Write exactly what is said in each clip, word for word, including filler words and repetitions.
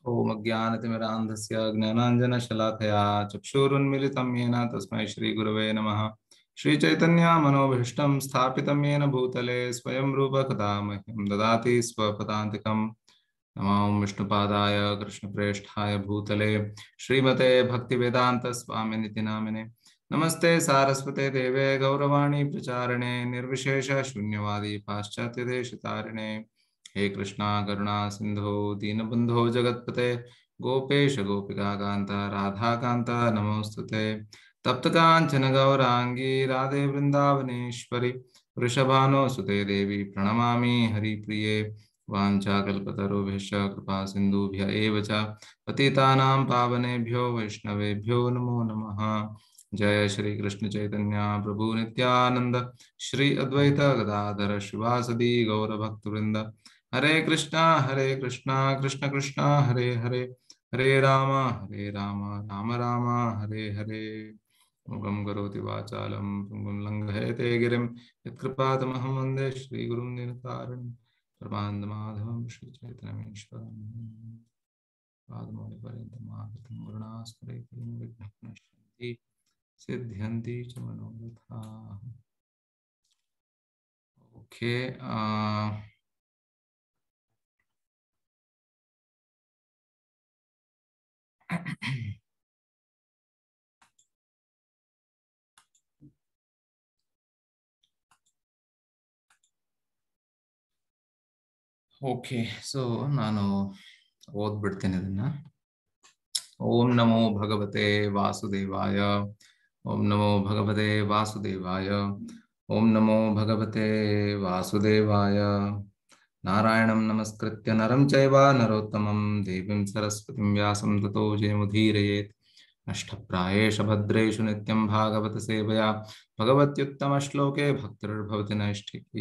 ओम अज्ञानतिमिरान्धस्य ज्ञानाञ्जनशलाकया चक्षुरुन्मिलितं येन तस्मै श्रीगुरवे नमः। श्रीचैतन्यमनोभीष्टं स्थापितं येन भूतले स्वयं रूप कदा मह्यं ददाति स्वपदान्तिकं। नमो विष्णुपादाय कृष्णप्रेष्ठाय भूतले श्रीमते भक्तिवेदान्तस्वामिनिति नामिने। नमस्ते सारस्वते देवे गौरवाणी प्रचारिणे निर्विशेष शून्यवादी पाश्चात्यदेशतारिणे। हे कृष्णा करुणा सिंधो दीनबंधो जगत्पते गोपेश गोपिका कांता राधा कांता नमोस्तुते। तप्त कांचन गौरांगी राधे वृंदावनेश्वरी वृषभानुसुते देवी प्रणमामि हरिप्रिये। वाञ्छाकल्पतरुभ्यश्च कृपा सिन्धुभ्य एव च पतितानां पावनेभ्यो वैष्णवेभ्यो नमो नमः। जय श्री कृष्ण चैतन्य प्रभु नित्यानंद श्री अद्वैत गदाधर शिवासदि गौर भक्तवृंद। हरे कृष्णा हरे कृष्णा कृष्ण कृष्णा हरे हरे हरे राम हरे राम राम राम हरे हरे। मुखं करोति वाचालं पुंगं लङ्घयते गिरिं यत्कृपातमहं वन्दे श्रीगुरुं दीनतारिणं परमानन्दमाधवं श्रीचैतन्यमीश्वरं। पादमौलिपर्यन्तं आकृतिं गुरुणास्मरेति विघ्नाः नश्यन्ति सिद्ध्यन्ति च मनोरथाः। ओके, ओके सो ನಾನು ಓದ್ಬಿಡ್ತೀನಿ ಇದನ್ನ. ಓಂ ನಮೋ ಭಗವತೆ ವಾಸುದೇವಾಯ. ಓಂ ನಮೋ ಭಗವತೆ ವಾಸುದೇವಾಯ. ಓಂ ನಮೋ ಭಗವತೆ ವಾಸುದೇವಾಯ. ನಾರಾಯಣಂ ನಮಸ್ಕೃತ್ಯ ನರಂ ಚೈವ ನರೋತ್ತಮಂ ದೇವೀಂ ಸರಸ್ವತಿಂ ವ್ಯಾಸಂ ತತೋ ಜಯಮುದೀರಯೇತ್. ಅಷ್ಟಪ್ರಾಯೇಷ ಭದ್ರೇಷು ನಿತ್ಯಂ ಭಾಗವತ ಸೇವಯಾ ಭಗವತ್ಯುತ್ತಮ ಶ್ಲೋಕೆ ಭಕ್ತಿರ್ಭವತಿ ನೈಷ್ಠಿಕೀ.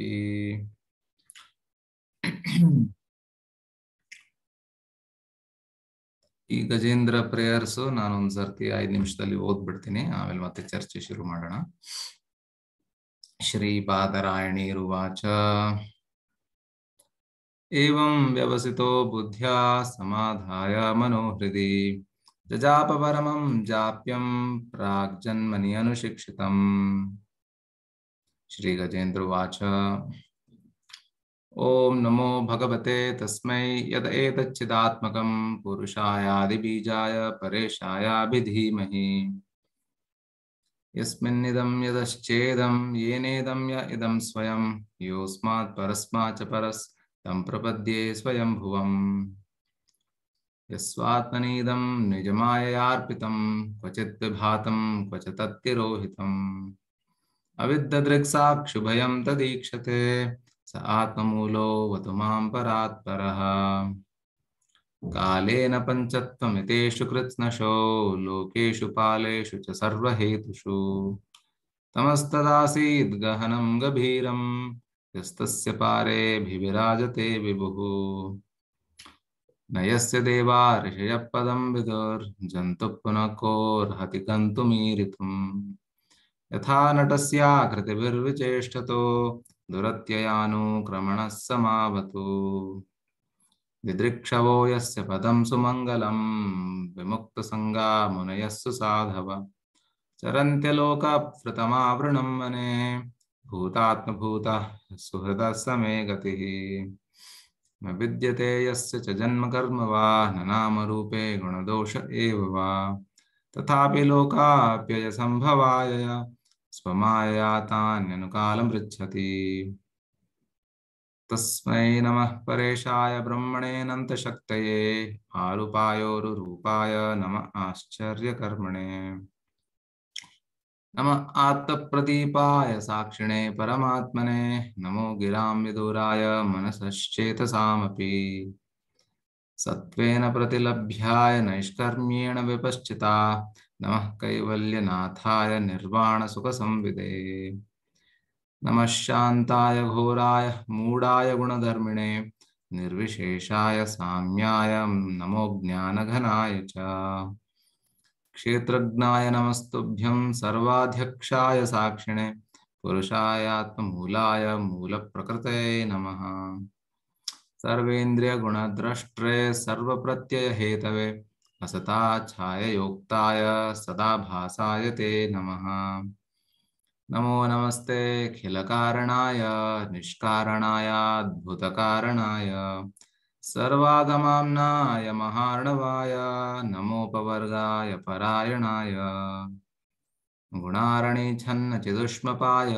ಈ ಗಜೇಂದ್ರ ಪ್ರೇಯರ್ಸ್ ನಾನೊಂದ್ ಸರ್ತಿ ಐದು ನಿಮಿಷದಲ್ಲಿ ಓದ್ಬಿಡ್ತೀನಿ, ಆಮೇಲೆ ಮತ್ತೆ ಚರ್ಚೆ ಶುರು ಮಾಡೋಣ. ಶ್ರೀಪಾದರಾಯಣೀರುವಾಚ. ಏವಂ ವ್ಯವಸಿತೋ ಬುದ್ಧ್ಯಾ ಸಮಾಧಾಯ ಮನೋಹೃದಿ ಜಜಾಪ ಪರಮಂ ಜಾಪ್ಯಂ ಪ್ರಾಗ್ಜನ್ಮನಿ ಅನುಶಿಕ್ಷಿತಂ. ಶ್ರೀ ಗಜೇಂದ್ರವಾಚ. ओम नमो भगवते तस्मै यद एतच्चिदात्मकं पुरुषायादिबीजाय परेशायाभिधीमहि। यस्मिन्निदं यदश्चेदं येनेदं य इदं स्वयं योऽस्मात् परस्माच्च परस् तं प्रपद्ये स्वयंभुवम्। यस्वात्मनीदं निजमाययार्पितं क्वचित् विभातं क्वच तत्तिरोहितम्। अविद्ददृक्साक्षुभयं तदीक्षते स आत्ममूलो वतु मां परात्परः। कालेन पञ्चत्वमितेषु कृत्स्नशो लोकेषु पालेषु च सर्वहेतुषु। तमस्तदासीद् गहनं गभीरं यस्तस्य पारेऽभिविराजते विभुः। न यस्य देवा ऋषयः पदं विदुर्जन्तुः पुनः कोऽर्हति गन्तुमीरितुम्। यथा नटस्याकृतिभिर्विचेष्टतो दुरत्ययानुक्रमणः समावतु। दिदृक्षवो यस्य पदं सुमङ्गलं विमुक्तसङ्गा मुनयः सुसाधव। चरन्त्यलोकप्लुतमावृणं वने भूतात्मभूतः सुहृदः समे गतिः। न विद्यते यस्य च जन्म कर्म वा न नामरूपे गुणदोष एव वा। तथापि लोकाप्ययसम्भवाय स्वमायया तान्यनुकालमृच्छति। तस्मै नमः परेशाय ब्रह्मणेऽनन्तशक्तये आरूपायोरुरूपाय नमः आश्चर्यकर्मणे। नमः आत्तप्रदीपाय साक्षिणे परमात्मने नमो गिरां विदुराय मनसश्चेतसामपि। सत्त्वेन प्रतिलभ्याय नैष्कर्म्येण विपश्चिता नमः कैवल्यनाथाय निर्वाणसुखसंविदे। नमः शान्ताय घोराय मूढाय गुणधर्मिणे निर्विशेषाय साम्याय नमो ज्ञानघनाय च। क्षेत्रज्ञाय नमस्तुभ्यं सर्वाध्यक्षाय साक्षिणे पुरुषायात्ममूलाय मूलप्रकृतये नमः। सर्वेन्द्रियगुणद्रष्ट्रे सर्वप्रत्ययहेतवे असताच्छाययोक्ताय सदाभासाय ते नमः। नमो नमस्ते खिलकारणाय निष्कारणाय अद्भुतकारणाय सर्वागमाम्नाय महार्णवाय नमोपवर्गाय परायणाय गुणारणे छन्न चिदुष्मपाय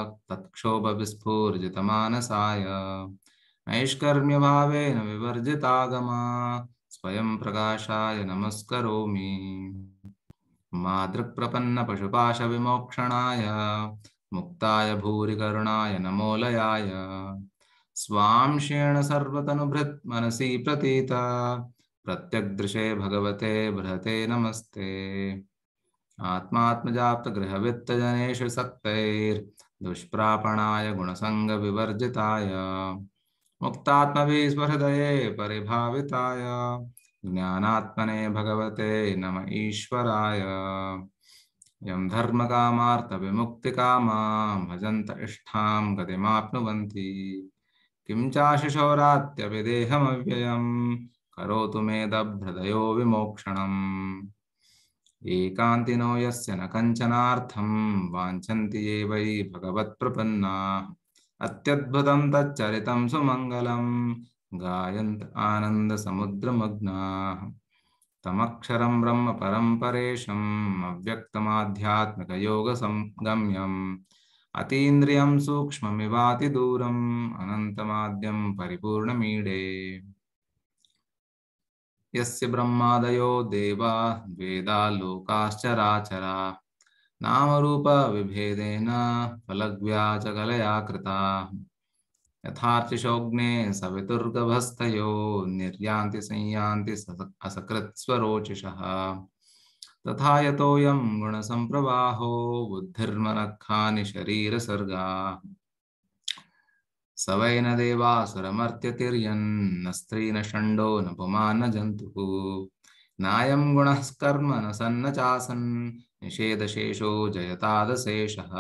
तत्क्षोभविस्फूर्जितमानसाय नैष्कर्म्यभावेन विवर्जितागमा स्वयं प्रकाशाय नमस्करोमि। मातृप्रपन्नपशुपाशविमोक्षणाय मुक्ताय भूरिकरुणाय नमोलयाय स्वांशेण सर्वतनुभृत् मनसि प्रतीता प्रत्यग्दृशे भगवते बृहते नमस्ते। आत्मात्मजाप्तगृहवित्तजनेषु सक्तैर्दुष्प्रापणाय गुणसङ्गविवर्जिताय मुक्तात्मविस्महृदये परिभाविताय ज्ञानात्मने भगवते नम ईश्वराय। यं धर्मकामार्थविमुक्तिकामा भजन्त इष्ठां गतिमाप्नुवन्ति किं चाशिशौरात्यभिदेहमव्ययं करोतु मे दभ्रदयो विमोक्षणम्। एकान्तिनो यस्य न कञ्चनार्थं वाञ्छन्ति ये वै भगवत्प्रपन्नाः अत्यद्भुतं तच्चरितं सुमङ्गलं गायन्त आनन्दसमुद्रमग्नाः तमक्षरं ब्रह्म परं परेशम् अव्यक्तमाध्यात्मिकयोगसंगम्यम् अतीन्द्रियं सूक्ष्ममिवातिदूरम् अनन्तमाद्यं परिपूर्णमीडे। यस्य ब्रह्मादयो देवा वेदा लोकाश्चराचरा नामरूपविभेदेन फलग्व्याजकलया कृता यथार्चिषोऽग्ने सवितुर्गभस्तयो निर्यान्ति संयान्ति असकृत्स्वरोचिषः तथा यतोऽयं गुणसम्प्रवाहो बुद्धिर्मनखानि शरीरसर्गाः स वै न देवासुरमर्त्यतिर्यन्न स्त्री न षण्डो न पुमान् न जन्तुः नायं गुणः कर्म न सन्न चासन् निषेधशेषो जयतादशेषः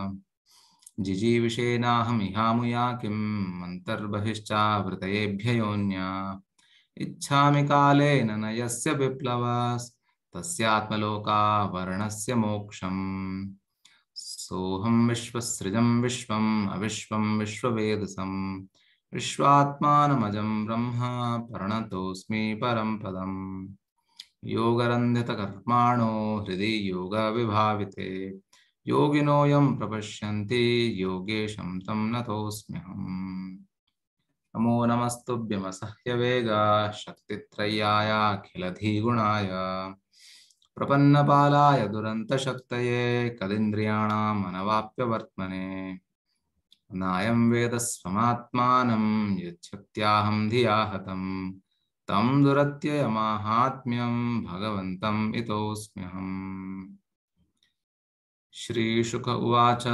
जिजीविषेणाहमिहामुया किम् अन्तर्बहिश्चावृतयेभ्य योन्या इच्छामि कालेन न यस्य विप्लवस् तस्यात्मलोकावरणस्य मोक्षम्। सोऽहं विश्वसृजं विश्वम् अविश्वं विश्ववेदसं विश्वात्मानमजं ब्रह्म प्रणतोऽस्मि परं पदम्। योगरन्धितकर्माणो हृदि योगविभाविते योगिनो यं प्रपश्यन्ति योगेशं तं नतोऽस्म्यहम्। नमो नमस्तुभ्यमसह्यवेगा शक्तित्रय्यायाखिलधिगुणाय प्रपन्नपालाय दुरन्तशक्तये कलिन्द्रियाणाम् अनवाप्यवर्त्मने नायं वेदस्वमात्मानं यच्छक्त्याहं धिया हतं तं दुरत्ययमाहात्म्यं भगवन्तम् इतोऽस्म्यहम्। श्रीशुक उवाच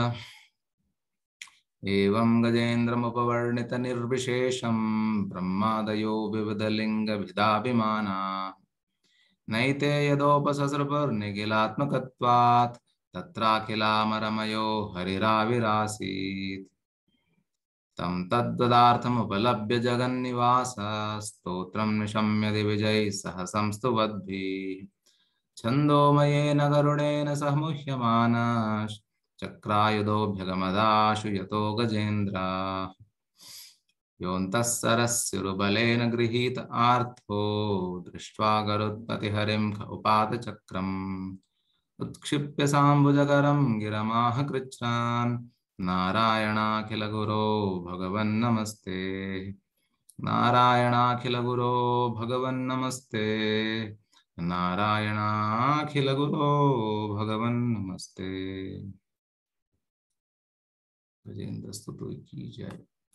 एवं गजेन्द्रमुपवर्णितनिर्विशेषं ब्रह्मादयो विविधलिङ्गभिदाभिमानाः नैते यदोपससृपुर्निखिलात्मकत्वात् तत्राखिलामरमयो हरिराविरासीत् तं तद्वदार्थमुपलभ्य जगन्निवास स्तोत्रं निशम्य दिविजैः सह संस्तुवद्भिः छन्दोमयेन गरुडेन सह मुह्यमानः चक्रायुधोऽभ्यगमदाशु यतो गजेन्द्राः योऽन्तः सरस्युरुबलेन गृहीत आर्थो दृष्ट्वा गरुत्पतिहरिं ख उपात चक्रम् उत्क्षिप्य साम्बुजकरं गिरमाह कृच्छ्रान् नारायणाखिलगुरो भगवन्नमस्ते नारायणाखिलगुरो भगवन्नमस्ते नारायणाखिलगुरो भगवन्नमस्ते। गजेंद्र स्तुति की जय।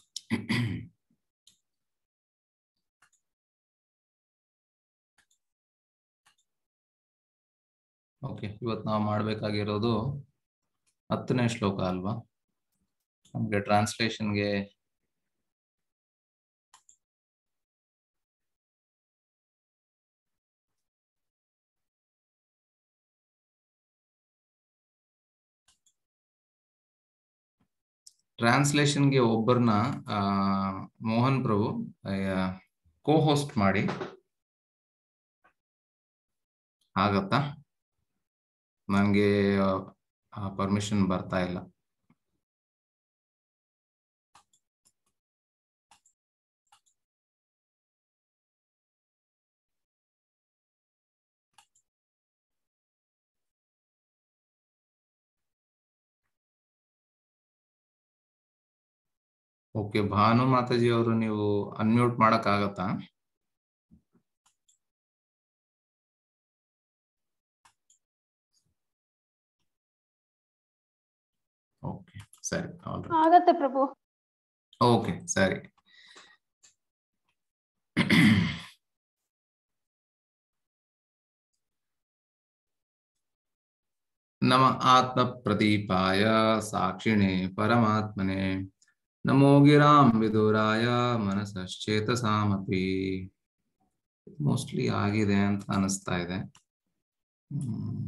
ಓಕೆ, ಇವತ್ತು ನಾವು ಮಾಡಬೇಕಾಗಿರೋದು ಹತ್ತನೇ ಶ್ಲೋಕ ಅಲ್ವಾ? ನಮಗೆ ಟ್ರಾನ್ಸ್ಲೇಷನ್ಗೆ ಟ್ರಾನ್ಸ್ಲೇಷನ್ಗೆ ಒಬ್ಬರನ್ನ ಮೋಹನ್ ಪ್ರಭು ಕೋ ಹೋಸ್ಟ್ ಮಾಡಿ, ಆಗತ್ತಾ? ನನಗೆ ಪರ್ಮಿಷನ್ ಬರ್ತಾ ಇಲ್ಲ. ಓಕೆ, ಭಾನು ಮಾತಾಜಿ ಅವರು ನೀವು ಅನ್ಮ್ಯೂಟ್ ಮಾಡಕ್ ಆಗತ್ತಾ? ಓಕೆ, ಸರಿ, ಆಗತ್ತೆ ಪ್ರಭು. ಓಕೆ, ಸರಿ. ನಮ ಆತ್ಮ ಪ್ರದೀಪಾಯ ಸಾಕ್ಷಿಣೆ ಪರಮಾತ್ಮನೆ ನಮೋ ಗಿರಾಂ ವಿದುರಾಯ ಮನಸಶ್ಚೇತಸಾಮಪಿ. ಮೋಸ್ಟ್ಲಿ ಆಗಿದೆ ಅಂತ ಅನಿಸ್ತಾ ಇದೆ. ಹ್ಮ್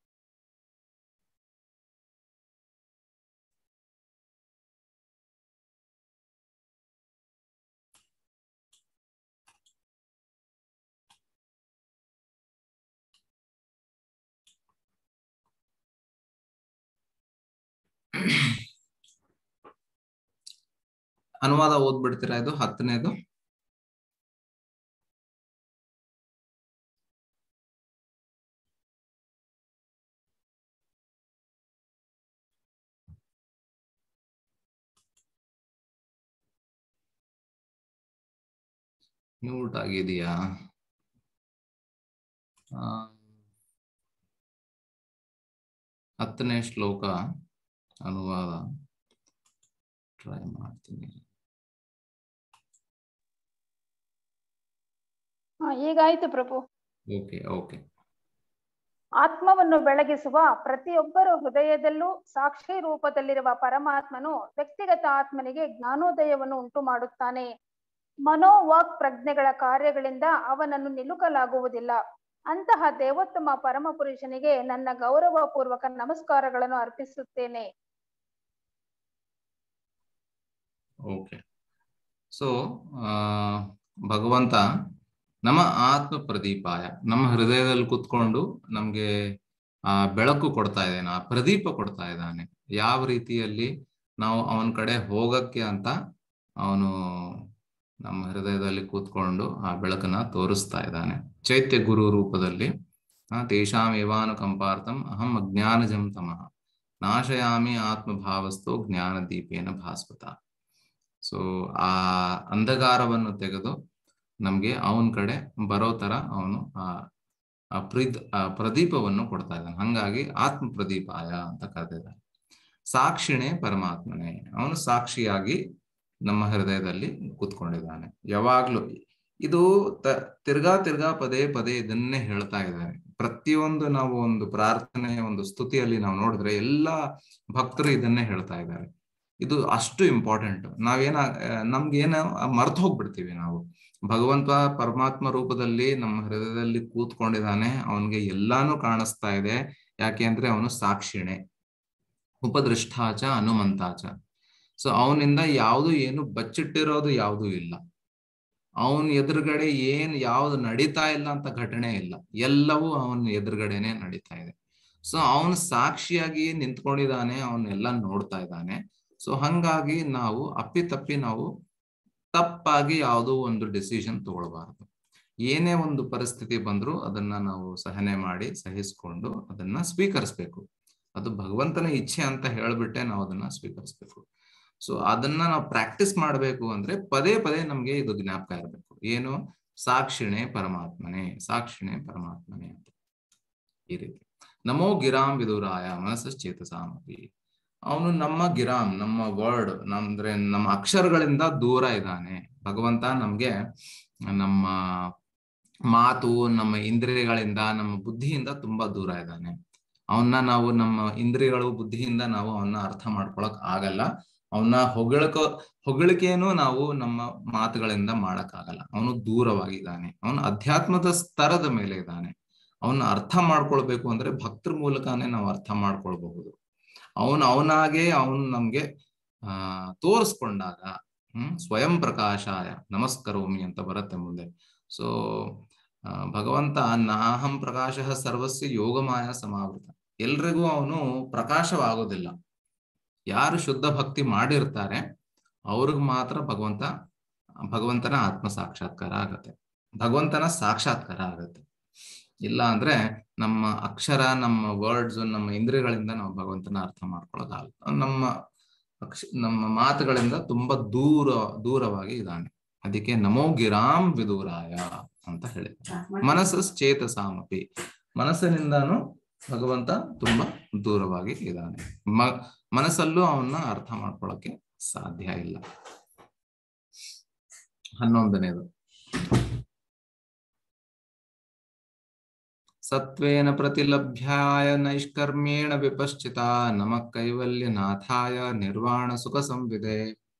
ಅನುವಾದ ಓದ್ಬಿಡ್ತೀರಾ? ಇದು ಹತ್ತನೇದು. ಮ್ಯೂಟ್ ಆಗಿದೆಯಾ? ಹತ್ತನೇ ಶ್ಲೋಕ ಅನುವಾದ ಟ್ರೈ ಮಾಡ್ತೀನಿ. ಈಗ ಆಯ್ತು ಪ್ರಭು. Okay okay. ಆತ್ಮವನ್ನು ಬೆಳಗಿಸುವ ಪ್ರತಿಯೊಬ್ಬರ ಹೃದಯದಲ್ಲೂ ಸಾಕ್ಷಿ ರೂಪದಲ್ಲಿರುವ ಪರಮಾತ್ಮನು ವ್ಯಕ್ತಿಗತ ಆತ್ಮನಿಗೆ ಜ್ಞಾನೋದಯವನ್ನು ಉಂಟು ಮಾಡುತ್ತಾನೆ. ಮನೋವಾಕ್ ಪ್ರಜ್ಞೆಗಳ ಕಾರ್ಯಗಳಿಂದ ಅವನನ್ನು ನಿಲುಕಲಾಗುವುದಿಲ್ಲ. ಅಂತಹ ದೇವೋತ್ತಮ ಪರಮ ಪುರುಷನಿಗೆ ನನ್ನ ಗೌರವ ಪೂರ್ವಕ ನಮಸ್ಕಾರಗಳನ್ನು ಅರ್ಪಿಸುತ್ತೇನೆ. ಓಕೆ, ಸೊ ಭಗವಂತ ನಮ್ಮ ಆತ್ಮ ಪ್ರದೀಪಾಯ, ನಮ್ಮ ಹೃದಯದಲ್ಲಿ ಕುತ್ಕೊಂಡು ನಮ್ಗೆ ಆ ಬೆಳಕು ಕೊಡ್ತಾ ಇದ್ದಾನೆ, ಆ ಪ್ರದೀಪ ಕೊಡ್ತಾ ಇದ್ದಾನೆ. ಯಾವ ರೀತಿಯಲ್ಲಿ ನಾವು ಅವನ ಕಡೆ ಹೋಗಕ್ಕೆ ಅಂತ ಅವನು ನಮ್ಮ ಹೃದಯದಲ್ಲಿ ಕೂತ್ಕೊಂಡು ಆ ಬೆಳಕನ್ನ ತೋರಿಸ್ತಾ ಇದ್ದಾನೆ. ಚೈತ್ಯ ಗುರು ರೂಪದಲ್ಲಿ ತೇಷಾಂ ಏವಾನುಕಂಪಾರ್ಥಂ ಅಹಂ ಅಜ್ಞಾನಜಂ ತಮಃ ನಾಶಯಾಮಿ ಆತ್ಮಭಾವಸ್ಥೋ ಜ್ಞಾನ ದೀಪೇನ ಭಾಸ್ವತ. ಸೊ ಆ ಅಂಧಕಾರವನ್ನು ತೆಗೆದು ನಮ್ಗೆ ಅವನ ಕಡೆ ಬರೋ ತರ ಅವನು ಆ ಪ್ರೀತ್ ಆ ಪ್ರದೀಪವನ್ನು ಕೊಡ್ತಾ ಇದ್ದಾನೆ. ಹಂಗಾಗಿ ಆತ್ಮ ಪ್ರದೀಪಾಯ ಅಂತ ಕರೆದಿದ್ದಾನೆ. ಸಾಕ್ಷಿಣೆ ಪರಮಾತ್ಮನೇ, ಅವನು ಸಾಕ್ಷಿಯಾಗಿ ನಮ್ಮ ಹೃದಯದಲ್ಲಿ ಕೂತ್ಕೊಂಡಿದ್ದಾನೆ ಯಾವಾಗ್ಲೂ. ಇದು ತ ತಿರ್ಗಾ ತಿರ್ಗಾ ಪದೇ ಪದೇ ಇದನ್ನೇ ಹೇಳ್ತಾ ಇದ್ದಾನೆ. ಪ್ರತಿಯೊಂದು ನಾವು ಒಂದು ಪ್ರಾರ್ಥನೆ, ಒಂದು ಸ್ತುತಿಯಲ್ಲಿ ನಾವು ನೋಡಿದ್ರೆ ಎಲ್ಲಾ ಭಕ್ತರು ಇದನ್ನೇ ಹೇಳ್ತಾ ಇದ್ದಾರೆ. ಇದು ಅಷ್ಟು ಇಂಪಾರ್ಟೆಂಟ್. ನಾವೇನ ನಮ್ಗೇನ ಮರ್ತು ಹೋಗ್ಬಿಡ್ತೀವಿ ನಾವು. ಭಗವಂತ ಪರಮಾತ್ಮ ರೂಪದಲ್ಲಿ ನಮ್ಮ ಹೃದಯದಲ್ಲಿ ಕೂತ್ಕೊಂಡಿದ್ದಾನೆ, ಅವನ್ಗೆ ಎಲ್ಲಾನು ಕಾಣಿಸ್ತಾ ಇದೆ. ಯಾಕೆ ಅಂದ್ರೆ ಅವನು ಸಾಕ್ಷಿಣೆ, ಉಪದೃಷ್ಟಾಚ ಹನುಮಂತಾಚ. ಸೊ ಅವನಿಂದ ಯಾವುದು ಏನು ಬಚ್ಚಿಟ್ಟಿರೋದು ಯಾವುದೂ ಇಲ್ಲ. ಅವನ ಎದುರುಗಡೆ ಏನ್ ಯಾವ್ದು ನಡೀತಾ ಇಲ್ಲ ಅಂತ ಘಟನೆ ಇಲ್ಲ, ಎಲ್ಲವೂ ಅವನ ಎದುರುಗಡೆನೆ ನಡೀತಾ ಇದೆ. ಸೊ ಅವನು ಸಾಕ್ಷಿಯಾಗಿ ನಿಂತ್ಕೊಂಡಿದ್ದಾನೆ, ಅವನ್ನೆಲ್ಲ ನೋಡ್ತಾ ಇದ್ದಾನೆ. ಸೊ ಹಂಗಾಗಿ ನಾವು ಅಪ್ಪಿತಪ್ಪಿ ನಾವು ತಪ್ಪಾಗಿ ಯಾವುದೋ ಒಂದು ಡಿಸಿಷನ್ ತಗೊಳ್ಬಾರ್ದು. ಏನೇ ಒಂದು ಪರಿಸ್ಥಿತಿ ಬಂದ್ರು ಅದನ್ನ ನಾವು ಸಹನೆ ಮಾಡಿ ಸಹಿಸ್ಕೊಂಡು ಅದನ್ನ ಸ್ವೀಕರಿಸ್ಬೇಕು. ಅದು ಭಗವಂತನ ಇಚ್ಛೆ ಅಂತ ಹೇಳ್ಬಿಟ್ಟೆ ನಾವು ಅದನ್ನ ಸ್ವೀಕರಿಸ್ಬೇಕು. ಸೊ ಅದನ್ನ ನಾವು ಪ್ರಾಕ್ಟೀಸ್ ಮಾಡ್ಬೇಕು ಅಂದ್ರೆ ಪದೇ ಪದೇ ನಮ್ಗೆ ಇದು ಜ್ಞಾಪಕ ಇರಬೇಕು. ಏನು? ಸಾಕ್ಷಿಣೆ ಪರಮಾತ್ಮನೇ, ಸಾಕ್ಷಿಣೆ ಪರಮಾತ್ಮನೇ ಅಂತ. ಈ ರೀತಿ ನಮೋ ಗಿರಾಂ ವಿದುರಾಯ ಮನಸಶ್ಚೇತಸಾಮಪಿ. ಅವನು ನಮ್ಮ ಗಿರಾಮ್, ನಮ್ಮ ವರ್ಡ್, ನಮ್ದ್ರೆ ನಮ್ಮ ಅಕ್ಷರಗಳಿಂದ ದೂರ ಇದ್ದಾನೆ ಭಗವಂತ. ನಮ್ಗೆ ನಮ್ಮ ಮಾತು, ನಮ್ಮ ಇಂದ್ರಿಯಗಳಿಂದ, ನಮ್ಮ ಬುದ್ಧಿಯಿಂದ ತುಂಬಾ ದೂರ ಇದ್ದಾನೆ. ಅವನ್ನ ನಾವು ನಮ್ಮ ಇಂದ್ರಿಯಗಳು ಬುದ್ಧಿಯಿಂದ ನಾವು ಅವನ್ನ ಅರ್ಥ ಮಾಡ್ಕೊಳಕ್ ಆಗಲ್ಲ. ಅವನ್ನ ಹೊಗಳಕ ಹೊಗಳಿಕೆಯನ್ನು ನಾವು ನಮ್ಮ ಮಾತುಗಳಿಂದ ಮಾಡಕ್ ಆಗಲ್ಲ. ಅವನು ದೂರವಾಗಿದ್ದಾನೆ. ಅವನು ಅಧ್ಯಾತ್ಮದ ಸ್ತರದ ಮೇಲೆ ಇದ್ದಾನೆ. ಅವನ್ನ ಅರ್ಥ ಮಾಡ್ಕೊಳ್ಬೇಕು ಅಂದ್ರೆ ಭಕ್ತರ ಮೂಲಕನೇ ನಾವು ಅರ್ಥ ಮಾಡ್ಕೊಳ್ಬಹುದು. ಅವನು ಅವನಾಗೆ ಅವನು ನಮ್ಗೆ ಆ ತೋರಿಸ್ಕೊಂಡಾಗ ಹ್ಮ್ ಸ್ವಯಂ ಪ್ರಕಾಶಾಯ ನಮಸ್ಕರೋಮಿ ಅಂತ ಬರುತ್ತೆ ಮುಂದೆ. ಸೊ ಭಗವಂತ ನಾಹಂ ಪ್ರಕಾಶ ಸರ್ವಸ್ಯ ಯೋಗಮಾಯ ಸಮಾವೃತ, ಎಲ್ರಿಗೂ ಅವನು ಪ್ರಕಾಶವಾಗೋದಿಲ್ಲ. ಯಾರು ಶುದ್ಧ ಭಕ್ತಿ ಮಾಡಿರ್ತಾರೆ ಅವ್ರಿಗೆ ಮಾತ್ರ ಭಗವಂತ ಭಗವಂತನ ಆತ್ಮ ಸಾಕ್ಷಾತ್ಕಾರ ಆಗತ್ತೆ, ಭಗವಂತನ ಸಾಕ್ಷಾತ್ಕಾರ ಆಗತ್ತೆ. ಇಲ್ಲ ಅಂದ್ರೆ ನಮ್ಮ ಅಕ್ಷರ, ನಮ್ಮ ವರ್ಡ್ಸ್, ನಮ್ಮ ಇಂದ್ರಿಯಗಳಿಂದ ನಾವು ಭಗವಂತನ ಅರ್ಥ ಮಾಡ್ಕೊಳ್ಳೋದಾಗಲ್ಲ. ನಮ್ಮ ಅಕ್ಷ ನಮ್ಮ ಮಾತುಗಳಿಂದ ತುಂಬಾ ದೂರ ದೂರವಾಗಿ ಇದ್ದಾನೆ. ಅದಕ್ಕೆ ನಮೋ ಗಿರಾಂ ವಿದೂರಾಯ ಅಂತ ಹೇಳಿ. ಮನಸ್ಸು ಚೇತಸಾಮಪಿ, ಮನಸ್ಸಿನಿಂದಾನು ಭಗವಂತ ತುಂಬಾ ದೂರವಾಗಿ ಇದ್ದಾನೆ. ಮ ಮನಸ್ಸಲ್ಲೂ ಅವನ್ನ ಅರ್ಥ ಮಾಡ್ಕೊಳ್ಳೋಕೆ ಸಾಧ್ಯ ಇಲ್ಲ. ಹನ್ನೊಂದನೇದು ಸತ್ವೇನ ಪ್ರತಿಲಭ್ಯಾಯ ನೈಷ್ಕರ್ಮೇಣ ವಿಪಶ್ಚಿತ ನಮ ಕೈವಲ್ಯ ನಾಥಾಯ ನಿರ್ವಾಣ ಸುಖ ಸಂವಿದೆ.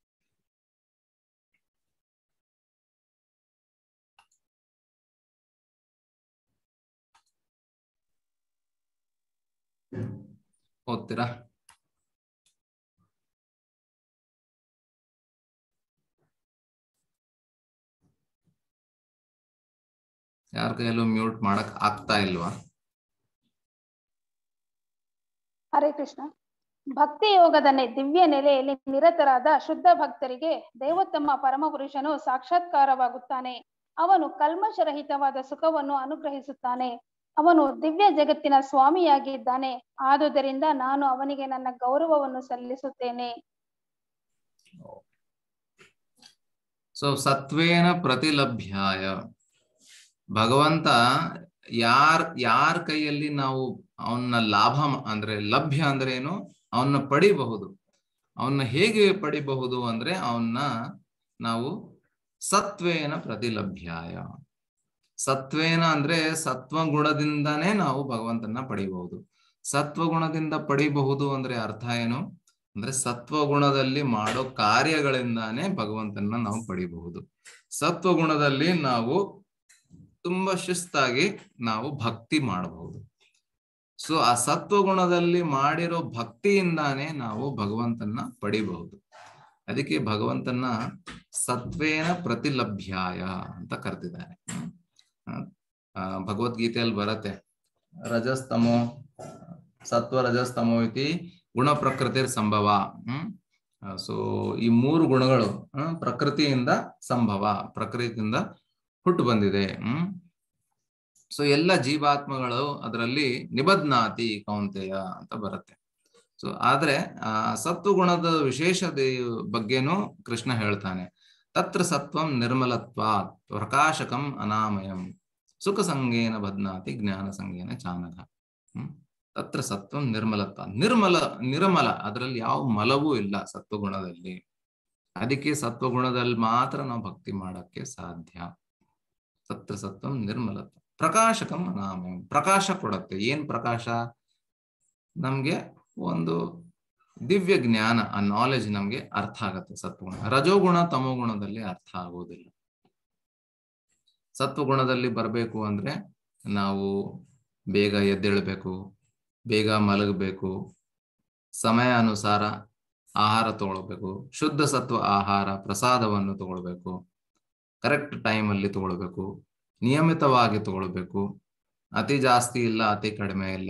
ಓದ್ತೀರಾ? ಯಾರ ಕೈಯಲ್ಲೂ ಮ್ಯೂಟ್ ಮಾಡಕ್ ಆಗ್ತಾ ಇಲ್ವಾ? ಹರೇ ಕೃಷ್ಣ. ಭಕ್ತಿ ಯೋಗದ ದಿವ್ಯ ನೆಲೆಯಲ್ಲಿ ನಿರತರಾದ ಶುದ್ಧ ಭಕ್ತರಿಗೆ ದೇವೋತ್ತಮ ಪರಮಪುರುಷನು ಸಾಕ್ಷಾತ್ಕಾರವಾಗುತ್ತಾನೆ. ಅವನು ಕಲ್ಮಶರಹಿತವಾದ ಸುಖವನ್ನು ಅನುಗ್ರಹಿಸುತ್ತಾನೆ. ಅವನು ದಿವ್ಯ ಜಗತ್ತಿನ ಸ್ವಾಮಿಯಾಗಿದ್ದಾನೆ. ಆದುದರಿಂದ ನಾನು ಅವನಿಗೆ ನನ್ನ ಗೌರವವನ್ನು ಸಲ್ಲಿಸುತ್ತೇನೆ. ಸೊ ಸತ್ವೇನ ಪ್ರತಿಲಭ್ಯಾಯ, ಭಗವಂತ ಯಾರ್ ಯಾರ ಕೈಯಲ್ಲಿ ನಾವು ಅವನ್ನ ಲಾಭ ಅಂದ್ರೆ ಲಭ್ಯ ಅಂದ್ರೆ ಏನು, ಅವನ್ನ ಪಡಿಬಹುದು. ಅವನ್ನ ಹೇಗೆ ಪಡಿಬಹುದು ಅಂದ್ರೆ ಅವನ್ನ ನಾವು ಸತ್ವೇನ ಪ್ರತಿಲಭ್ಯಾಯ. ಸತ್ವೇನ ಅಂದ್ರೆ ಸತ್ವಗುಣದಿಂದಾನೇ ನಾವು ಭಗವಂತನ ಪಡಿಬಹುದು. ಸತ್ವಗುಣದಿಂದ ಪಡಿಬಹುದು ಅಂದ್ರೆ ಅರ್ಥ ಏನು ಅಂದ್ರೆ ಸತ್ವಗುಣದಲ್ಲಿ ಮಾಡೋ ಕಾರ್ಯಗಳಿಂದಾನೇ ಭಗವಂತನ ನಾವು ಪಡಿಬಹುದು. ಸತ್ವಗುಣದಲ್ಲಿ ನಾವು ತುಂಬಾ ಶಿಸ್ತಾಗಿ ನಾವು ಭಕ್ತಿ ಮಾಡಬಹುದು. ಸೊ ಆ ಸತ್ವಗುಣದಲ್ಲಿ ಮಾಡಿರೋ ಭಕ್ತಿಯಿಂದಾನೇ ನಾವು ಭಗವಂತನ ಪಡಿಬಹುದು. ಅದಕ್ಕೆ ಭಗವಂತನ ಸತ್ವೇನ ಪ್ರತಿಲಭ್ಯಾಯ ಅಂತ ಕರೆದಿದ್ದಾರೆ. ಭಗವದ್ಗೀತೆಯಲ್ಲಿ ಬರತ್ತೆ, ರಜಸ್ತಮೋ ಸತ್ವ ರಜಸ್ತಮೋ ಇತಿ ಗುಣ ಪ್ರಕೃತಿರ್ ಸಂಭವ. ಹ್ಮ್ ಸೊ ಈ ಮೂರು ಗುಣಗಳು ಪ್ರಕೃತಿಯಿಂದ ಸಂಭವ, ಪ್ರಕೃತಿಯಿಂದ ಹುಟ್ಟು ಬಂದಿದೆ. ಹ್ಮ್ ಸೊ ಎಲ್ಲ ಜೀವಾತ್ಮಗಳು ಅದರಲ್ಲಿ ನಿಬದ್ನಾತಿ ಕೌಂತೆಯ ಅಂತ ಬರುತ್ತೆ. ಸೊ ಆದ್ರೆ ಆ ಸತ್ವಗುಣದ ವಿಶೇಷತೆ ಬಗ್ಗೆನೂ ಕೃಷ್ಣ ಹೇಳ್ತಾನೆ. ತತ್ರ ಸತ್ವಂ ನಿರ್ಮಲತ್ವಾತ್ ಪ್ರಕಾಶಕಂ ಅನಾಮಯಂ ಸುಖ ಸಂಗೇನ ಬದ್ನಾತಿ ಜ್ಞಾನ ಸಂಗೇನ ಚಾನಘ. ಹ್ಮ್ ತತ್ರ ಸತ್ವಂ ನಿರ್ಮಲತ್ವ, ನಿರ್ಮಲ ನಿರ್ಮಲ, ಅದರಲ್ಲಿ ಯಾವ ಮಲವೂ ಇಲ್ಲ ಸತ್ವಗುಣದಲ್ಲಿ. ಅದಕ್ಕೆ ಸತ್ವಗುಣದಲ್ಲಿ ಮಾತ್ರ ನಾವು ಭಕ್ತಿ ಮಾಡಕ್ಕೆ ಸಾಧ್ಯ. ತತ್ರ ಸತ್ವಂ ನಿರ್ಮಲತ್ವ ಪ್ರಕಾಶಕಂ ಅನಾಮಯಂ, ಪ್ರಕಾಶ ಕೊಡತ್ತೆ. ಏನ್ ಪ್ರಕಾಶ? ನಮ್ಗೆ ಒಂದು ದಿವ್ಯ ಜ್ಞಾನ, ಆ ನಾಲೆಜ್ ನಮ್ಗೆ ಅರ್ಥ ಆಗತ್ತೆ. ಸತ್ವಗುಣ, ರಜೋಗುಣ ತಮೋಗುಣದಲ್ಲಿ ಅರ್ಥ ಆಗೋದಿಲ್ಲ. ಸತ್ವಗುಣದಲ್ಲಿ ಬರಬೇಕು ಅಂದ್ರೆ ನಾವು ಬೇಗ ಎದ್ದೇಳಬೇಕು, ಬೇಗ ಮಲಗಬೇಕು, ಸಮಯ ಅನುಸಾರ ಆಹಾರ ತಗೊಳ್ಬೇಕು, ಶುದ್ಧ ಸತ್ವ ಆಹಾರ ಪ್ರಸಾದವನ್ನು ತಗೊಳ್ಬೇಕು, ಕರೆಕ್ಟ್ ಟೈಮ್ ಅಲ್ಲಿ ತಗೊಳ್ಬೇಕು, ನಿಯಮಿತವಾಗಿ ತಗೊಳ್ಬೇಕು, ಅತಿ ಜಾಸ್ತಿ ಇಲ್ಲ ಅತಿ ಕಡಿಮೆ ಇಲ್ಲ.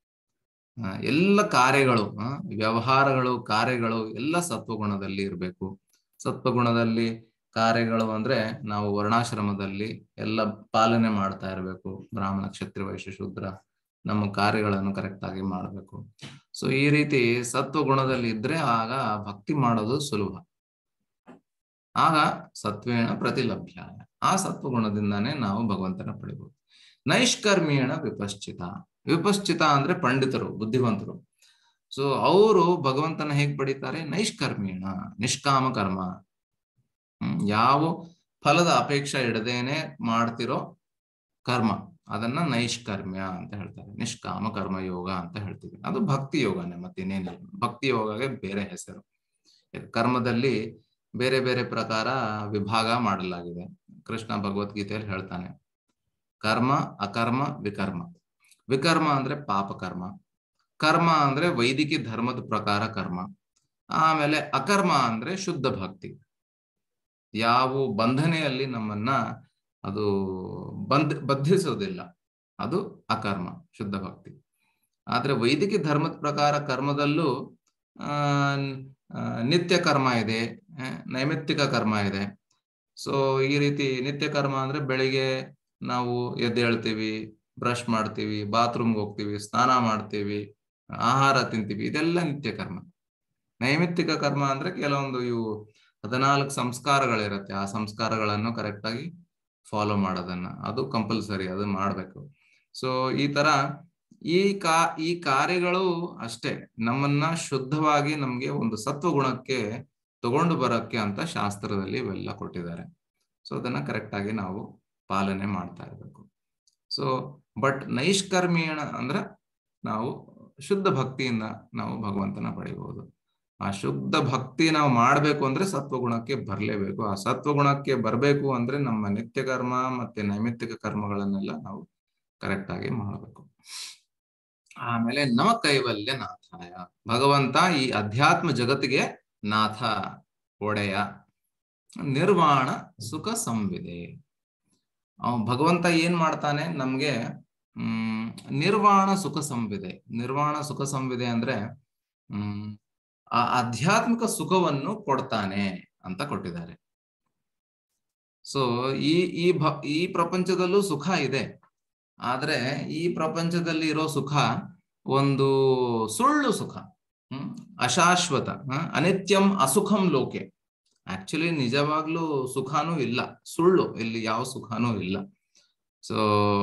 ಎಲ್ಲ ಕಾರ್ಯಗಳು, ವ್ಯವಹಾರಗಳು, ಕಾರ್ಯಗಳು ಎಲ್ಲ ಸತ್ವಗುಣದಲ್ಲಿ ಇರಬೇಕು. ಸತ್ವಗುಣದಲ್ಲಿ ಕಾರ್ಯಗಳು ಅಂದ್ರೆ ನಾವು ವರ್ಣಾಶ್ರಮದಲ್ಲಿ ಎಲ್ಲ ಪಾಲನೆ ಮಾಡ್ತಾ ಇರಬೇಕು. ಬ್ರಾಹ್ಮಣ, ಕ್ಷತ್ರಿಯ, ವೈಶ್ಯ, ಶೂದ್ರ ನಮ್ಮ ಕಾರ್ಯಗಳನ್ನು ಕರೆಕ್ಟ್ ಆಗಿ ಮಾಡಬೇಕು. ಸೊ ಈ ರೀತಿ ಸತ್ವಗುಣದಲ್ಲಿ ಇದ್ರೆ ಆಗ ಭಕ್ತಿ ಮಾಡೋದು ಸುಲಭ. ಆಗ ಸತ್ವೇಣ ಪ್ರತಿಲಭ್ಯ, ಆ ಸತ್ವಗುಣದಿಂದಾನೇ ನಾವು ಭಗವಂತನ ಪಡಿಬಹುದು. ನೈಷ್ಕರ್ಮೇಣ ವಿಪಶ್ಚಿತ, ವಿಪಶ್ಚಿತ ಅಂದ್ರೆ ಪಂಡಿತರು, ಬುದ್ಧಿವಂತರು. ಸೊ ಅವರು ಭಗವಂತನ ಹೇಗ್ ಪಡಿತಾರೆ? ನೈಷ್ಕರ್ಮೇಣ, ನಿಷ್ಕಾಮ ಕರ್ಮ. ಹ್ಮ್ ಯಾವ ಫಲದ ಅಪೇಕ್ಷೆ ಇಡದೇನೆ ಮಾಡ್ತಿರೋ ಕರ್ಮ, ಅದನ್ನ ನೈಷ್ಕರ್ಮ್ಯ ಅಂತ ಹೇಳ್ತಾರೆ. ನಿಷ್ಕಾಮ ಕರ್ಮ ಯೋಗ ಅಂತ ಹೇಳ್ತೀವಿ. ಅದು ಭಕ್ತಿ ಯೋಗನೇ, ಮತ್ತಿನ್ನೇನಿಲ್ಲ. ಭಕ್ತಿ ಯೋಗಕ್ಕೆ ಬೇರೆ ಹೆಸರು. ಕರ್ಮದಲ್ಲಿ ಬೇರೆ ಬೇರೆ ಪ್ರಕಾರ ವಿಭಾಗ ಮಾಡಲಾಗಿದೆ. ಕೃಷ್ಣ ಭಗವದ್ಗೀತೆಯಲ್ಲಿ ಹೇಳ್ತಾನೆ, ಕರ್ಮ, ಅಕರ್ಮ, ವಿಕರ್ಮ. ವಿಕರ್ಮ ಅಂದ್ರೆ ಪಾಪ ಕರ್ಮ, ಕರ್ಮ ಅಂದ್ರೆ ವೈದಿಕ ಧರ್ಮದ ಪ್ರಕಾರ ಕರ್ಮ, ಆಮೇಲೆ ಅಕರ್ಮ ಅಂದ್ರೆ ಶುದ್ಧ ಭಕ್ತಿ. ಯಾವ ಬಂಧನೆಯಲ್ಲಿ ನಮ್ಮನ್ನ ಅದು ಬಂಧ ಬಂಧಿಸೋದಿಲ್ಲ, ಅದು ಅಕರ್ಮ, ಶುದ್ಧ ಭಕ್ತಿ. ಆದ್ರೆ ವೈದಿಕ ಧರ್ಮದ ಪ್ರಕಾರ ಕರ್ಮದಲ್ಲೂ ಆ ನಿತ್ಯ ಕರ್ಮ ಇದೆ, ನೈಮಿತ್ತಿಕ ಕರ್ಮ ಇದೆ. ಸೊ ಈ ರೀತಿ ನಿತ್ಯ ಕರ್ಮ ಅಂದ್ರೆ ಬೆಳಿಗ್ಗೆ ನಾವು ಎದ್ದೇಳ್ತೀವಿ, ಬ್ರಷ್ ಮಾಡ್ತೀವಿ, ಬಾತ್ರೂಮ್ಗೆ ಹೋಗ್ತೀವಿ, ಸ್ನಾನ ಮಾಡ್ತೀವಿ, ಆಹಾರ ತಿಂತೀವಿ, ಇದೆಲ್ಲ ನಿತ್ಯ ಕರ್ಮ. ನೈಮಿತ್ತಿಕ ಕರ್ಮ ಅಂದ್ರೆ ಕೆಲವೊಂದು ಇವು ಹದಿನಾಲ್ಕು ಸಂಸ್ಕಾರಗಳಿರತ್ತೆ, ಆ ಸಂಸ್ಕಾರಗಳನ್ನು ಕರೆಕ್ಟ್ ಆಗಿ ಫಾಲೋ ಮಾಡೋದನ್ನ, ಅದು ಕಂಪಲ್ಸರಿ, ಅದು ಮಾಡ್ಬೇಕು. ಸೊ ಈ ತರ ಈ ಕಾ ಈ ಕಾರ್ಯಗಳು ಅಷ್ಟೇ ನಮ್ಮನ್ನ ಶುದ್ಧವಾಗಿ ನಮ್ಗೆ ಒಂದು ಸತ್ವ ಗುಣಕ್ಕೆ ತಗೊಂಡು ಬರೋಕ್ಕೆ ಅಂತ ಶಾಸ್ತ್ರದಲ್ಲಿ ಇವೆಲ್ಲ ಕೊಟ್ಟಿದ್ದಾರೆ. ಸೊ ಅದನ್ನ ಕರೆಕ್ಟ್ ಆಗಿ ನಾವು ಪಾಲನೆ ಮಾಡ್ತಾ ಇರ್ಬೇಕು. ಸೊ ಬಟ್ ನೈಷ್ಕರ್ಮೀಣ ಅಂದ್ರೆ ನಾವು ಶುದ್ಧ ಭಕ್ತಿಯಿಂದ ನಾವು ಭಗವಂತನ ಪಡೆಯಬಹುದು. ಆ ಶುದ್ಧ ಭಕ್ತಿ ನಾವು ಮಾಡ್ಬೇಕು ಅಂದ್ರೆ ಸತ್ವಗುಣಕ್ಕೆ ಬರ್ಲೇಬೇಕು. ಆ ಸತ್ವಗುಣಕ್ಕೆ ಬರ್ಬೇಕು ಅಂದ್ರೆ ನಮ್ಮ ನಿತ್ಯ ಕರ್ಮ ಮತ್ತೆ ನೈಮಿತ್ತಿಕ ಕರ್ಮಗಳನ್ನೆಲ್ಲ ನಾವು ಕರೆಕ್ಟ್ ಆಗಿ ಮಾಡಬೇಕು. ಆಮೇಲೆ ನವ ಕೈವಲ್ಯ ನಾಥಾಯ, ಭಗವಂತ ಈ ಅಧ್ಯಾತ್ಮ ಜಗತ್ತಿಗೆ ನಾಥ, ಒಡೆಯ. ನಿರ್ವಾಣ ಸುಖ ಸಂವಿದೆ, ಅವ ಭಗವಂತ ಏನ್ ಮಾಡ್ತಾನೆ ನಮ್ಗೆ ಹ್ಮ್ ನಿರ್ವಾಣ ಸುಖ ಸಂವಿದೆ. ನಿರ್ವಾಣ ಸುಖ ಸಂವಿದೆ ಅಂದ್ರೆ ಹ್ಮ್ ಆ ಆಧ್ಯಾತ್ಮಿಕ ಸುಖವನ್ನು ಕೊಡ್ತಾನೆ ಅಂತ ಕೊಟ್ಟಿದ್ದಾರೆ. ಸೊ ಈ ಈ ಭ ಈ ಪ್ರಪಂಚದಲ್ಲೂ ಸುಖ ಇದೆ, ಆದ್ರೆ ಈ ಪ್ರಪಂಚದಲ್ಲಿ ಇರೋ ಸುಖ ಒಂದು ಸುಳ್ಳು ಸುಖ, ಹ್ಮ್ ಅಶಾಶ್ವತ, ಅನಿತ್ಯಂ ಅಸುಖಂ ಲೋಕೆ. ಆಕ್ಚುಲಿ ನಿಜವಾಗ್ಲೂ ಸುಖನೂ ಇಲ್ಲ, ಸುಳ್ಳು, ಇಲ್ಲಿ ಯಾವ ಸುಖನೂ ಇಲ್ಲ. ಸೊ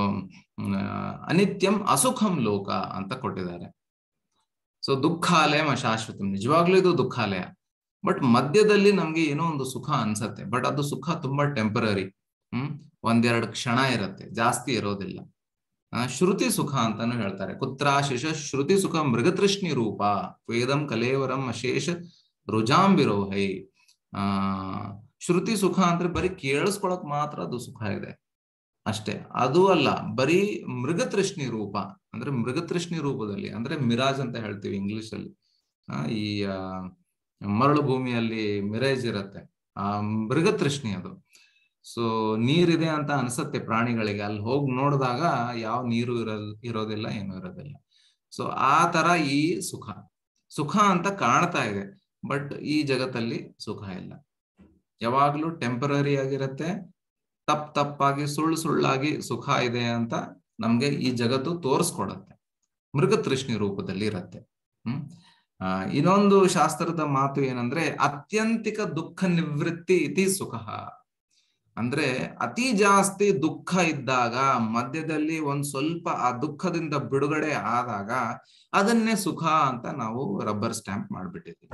ಅನಿತ್ಯಂ ಅಸುಖಂ ಲೋಕ ಅಂತ ಕೊಟ್ಟಿದ್ದಾರೆ. ಸೊ ದುಃಖಾಲಯಂ ಅಶಾಶ್ವತಂ, ನಿಜವಾಗ್ಲೂ ಇದು ದುಃಖಾಲಯ. ಬಟ್ ಮಧ್ಯದಲ್ಲಿ ನಮ್ಗೆ ಏನೋ ಒಂದು ಸುಖ ಅನ್ಸತ್ತೆ, ಬಟ್ ಅದು ಸುಖ ತುಂಬಾ ಟೆಂಪರರಿ, ಹ್ಮ್ ಒಂದೆರಡು ಕ್ಷಣ ಇರತ್ತೆ, ಜಾಸ್ತಿ ಇರೋದಿಲ್ಲ. ಶ್ರುತಿ ಸುಖ ಅಂತಾನು ಹೇಳ್ತಾರೆ. ಕುತ್ರಾಶಿಷ ಶ್ರುತಿ ಸುಖ ಮೃಗತೃಷ್ಣಿ ರೂಪ ವೇದಂ ಕಲೇವರಂ ಅಶೇಷ ರುಜಾಂಬಿರೋಹೈ. ಆ ಶ್ರುತಿ ಸುಖ ಅಂದ್ರೆ ಬರೀ ಕೇಳಿಸ್ಕೊಳಕ್ ಮಾತ್ರ ಅದು ಸುಖ ಇದೆ ಅಷ್ಟೇ, ಅದು ಅಲ್ಲ. ಬರೀ ಮೃಗತೃಷ್ಣಿ ರೂಪ ಅಂದ್ರೆ ಮೃಗತೃಷ್ಣಿ ರೂಪದಲ್ಲಿ, ಅಂದ್ರೆ ಮಿರಾಜ್ ಅಂತ ಹೇಳ್ತೀವಿ ಇಂಗ್ಲಿಷ್ ಅಲ್ಲಿ. ಆ ಈ ಮರಳು ಭೂಮಿಯಲ್ಲಿ ಮಿರೇಜ್ ಇರತ್ತೆ, ಆ ಮೃಗತೃಷ್ಣಿ ಅದು. ಸೊ ನೀರಿದೆ ಅಂತ ಅನ್ಸತ್ತೆ ಪ್ರಾಣಿಗಳಿಗೆ, ಅಲ್ಲಿ ಹೋಗಿ ನೋಡಿದಾಗ ಯಾವ ನೀರು ಇರೋ ಇರೋದಿಲ್ಲ, ಏನೂ ಇರೋದಿಲ್ಲ. ಸೊ ಆ ತರ ಈ ಸುಖ ಸುಖ ಅಂತ ಕಾಣ್ತಾ ಇದೆ, ಬಟ್ ಈ ಜಗತ್ತಲ್ಲಿ ಸುಖ ಇಲ್ಲ, ಯಾವಾಗ್ಲೂ ಟೆಂಪರರಿ ಆಗಿರತ್ತೆ. ತಪ್ಪ ತಪ್ಪಾಗಿ ಸುಳ್ಳು ಸುಳ್ಳಾಗಿ ಸುಖ ಇದೆ ಅಂತ ನಮ್ಗೆ ಈ ಜಗತ್ತು ತೋರಿಸ್ಕೊಡತ್ತೆ, ಮೃಗತೃಷ್ಣಿ ರೂಪದಲ್ಲಿ ಇರತ್ತೆ. ಹ್ಮ್ ಆ ಇನ್ನೊಂದು ಶಾಸ್ತ್ರದ ಮಾತು ಏನಂದ್ರೆ ಅತ್ಯಂತಿಕ ದುಃಖ ನಿವೃತ್ತಿ ಇತಿ ಸುಖ. ಅಂದ್ರೆ ಅತಿ ಜಾಸ್ತಿ ದುಃಖ ಇದ್ದಾಗ ಮಧ್ಯದಲ್ಲಿ ಒಂದ್ ಸ್ವಲ್ಪ ಆ ದುಃಖದಿಂದ ಬಿಡುಗಡೆ ಆದಾಗ ಅದನ್ನೇ ಸುಖ ಅಂತ ನಾವು ರಬ್ಬರ್ ಸ್ಟ್ಯಾಂಪ್ ಮಾಡ್ಬಿಟ್ಟಿದ್ದೀವಿ.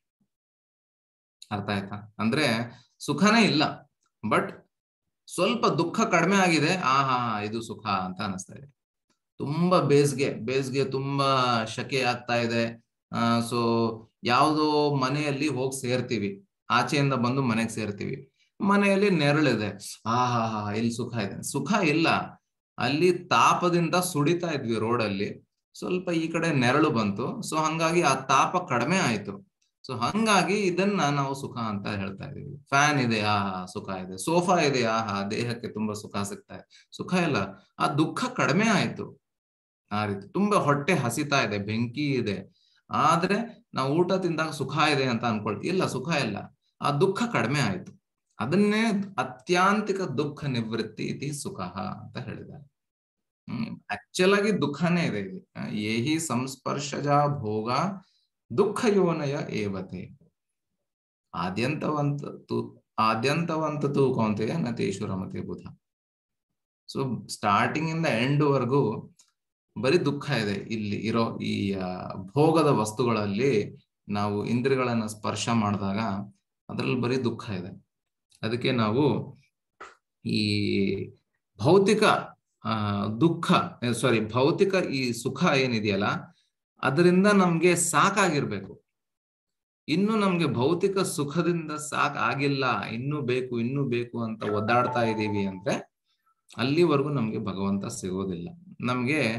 ಅರ್ಥ ಆಯ್ತಾ? ಅಂದ್ರೆ ಸುಖನೇ ಇಲ್ಲ, ಬಟ್ ಸ್ವಲ್ಪ ದುಃಖ ಕಡಿಮೆ ಆಗಿದೆ, ಆ ಹಾ ಇದು ಸುಖ ಅಂತ ಅನಿಸ್ತಾ ಇದೆ. ತುಂಬಾ ಬೇಸಿಗೆ ಬೇಸಿಗೆ ತುಂಬಾ ಶಕೆ ಆಗ್ತಾ ಇದೆ. ಆ ಸೊ ಯಾವುದೋ ಮನೆಯಲ್ಲಿ ಹೋಗಿ ಸೇರ್ತೀವಿ, ಆಚೆಯಿಂದ ಬಂದು ಮನೆಗೆ ಸೇರ್ತೀವಿ, ಮನೆಯಲ್ಲಿ ನೆರಳಿದೆ, ಆ ಹಾ ಹಾ ಇಲ್ಲಿ ಸುಖ ಇದೆ. ಸುಖ ಇಲ್ಲ, ಅಲ್ಲಿ ತಾಪದಿಂದ ಸುಡಿತಾ ಇದ್ವಿ ರೋಡಲ್ಲಿ, ಸ್ವಲ್ಪ ಈ ಕಡೆ ನೆರಳು ಬಂತು, ಸೊ ಹಂಗಾಗಿ ಆ ತಾಪ ಕಡಿಮೆ ಆಯ್ತು. ಸೊ ಹಂಗಾಗಿ ಇದನ್ನ ನಾವು ಸುಖ ಅಂತ ಹೇಳ್ತಾ ಇದೀವಿ. ಫ್ಯಾನ್ ಇದೆ, ಆಹಾ ಸುಖ ಇದೆ. ಸೋಫಾ ಇದೆ, ಆಹಾ ದೇಹಕ್ಕೆ ತುಂಬಾ ಸುಖ ಸಿಗ್ತಾ ಇದೆ. ಸುಖ ಇಲ್ಲ, ಆ ದುಃಖ ಕಡಿಮೆ ಆಯ್ತು. ಆ ರೀತಿ ತುಂಬಾ ಹೊಟ್ಟೆ ಹಸಿತಾ ಇದೆ, ಬೆಂಕಿ ಇದೆ, ಆದ್ರೆ ನಾವು ಊಟ ತಿಂದಾಗ ಸುಖ ಇದೆ ಅಂತ ಅನ್ಕೊಳ್ತೀವಿ. ಇಲ್ಲ, ಸುಖ ಇಲ್ಲ, ಆ ದುಃಖ ಕಡಿಮೆ ಆಯ್ತು. ಅದನ್ನೇ ಅತ್ಯಾಂತಿಕ ದುಃಖ ನಿವೃತ್ತಿ ಇತಿ ಸುಖ ಅಂತ ಹೇಳಿದ್ದಾರೆ. ಹ್ಮ್ ಆಕ್ಚುಲ್ ಆಗಿ ದುಃಖನೇ ಇದೆ ಇಲ್ಲಿ. ಏಹಿ ಸಂಸ್ಪರ್ಶಜ ಭೋಗ ದುಃಖ ಯೋನಯ ಏವತೆ ಆದ್ಯಂತವಂತ ತು ಆದ್ಯಂತವಂತ ತು ಕೌಂತೆಯ ನತೇಶು ರಮತೆ ಬುಧ. ಸೊ ಸ್ಟಾರ್ಟಿಂಗ್ ಇಂದ ಎಂಡ್ ವರ್ಗೂ ಬರೀ ದುಃಖ ಇದೆ ಇಲ್ಲಿ ಇರೋ ಈ ಭೋಗದ ವಸ್ತುಗಳಲ್ಲಿ. ನಾವು ಇಂದ್ರಿಯಗಳನ್ನ ಸ್ಪರ್ಶ ಮಾಡಿದಾಗ ಅದ್ರಲ್ಲಿ ಬರೀ ದುಃಖ ಇದೆ. ಅದಕ್ಕೆ ನಾವು ಈ ಭೌತಿಕ ಆ ದುಃಖ ಸಾರಿ ಭೌತಿಕ ಈ ಸುಖ ಏನಿದೆಯಲ್ಲ ಅದರಿಂದ ನಮ್ಗೆ ಸಾಕಾಗಿರ್ಬೇಕು. ಇನ್ನು ನಮ್ಗೆ ಭೌತಿಕ ಸುಖದಿಂದ ಸಾಕ್ ಆಗಿಲ್ಲ, ಇನ್ನೂ ಬೇಕು ಇನ್ನೂ ಬೇಕು ಅಂತ ಒದ್ದಾಡ್ತಾ ಇದ್ದೀವಿ ಅಂದ್ರೆ ಅಲ್ಲಿವರೆಗೂ ನಮ್ಗೆ ಭಗವಂತ ಸಿಗೋದಿಲ್ಲ. ನಮ್ಗೆ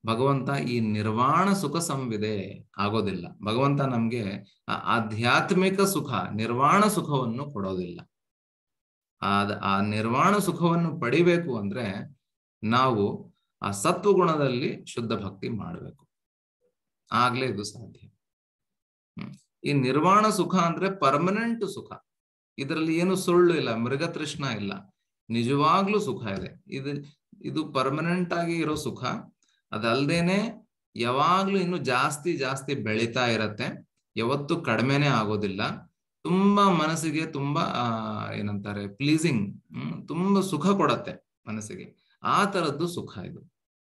ಭಗವಂತ ಈ ನಿರ್ವಾಣ ಸುಖ ಸಂವಿದೆ ಆಗೋದಿಲ್ಲ. ಭಗವಂತ ನಮ್ಗೆ ಆಧ್ಯಾತ್ಮಿಕ ಸುಖ, ನಿರ್ವಾಣ ಸುಖವನ್ನು ಕೊಡೋದಿಲ್ಲ. ಆದ ಆ ನಿರ್ವಾಣ ಸುಖವನ್ನು ಪಡಿಬೇಕು ಅಂದ್ರೆ ನಾವು ಆ ಸತ್ವಗುಣದಲ್ಲಿ ಶುದ್ಧ ಭಕ್ತಿ ಮಾಡಬೇಕು, ಆಗ್ಲೇ ಇದು ಸಾಧ್ಯ. ಹ್ಮ್ ಈ ನಿರ್ವಾಣ ಸುಖ ಅಂದ್ರೆ ಪರ್ಮನೆಂಟ್ ಸುಖ. ಇದರಲ್ಲಿ ಏನು ಸುಳ್ಳು ಇಲ್ಲ, ಮೃಗ ತೃಷ್ಣ ಇಲ್ಲ, ನಿಜವಾಗ್ಲೂ ಸುಖ ಇದೆ. ಇದು ಇದು ಪರ್ಮನೆಂಟ್ ಆಗಿ ಇರೋ ಸುಖ. ಅದಲ್ದೇನೆ ಯಾವಾಗ್ಲೂ ಇನ್ನು ಜಾಸ್ತಿ ಜಾಸ್ತಿ ಬೆಳೀತಾ ಇರತ್ತೆ, ಯಾವತ್ತೂ ಕಡಿಮೆನೆ ಆಗೋದಿಲ್ಲ. ತುಂಬಾ ಮನಸ್ಸಿಗೆ ತುಂಬಾ ಆ ಏನಂತಾರೆ ಪ್ಲೀಸಿಂಗ್, ಹ್ಮ್ ತುಂಬಾ ಸುಖ ಕೊಡತ್ತೆ ಮನಸ್ಸಿಗೆ. ಆ ತರದ್ದು ಸುಖ ಇದು.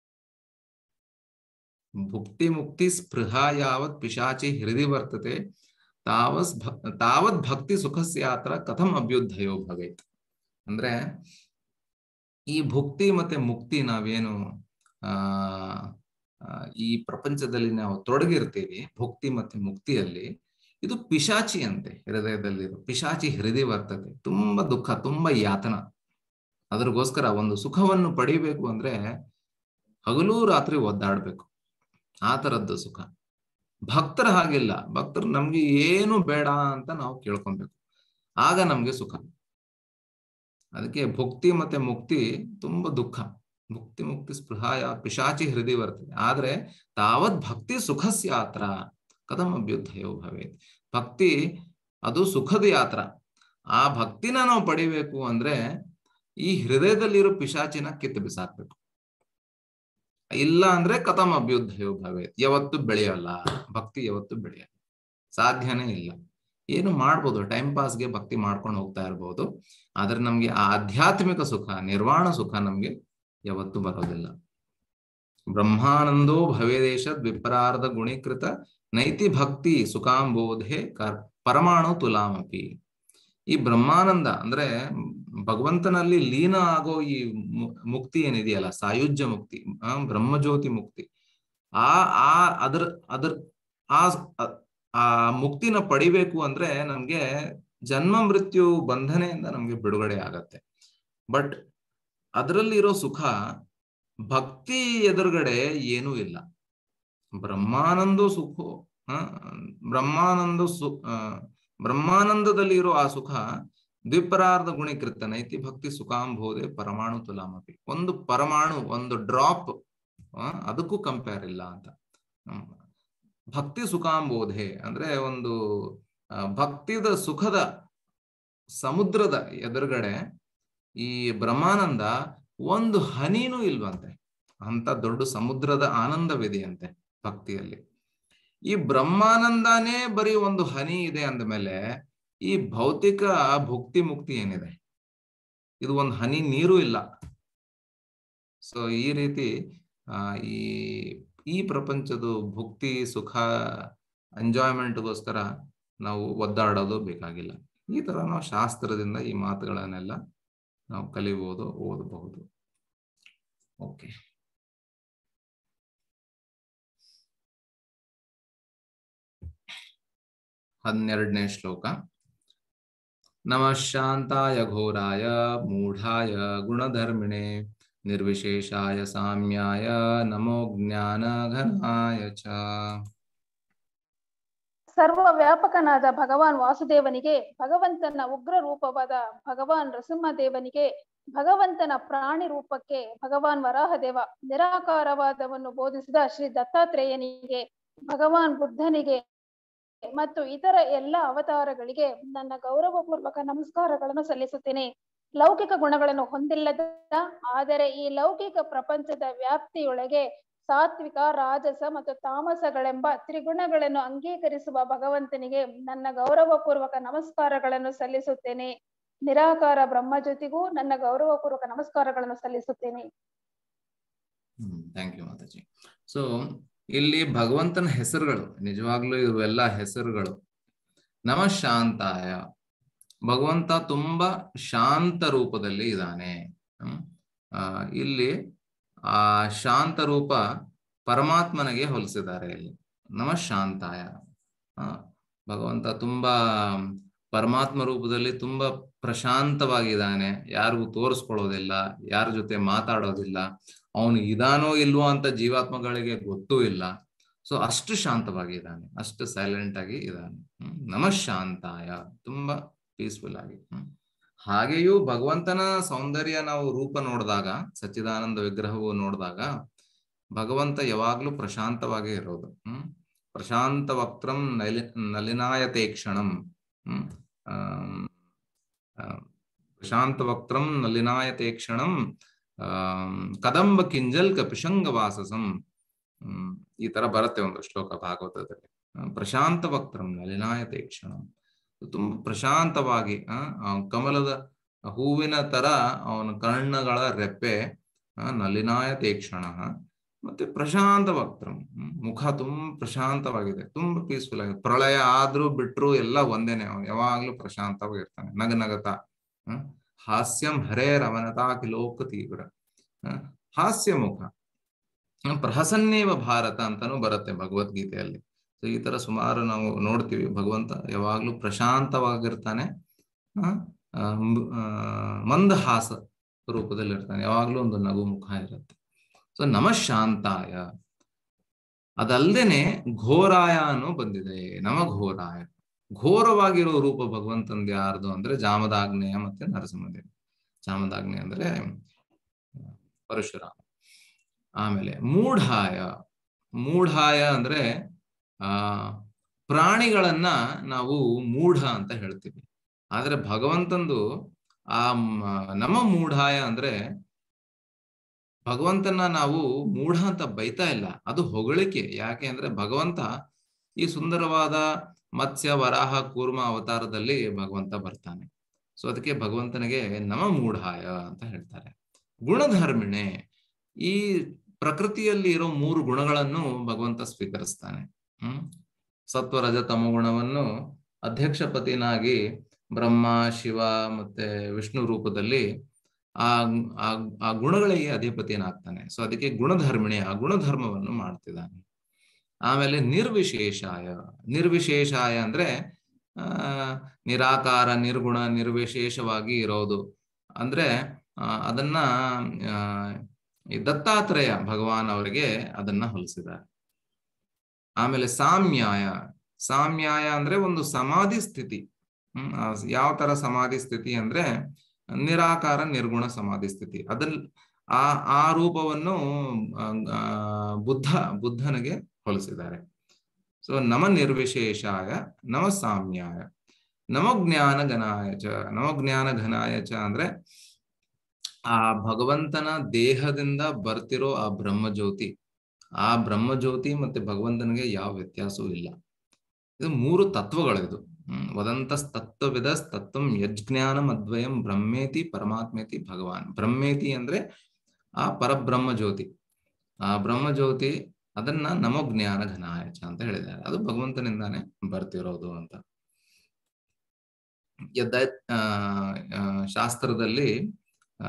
ಭುಕ್ತಿ ಮುಕ್ತಿ ಸ್ಪೃಹ ಯಾವತ್ ಪಿಶಾಚಿ ಹೃದಯ ವರ್ತತೆ ತಾವಸ್ ತಾವತ್ ಭಕ್ತಿ ಸುಖಸ್ಯಾತ್ರ ಕಥಂ ಅಭ್ಯುದಯೋ ಭವೇತ್. ಅಂದ್ರೆ ಈ ಭುಕ್ತಿ ಮತ್ತೆ ಮುಕ್ತಿ ನಾವೇನು ಆ ಈ ಪ್ರಪಂಚದಲ್ಲಿ ನಾವು ತೊಡಗಿರ್ತೀವಿ, ಭುಕ್ತಿ ಮತ್ತೆ ಮುಕ್ತಿಯಲ್ಲಿ, ಇದು ಪಿಶಾಚಿ ಅಂತೆ. ಹೃದಯದಲ್ಲಿರೋ ಪಿಶಾಚಿ ಹೃದಯ ವರ್ತತೆ, ತುಂಬಾ ದುಃಖ, ತುಂಬಾ ಯಾತನ. ಅದ್ರಗೋಸ್ಕರ ಒಂದು ಸುಖವನ್ನು ಪಡಿಬೇಕು ಅಂದ್ರೆ ಹಗಲೂ ರಾತ್ರಿ ಒದ್ದಾಡ್ಬೇಕು, ಆ ತರದ್ದು ಸುಖ. ಭಕ್ತರ ಹಾಗಿಲ್ಲ. ಭಕ್ತರು ನಮ್ಗೆ ಏನು ಬೇಡ ಅಂತ ನಾವು ಕೇಳ್ಕೊಬೇಕು, ಆಗ ನಮ್ಗೆ ಸುಖ. ಅದಕ್ಕೆ ಭುಕ್ತಿ ಮತ್ತೆ ಮುಕ್ತಿ ತುಂಬಾ ದುಃಖ. ಮುಕ್ತಿ ಮುಕ್ತಿ ಸ್ಪೃಹಾಯ ಪಿಶಾಚಿ ಹೃದಯ ವರ್ತದೆ. ಆದ್ರೆ ತಾವತ್ ಭಕ್ತಿ ಸುಖಸ್ಯಾತ್ರ ಕಥಂ ಅಭ್ಯುದಯೋ ಭವೇತ್. ಭಕ್ತಿ ಅದು ಸುಖದ ಯಾತ್ರ. ಆ ಭಕ್ತಿನ ನಾವು ಪಡಿಬೇಕು ಅಂದ್ರೆ ಈ ಹೃದಯದಲ್ಲಿರೋ ಪಿಶಾಚಿನ ಕಿತ್ತು ಬಿಸಾಕ್ಬೇಕು. ಇಲ್ಲ ಅಂದ್ರೆ ಕಥಂ ಅಭ್ಯುದಯೋ ಭವೇತ್, ಯಾವತ್ತು ಬೆಳೆಯಲ್ಲ ಭಕ್ತಿ, ಯಾವತ್ತು ಬೆಳೆಯಲ್ಲ, ಸಾಧ್ಯನೇ ಇಲ್ಲ. ಏನು ಮಾಡ್ಬೋದು, ಟೈಮ್ ಪಾಸ್ಗೆ ಭಕ್ತಿ ಮಾಡ್ಕೊಂಡು ಹೋಗ್ತಾ ಇರ್ಬೋದು, ಆದ್ರೆ ನಮ್ಗೆ ಆ ಆಧ್ಯಾತ್ಮಿಕ ಸುಖ, ನಿರ್ವಾಣ ಸುಖ ನಮ್ಗೆ ಯಾವತ್ತು ಬರೋದಿಲ್ಲ. ಬ್ರಹ್ಮಾನಂದೋ ಭವೇದೇಶ ವಿಪ್ರಾರ್ಧ ಗುಣೀಕೃತ ನೈತಿ ಭಕ್ತಿ ಸುಖಾಂಬೋಧೆ ಪರಮಾಣು ತುಲಾಮಪಿ. ಈ ಬ್ರಹ್ಮಾನಂದ ಅಂದ್ರೆ ಭಗವಂತನಲ್ಲಿ ಲೀನ ಆಗೋ ಈ ಮುಕ್ತಿ ಏನಿದೆಯಲ್ಲ, ಸಾಯುಜ್ಯ ಮುಕ್ತಿ, ಆ ಬ್ರಹ್ಮಜ್ಯೋತಿ ಮುಕ್ತಿ, ಆ ಆ ಅದ್ರ ಅದ್ರ ಆ ಆ ಮುಕ್ತಿನ ಪಡಿಬೇಕು ಅಂದ್ರೆ ನಮ್ಗೆ ಜನ್ಮ ಮೃತ್ಯು ಬಂಧನೆಯಿಂದ ನಮ್ಗೆ ಬಿಡುಗಡೆ ಆಗತ್ತೆ. ಬಟ್ ಅದರಲ್ಲಿರೋ ಸುಖ ಭಕ್ತಿ ಎದುರುಗಡೆ ಏನೂ ಇಲ್ಲ. ಬ್ರಹ್ಮಾನಂದೋ ಸುಖೋ ಹ ಬ್ರಹ್ಮಾನಂದ ಸು ಬ್ರಹ್ಮಾನಂದದಲ್ಲಿ ಇರೋ ಆ ಸುಖ ದ್ವಿಪರಾರ್ಧ ಗುಣೀಕೃತ ನೈತಿ ಭಕ್ತಿ ಸುಖಾಂಬೋಧೆ ಪರಮಾಣು ತುಲಾಮಪಿ. ಒಂದು ಪರಮಾಣು, ಒಂದು ಡ್ರಾಪ್ ಅದಕ್ಕೂ ಕಂಪೇರ್ ಇಲ್ಲ ಅಂತ. ಭಕ್ತಿ ಸುಖಾಂಬೋಧೆ ಅಂದ್ರೆ ಒಂದು ಭಕ್ತಿದ ಸುಖದ ಸಮುದ್ರದ ಎದುರುಗಡೆ ಈ ಬ್ರಹ್ಮಾನಂದ ಒಂದು ಹನಿನೂ ಇಲ್ವಂತೆ. ಅಂತ ದೊಡ್ಡ ಸಮುದ್ರದ ಆನಂದವಿದೆಯಂತೆ ಭಕ್ತಿಯಲ್ಲಿ. ಈ ಬ್ರಹ್ಮಾನಂದನೇ ಬರೀ ಒಂದು ಹನಿ ಇದೆ ಅಂದಮೇಲೆ ಈ ಭೌತಿಕ ಭುಕ್ತಿ ಮುಕ್ತಿ ಏನಿದೆ, ಇದು ಒಂದು ಹನಿ ನೀರು ಇಲ್ಲ. ಸೊ ಈ ರೀತಿ ಆ ಈ ಈ ಪ್ರಪಂಚದ ಭುಕ್ತಿ ಸುಖ ಎಂಜಾಯ್ಮೆಂಟ್ಗೋಸ್ಕರ ನಾವು ಒದ್ದಾಡೋದು ಬೇಕಾಗಿಲ್ಲ. ಈ ತರ ನಾವು ಶಾಸ್ತ್ರದಿಂದ ಈ ಮಾತುಗಳನ್ನೆಲ್ಲ ನಾವು ಕಲಿಬಹುದು, ಓದಬಹುದು. ಓಕೆ, ಹನ್ನೆರಡನೇ ಶ್ಲೋಕ. ನಮಃ ಶಾಂತಾಯ ಘೋರಾಯ ಮೂಢಾಯ ಗುಣಧರ್ಮಿಣೆ ನಿರ್ವಿಶೇಷಾಯ ಸಾಮ್ಯಾಯ ನಮೋ ಜ್ಞಾನ ಘನಾಯ ಚ. ಸರ್ವ ವ್ಯಾಪಕನಾದ ಭಗವಾನ್ ವಾಸುದೇವನಿಗೆ, ಭಗವಂತನ ಉಗ್ರ ರೂಪವಾದ ಭಗವಾನ್ ನರಸಿಂಹದೇವನಿಗೆ, ಭಗವಂತನ ಪ್ರಾಣಿ ರೂಪಕ್ಕೆ ಭಗವಾನ್ ವರಾಹದೇವ, ನಿರಾಕಾರವಾದವನ್ನು ಬೋಧಿಸಿದ ಶ್ರೀ ದತ್ತಾತ್ರೇಯನಿಗೆ, ಭಗವಾನ್ ಬುದ್ಧನಿಗೆ ಮತ್ತು ಇತರ ಎಲ್ಲ ಅವತಾರಗಳಿಗೆ ನನ್ನ ಗೌರವಪೂರ್ವಕ ನಮಸ್ಕಾರಗಳನ್ನು ಸಲ್ಲಿಸುತ್ತೇನೆ. ಲೌಕಿಕ ಗುಣಗಳನ್ನು ಹೊಂದಿಲ್ಲದ, ಆದರೆ ಈ ಲೌಕಿಕ ಪ್ರಪಂಚದ ವ್ಯಾಪ್ತಿಯೊಳಗೆ ಸಾತ್ವಿಕ, ರಾಜಸ ಮತ್ತು ತಾಮಸಗಳೆಂಬ ತ್ರಿಗುಣಗಳನ್ನು ಅಂಗೀಕರಿಸುವ ಭಗವಂತನಿಗೆ ನನ್ನ ಗೌರವಪೂರ್ವಕ ನಮಸ್ಕಾರಗಳನ್ನು ಸಲ್ಲಿಸುತ್ತೇನೆ. ನಿರಾಕಾರ ಬ್ರಹ್ಮಜ್ಯೋತಿಗೂ ನನ್ನ ಗೌರವಪೂರ್ವಕ ನಮಸ್ಕಾರಗಳನ್ನು ಸಲ್ಲಿಸುತ್ತೇನೆ. Hmm thank you Mataji. So ಇಲ್ಲಿ ಭಗವಂತನ ಹೆಸರುಗಳು, ನಿಜವಾಗ್ಲೂ ಇವೆಲ್ಲ ಹೆಸರುಗಳು. ನಮಃ ಶಾಂತಾಯ, ಭಗವಂತ ತುಂಬಾ ಶಾಂತ ರೂಪದಲ್ಲಿ ಇದ್ದಾನೆ. ಆ ಇಲ್ಲಿ ಆ ಶಾಂತ ರೂಪ ಪರಮಾತ್ಮನಿಗೆ ಹೋಲಿಸಿದ್ದಾರೆ ಇಲ್ಲಿ. ನಮಃ ಶಾಂತಾಯ, ಭಗವಂತ ತುಂಬಾ ಪರಮಾತ್ಮ ರೂಪದಲ್ಲಿ ತುಂಬಾ ಪ್ರಶಾಂತವಾಗಿದ್ದಾನೆ, ಯಾರಿಗೂ ತೋರಿಸ್ಕೊಳ್ಳೋದಿಲ್ಲ, ಯಾರ ಜೊತೆ ಮಾತಾಡೋದಿಲ್ಲ, ಅವನು ಇದಾನೋ ಇಲ್ವೋ ಅಂತ ಜೀವಾತ್ಮಗಳಿಗೆ ಗೊತ್ತೂ ಇಲ್ಲ. ಸೊ ಅಷ್ಟು ಶಾಂತವಾಗಿದ್ದಾನೆ, ಅಷ್ಟು ಸೈಲೆಂಟ್ ಆಗಿ ಇದ್ದಾನೆ. ಹ್ಮ್ ನಮಃ ಶಾಂತಾಯ, ತುಂಬಾ ಪೀಸ್ಫುಲ್ ಆಗಿ. ಹ್ಮ್ ಹಾಗೆಯೂ ಭಗವಂತನ ಸೌಂದರ್ಯ ನಾವು ರೂಪ ನೋಡಿದಾಗ, ಸಚ್ಚಿದಾನಂದ ವಿಗ್ರಹವು ನೋಡಿದಾಗ ಭಗವಂತ ಯಾವಾಗ್ಲೂ ಪ್ರಶಾಂತವಾಗೇ ಇರೋದು. ಹ್ಮ್ ಪ್ರಶಾಂತ ವಕ್ತ್ರಂ ನಲಿ ನಲಿನಾಯತೆ ಕ್ಷಣಂ. ಹ್ಮ್ ಪ್ರಶಾಂತ ವಕ್ತ್ರಂ ನಲಿನಾಯತೆ ಕ್ಷಣಂ ಕದಂಬ ಕಿಂಜಲ್ ಕಪಿಶಂಗ ವಾಸಸಂ. ಹ್ಮ್ ಈ ತರ ಬರುತ್ತೆ ಒಂದು ಶ್ಲೋಕ ಭಾಗವತದಲ್ಲಿ. ಪ್ರಶಾಂತ ವಕ್ತ್ರಂ ನಲಿನಾಯತೆ ಕ್ಷಣಂ, ತುಂಬಾ ಪ್ರಶಾಂತವಾಗಿ, ಆ ಕಮಲದ ಹೂವಿನ ತರ ಅವನ ಕಣ್ಣುಗಳ ರೆಪ್ಪೆ, ನಲಿನಾಯತೆ ಕ್ಷಣ, ಮತ್ತೆ ಪ್ರಶಾಂತ ವಕ್ತ್ರಂ, ಮುಖ ತುಂಬಾ ಪ್ರಶಾಂತವಾಗಿದೆ, ತುಂಬಾ ಪೀಸ್ಫುಲ್ ಆಗಿದೆ. ಪ್ರಳಯ ಆದ್ರೂ ಬಿಟ್ರು ಎಲ್ಲ ಒಂದೇನೆ, ಅವನು ಯಾವಾಗ್ಲೂ ಪ್ರಶಾಂತವಾಗಿರ್ತಾನೆ, ನಗ ನಗತ. ಹ್ಮ್ ಹಾಸ್ಯಂ ಹರೇರ್ ಅವನತಾ ಕಿಲೋಕ ತೀವ್ರ, ಹಾಸ್ಯ ಮುಖ. ಪ್ರಹಸನ್ನೇವ ಭಾರತ ಅಂತಾನೂ ಬರುತ್ತೆ ಭಗವದ್ಗೀತೆಯಲ್ಲಿ. ಸೊ ಈ ತರ ಸುಮಾರು ನಾವು ನೋಡ್ತೀವಿ, ಭಗವಂತ ಯಾವಾಗ್ಲೂ ಪ್ರಶಾಂತವಾಗಿರ್ತಾನೆ, ಮಂದಹಾಸ ರೂಪದಲ್ಲಿ ಇರ್ತಾನೆ, ಯಾವಾಗ್ಲೂ ಒಂದು ನಗು ಮುಖ ಇರುತ್ತೆ. ಸೊ ನಮಃ ಶಾಂತಾಯ. ಅದಲ್ದೇನೆ ಘೋರಾಯ ಅನ್ನೋ ಬಂದಿದೆ, ನಮ ಘೋರಾಯ. ಘೋರವಾಗಿರೋ ರೂಪ ಭಗವಂತಂದು ಯಾರ್ದು ಅಂದ್ರೆ ಜಾಮದಾಗ್ನೇಯ ಮತ್ತೆ ನರಸಿಂಹದೇವಿ. ಜಾಮದಾಗ್ನೇಯ ಅಂದ್ರೆ ಪರಶುರಾಮ. ಆಮೇಲೆ ಮೂಢಾಯ. ಮೂಢಾಯ ಅಂದ್ರೆ ಆ ಪ್ರಾಣಿಗಳನ್ನ ನಾವು ಮೂಢ ಅಂತ ಹೇಳ್ತೀವಿ, ಆದ್ರೆ ಭಗವಂತಂದು ಆ ನಮ ಮೂಢಾಯ ಅಂದ್ರೆ ಭಗವಂತನ ನಾವು ಮೂಢ ಅಂತ ಬೈತಾ ಇಲ್ಲ, ಅದು ಹೊಗಳಿಕೆ. ಯಾಕೆ ಅಂದ್ರೆ ಭಗವಂತ ಈ ಸುಂದರವಾದ ಮತ್ಸ್ಯ ವರಾಹ ಕೂರ್ಮ ಅವತಾರದಲ್ಲಿ ಭಗವಂತ ಬರ್ತಾನೆ. ಸೊ ಅದಕ್ಕೆ ಭಗವಂತನಿಗೆ ನಮ ಮೂಢಾಯ ಅಂತ ಹೇಳ್ತಾರೆ. ಗುಣಧರ್ಮಿಣೆ, ಈ ಪ್ರಕೃತಿಯಲ್ಲಿ ಇರೋ ಮೂರು ಗುಣಗಳನ್ನು ಭಗವಂತ ಸ್ವೀಕರಿಸ್ತಾನೆ. ಹ್ಮ್ ಸತ್ವ ರಜ ತಮ ಗುಣವನ್ನು ಅಧ್ಯಕ್ಷ ಪತಿನಾಗಿ ಬ್ರಹ್ಮ ಶಿವ ಮತ್ತೆ ವಿಷ್ಣು ರೂಪದಲ್ಲಿ ಆ ಆ ಗುಣಗಳಿಗೆ ಅಧಿಪತಿಯನಾಗ್ತಾನೆ. ಸೊ ಅದಕ್ಕೆ ಗುಣಧರ್ಮಿಣಿ, ಆ ಗುಣಧರ್ಮವನ್ನು ಮಾಡ್ತಿದ್ದಾನೆ. ಆಮೇಲೆ ನಿರ್ವಿಶೇಷಾಯ. ನಿರ್ವಿಶೇಷಾಯ ಅಂದ್ರೆ ಆ ನಿರಾಕಾರ ನಿರ್ಗುಣ ನಿರ್ವಿಶೇಷವಾಗಿ ಇರೋದು. ಅಂದ್ರೆ ಆ ಅದನ್ನ ಆ ದತ್ತಾತ್ರೇಯ ಭಗವಾನ್ ಅವರಿಗೆ ಅದನ್ನ ಹೋಲಿಸಿದ್ದಾರೆ. ಆಮೇಲೆ ಸಾಮ್ಯಾಯ. ಸಾಮ್ಯಾಯ ಅಂದ್ರೆ ಒಂದು ಸಮಾಧಿ ಸ್ಥಿತಿ. ಹ್ಮ್ ಯಾವ ತರ ಸಮಾಧಿ ಸ್ಥಿತಿ ಅಂದ್ರೆ ನಿರಾಕಾರ ನಿರ್ಗುಣ ಸಮಾಧಿ ಸ್ಥಿತಿ. ಅದಲ್ಲಿ ಆ ಆ ರೂಪವನ್ನು ಬುದ್ಧ ಬುದ್ಧನಿಗೆ ಹೋಲಿಸಿದ್ದಾರೆ. ಸೊ ನಮ ನಿರ್ವಿಶೇಷಾಯ, ನಮ ಸಾಮ್ಯಾಯ, ನಮ ಜ್ಞಾನ ಘನಾಯ ಚ. ನಮ ಜ್ಞಾನ ಘನಾಯ ಚ ಅಂದ್ರೆ ಆ ಭಗವಂತನ ದೇಹದಿಂದ ಬರ್ತಿರೋ ಆ ಬ್ರಹ್ಮಜ್ಯೋತಿ, ಆ ಬ್ರಹ್ಮಜ್ಯೋತಿ ಮತ್ತೆ ಭಗವಂತನಿಗೆ ಯಾವ ವ್ಯತ್ಯಾಸವೂ ಇಲ್ಲ. ಇದು ಮೂರು ತತ್ವಗಳಿದು. ಹ್ಮ್ ವದಂತ ತತ್ವವಿದ ತತ್ವಂ ಯಜ್ಞಾನಂ ಅದ್ವಯಂ ಬ್ರಹ್ಮೇತಿ ಪರಮಾತ್ಮೇತಿ ಭಗವಾನ್. ಬ್ರಹ್ಮೇತಿ ಅಂದ್ರೆ ಆ ಪರಬ್ರಹ್ಮ ಜ್ಯೋತಿ, ಆ ಬ್ರಹ್ಮಜ್ಯೋತಿ, ಅದನ್ನ ನಮೋ ಜ್ಞಾನ ಘನಾಯಚ ಅಂತ ಹೇಳಿದ್ದಾರೆ. ಅದು ಭಗವಂತನಿಂದಾನೇ ಬರ್ತಿರೋದು ಅಂತ. ಯದ್ದ ಶಾಸ್ತ್ರದಲ್ಲಿ ಆ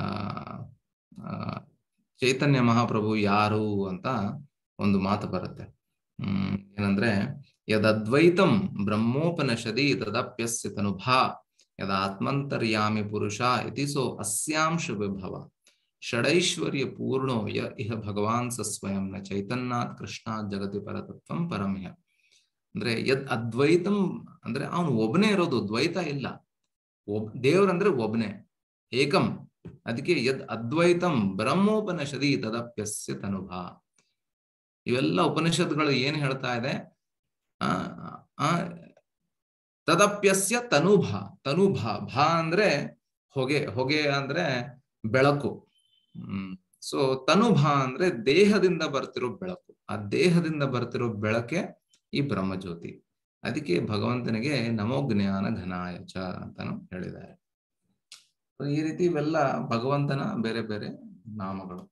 ಚೈತನ್ಯ ಮಹಾಪ್ರಭು ಯಾರು ಅಂತ ಒಂದು ಮಾತು ಬರುತ್ತೆ. ಹ್ಮ್ ಏನಂದ್ರೆ ಯದದ್ವೈತಂ ಬ್ರಹ್ಮೋಪನಿಷದಿ ತದಪ್ಯಸ್ಯ ತನುಭಾ ಯದಾತ್ಮಂತರ್ಯಾಮಿ ಪುರುಷ ಇತಿ ಸೋ ಅಸ್ಯಾಂಶ ವಿಭವ ಷಡೈಶ್ವರ್ಯ ಪೂರ್ಣೋ ಯ ಇಹ ಭಗವಾನ್ ಸ ಸ್ವಯಂ ನ ಚೈತನ್ಯಾತ್ ಕೃಷ್ಣಾತ್ ಜಗತಿ ಪರತತ್ವಂ ಪರಮ್ಯ. ಅಂದ್ರೆ ಯದ್ ಅದ್ವೈತಂ ಅಂದ್ರೆ ಅವನು ಒಬ್ಬನೇ ಇರೋದು, ದ್ವೈತ ಇಲ್ಲ. ಒಬ್ ದೇವ್ರಂದ್ರೆ ಒಬ್ಬನೇ, ಏಕಂ. ಅದಕ್ಕೆ ಯದ್ ಅದ್ವೈತಂ ಬ್ರಹ್ಮೋಪನಿಷದಿ ತದಪ್ಯಸ್ಯ ತನುಭಾ. ಇವೆಲ್ಲ ಉಪನಿಷತ್ಗಳು ಏನ್ ಹೇಳ್ತಾ ಇದೆ? ಆ ತದಪ್ಯಸ್ಯ ತನುಭಾ. ತನುಭಾ, ಭಾ ಅಂದ್ರೆ ಹೊಗೆ, ಹೊಗೆ ಅಂದ್ರೆ ಬೆಳಕು. ಹ್ಮ್ ಸೊ ತನುಭಾ ಅಂದ್ರೆ ದೇಹದಿಂದ ಬರ್ತಿರೋ ಬೆಳಕು. ಆ ದೇಹದಿಂದ ಬರ್ತಿರೋ ಬೆಳಕೆ ಈ ಬ್ರಹ್ಮಜ್ಯೋತಿ. ಅದಕ್ಕೆ ಭಗವಂತನಿಗೆ ನಮೋ ಜ್ಞಾನ ಘನಾಯಚ ಅಂತಾನು ಹೇಳಿದ್ದಾರೆ. ಈ ರೀತಿ ಇವೆಲ್ಲ ಭಗವಂತನ ಬೇರೆ ಬೇರೆ ನಾಮಗಳು.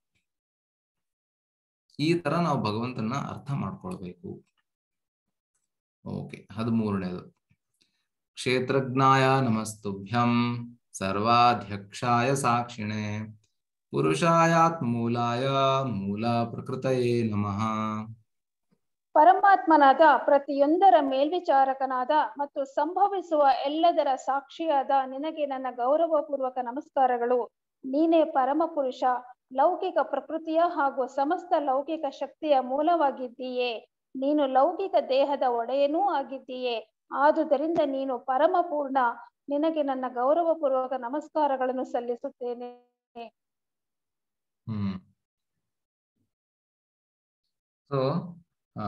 ಈ ತರ ನಾವು ಭಗವಂತನ ಅರ್ಥ ಮಾಡ್ಕೊಳ್ಬೇಕು. ಓಕೆ, ಹದಿಮೂರನೇದು ಕ್ಷೇತ್ರಜ್ಞಾಯ ನಮಸ್ತುಭ್ಯಂ ಸರ್ವಾಧ್ಯಕ್ಷಾಯ ಸಾಕ್ಷಿಣೆ ಪುರುಷಾಯಾತ್ ಮೂಲಾಯ ಮೂಲ ಪ್ರಕೃತಯೇ ನಮಃ. ಪರಮಾತ್ಮನಾದ ಪ್ರತಿಯೊಂದರ ಮೇಲ್ವಿಚಾರಕನಾದ ಮತ್ತು ಸಂಭವಿಸುವ ಎಲ್ಲದರ ಸಾಕ್ಷಿಯಾದ ನಿನಗೆ ನನ್ನ ಗೌರವಪೂರ್ವಕ ನಮಸ್ಕಾರಗಳು. ನೀನೇ ಪರಮ ಪುರುಷ, ಲೌಕಿಕ ಪ್ರಕೃತಿಯ ಹಾಗೂ ಸಮಸ್ತ ಲೌಕಿಕ ಶಕ್ತಿಯ ಮೂಲವಾಗಿದ್ದೀಯೇ. ನೀನು ಲೌಕಿಕ ದೇಹದ ಒಡೆಯನೂ ಆಗಿದ್ದೀಯೇ. ಆದುದರಿಂದ ನೀನು ಪರಮ ಪೂರ್ಣ. ನಿನಗೆ ನನ್ನ ಗೌರವಪೂರ್ವಕ ನಮಸ್ಕಾರಗಳನ್ನು ಸಲ್ಲಿಸುತ್ತೇನೆ. ಹ್ಮ್ ಸೊ ಆ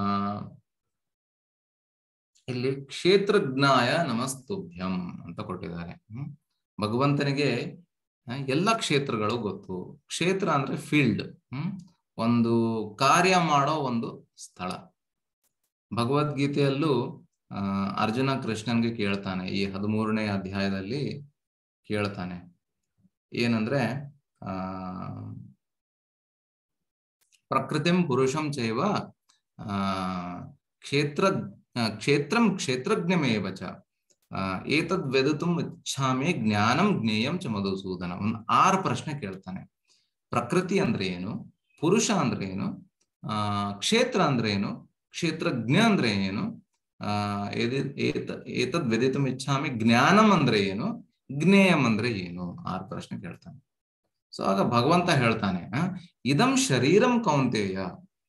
ಇಲ್ಲಿ ಕ್ಷೇತ್ರಜ್ಞಾಯ ನಮಸ್ತುಭ್ಯಂ ಅಂತ ಕೊಟ್ಟಿದ್ದಾರೆ. ಹ್ಮ್ ಭಗವಂತನಿಗೆ ಎಲ್ಲ ಕ್ಷೇತ್ರಗಳು ಗೊತ್ತು. ಕ್ಷೇತ್ರ ಅಂದ್ರೆ ಫೀಲ್ಡ್, ಹ್ಮ್ ಒಂದು ಕಾರ್ಯ ಮಾಡೋ ಒಂದು ಸ್ಥಳ. ಭಗವದ್ಗೀತೆಯಲ್ಲೂ ಆ ಅರ್ಜುನ ಕೃಷ್ಣನ್ಗೆ ಕೇಳ್ತಾನೆ, ಈ ಹದಿಮೂರನೇ ಅಧ್ಯಾಯದಲ್ಲಿ ಕೇಳ್ತಾನೆ ಏನಂದ್ರೆ ಆ ಪ್ರಕೃತಿಂ ಪುರುಷಂ ಚೈವ ಆ ಕ್ಷೇತ್ರ ಕ್ಷೇತ್ರಂ ಕ್ಷೇತ್ರಜ್ಞಮೇವ ಚ ಏತದ್ ವೆದಿತುಂ ಇಚ್ಛಾಮಿ ಜ್ಞಾನಂ ಜ್ಞೇಯಂ ಚ ಮಧುಸೂದನ. ಒಂದು ಆರು ಪ್ರಶ್ನೆ ಕೇಳ್ತಾನೆ. ಪ್ರಕೃತಿ ಅಂದ್ರೆ ಏನು, ಪುರುಷ ಅಂದ್ರೆ ಏನು, ಆ ಕ್ಷೇತ್ರ ಅಂದ್ರೆ ಏನು, ಕ್ಷೇತ್ರಜ್ಞ ಅಂದ್ರೆ ಏನು, ಆ ಏತದ್ ವೆದಿತುಂ ಇಚ್ಛಾಮಿ ಜ್ಞಾನಂ ಅಂದ್ರೆ ಏನು, ಜ್ಞೇಯಂ ಅಂದ್ರೆ ಏನು, ಆರು ಪ್ರಶ್ನೆ ಕೇಳ್ತಾನೆ. ಸೊ ಆಗ ಭಗವಂತ ಹೇಳ್ತಾನೆ, ಇದಂ ಶರೀರಂ ಕೌಂತೆಯ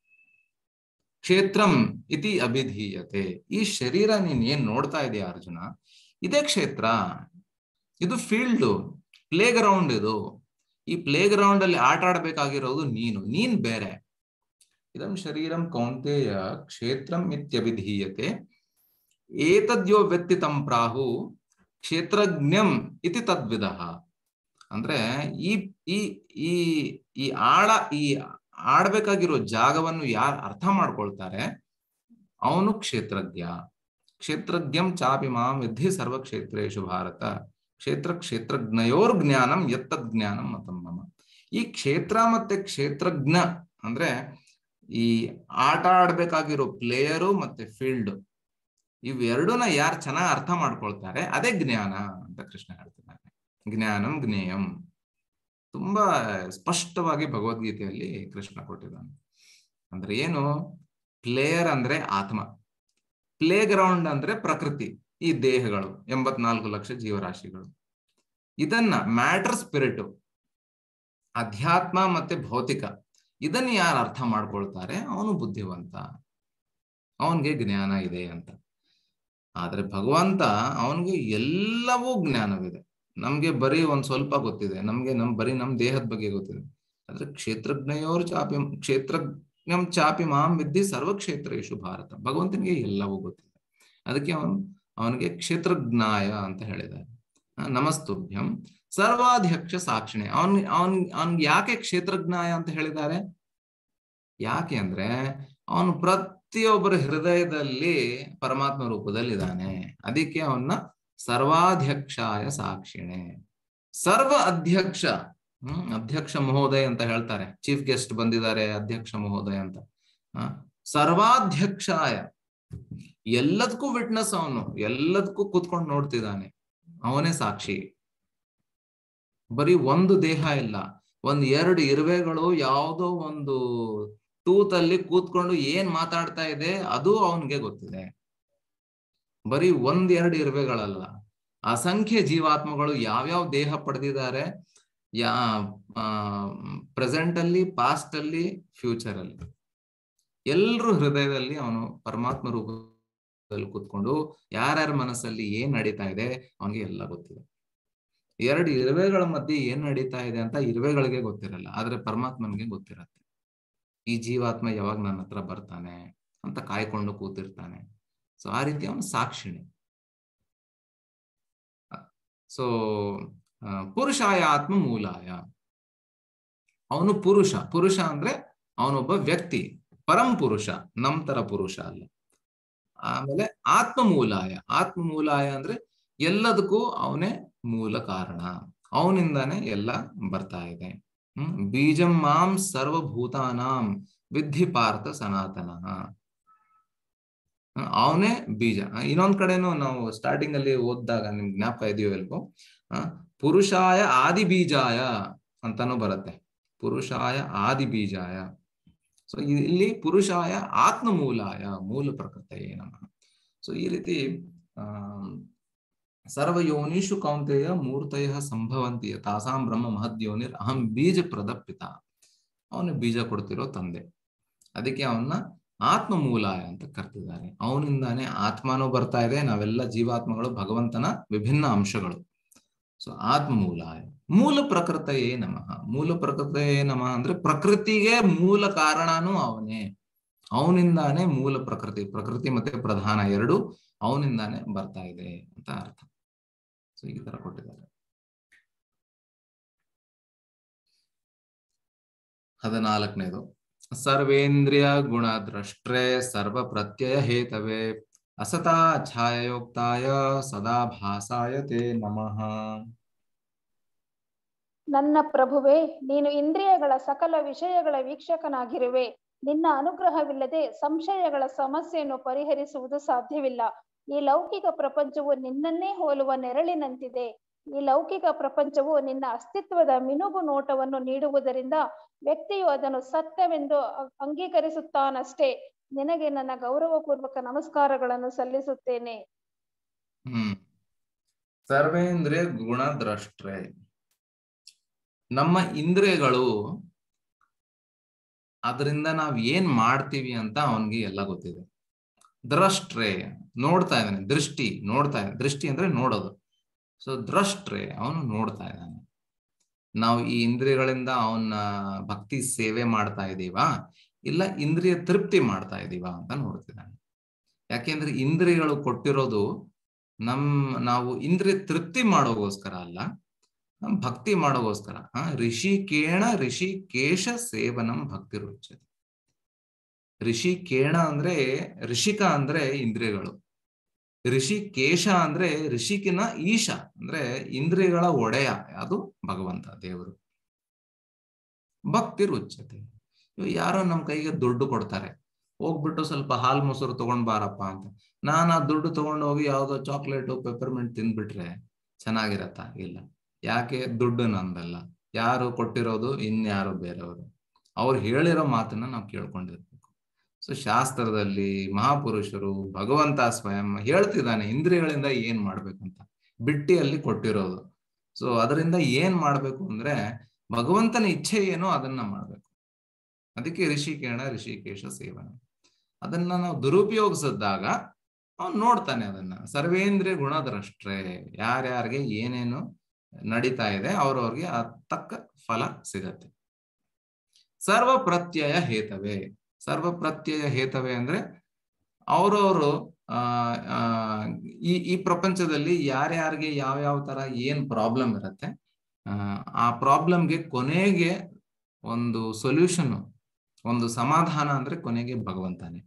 ಕ್ಷೇತ್ರಂ ಇತಿ ಅಭಿಧೀಯತೆ. ಈ ಶರೀರ ನೀನ್ ಏನ್ ನೋಡ್ತಾ ಇದೆಯಾ ಅರ್ಜುನ, ಇದೇ ಕ್ಷೇತ್ರ, ಇದು ಫೀಲ್ಡ್, ಪ್ಲೇ ಗ್ರೌಂಡ್. ಇದು ಈ ಪ್ಲೇ ಗ್ರೌಂಡ್ ಅಲ್ಲಿ ಆಟ ಆಡ್ಬೇಕಾಗಿರೋದು ನೀನು, ನೀನ್ ಬೇರೆ. ಇದಂ ಶರೀರಂ ಕೌಂತೆಯ ಕ್ಷೇತ್ರಂ ಇತ್ಯಭಿಧೀಯತೆ ಏತದ್ಯೋ ವ್ಯಕ್ತಿತಂ ಪ್ರಾಹು ಕ್ಷೇತ್ರಜ್ಞಂ ಇತಿ ತದ್ವಿದಃ. ಅಂದ್ರೆ ಈ ಈ ಈ ಈ ಆಳ ಈ ಆಡ್ಬೇಕಾಗಿರೋ ಜಾಗವನ್ನು ಯಾರು ಅರ್ಥ ಮಾಡ್ಕೊಳ್ತಾರೆ ಅವನು ಕ್ಷೇತ್ರಜ್ಞ. ಕ್ಷೇತ್ರಜ್ಞಂ ಚಾಪಿ ಮಾಂ ವಿದ್ಧಿ ಸರ್ವಕ್ಷೇತ್ರೇಷು ಭಾರತ ಕ್ಷೇತ್ರ ಕ್ಷೇತ್ರಜ್ಞಯೋರ್ ಜ್ಞಾನಂ ಯತ್ತದ್ ಜ್ಞಾನಂ ಮತಂ ಮಮ. ಈ ಕ್ಷೇತ್ರ ಮತ್ತೆ ಕ್ಷೇತ್ರಜ್ಞ ಅಂದ್ರೆ ಈ ಆಟ ಆಡ್ಬೇಕಾಗಿರೋ ಪ್ಲೇಯರು ಮತ್ತೆ ಫೀಲ್ಡ್, ಇವೆರಡನ್ನ ಯಾರು ಚೆನ್ನಾಗಿ ಅರ್ಥ ಮಾಡ್ಕೊಳ್ತಾರೆ ಅದೇ ಜ್ಞಾನ ಅಂತ ಕೃಷ್ಣ ಹೇಳ್ತಿದ್ದಾನೆ. ಜ್ಞಾನಂ ಜ್ಞೇಯಂ ತುಂಬಾ ಸ್ಪಷ್ಟವಾಗಿ ಭಗವದ್ಗೀತೆಯಲ್ಲಿ ಕೃಷ್ಣ ಕೊಟ್ಟಿದ್ದಾನೆ. ಅಂದ್ರೆ ಏನು, ಪ್ಲೇಯರ್ ಅಂದ್ರೆ ಆತ್ಮ, ಪ್ಲೇ ಗ್ರೌಂಡ್ ಅಂದ್ರೆ ಪ್ರಕೃತಿ, ಈ ದೇಹಗಳು, ಎಂಬತ್ನಾಲ್ಕು ಲಕ್ಷ ಜೀವರಾಶಿಗಳು. ಇದನ್ನ ಮ್ಯಾಟರ್ ಸ್ಪಿರಿಟ್, ಅಧ್ಯಾತ್ಮ ಮತ್ತೆ ಭೌತಿಕ, ಇದನ್ನ ಯಾರು ಅರ್ಥ ಮಾಡ್ಕೊಳ್ತಾರೆ ಅವನು ಬುದ್ಧಿವಂತ, ಅವನ್ಗೆ ಜ್ಞಾನ ಇದೆ ಅಂತ. ಆದ್ರೆ ಭಗವಂತ ಅವನ್ಗೆ ಎಲ್ಲವೂ ಜ್ಞಾನವಿದೆ. ನಮ್ಗೆ ಬರೀ ಒಂದ್ ಸ್ವಲ್ಪ ಗೊತ್ತಿದೆ, ನಮ್ಗೆ ನಮ್ ಬರೀ ನಮ್ ದೇಹದ ಬಗ್ಗೆ ಗೊತ್ತಿದೆ. ಆದ್ರೆ ಕ್ಷೇತ್ರಜ್ಞಯೋರ್ ಚಾಪಿ ಕ್ಷೇತ್ರಜ್ಞಂ ಚಾಪಿ ಮಾಂ ವಿದ್ಧಿ ಸರ್ವಕ್ಷೇತ್ರೇಷು ಭಾರತ. ಭಗವಂತನಿಗೆ ಎಲ್ಲವೂ ಗೊತ್ತಿದೆ, ಅದಕ್ಕೆ ಅವನು ಅವನಿಗೆ ಕ್ಷೇತ್ರಜ್ಞಾಯ ಅಂತ ಹೇಳಿದ್ದಾರೆ. ನಮಸ್ತುಭ್ಯಂ ಸರ್ವಾಧ್ಯಕ್ಷ ಸಾಕ್ಷಿಣೆ. ಅವನ್ ಅವನ್ ಅವನ್ಗೆ ಯಾಕೆ ಕ್ಷೇತ್ರಜ್ಞಾಯ ಅಂತ ಹೇಳಿದ್ದಾರೆ? ಯಾಕೆ ಅಂದ್ರೆ ಅವನು ಪ್ರತಿಯೊಬ್ಬರ ಹೃದಯದಲ್ಲಿ ಪರಮಾತ್ಮ ರೂಪದಲ್ಲಿ ಇದ್ದಾನೆ. ಅದಕ್ಕೆ ಅವನ್ನ ಸರ್ವಾಧ್ಯಕ್ಷಾಯ ಸಾಕ್ಷಿಣೆ. ಸರ್ವ ಅಧ್ಯಕ್ಷ, ಹ್ಮ್ ಅಧ್ಯಕ್ಷ ಮಹೋದಯ ಅಂತ ಹೇಳ್ತಾರೆ. ಚೀಫ್ ಗೆಸ್ಟ್ ಬಂದಿದ್ದಾರೆ ಅಧ್ಯಕ್ಷ ಮಹೋದಯ ಅಂತ. ಸರ್ವಾಧ್ಯಕ್ಷಾಯ, ಎಲ್ಲದಕ್ಕೂ ವಿಟ್ನೆಸ್ ಅವನು, ಎಲ್ಲದಕ್ಕೂ ಕೂತ್ಕೊಂಡು ನೋಡ್ತಿದ್ದಾನೆ, ಅವನೇ ಸಾಕ್ಷಿ. ಬರೀ ಒಂದು ದೇಹ ಇಲ್ಲ, ಒಂದ್ ಎರಡು ಇರುವೆಗಳು ಯಾವುದೋ ಒಂದು ತೂತಲ್ಲಿ ಕೂತ್ಕೊಂಡು ಏನ್ ಮಾತಾಡ್ತಾ ಇದೆ ಅದು ಅವನ್ಗೆ ಗೊತ್ತಿದೆ. ಬರೀ ಒಂದ್ ಎರಡು ಇರುವೆಗಳಲ್ಲ, ಅಸಂಖ್ಯ ಜೀವಾತ್ಮಗಳು ಯಾವ್ಯಾವ ದೇಹ ಪಡೆದಿದ್ದಾರೆ, ಯಾ ಪ್ರೆಸೆಂಟ್ ಅಲ್ಲಿ, ಪಾಸ್ಟ್ ಅಲ್ಲಿ, ಫ್ಯೂಚರ್ ಅಲ್ಲಿ, ಎಲ್ರೂ ಹೃದಯದಲ್ಲಿ ಅವನು ಪರಮಾತ್ಮ ರೂಪದಲ್ಲಿ ಕೂತ್ಕೊಂಡು ಯಾರ್ಯಾರ ಮನಸ್ಸಲ್ಲಿ ಏನ್ ನಡೀತಾ ಇದೆ ಅವನಿಗೆ ಎಲ್ಲ ಗೊತ್ತಿದೆ. ಎರಡು ಇರುವೆಗಳ ಮಧ್ಯೆ ಏನ್ ನಡೀತಾ ಇದೆ ಅಂತ ಇರುವೆಗಳಿಗೆ ಗೊತ್ತಿರಲ್ಲ, ಆದ್ರೆ ಪರಮಾತ್ಮನಿಗೆ ಗೊತ್ತಿರತ್ತೆ. ಈ ಜೀವಾತ್ಮ ಯಾವಾಗ ನನ್ನ ಹತ್ರ ಬರ್ತಾನೆ ಅಂತ ಕಾಯ್ಕೊಂಡು ಕೂತಿರ್ತಾನೆ. ಸೊ ಆ ರೀತಿ ಅವನು ಸಾಕ್ಷಿಣಿ. ಸೊ ಪುರುಷಾಯ ಆತ್ಮ ಮೂಲಾಯ, ಅವನು ಪುರುಷ. ಪುರುಷ ಅಂದ್ರೆ ಅವನೊಬ್ಬ ವ್ಯಕ್ತಿ, ಪರಂ ಪುರುಷ, ನಮ್ ತರ ಪುರುಷ ಅಲ್ಲ. ಆಮೇಲೆ ಆತ್ಮ ಮೂಲಾಯ, ಆತ್ಮ ಮೂಲಾಯ ಅಂದ್ರೆ ಎಲ್ಲದಕ್ಕೂ ಅವನೇ ಮೂಲ ಕಾರಣ, ಅವನಿಂದಾನೇ ಎಲ್ಲ ಬರ್ತಾ ಇದೆ. ಹ್ಮ್ ಬೀಜಂ ಮಾಂ ಸರ್ವಭೂತಾನಾಂ ವಿದ್ಧಿ ಪಾರ್ಥ ಸನಾತನ. ಅವನೇ ಬೀಜ. ಇನ್ನೊಂದ್ ಕಡೆನೂ ನಾವು ಸ್ಟಾರ್ಟಿಂಗ್ ಅಲ್ಲಿ ಓದಿದಾಗ ನಿಮ್ಗೆ ಜ್ಞಾಪಕ ಇದೆಯೋ ಇಲ್ವೋ, ಪುರುಷಾಯ ಆದಿ ಬೀಜಾಯ ಅಂತಾನು ಬರುತ್ತೆ. ಪುರುಷಾಯ ಆದಿ ಬೀಜಾಯ, ಸೊ ಇಲ್ಲಿ ಪುರುಷಾಯ ಆತ್ಮಮೂಲಾಯ ಮೂಲ ಪ್ರಕೃತಿಯೇ ನಮಃ. ಸೊ ಈ ರೀತಿ ಆ ಸರ್ವಯೋನಿಷು ಕೌಂತೆಯ ಮೂರ್ತಯ ಸಂಭವಂತಿ ತಾಸಾಂ ಬ್ರಹ್ಮ ಮಹದ್ಯೋನಿರ್ ಅಹಂ ಬೀಜ ಪ್ರದಪಿತ. ಅವನು ಬೀಜ ಕೊಡ್ತಿರೋ ತಂದೆ, ಅದಕ್ಕೆ ಅವನ್ನ ಆತ್ಮ ಮೂಲಾಯ ಅಂತ ಕರ್ತಿದ್ದಾರೆ. ಅವನಿಂದಾನೇ ಆತ್ಮನೂ ಬರ್ತಾ ಇದೆ, ನಾವೆಲ್ಲ ಜೀವಾತ್ಮಗಳು ಭಗವಂತನ ವಿಭಿನ್ನ ಅಂಶಗಳು. ಸೊ ಆತ್ಮ ಮೂಲಾಯ. ಮೂಲ ಪ್ರಕೃತಿಯೇ ನಮಃ. ಮೂಲ ಪ್ರಕೃತಿಯೇ ನಮಃ ಅಂದ್ರೆ ಪ್ರಕೃತಿಗೆ ಮೂಲ ಕಾರಣನೂ ಅವನೇ, ಅವನಿಂದಾನೇ ಮೂಲ ಪ್ರಕೃತಿ, ಪ್ರಕೃತಿ ಮತ್ತೆ ಪ್ರಧಾನ ಎರಡು ಅವನಿಂದಾನೇ ಬರ್ತಾ ಇದೆ ಅಂತ ಅರ್ಥ. ಸೊ ಈ ತರ ಕೊಟ್ಟಿದ್ದಾರೆ. ಹದಿನಾಲ್ಕನೇದು ಸರ್ವೇಂದ್ರಿಯ ಗುಣ ದ್ರಷ್ಟ್ರೆ ಸರ್ವ ಪ್ರತ್ಯಯ ಹೇತವೇ ಅಸತಾ ಛಾಯೋಕ್ತಾಯ ಸದಾ ಭಾಸಾಯ ತೇ ನಮಃ. ನನ್ನ ಪ್ರಭುವೇ, ನೀನು ಇಂದ್ರಿಯಗಳ ಸಕಲ ವಿಷಯಗಳ ವೀಕ್ಷಕನಾಗಿರುವೆ. ನಿನ್ನ ಅನುಗ್ರಹವಿಲ್ಲದೆ ಸಂಶಯಗಳ ಸಮಸ್ಯೆಯನ್ನು ಪರಿಹರಿಸುವುದು ಸಾಧ್ಯವಿಲ್ಲ. ಈ ಲೌಕಿಕ ಪ್ರಪಂಚವು ನಿನ್ನನ್ನೇ ಹೋಲುವ ನೆರಳಿನಂತಿದೆ. ಈ ಲೌಕಿಕ ಪ್ರಪಂಚವು ನಿನ್ನ ಅಸ್ತಿತ್ವದ ಮಿನುಗು ನೋಟವನ್ನು ನೀಡುವುದರಿಂದ ವ್ಯಕ್ತಿಯು ಅದನ್ನು ಸತ್ಯವೆಂದು ಅಂಗೀಕರಿಸುತ್ತಾನಷ್ಟೇ. ನಿನಗೆ ನನ್ನ ಗೌರವಪೂರ್ವಕ ನಮಸ್ಕಾರಗಳನ್ನು ಸಲ್ಲಿಸುತ್ತೇನೆ. ಹ್ಮ್ ಸರ್ವೇಂದ್ರಿಯ ಗುಣ ದ್ರಷ್ಟ್ರೆ. ನಮ್ಮ ಇಂದ್ರಿಯಗಳು, ಅದರಿಂದ ನಾವ್ ಏನ್ ಮಾಡ್ತೀವಿ ಅಂತ ಅವನ್ಗೆ ಎಲ್ಲ ಗೊತ್ತಿದೆ. ದ್ರಷ್ಟ್ರೆ ನೋಡ್ತಾ ಇದ್ದಾನೆ, ದೃಷ್ಟಿ ನೋಡ್ತಾ ಇದ್ದಾನೆ. ದೃಷ್ಟಿ ಅಂದ್ರೆ ನೋಡೋದು. ಸೊ ದ್ರಷ್ಟ್ರೆ ಅವನು ನೋಡ್ತಾ ಇದ್ದಾನೆ. ನಾವು ಈ ಇಂದ್ರಿಯಗಳಿಂದ ಅವನ ಭಕ್ತಿ ಸೇವೆ ಮಾಡ್ತಾ ಇದ್ದೀವಾ ಇಲ್ಲ ಇಂದ್ರಿಯ ತೃಪ್ತಿ ಮಾಡ್ತಾ ಇದ್ದೀವಾ ಅಂತ ನೋಡ್ತಿದ್ದಾನೆ. ಯಾಕೆಂದ್ರೆ ಇಂದ್ರಿಯಗಳು ಕೊಟ್ಟಿರೋದು ನಮ್ ನಾವು ಇಂದ್ರಿಯ ತೃಪ್ತಿ ಮಾಡೋಗೋಸ್ಕರ ಅಲ್ಲ, ನಮ್ ಭಕ್ತಿ ಮಾಡೋಗೋಸ್ಕರ. ಆ ಋಷಿಕೇಣ ಋಷಿಕೇಶ ಸೇವನಂ ಭಕ್ತಿ ರುಚ್ಯತೆ. ಋಷಿಕೇಣ ಅಂದ್ರೆ ಋಷಿಕ ಅಂದ್ರೆ ಇಂದ್ರಿಯಗಳು, ಋಷಿಕೇಶ ಅಂದ್ರೆ ಋಷಿಕಿನ ಈಶ ಅಂದ್ರೆ ಇಂದ್ರಿಯಗಳ ಒಡೆಯ, ಅದು ಭಗವಂತ ದೇವರು. ಭಕ್ತಿ ರುಚ್ಯತೆ. ಯಾರೋ ನಮ್ ಕೈಗೆ ದುಡ್ಡು ಕೊಡ್ತಾರೆ, ಹೋಗ್ಬಿಟ್ಟು ಸ್ವಲ್ಪ ಹಾಲು ಮೊಸರು ತಗೊಂಡ್ ಬಾರಪ್ಪ ಅಂತ. ನಾನು ಆ ದುಡ್ಡು ತಗೊಂಡು ಹೋಗಿ ಯಾವ್ದೋ ಚಾಕ್ಲೇಟು ಪೆಪರ್ಮೆಂಟ್ ತಿಂದ್ಬಿಟ್ರೆ ಚೆನ್ನಾಗಿರತ್ತಾ? ಇಲ್ಲ. ಯಾಕೆ? ದುಡ್ಡು ನಂದಲ್ಲ, ಯಾರು ಕೊಟ್ಟಿರೋದು ಇನ್ಯಾರು ಬೇರೆಯವರು. ಅವ್ರು ಹೇಳಿರೋ ಮಾತನ್ನ ನಾವು ಕೇಳ್ಕೊಂಡಿರ್ಬೇಕು. ಸೊ ಶಾಸ್ತ್ರದಲ್ಲಿ ಮಹಾಪುರುಷರು, ಭಗವಂತ ಸ್ವಯಂ ಹೇಳ್ತಿದ್ದಾನೆ ಇಂದ್ರಿಯಗಳಿಂದ ಏನ್ ಮಾಡ್ಬೇಕಂತ, ಬಿಟ್ಟಿಯಲ್ಲಿ ಕೊಟ್ಟಿರೋದು. ಸೊ ಅದರಿಂದ ಏನ್ ಮಾಡ್ಬೇಕು ಅಂದ್ರೆ ಭಗವಂತನ ಇಚ್ಛೆ ಏನೋ ಅದನ್ನ ಮಾಡ್ಬೇಕು. ಅದಕ್ಕೆ ಋಷಿಕೇಣ ಋಷಿಕೇಶ ಸೇವನ. ಅದನ್ನ ನಾವು ದುರುಪಯೋಗಿಸಿದಾಗ ಅವ್ನು ನೋಡ್ತಾನೆ ಅದನ್ನ. ಸರ್ವೇಂದ್ರಿಯ ಗುಣದ್ರಷ್ಟ್ರೆ, ಯಾರ್ಯಾರಿಗೆ ಏನೇನು ನಡೀತಾ ಇದೆ ಅವ್ರವ್ರಿಗೆ ಆ ತಕ್ಕ ಫಲ ಸಿಗತ್ತೆ. ಸರ್ವ ಪ್ರತ್ಯಯ ಹೇತವೇ. ಸರ್ವ ಪ್ರತ್ಯಯ ಹೇತವೇ ಅಂದ್ರೆ ಅವ್ರವ್ರು ಆ ಆ ಈ ಈ ಪ್ರಪಂಚದಲ್ಲಿ ಯಾರ್ಯಾರಿಗೆ ಯಾವ್ಯಾವ ತರ ಏನ್ ಪ್ರಾಬ್ಲಮ್ ಇರತ್ತೆ, ಆ ಪ್ರಾಬ್ಲಮ್ಗೆ ಕೊನೆಗೆ ಒಂದು ಸೊಲ್ಯೂಷನ್, ಒಂದು ಸಮಾಧಾನ ಅಂದ್ರೆ ಕೊನೆಗೆ ಭಗವಂತನೇ.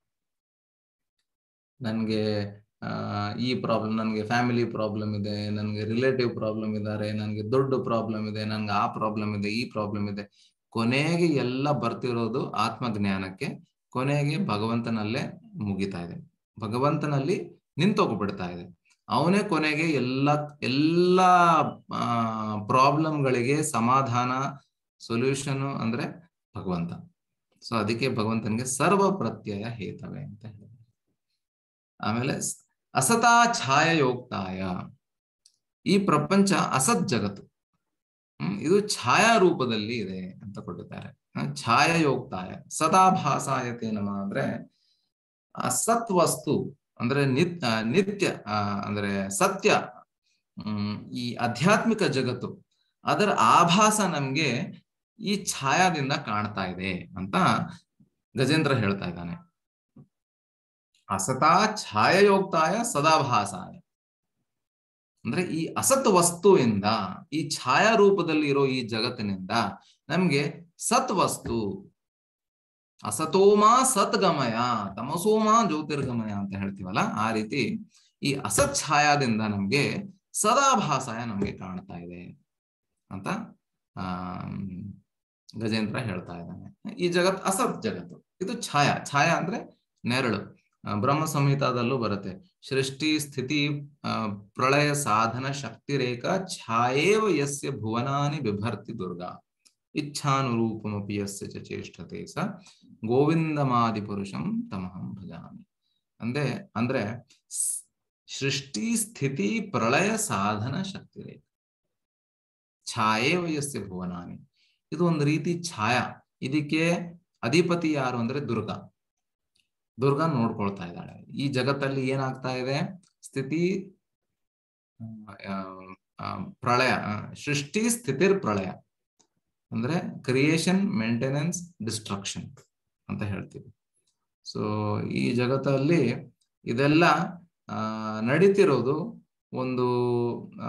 ನನ್ಗೆ ಆ ಈ ಪ್ರಾಬ್ಲಮ್, ನನ್ಗೆ ಫ್ಯಾಮಿಲಿ ಪ್ರಾಬ್ಲಮ್ ಇದೆ, ನನ್ಗೆ ರಿಲೇಟಿವ್ ಪ್ರಾಬ್ಲಮ್ ಇದ್ದಾರೆ, ನನ್ಗೆ ದೊಡ್ಡ ಪ್ರಾಬ್ಲಮ್ ಇದೆ, ನನ್ಗೆ ಆ ಪ್ರಾಬ್ಲಮ್ ಇದೆ, ಈ ಪ್ರಾಬ್ಲಮ್ ಇದೆ. ಕೊನೆಗೆ ಎಲ್ಲ ಬರ್ತಿರೋದು ಆತ್ಮಜ್ಞಾನಕ್ಕೆ, ಕೊನೆಗೆ ಭಗವಂತನಲ್ಲೇ ಮುಗಿತಾ ಇದೆ, ಭಗವಂತನಲ್ಲಿ ನಿಂತೋಗ್ಬಿಡ್ತಾ ಇದೆ. ಅವನೇ ಕೊನೆಗೆ ಎಲ್ಲ ಎಲ್ಲ ಪ್ರಾಬ್ಲಮ್ಗಳಿಗೆ ಸಮಾಧಾನ, ಸೊಲ್ಯೂಷನ್ ಅಂದ್ರೆ ಭಗವಂತ. ಸೊ ಅದಕ್ಕೆ ಭಗವಂತನಿಗೆ ಸರ್ವ ಪ್ರತ್ಯಯ ಹೇತವೇ ಅಂತ ಹೇಳಿದ್ರು. ಆಮೇಲೆ ಅಸತಾ ಛಾಯಾಯೋಕ್ತಾಯ. ಈ ಪ್ರಪಂಚ ಅಸತ್ ಜಗತ್ತು, ಹ್ಮ್ ಇದು ಛಾಯಾ ರೂಪದಲ್ಲಿ ಇದೆ ಅಂತ ಕೊಟ್ಟಿದ್ದಾರೆ. ಛಾಯಾಯೋಕ್ತಾಯ ಸದಾ ಭಾಸಾಯತೆ ನಮಃ ಅಂದ್ರೆ ಅಸತ್ ವಸ್ತು ಅಂದ್ರೆ ನಿತ್ಯ ನಿತ್ಯ ಅಂದ್ರೆ ಸತ್ಯ, ಹ್ಮ್ ಈ ಆಧ್ಯಾತ್ಮಿಕ ಜಗತ್ತು, ಅದರ ಆಭಾಸ ನಮ್ಗೆ ಈ ಛಾಯಾದಿಂದ ಕಾಣ್ತಾ ಇದೆ ಅಂತ ಗಜೇಂದ್ರ ಹೇಳ್ತಾ ಇದ್ದಾನೆ. ಅಸತಾ ಛಾಯಾಯೋಕ್ತಾಯ ಸದಾಭಾಸಾಯ ಅಂದ್ರೆ ಈ ಅಸತ್ ವಸ್ತುವಿಂದ, ಈ ಛಾಯಾ ರೂಪದಲ್ಲಿ ಇರೋ ಈ ಜಗತ್ತಿನಿಂದ ನಮ್ಗೆ ಸತ್ ವಸ್ತು, ಅಸತೋಮಾ ಸತ್ಗಮಯ ತಮಸೋಮಾ ಜ್ಯೋತಿರ್ಗಮಯ ಅಂತ ಹೇಳ್ತೀವಲ್ಲ, ಆ ರೀತಿ ಈ ಅಸತ್ ಛಾಯಾದಿಂದ ನಮ್ಗೆ ಸದಾಭಾಸಾಯ ನಮ್ಗೆ ಕಾಣ್ತಾ ಇದೆ ಅಂತ ಆ ಗಜೇಂದ್ರ ಹೇಳ್ತಾ ಇದ್ದಾನೆ. ಈ ಜಗತ್ ಅಸತ್ ಜಗತ್ತು, ಇದು ಛಾಯಾ. ಛಾಯಾ ಅಂದ್ರೆ ನೆರಳು. ಬ್ರಹ್ಮ ಸಂಹಿತಾದಲ್ಲೂ ಬರುತ್ತೆ, ಸೃಷ್ಟಿ ಸ್ಥಿತಿ ಪ್ರಳಯ ಸಾಧನ ಶಕ್ತಿ ರೇಖಾ ಛಾಯೇವ ಯಸ್ಯ ಭುವನಾನಿ ಬಿಭರ್ತಿ ದುರ್ಗಾ. ಇಚ್ಛಾನುರೂಪಮಪಿ ಯಸ್ಯ ಚ ಚೇಷ್ಟತೆ ಸ ಗೋವಿಂದಮಾದಿ ಪುರುಷಂ ತಮಹಂ ಭಜಾಮಿ. ಅಂದ್ರೆ ಅಂದ್ರೆ ಸೃಷ್ಟಿ ಸ್ಥಿತಿ ಪ್ರಳಯ ಸಾಧನ ಶಕ್ತಿ ರೇಖ ಛಾಯೆ ವಯಸ್ಸೆ ಭುವನಾನಿ. ಇದು ಒಂದು ರೀತಿ ಛಾಯಾ. ಇದಕ್ಕೆ ಅಧಿಪತಿ ಯಾರು ಅಂದ್ರೆ ದುರ್ಗಾ. ದುರ್ಗಾ ನೋಡ್ಕೊಳ್ತಾ ಇದ್ದಾಳೆ. ಈ ಜಗತ್ತಲ್ಲಿ ಏನಾಗ್ತಾ ಇದೆ, ಸ್ಥಿತಿ ಪ್ರಳಯ, ಸೃಷ್ಟಿ ಸ್ಥಿತಿರ್ ಪ್ರಳಯ ಅಂದ್ರೆ ಕ್ರಿಯೇಷನ್, ಮೇಂಟೆನೆನ್ಸ್, ಡಿಸ್ಟ್ರಕ್ಷನ್ ಅಂತ ಹೇಳ್ತೀವಿ. ಸೊ ಈ ಜಗತ್ತಲ್ಲಿ ಇದೆಲ್ಲ ಆ ನಡೀತಿರೋದು ಒಂದು ಆ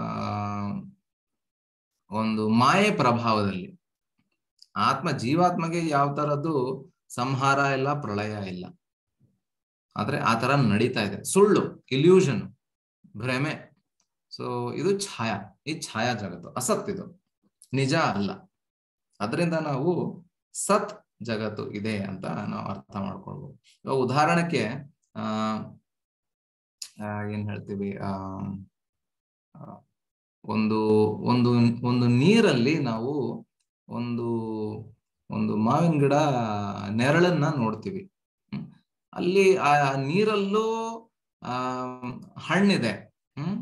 ಒಂದು ಮಾಯೆ ಪ್ರಭಾವದಲ್ಲಿ. ಆತ್ಮ ಜೀವಾತ್ಮಗೆ ಯಾವ ತರದ್ದು ಸಂಹಾರ ಇಲ್ಲ, ಪ್ರಳಯ ಇಲ್ಲ, ಆದ್ರೆ ಆ ತರ ನಡೀತಾ ಇದೆ. ಸುಳ್ಳು, ಇಲ್ಯೂಷನ್, ಭ್ರಮೆ. ಸೊ ಇದು ಛಾಯಾ. ಈ ಛಾಯಾ ಜಗತ್ತು ಅಸತ್, ಇದು ನಿಜ ಅಲ್ಲ. ಅದರಿಂದ ನಾವು ಸತ್ ಜಗತ್ತು ಇದೆ ಅಂತ ನಾವು ಅರ್ಥ ಮಾಡ್ಕೊಳ್ಬಹುದು. ಇವಾಗ ಉದಾಹರಣೆಗೆ ಆ ಏನ್ ಹೇಳ್ತೀವಿ, ಆ ಒಂದು ಒಂದು ಒಂದು ನೀರಲ್ಲಿ ನಾವು ಒಂದು ಒಂದು ಮಾವಿನ ಗಿಡ ನೆರಳನ್ನ ನೋಡ್ತೀವಿ. ಅಲ್ಲಿ ಆ ನೀರಲ್ಲೂ ಆ ಹಣ್ಣಿದೆ, ಹ್ಮ್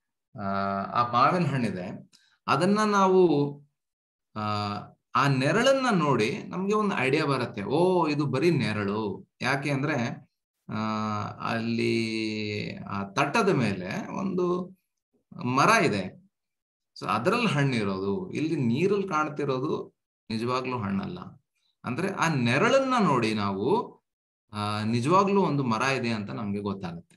ಆ ಮಾವಿನ ಹಣ್ಣಿದೆ. ಅದನ್ನ ನಾವು ಆ ಆ ನೆರಳನ್ನ ನೋಡಿ ನಮ್ಗೆ ಒಂದು ಐಡಿಯಾ ಬರುತ್ತೆ, ಓ ಇದು ಬರೀ ನೆರಳು. ಯಾಕೆ ಅಂದ್ರೆ ಆ ಅಲ್ಲಿ ಆ ತಟ್ಟದ ಮೇಲೆ ಒಂದು ಮರ ಇದೆ, ಸೊ ಅದರಲ್ಲಿ ಹಣ್ಣಿರೋದು. ಇಲ್ಲಿ ನೀರಲ್ಲಿ ಕಾಣ್ತಿರೋದು ನಿಜವಾಗ್ಲೂ ಹಣ್ಣಲ್ಲ. ಅಂದ್ರೆ ಆ ನೆರಳನ್ನ ನೋಡಿ ನಾವು ಆ ನಿಜವಾಗ್ಲೂ ಒಂದು ಮರ ಇದೆ ಅಂತ ನಮ್ಗೆ ಗೊತ್ತಾಗುತ್ತೆ.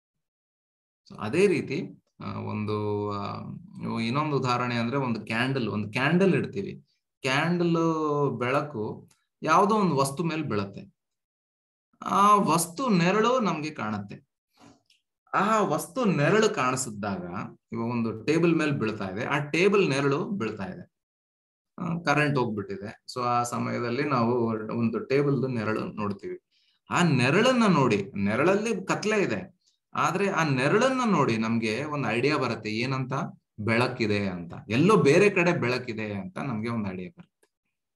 ಸೊ ಅದೇ ರೀತಿ ಒಂದು ಇನ್ನೊಂದು ಉದಾಹರಣೆ ಅಂದ್ರೆ ಒಂದು ಕ್ಯಾಂಡಲ್ ಒಂದು ಕ್ಯಾಂಡಲ್ ಇಡ್ತೀವಿ. ಕ್ಯಾಂಡಲ್ ಬೆಳಕು ಯಾವುದೋ ಒಂದು ವಸ್ತು ಮೇಲೆ ಬೀಳುತ್ತೆ. ಆ ವಸ್ತು ನೆರಳು ನಮ್ಗೆ ಕಾಣುತ್ತೆ. ಆ ವಸ್ತು ನೆರಳು ಕಾಣಿಸಿದಾಗ, ಇವಾಗ ಒಂದು ಟೇಬಲ್ ಮೇಲೆ ಬೀಳ್ತಾ ಇದೆ, ಆ ಟೇಬಲ್ ನೆರಳು ಬೀಳ್ತಾ ಇದೆ, ಕರೆಂಟ್ ಹೋಗ್ಬಿಟ್ಟಿದೆ. ಸೊ ಆ ಸಮಯದಲ್ಲಿ ನಾವು ಒಂದು ಟೇಬಲ್ ನೆರಳು ನೋಡ್ತೀವಿ. ಆ ನೆರಳನ್ನ ನೋಡಿ, ನೆರಳಲ್ಲಿ ಕತ್ಲೆ ಇದೆ, ಆದ್ರೆ ಆ ನೆರಳನ್ನ ನೋಡಿ ನಮ್ಗೆ ಒಂದು ಐಡಿಯಾ ಬರುತ್ತೆ, ಏನಂತ, ಬೆಳಕಿದೆ ಅಂತ. ಎಲ್ಲೋ ಬೇರೆ ಕಡೆ ಬೆಳಕಿದೆ ಅಂತ ನಮ್ಗೆ ಒಂದು ಐಡಿಯಾ ಬರುತ್ತೆ.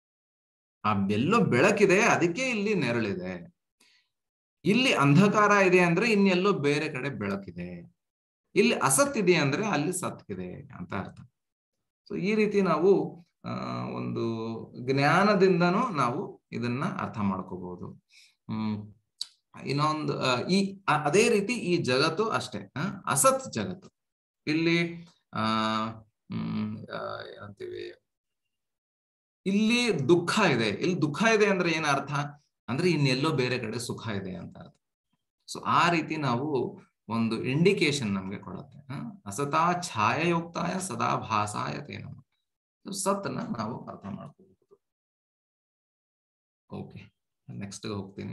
ಆ ಎಲ್ಲೋ ಬೆಳಕಿದೆ, ಅದಕ್ಕೆ ಇಲ್ಲಿ ನೆರಳಿದೆ. ಇಲ್ಲಿ ಅಂಧಕಾರ ಇದೆ ಅಂದ್ರೆ ಇನ್ನೆಲ್ಲೋ ಬೇರೆ ಕಡೆ ಬೆಳಕಿದೆ. ಇಲ್ಲಿ ಅಸತ್ ಇದೆ ಅಂದ್ರೆ ಅಲ್ಲಿ ಸತ್ಕಿದೆ ಅಂತ ಅರ್ಥ. ಸೊ ಈ ರೀತಿ ನಾವು ಆ ಒಂದು ಜ್ಞಾನದಿಂದನೂ ನಾವು ಇದನ್ನ ಅರ್ಥ ಮಾಡ್ಕೋಬಹುದು. ಹ್ಮ್ ಇನ್ನೊಂದು ಈ ಅದೇ ರೀತಿ ಈ ಜಗತ್ತು ಅಷ್ಟೇ, ಅಸತ್ ಜಗತ್ತು. ಇಲ್ಲಿ ಆ ಹ್ಮ್ ಏನಂತೀವಿ, ಇಲ್ಲಿ ದುಃಖ ಇದೆ. ಇಲ್ಲಿ ದುಃಖ ಇದೆ ಅಂದ್ರೆ ಏನ ಅರ್ಥ ಅಂದ್ರೆ ಇನ್ನೆಲ್ಲೋ ಬೇರೆ ಕಡೆ ಸುಖ ಇದೆ ಅಂತ ಅರ್ಥ. ಸೊ ಆ ರೀತಿ ನಾವು ಒಂದು ಇಂಡಿಕೇಶನ್ ನಮ್ಗೆ ಕೊಡುತ್ತೆ. ಅಸತಾ ಛಾಯಾಯುಕ್ತಾಯ ಸದಾ ಭಾಸಾಯತೆ ನಮ. ಸತ್ನ ನಾವು ಅರ್ಥ ಮಾಡ್ಕೋಬಹುದು. ಓಕೆ, ನೆಕ್ಸ್ಟ್ ಹೋಗ್ತೀನಿ.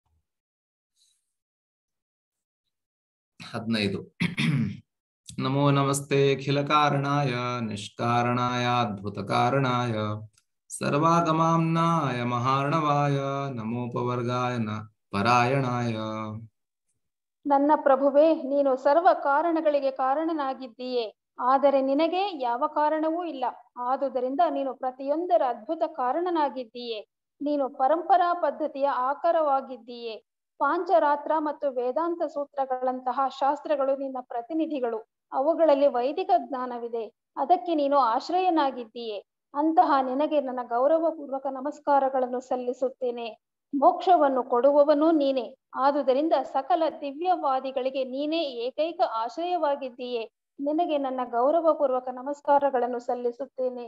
ಹದಿನೈದು. ನಮೋ ನಮಸ್ತೆ ಅಖಿಲ ಕಾರಣಾಯ ನಿಷ್ಕಾರಣಾಯ ಅದ್ಭುತ ಕಾರಣಾಯ ಸರ್ವಾಗಮಾಂನಾಯ ಮಹಾರ್ಣವಾಯ ನಮೋಪವರ್ಗಾಯ ನ ಪರಾಯಣಾಯ. ನನ್ನ ಪ್ರಭುವೇ, ನೀನು ಸರ್ವ ಕಾರಣಗಳಿಗೆ ಕಾರಣನಾಗಿದ್ದೀಯೆ, ಆದರೆ ನಿನಗೆ ಯಾವ ಕಾರಣವೂ ಇಲ್ಲ. ಆದುದರಿಂದ ನೀನು ಪ್ರತಿಯೊಂದರ ಅದ್ಭುತ ಕಾರಣನಾಗಿದ್ದೀಯೆ. ನೀನು ಪರಂಪರಾ ಪದ್ಧತಿಯ ಆಕಾರವಾಗಿದ್ದೀಯೆ. ಪಾಂಚರಾತ್ರ ಮತ್ತು ವೇದಾಂತ ಸೂತ್ರಗಳಂತಹ ಶಾಸ್ತ್ರಗಳು ನಿನ್ನ ಪ್ರತಿನಿಧಿಗಳು. ಅವುಗಳಲ್ಲಿ ವೈದಿಕ ಜ್ಞಾನವಿದೆ, ಅದಕ್ಕೆ ನೀನು ಆಶ್ರಯನಾಗಿದ್ದೀಯೆ. ಅಂತಹ ನಿನಗೆ ನನ್ನ ಗೌರವಪೂರ್ವಕ ನಮಸ್ಕಾರಗಳನ್ನು ಸಲ್ಲಿಸುತ್ತೇನೆ. ಮೋಕ್ಷವನ್ನು ಕೊಡುವವನು ನೀನೇ. ಆದುದರಿಂದ ಸಕಲ ದಿವ್ಯವಾದಿಗಳಿಗೆ ನೀನೇ ಏಕೈಕ ಆಶ್ರಯವಾಗಿದ್ದೀಯೆ. ನಿನಗೆ ನನ್ನ ಗೌರವಪೂರ್ವಕ ನಮಸ್ಕಾರಗಳನ್ನು ಸಲ್ಲಿಸುತ್ತೇನೆ.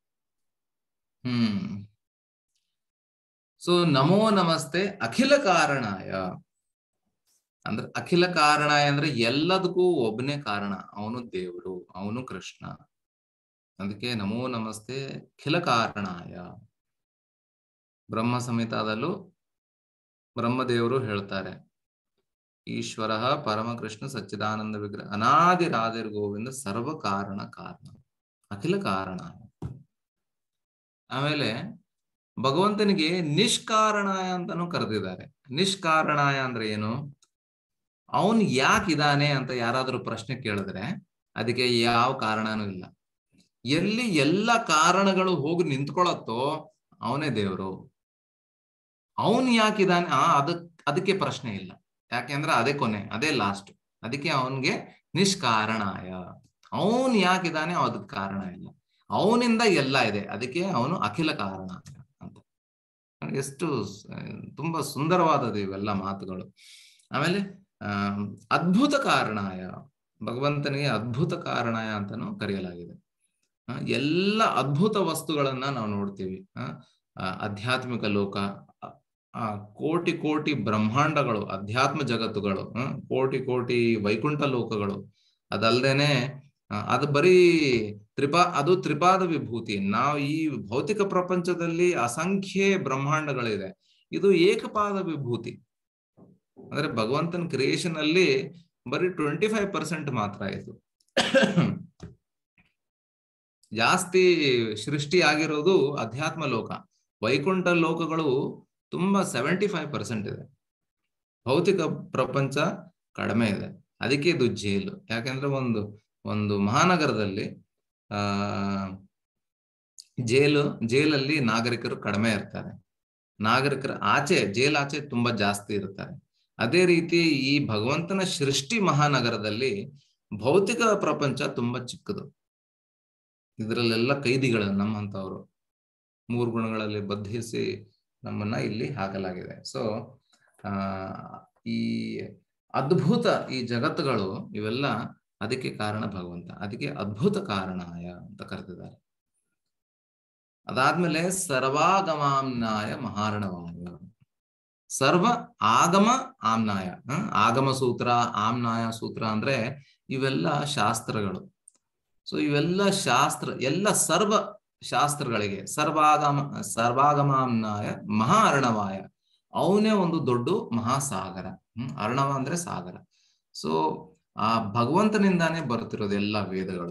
ಹ್ಮ್ ಸೊ ನಮೋ ನಮಸ್ತೆ ಅಖಿಲ ಕಾರಣಾಯ ಅಂದ್ರೆ, ಅಖಿಲ ಕಾರಣಾಯ ಅಂದ್ರೆ ಎಲ್ಲದಕ್ಕೂ ಒಬ್ಬನೇ ಕಾರಣ, ಅವನು ದೇವರು, ಅವನು ಕೃಷ್ಣ. ಅದಕ್ಕೆ ನಮೋ ನಮಸ್ತೆ ಅಖಿಲ ಕಾರಣಾಯ. ಬ್ರಹ್ಮ ಸಂಹಿತಾದಲ್ಲೂ ಬ್ರಹ್ಮದೇವರು ಹೇಳ್ತಾರೆ, ಈಶ್ವರ ಪರಮಕೃಷ್ಣ ಸಚ್ಚಿದಾನಂದ ವಿಗ್ರಹ ಅನಾದಿ ರಾಧಿರ್ ಗೋವಿಂದ ಸರ್ವ ಕಾರಣ ಕಾರಣ ಅಖಿಲ ಕಾರಣ. ಆಮೇಲೆ ಭಗವಂತನಿಗೆ ನಿಷ್ಕಾರಣಾಯ ಅಂತಾನು ಕರೆದಿದ್ದಾರೆ. ನಿಷ್ಕಾರಣಾಯ ಅಂದ್ರೆ ಏನು, ಅವನ್ ಯಾಕಿದಾನೆ ಅಂತ ಯಾರಾದ್ರೂ ಪ್ರಶ್ನೆ ಕೇಳಿದ್ರೆ ಅದಕ್ಕೆ ಯಾವ ಕಾರಣನೂ ಇಲ್ಲ. ಎಲ್ಲಿ ಎಲ್ಲ ಕಾರಣಗಳು ಹೋಗಿ ನಿಂತ್ಕೊಳತ್ತೋ ಅವನೇ ದೇವರು. ಅವನ್ ಯಾಕಿದಾನೆ ಆ ಅದಕ್ ಅದಕ್ಕೆ ಪ್ರಶ್ನೆ ಇಲ್ಲ, ಯಾಕೆಂದ್ರೆ ಅದೇ ಕೊನೆ, ಅದೇ ಲಾಸ್ಟ್. ಅದಕ್ಕೆ ಅವನ್ಗೆ ನಿಷ್ಕಾರಣಾಯ. ಅವನ್ ಯಾಕಿದಾನೆ ಅದಕ್ಕೆ ಕಾರಣ ಇಲ್ಲ, ಅವನಿಂದ ಎಲ್ಲ ಇದೆ, ಅದಕ್ಕೆ ಅವನು ಅಖಿಲ ಕಾರಣ ಅಂತ. ಎಷ್ಟು ತುಂಬಾ ಸುಂದರವಾದದ್ದು ಇವೆಲ್ಲ ಮಾತುಗಳು. ಆಮೇಲೆ ಆ ಅದ್ಭುತ ಕಾರಣಾಯ, ಭಗವಂತನಿಗೆ ಅದ್ಭುತ ಕಾರಣಾಯ ಅಂತಾನು ಕರೆಯಲಾಗಿದೆ. ಎಲ್ಲ ಅದ್ಭುತ ವಸ್ತುಗಳನ್ನ ನಾವು ನೋಡ್ತೀವಿ. ಆಧ್ಯಾತ್ಮಿಕ ಲೋಕ, ಆ ಕೋಟಿ ಕೋಟಿ ಬ್ರಹ್ಮಾಂಡಗಳು, ಅಧ್ಯಾತ್ಮ ಜಗತ್ತುಗಳು, ಕೋಟಿ ಕೋಟಿ ವೈಕುಂಠ ಲೋಕಗಳು, ಅದಲ್ದೇನೆ ಅದು ಬರೀ ತ್ರಿಪಾ ಅದು ತ್ರಿಪಾದ ವಿಭೂತಿ. ನಾವು ಈ ಭೌತಿಕ ಪ್ರಪಂಚದಲ್ಲಿ ಅಸಂಖ್ಯ ಬ್ರಹ್ಮಾಂಡಗಳಿದೆ, ಇದು ಏಕಪಾದ ವಿಭೂತಿ. ಅಂದ್ರೆ ಭಗವಂತನ ಕ್ರಿಯೇಷನ್ ಅಲ್ಲಿ ಬರೀ ಟ್ವೆಂಟಿ ಫೈವ್ ಪರ್ಸೆಂಟ್ ಮಾತ್ರ ಆಯ್ತು. ಜಾಸ್ತಿ ಸೃಷ್ಟಿ ಆಗಿರೋದು ಅಧ್ಯಾತ್ಮ ಲೋಕ, ವೈಕುಂಠ ಲೋಕಗಳು ತುಂಬಾ ಸೆವೆಂಟಿ ಫೈವ್ ಪರ್ಸೆಂಟ್ ಇದೆ. ಭೌತಿಕ ಪ್ರಪಂಚ ಕಡಿಮೆ ಇದೆ. ಅದಕ್ಕೆ ಇದು ಜೈಲು. ಯಾಕೆಂದ್ರೆ ಒಂದು ಒಂದು ಮಹಾನಗರದಲ್ಲಿ ಆ ಜೈಲು ಜೈಲಲ್ಲಿ ನಾಗರಿಕರು ಕಡಿಮೆ ಇರ್ತಾರೆ, ನಾಗರಿಕರ ಆಚೆ ಜೈಲ್ ಆಚೆ ತುಂಬಾ ಜಾಸ್ತಿ ಇರ್ತಾರೆ. ಅದೇ ರೀತಿ ಈ ಭಗವಂತನ ಸೃಷ್ಟಿ ಮಹಾನಗರದಲ್ಲಿ ಭೌತಿಕ ಪ್ರಪಂಚ ತುಂಬಾ ಚಿಕ್ಕದು. ಇದರಲ್ಲೆಲ್ಲ ಕೈದಿಗಳು ನಮ್ಮಂತವ್ರು, ಮೂರು ಗುಣಗಳಲ್ಲಿ ಬಂಧಿಸಿ ನಮ್ಮನ್ನ ಇಲ್ಲಿ ಹಾಕಲಾಗಿದೆ. ಸೊ ಆ ಈ ಅದ್ಭುತ ಈ ಜಗತ್ತುಗಳು ಇವೆಲ್ಲ ಅದಕ್ಕೆ ಕಾರಣ ಭಗವಂತ, ಅದಕ್ಕೆ ಅದ್ಭುತ ಕಾರಣಾಯ ಅಂತ ಕರೆದಿದ್ದಾರೆ. ಅದಾದ್ಮೇಲೆ ಸರ್ವಾಗಮಾಮ್ನಾಯ ಮಹಾರ್ಣವಾಯ, ಸರ್ವ ಆಗಮ ಆಮ್ನಾಯ. ಆಗಮ ಸೂತ್ರ, ಆಮ್ನಾಯ ಸೂತ್ರ ಅಂದ್ರೆ ಇವೆಲ್ಲ ಶಾಸ್ತ್ರಗಳು. ಸೊ ಇವೆಲ್ಲ ಶಾಸ್ತ್ರ, ಎಲ್ಲ ಸರ್ವ ಶಾಸ್ತ್ರಗಳಿಗೆ ಸರ್ವಾಗಮ ಸರ್ವಾಗಮಾಮ್ನಾಯ ಮಹಾ ಅರ್ಣವಾಯ, ಅವನೇ ಒಂದು ದೊಡ್ಡ ಮಹಾಸಾಗರ. ಹ್ಮ್ ಅರ್ಣವ ಅಂದ್ರೆ ಸಾಗರ. ಸೊ ಆ ಭಗವಂತನಿಂದಾನೇ ಬರ್ತಿರೋದು ಎಲ್ಲ ವೇದಗಳು.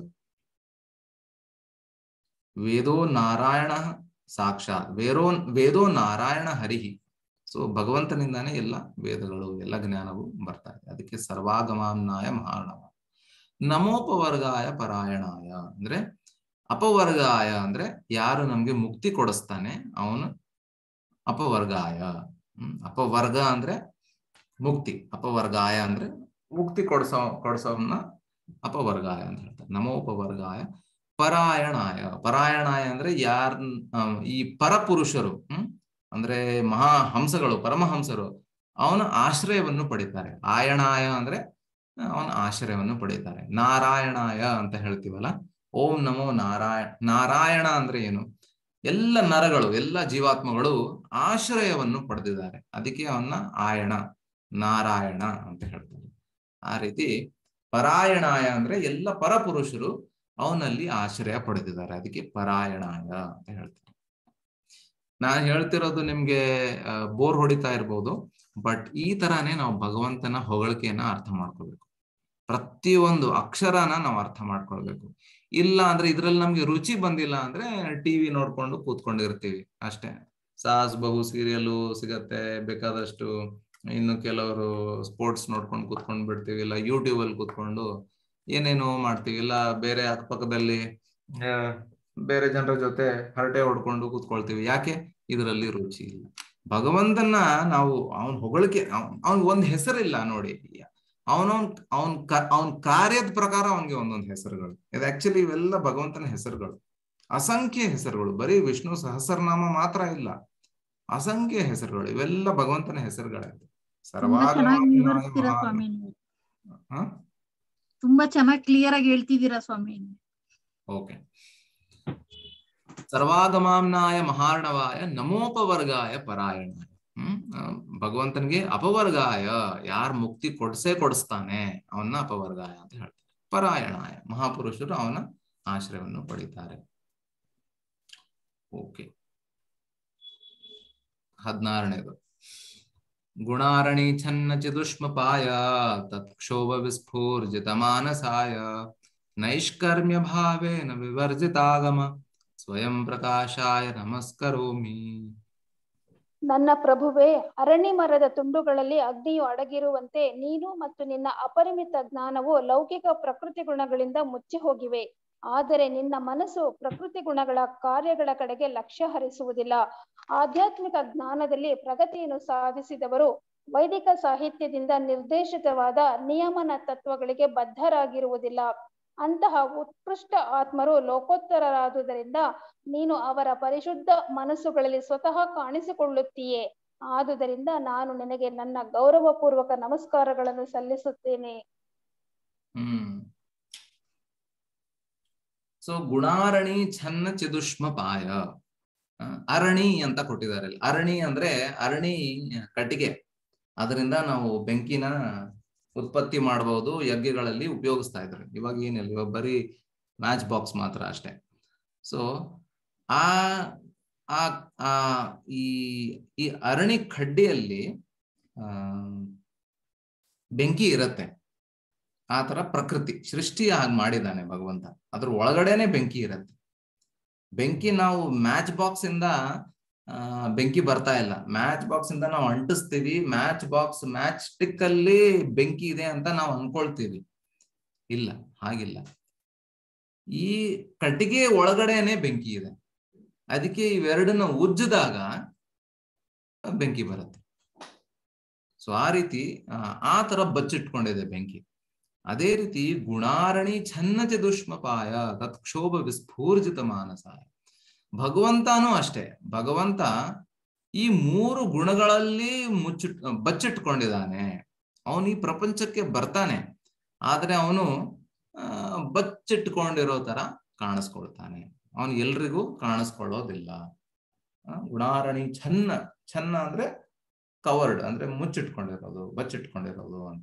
ವೇದೋ ನಾರಾಯಣ ಸಾಕ್ಷಾತ್, ವೇರೋ ವೇದೋ ನಾರಾಯಣ ಹರಿಹಿ. ಸೊ ಭಗವಂತನಿಂದಾನೇ ಎಲ್ಲ ವೇದಗಳು, ಎಲ್ಲ ಜ್ಞಾನವು ಬರ್ತಾ ಇದೆ. ಅದಕ್ಕೆ ಸರ್ವಾಗಮಾಮ್ನಾಯ ಮಹಾರ್ಣವ. ನಮೋಪವರ್ಗಾಯ ಪರಾಯಣಾಯ ಅಂದ್ರೆ ಅಪವರ್ಗಾಯ ಅಂದ್ರೆ ಯಾರು ನಮ್ಗೆ ಮುಕ್ತಿ ಕೊಡಿಸ್ತಾನೆ ಅವನು ಅಪವರ್ಗಾಯ. ಹ್ಮ್ ಅಪವರ್ಗ ಅಂದ್ರೆ ಮುಕ್ತಿ, ಅಪವರ್ಗಾಯ ಅಂದ್ರೆ ಮುಕ್ತಿ ಕೊಡ್ಸೋ ಕೊಡ್ಸೋನ್ನ ಅಪವರ್ಗಾಯ ಅಂತ ಹೇಳ್ತಾರೆ. ನಮೋಪವರ್ಗಾಯ ಪರಾಯಣಾಯ. ಪರಾಯಣಾಯ ಅಂದ್ರೆ ಯಾರ ಈ ಪರಪುರುಷರು, ಹ್ಮ್ ಅಂದ್ರೆ ಮಹಾ ಹಂಸಗಳು, ಪರಮಹಂಸರು ಅವನ ಆಶ್ರಯವನ್ನು ಪಡಿತಾರೆ. ಆಯಣಾಯ ಅಂದ್ರೆ ಅವನ ಆಶ್ರಯವನ್ನು ಪಡೀತಾರೆ. ನಾರಾಯಣಾಯ ಅಂತ ಹೇಳ್ತೀವಲ್ಲ, ಓಂ ನಮೋ ನಾರಾಯಣ. ನಾರಾಯಣ ಅಂದ್ರೆ ಏನು? ಎಲ್ಲ ನರಗಳು, ಎಲ್ಲ ಜೀವಾತ್ಮಗಳು ಆಶ್ರಯವನ್ನು ಪಡೆದಿದ್ದಾರೆ, ಅದಕ್ಕೆ ಅವನ್ನ ಆಯಣ ನಾರಾಯಣ ಅಂತ ಹೇಳ್ತಾರೆ. ಆ ರೀತಿ ಪರಾಯಣಾಯ ಅಂದ್ರೆ ಎಲ್ಲ ಪರಪುರುಷರು ಅವನಲ್ಲಿ ಆಶ್ರಯ ಪಡೆದಿದ್ದಾರೆ, ಅದಕ್ಕೆ ಪರಾಯಣಾಯ ಅಂತ ಹೇಳ್ತಾರೆ. ನಾನು ಹೇಳ್ತಿರೋದು ನಿಮ್ಗೆ ಬೋರ್ ಹೊಡಿತಾ ಇರ್ಬೋದು, ಬಟ್ ಈ ತರಾನೇ ನಾವು ಭಗವಂತನ ಹೊಗಳಿಕೆಯನ್ನ ಅರ್ಥ ಮಾಡ್ಕೋಬೇಕು. ಪ್ರತಿಯೊಂದು ಅಕ್ಷರನ ನಾವು ಅರ್ಥ ಮಾಡ್ಕೊಳ್ಬೇಕು. ಇಲ್ಲ ಅಂದ್ರೆ ಇದ್ರಲ್ಲಿ ನಮ್ಗೆ ರುಚಿ ಬಂದಿಲ್ಲ ಅಂದ್ರೆ ಟಿವಿ ನೋಡ್ಕೊಂಡು ಕೂತ್ಕೊಂಡಿರ್ತೀವಿ ಅಷ್ಟೇ. ಸಾಸ್ ಬಹು ಸೀರಿಯಲು ಸಿಗತ್ತೆ ಬೇಕಾದಷ್ಟು, ಇನ್ನು ಕೆಲವರು ಸ್ಪೋರ್ಟ್ಸ್ ನೋಡ್ಕೊಂಡು ಕೂತ್ಕೊಂಡ್ ಬಿಡ್ತೀವಿ, ಇಲ್ಲ ಯೂಟ್ಯೂಬ್ ಅಲ್ಲಿ ಕೂತ್ಕೊಂಡು ಏನೇನೋ ಮಾಡ್ತೀವಿ, ಇಲ್ಲ ಬೇರೆ ಅಕ್ಕಪಕ್ಕದಲ್ಲಿ ಬೇರೆ ಜನರ ಜೊತೆ ಹರಟೆ ಹೊಡ್ಕೊಂಡು ಕೂತ್ಕೊಳ್ತೀವಿ. ಯಾಕೆ? ಇದರಲ್ಲಿ ರುಚಿ ಇಲ್ಲ. ಭಗವಂತನ ನಾವು ಅವನ್ ಹೊಗಳಿಕೆ, ಅವನ್ ಒಂದ್ ಹೆಸರಿಲ್ಲ ನೋಡಿ, ಅವನವನ್ ಅವನ್ ಅವನ್ ಕಾರ್ಯದ ಪ್ರಕಾರ ಅವನ್ಗೆ ಒಂದೊಂದು ಹೆಸರುಗಳು. ಇದು ಆಕ್ಚುಲಿ ಇವೆಲ್ಲ ಭಗವಂತನ ಹೆಸರುಗಳು, ಅಸಂಖ್ಯ ಹೆಸರುಗಳು. ಬರೀ ವಿಷ್ಣು ಸಹಸ್ರನಾಮ ಮಾತ್ರ ಇಲ್ಲ, ಅಸಂಖ್ಯ ಹೆಸರುಗಳು. ಇವೆಲ್ಲ ಭಗವಂತನ ಹೆಸರುಗಳಾಯ್ತು. ತುಂಬಾ ಚೆನ್ನಾಗಿ ಕ್ಲಿಯರ್ ಆಗಿ ಹೇಳ್ತಿದ್ದೀರಾ ಸ್ವಾಮಿ. ಓಕೆ. ಸರ್ವಾಗಮಾಮ್ನಾಯ ಮಹಾರ್ಣವಾಯ ನಮೋಪವರ್ಗಾಯ ಪರಾಯಣಾಯ. ಹ್ಮ್ ಭಗವಂತನಿಗೆ ಅಪವರ್ಗಾಯ, ಯಾರ್ ಮುಕ್ತಿ ಕೊಡ್ಸೇ ಕೊಡಿಸ್ತಾನೆ ಅವನ್ನ ಅಪವರ್ಗಾಯ ಅಂತ ಹೇಳ್ತಾರೆ. ಪರಾಯಣಾಯ, ಮಹಾಪುರುಷರು ಅವನ ಆಶ್ರಯವನ್ನು ಪಡಿತಾರೆ. ಓಕೆ. ಹದಿನಾರನೇದು ಗುಣಾರಣಿ ಛನ್ನ ಚತುಷ್ಮಪಾಯ ತತ್ಕ್ಷೋಭ ವಿಸ್ಫೂರ್ಜಿತ ಮಾನಸಾಯ ನೈಷ್ಕರ್ಮ್ಯ ಭಾವೇನ ವಿವರ್ಜಿತಾಗಮ ಸ್ವಯಂ ಪ್ರಕಾಶಾಯ ನಮಸ್ಕರೋಮಿ. ನನ್ನ ಪ್ರಭುವೇ, ಅರಣಿ ಮರದ ತುಂಡುಗಳಲ್ಲಿ ಅಗ್ನಿಯು ಅಡಗಿರುವಂತೆ ನೀನು ಮತ್ತು ನಿನ್ನ ಅಪರಿಮಿತ ಜ್ಞಾನವು ಲೌಕಿಕ ಪ್ರಕೃತಿ ಗುಣಗಳಿಂದ ಮುಚ್ಚಿ ಹೋಗಿವೆ. ಆದರೆ ನಿನ್ನ ಮನಸ್ಸು ಪ್ರಕೃತಿ ಗುಣಗಳ ಕಾರ್ಯಗಳ ಕಡೆಗೆ ಲಕ್ಷ್ಯ ಹರಿಸುವುದಿಲ್ಲ. ಆಧ್ಯಾತ್ಮಿಕ ಜ್ಞಾನದಲ್ಲಿ ಪ್ರಗತಿಯನ್ನು ಸಾಧಿಸಿದವರು ವೈದಿಕ ಸಾಹಿತ್ಯದಿಂದ ನಿರ್ದೇಶಿತವಾದ ನಿಯಮನ ತತ್ವಗಳಿಗೆ ಬದ್ಧರಾಗಿರುವುದಿಲ್ಲ. ಅಂತಹ ಉತ್ಕೃಷ್ಟ ಆತ್ಮರು ಲೋಕೋತ್ತರರಾದುದರಿಂದ ನೀನು ಅವರ ಪರಿಶುದ್ಧ ಮನಸ್ಸುಗಳಲ್ಲಿ ಸ್ವತಃ ಕಾಣಿಸಿಕೊಳ್ಳುತ್ತೀಯೇ. ಆದುದರಿಂದ ನಾನು ನಿನಗೆ ನನ್ನ ಗೌರವಪೂರ್ವಕ ನಮಸ್ಕಾರಗಳನ್ನು ಸಲ್ಲಿಸುತ್ತೇನೆ. ಹ್ಮ್ ಸೊ ಗುಣಾರಣಿ ಛನ್ನ ಚಿದುಷ್ಮಪಾಯ, ಅರಣಿ ಅಂತ ಕೊಟ್ಟಿದ್ದಾರೆ. ಅರಣಿ ಅಂದ್ರೆ ಅರಣಿ ಕಟ್ಟಿಗೆ, ಅದರಿಂದ ನಾವು ಬೆಂಕಿನ ಉತ್ಪತ್ತಿ ಮಾಡಬಹುದು, ಯಜ್ಞಗಳಲ್ಲಿ ಉಪಯೋಗಿಸ್ತಾ ಇದ್ರು. ಇವಾಗ ಏನಿಲ್ಲ, ಇವಾಗ ಬರೀ ಮ್ಯಾಚ್ ಬಾಕ್ಸ್ ಮಾತ್ರ ಅಷ್ಟೇ. ಸೊ ಆ ಆ ಈ ಈ ಅರಣಿ ಕಡ್ಡಿಯಲ್ಲಿ ಆ ಬೆಂಕಿ ಇರತ್ತೆ. ಆ ತರ ಪ್ರಕೃತಿ ಸೃಷ್ಟಿ ಹಾಗೆ ಮಾಡಿದ್ದಾನೆ ಭಗವಂತ, ಅದ್ರ ಒಳಗಡೆನೆ ಬೆಂಕಿ ಇರತ್ತೆ. ಬೆಂಕಿ ನಾವು ಮ್ಯಾಚ್ ಬಾಕ್ಸ್ ಇಂದ ಆ ಬೆಂಕಿ ಬರ್ತಾ ಇಲ್ಲ. ಮ್ಯಾಚ್ ಬಾಕ್ಸ್ ಇಂದ ನಾವು ಅಂಟಿಸ್ತೀವಿ, ಮ್ಯಾಚ್ ಬಾಕ್ಸ್ ಮ್ಯಾಚ್ ಸ್ಟಿಕ್ ಅಲ್ಲಿ ಬೆಂಕಿ ಇದೆ ಅಂತ ನಾವು ಅನ್ಕೊಳ್ತೀವಿ. ಇಲ್ಲ, ಹಾಗಿಲ್ಲ. ಈ ಕಟ್ಟಿಗೆ ಒಳಗಡೆನೆ ಬೆಂಕಿ ಇದೆ. ಅದಕ್ಕೆ ಇವೆರಡನ್ನ ಉಜ್ಜಿದಾಗ ಬೆಂಕಿ ಬರುತ್ತೆ. ಸೊ ಆ ರೀತಿ ಆ ತರ ಬಚ್ಚಿಟ್ಕೊಂಡಿದೆ ಬೆಂಕಿ. ಅದೇ ರೀತಿ ಗುಣಾರಣಿ ಛನ್ನ ಚದುಷ್ಮಪಾಯ ತತ್ಕ್ಷೋಭ ವಿಸ್ಫೂರ್ಜಿತ ಮಾನಸಾಯ. ಭಗವಂತನೂ ಅಷ್ಟೇ. ಭಗವಂತ ಈ ಮೂರು ಗುಣಗಳಲ್ಲಿ ಮುಚ್ಚಿಟ್ ಬಚ್ಚಿಟ್ಕೊಂಡಿದ್ದಾನೆ. ಅವನು ಈ ಪ್ರಪಂಚಕ್ಕೆ ಬರ್ತಾನೆ, ಆದ್ರೆ ಅವನು ಆ ಬಚ್ಚಿಟ್ಕೊಂಡಿರೋ ತರ ಕಾಣಿಸ್ಕೊಳ್ತಾನೆ. ಅವನು ಎಲ್ರಿಗೂ ಕಾಣಿಸ್ಕೊಳ್ಳೋದಿಲ್ಲ. ಗುಣಾರಣಿ ಛನ್ನ, ಛನ್ನ ಅಂದ್ರೆ ಕವರ್ಡ್ ಅಂದ್ರೆ ಮುಚ್ಚಿಟ್ಕೊಂಡಿರೋದು, ಬಚ್ಚಿಟ್ಕೊಂಡಿರೋದು ಅಂತ.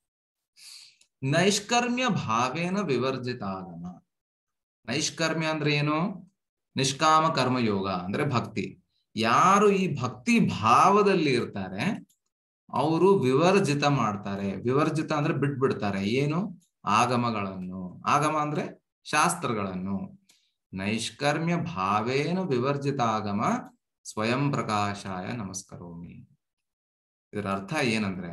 ನೈಷ್ಕರ್ಮ್ಯ ಭಾವೇನ ವಿವರ್ಜಿತಾಗಮ. ನೈಷ್ಕರ್ಮ್ಯ ಅಂದ್ರೆ ಏನು? ನಿಷ್ಕಾಮ ಕರ್ಮಯೋಗ ಅಂದ್ರೆ ಭಕ್ತಿ. ಯಾರು ಈ ಭಕ್ತಿ ಭಾವದಲ್ಲಿ ಇರ್ತಾರೆ ಅವರು ವಿವರ್ಜಿತ ಮಾಡ್ತಾರೆ. ವಿವರ್ಜಿತ ಅಂದ್ರೆ ಬಿಟ್ಬಿಡ್ತಾರೆ. ಏನು? ಆಗಮಗಳನ್ನು. ಆಗಮ ಅಂದ್ರೆ ಶಾಸ್ತ್ರಗಳನ್ನು. ನೈಷ್ಕರ್ಮ್ಯ ಭಾವೇನ ವಿವರ್ಜಿತ ಆಗಮ ಸ್ವಯಂ ಪ್ರಕಾಶಾಯ ನಮಸ್ಕರೋಮಿ. ಇದರ ಅರ್ಥ ಏನಂದ್ರೆ,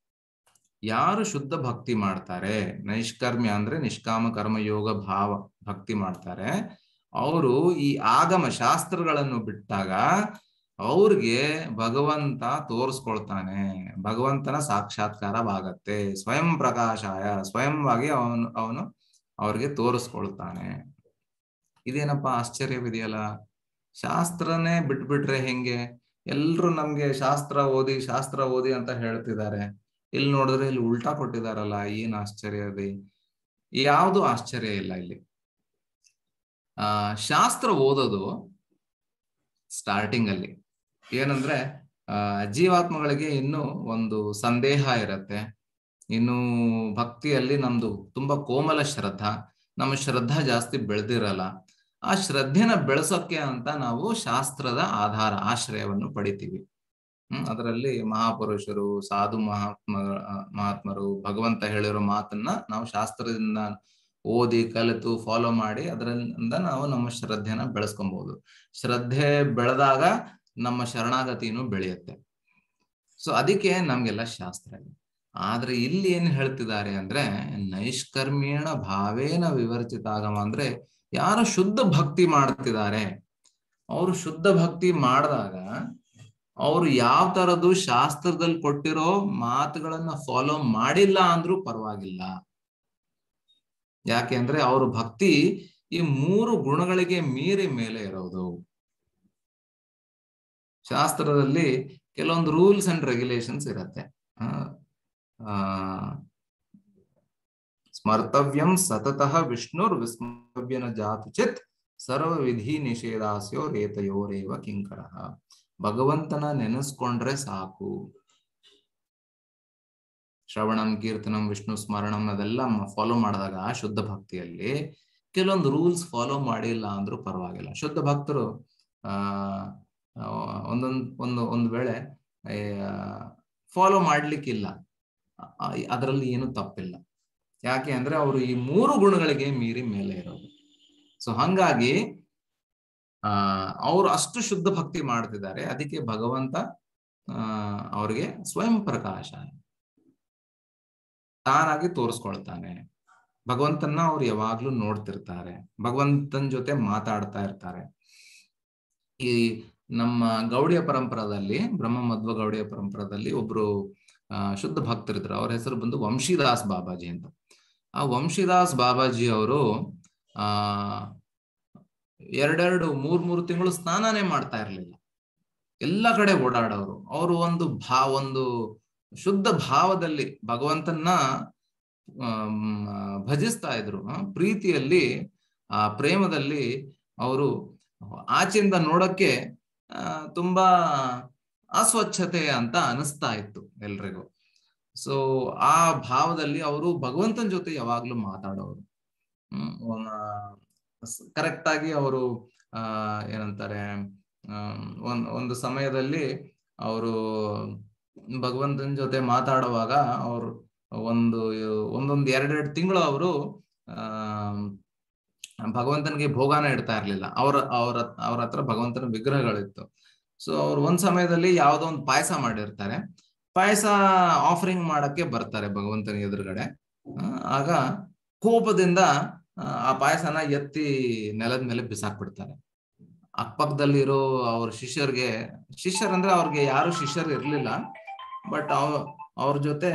ಯಾರು ಶುದ್ಧ ಭಕ್ತಿ ಮಾಡ್ತಾರೆ, ನೈಷ್ಕರ್ಮ್ಯ ಅಂದ್ರೆ ನಿಷ್ಕಾಮ ಕರ್ಮಯೋಗ ಭಾವ ಭಕ್ತಿ ಮಾಡ್ತಾರೆ, ಅವರು ಈ ಆಗಮ ಶಾಸ್ತ್ರಗಳನ್ನು ಬಿಟ್ಟಾಗ ಅವ್ರಿಗೆ ಭಗವಂತ ತೋರಿಸ್ಕೊಳ್ತಾನೆ. ಭಗವಂತನ ಸಾಕ್ಷಾತ್ಕಾರವಾಗತ್ತೆ. ಸ್ವಯಂ ಪ್ರಕಾಶಾಯ, ಸ್ವಯಂವಾಗಿ ಅವನು ಅವನು ಅವ್ರಿಗೆ ತೋರಿಸ್ಕೊಳ್ತಾನೆ. ಇದೇನಪ್ಪ ಆಶ್ಚರ್ಯವಿದೆಯಲ್ಲ. ಶಾಸ್ತ್ರನೇ ಬಿಟ್ಬಿಟ್ರೆ ಹೆಂಗೆ? ಎಲ್ರು ನಮ್ಗೆ ಶಾಸ್ತ್ರ ಓದಿ ಶಾಸ್ತ್ರ ಓದಿ ಅಂತ ಹೇಳ್ತಿದ್ದಾರೆ. ಇಲ್ಲಿ ನೋಡಿದ್ರೆ ಇಲ್ಲಿ ಉಲ್ಟಾ ಕೊಟ್ಟಿದಾರಲ್ಲ. ಏನ್ ಆಶ್ಚರ್ಯ ಇದೆ? ಯಾವುದು ಆಶ್ಚರ್ಯ ಇಲ್ಲ ಇಲ್ಲಿ. ಆ ಶಾಸ್ತ್ರ ಓದೋದು ಸ್ಟಾರ್ಟಿಂಗ್ ಅಲ್ಲಿ ಏನಂದ್ರೆ, ಆ ಜೀವಾತ್ಮಗಳಿಗೆ ಇನ್ನು ಒಂದು ಸಂದೇಹ ಇರತ್ತೆ. ಇನ್ನು ಭಕ್ತಿಯಲ್ಲಿ ನಮ್ದು ತುಂಬಾ ಕೋಮಲ ಶ್ರದ್ಧಾ, ನಮ್ಮ ಶ್ರದ್ಧಾ ಜಾಸ್ತಿ ಬೆಳೆದಿರಲ್ಲ. ಆ ಶ್ರದ್ಧೆನ ಬೆಳೆಸೋಕೆ ಅಂತ ನಾವು ಶಾಸ್ತ್ರದ ಆಧಾರ ಆಶ್ರಯವನ್ನು ಪಡಿತೀವಿ. ಹ್ಮ್ ಅದರಲ್ಲಿ ಮಹಾಪುರುಷರು, ಸಾಧು ಮಹಾತ್ಮ ಮಹಾತ್ಮರು ಭಗವಂತ ಹೇಳಿರೋ ಮಾತನ್ನ ನಾವು ಶಾಸ್ತ್ರದಿಂದ ಓದಿ ಕಲಿತು ಫಾಲೋ ಮಾಡಿ ಅದರಿಂದ ನಾವು ನಮ್ಮ ಶ್ರದ್ಧೆನ ಬೆಳೆಸ್ಕೊಬಹುದು. ಶ್ರದ್ಧೆ ಬೆಳೆದಾಗ ನಮ್ಮ ಶರಣಾಗತಿನೂ ಬೆಳೆಯುತ್ತೆ. ಸೊ ಅದಕ್ಕೆ ನಮ್ಗೆಲ್ಲ ಶಾಸ್ತ್ರ ಇದೆ. ಆದ್ರೆ ಇಲ್ಲಿ ಏನ್ ಹೇಳ್ತಿದ್ದಾರೆ ಅಂದ್ರೆ, ನೈಷ್ಕರ್ಮ್ಯೇಣ ಭಾವೇನ ವಿವರ್ಜಿತ ಆಗಮ ಅಂದ್ರೆ, ಯಾರು ಶುದ್ಧ ಭಕ್ತಿ ಮಾಡ್ತಿದ್ದಾರೆ ಅವರು ಶುದ್ಧ ಭಕ್ತಿ ಮಾಡಿದಾಗ ಅವರು ಯಾವ ತರದ್ದು ಶಾಸ್ತ್ರದಲ್ಲಿ ಕೊಟ್ಟಿರೋ ಮಾತುಗಳನ್ನ ಫಾಲೋ ಮಾಡಿಲ್ಲ ಅಂದ್ರೂ ಪರವಾಗಿಲ್ಲ. ಯಾಕೆ ಅಂದ್ರೆ ಅವ್ರ ಭಕ್ತಿ ಈ ಮೂರು ಗುಣಗಳಿಗೆ ಮೀರಿ ಮೇಲೆ ಇರೋದು. ಶಾಸ್ತ್ರದಲ್ಲಿ ಕೆಲವೊಂದು ರೂಲ್ಸ್ ಅಂಡ್ ರೆಗ್ಯುಲೇಷನ್ಸ್ ಇರತ್ತೆ. ಆ ಸ್ಮರ್ತವ್ಯಂ ಸತತಃ ವಿಷ್ಣುರ್ ವಿಸ್ಮರ್ತವ್ಯನ ಜಾತು ಚಿತ್ ಸರ್ವ ವಿಧಿ ನಿಷೇಧಾಸ್ಯೋ ರೇತಯೋರೇವ ಕಿಂಕರಃ. ಭಗವಂತನ ನೆನೆಸ್ಕೊಂಡ್ರೆ ಸಾಕು. ಶ್ರವಣಂ ಕೀರ್ತನಂ ವಿಷ್ಣು ಸ್ಮರಣಂ ಅದೆಲ್ಲ ಫಾಲೋ ಮಾಡಿದಾಗ ಶುದ್ಧ ಭಕ್ತಿಯಲ್ಲಿ ಕೆಲವೊಂದು ರೂಲ್ಸ್ ಫಾಲೋ ಮಾಡಿಲ್ಲ ಅಂದ್ರೂ ಪರವಾಗಿಲ್ಲ. ಶುದ್ಧ ಭಕ್ತರು ಆ ಒಂದೊಂದು ಒಂದು ಒಂದು ವೇಳೆ ಫಾಲೋ ಮಾಡ್ಲಿಕ್ಕಿಲ್ಲ, ಅದರಲ್ಲಿ ಏನು ತಪ್ಪಿಲ್ಲ. ಯಾಕೆ ಅಂದ್ರೆ ಅವರು ಈ ಮೂರು ಗುಣಗಳಿಗೆ ಮೀರಿ ಮೇಲೆ ಇರೋದು. ಸೊ ಹಂಗಾಗಿ ಆ ಅವರು ಅಷ್ಟು ಶುದ್ಧ ಭಕ್ತಿ ಮಾಡ್ತಿದ್ದಾರೆ. ಅದಕ್ಕೆ ಭಗವಂತ ಆ ಅವ್ರಿಗೆ ಸ್ವಯಂ ಪ್ರಕಾಶ ತಾನಾಗಿ ತೋರಿಸ್ಕೊಳ್ತಾನೆ. ಭಗವಂತನ ಅವ್ರು ಯಾವಾಗ್ಲೂ ನೋಡ್ತಿರ್ತಾರೆ, ಭಗವಂತನ ಜೊತೆ ಮಾತಾಡ್ತಾ ಇರ್ತಾರೆ. ಈ ನಮ್ಮ ಗೌಡಿಯ ಪರಂಪರಾದಲ್ಲಿ, ಬ್ರಹ್ಮ ಮಧ್ವ ಗೌಡಿಯ ಪರಂಪರಾದಲ್ಲಿ ಒಬ್ರು ಆ ಶುದ್ಧ ಭಕ್ತರಿದ್ರು. ಅವ್ರ ಹೆಸರು ಬಂದು ವಂಶಿದಾಸ್ ಬಾಬಾಜಿ ಅಂತ. ಆ ವಂಶಿದಾಸ್ ಬಾಬಾಜಿ ಅವರು ಆ ಎರಡೆರಡು ಮೂರ್ ಮೂರು ತಿಂಗಳು ಸ್ನಾನನೇ ಮಾಡ್ತಾ ಇರ್ಲಿಲ್ಲ, ಎಲ್ಲ ಕಡೆ ಓಡಾಡೋರು. ಅವರು ಒಂದು ಭಾ ಒಂದು ಶುದ್ಧ ಭಾವದಲ್ಲಿ ಭಗವಂತನ ಭಜಿಸ್ತಾ ಇದ್ರು. ಪ್ರೀತಿಯಲ್ಲಿ, ಆ ಪ್ರೇಮದಲ್ಲಿ ಅವರು ಆಚೆಯಿಂದ ನೋಡಕ್ಕೆ ಆ ತುಂಬಾ ಅಸ್ವಚ್ಛತೆ ಅಂತ ಅನಿಸ್ತಾ ಇತ್ತು ಎಲ್ರಿಗೂ. ಸೊ ಆ ಭಾವದಲ್ಲಿ ಅವರು ಭಗವಂತನ ಜೊತೆ ಯಾವಾಗ್ಲೂ ಮಾತಾಡೋರು. ಹ್ಮ್ ಕರೆಕ್ಟ್ ಆಗಿ ಅವರು ಆ ಏನಂತಾರೆ ಒಂದ್ ಒಂದು ಸಮಯದಲ್ಲಿ ಅವರು ಭಗವಂತನ ಜೊತೆ ಮಾತಾಡುವಾಗ ಅವರು ಒಂದು ಒಂದೊಂದ್ ಎರಡೆರಡು ತಿಂಗಳು ಅವರು ಆ ಭಗವಂತನಿಗೆ ಭೋಗಾನ ಇಡ್ತಾ ಇರ್ಲಿಲ್ಲ. ಅವ್ರ ಅವ್ರ ಅವ್ರ ಹತ್ರ ಭಗವಂತನ ವಿಗ್ರಹಗಳಿತ್ತು. ಸೊ ಅವ್ರು ಒಂದ್ ಸಮಯದಲ್ಲಿ ಯಾವ್ದೋ ಒಂದು ಪಾಯಸ ಮಾಡಿರ್ತಾರೆ, ಪಾಯಸ ಆಫರಿಂಗ್ ಮಾಡಕ್ಕೆ ಬರ್ತಾರೆ ಭಗವಂತನ ಎದುರುಗಡೆ. ಆಗ ಕೋಪದಿಂದ ಆ ಪಾಯಸನ ಎತ್ತಿ ನೆಲದ ಮೇಲೆ ಬಿಸಾಕ್ಬಿಡ್ತಾರೆ. ಅಕ್ಕಪಕ್ಕದಲ್ಲಿರೋ ಅವ್ರ ಶಿಷ್ಯರ್ಗೆ, ಶಿಷ್ಯರಂದ್ರೆ ಅವ್ರಿಗೆ ಯಾರು ಶಿಷ್ಯರು ಇರ್ಲಿಲ್ಲ, ಬಟ್ ಅವ್ ಅವ್ರ ಜೊತೆ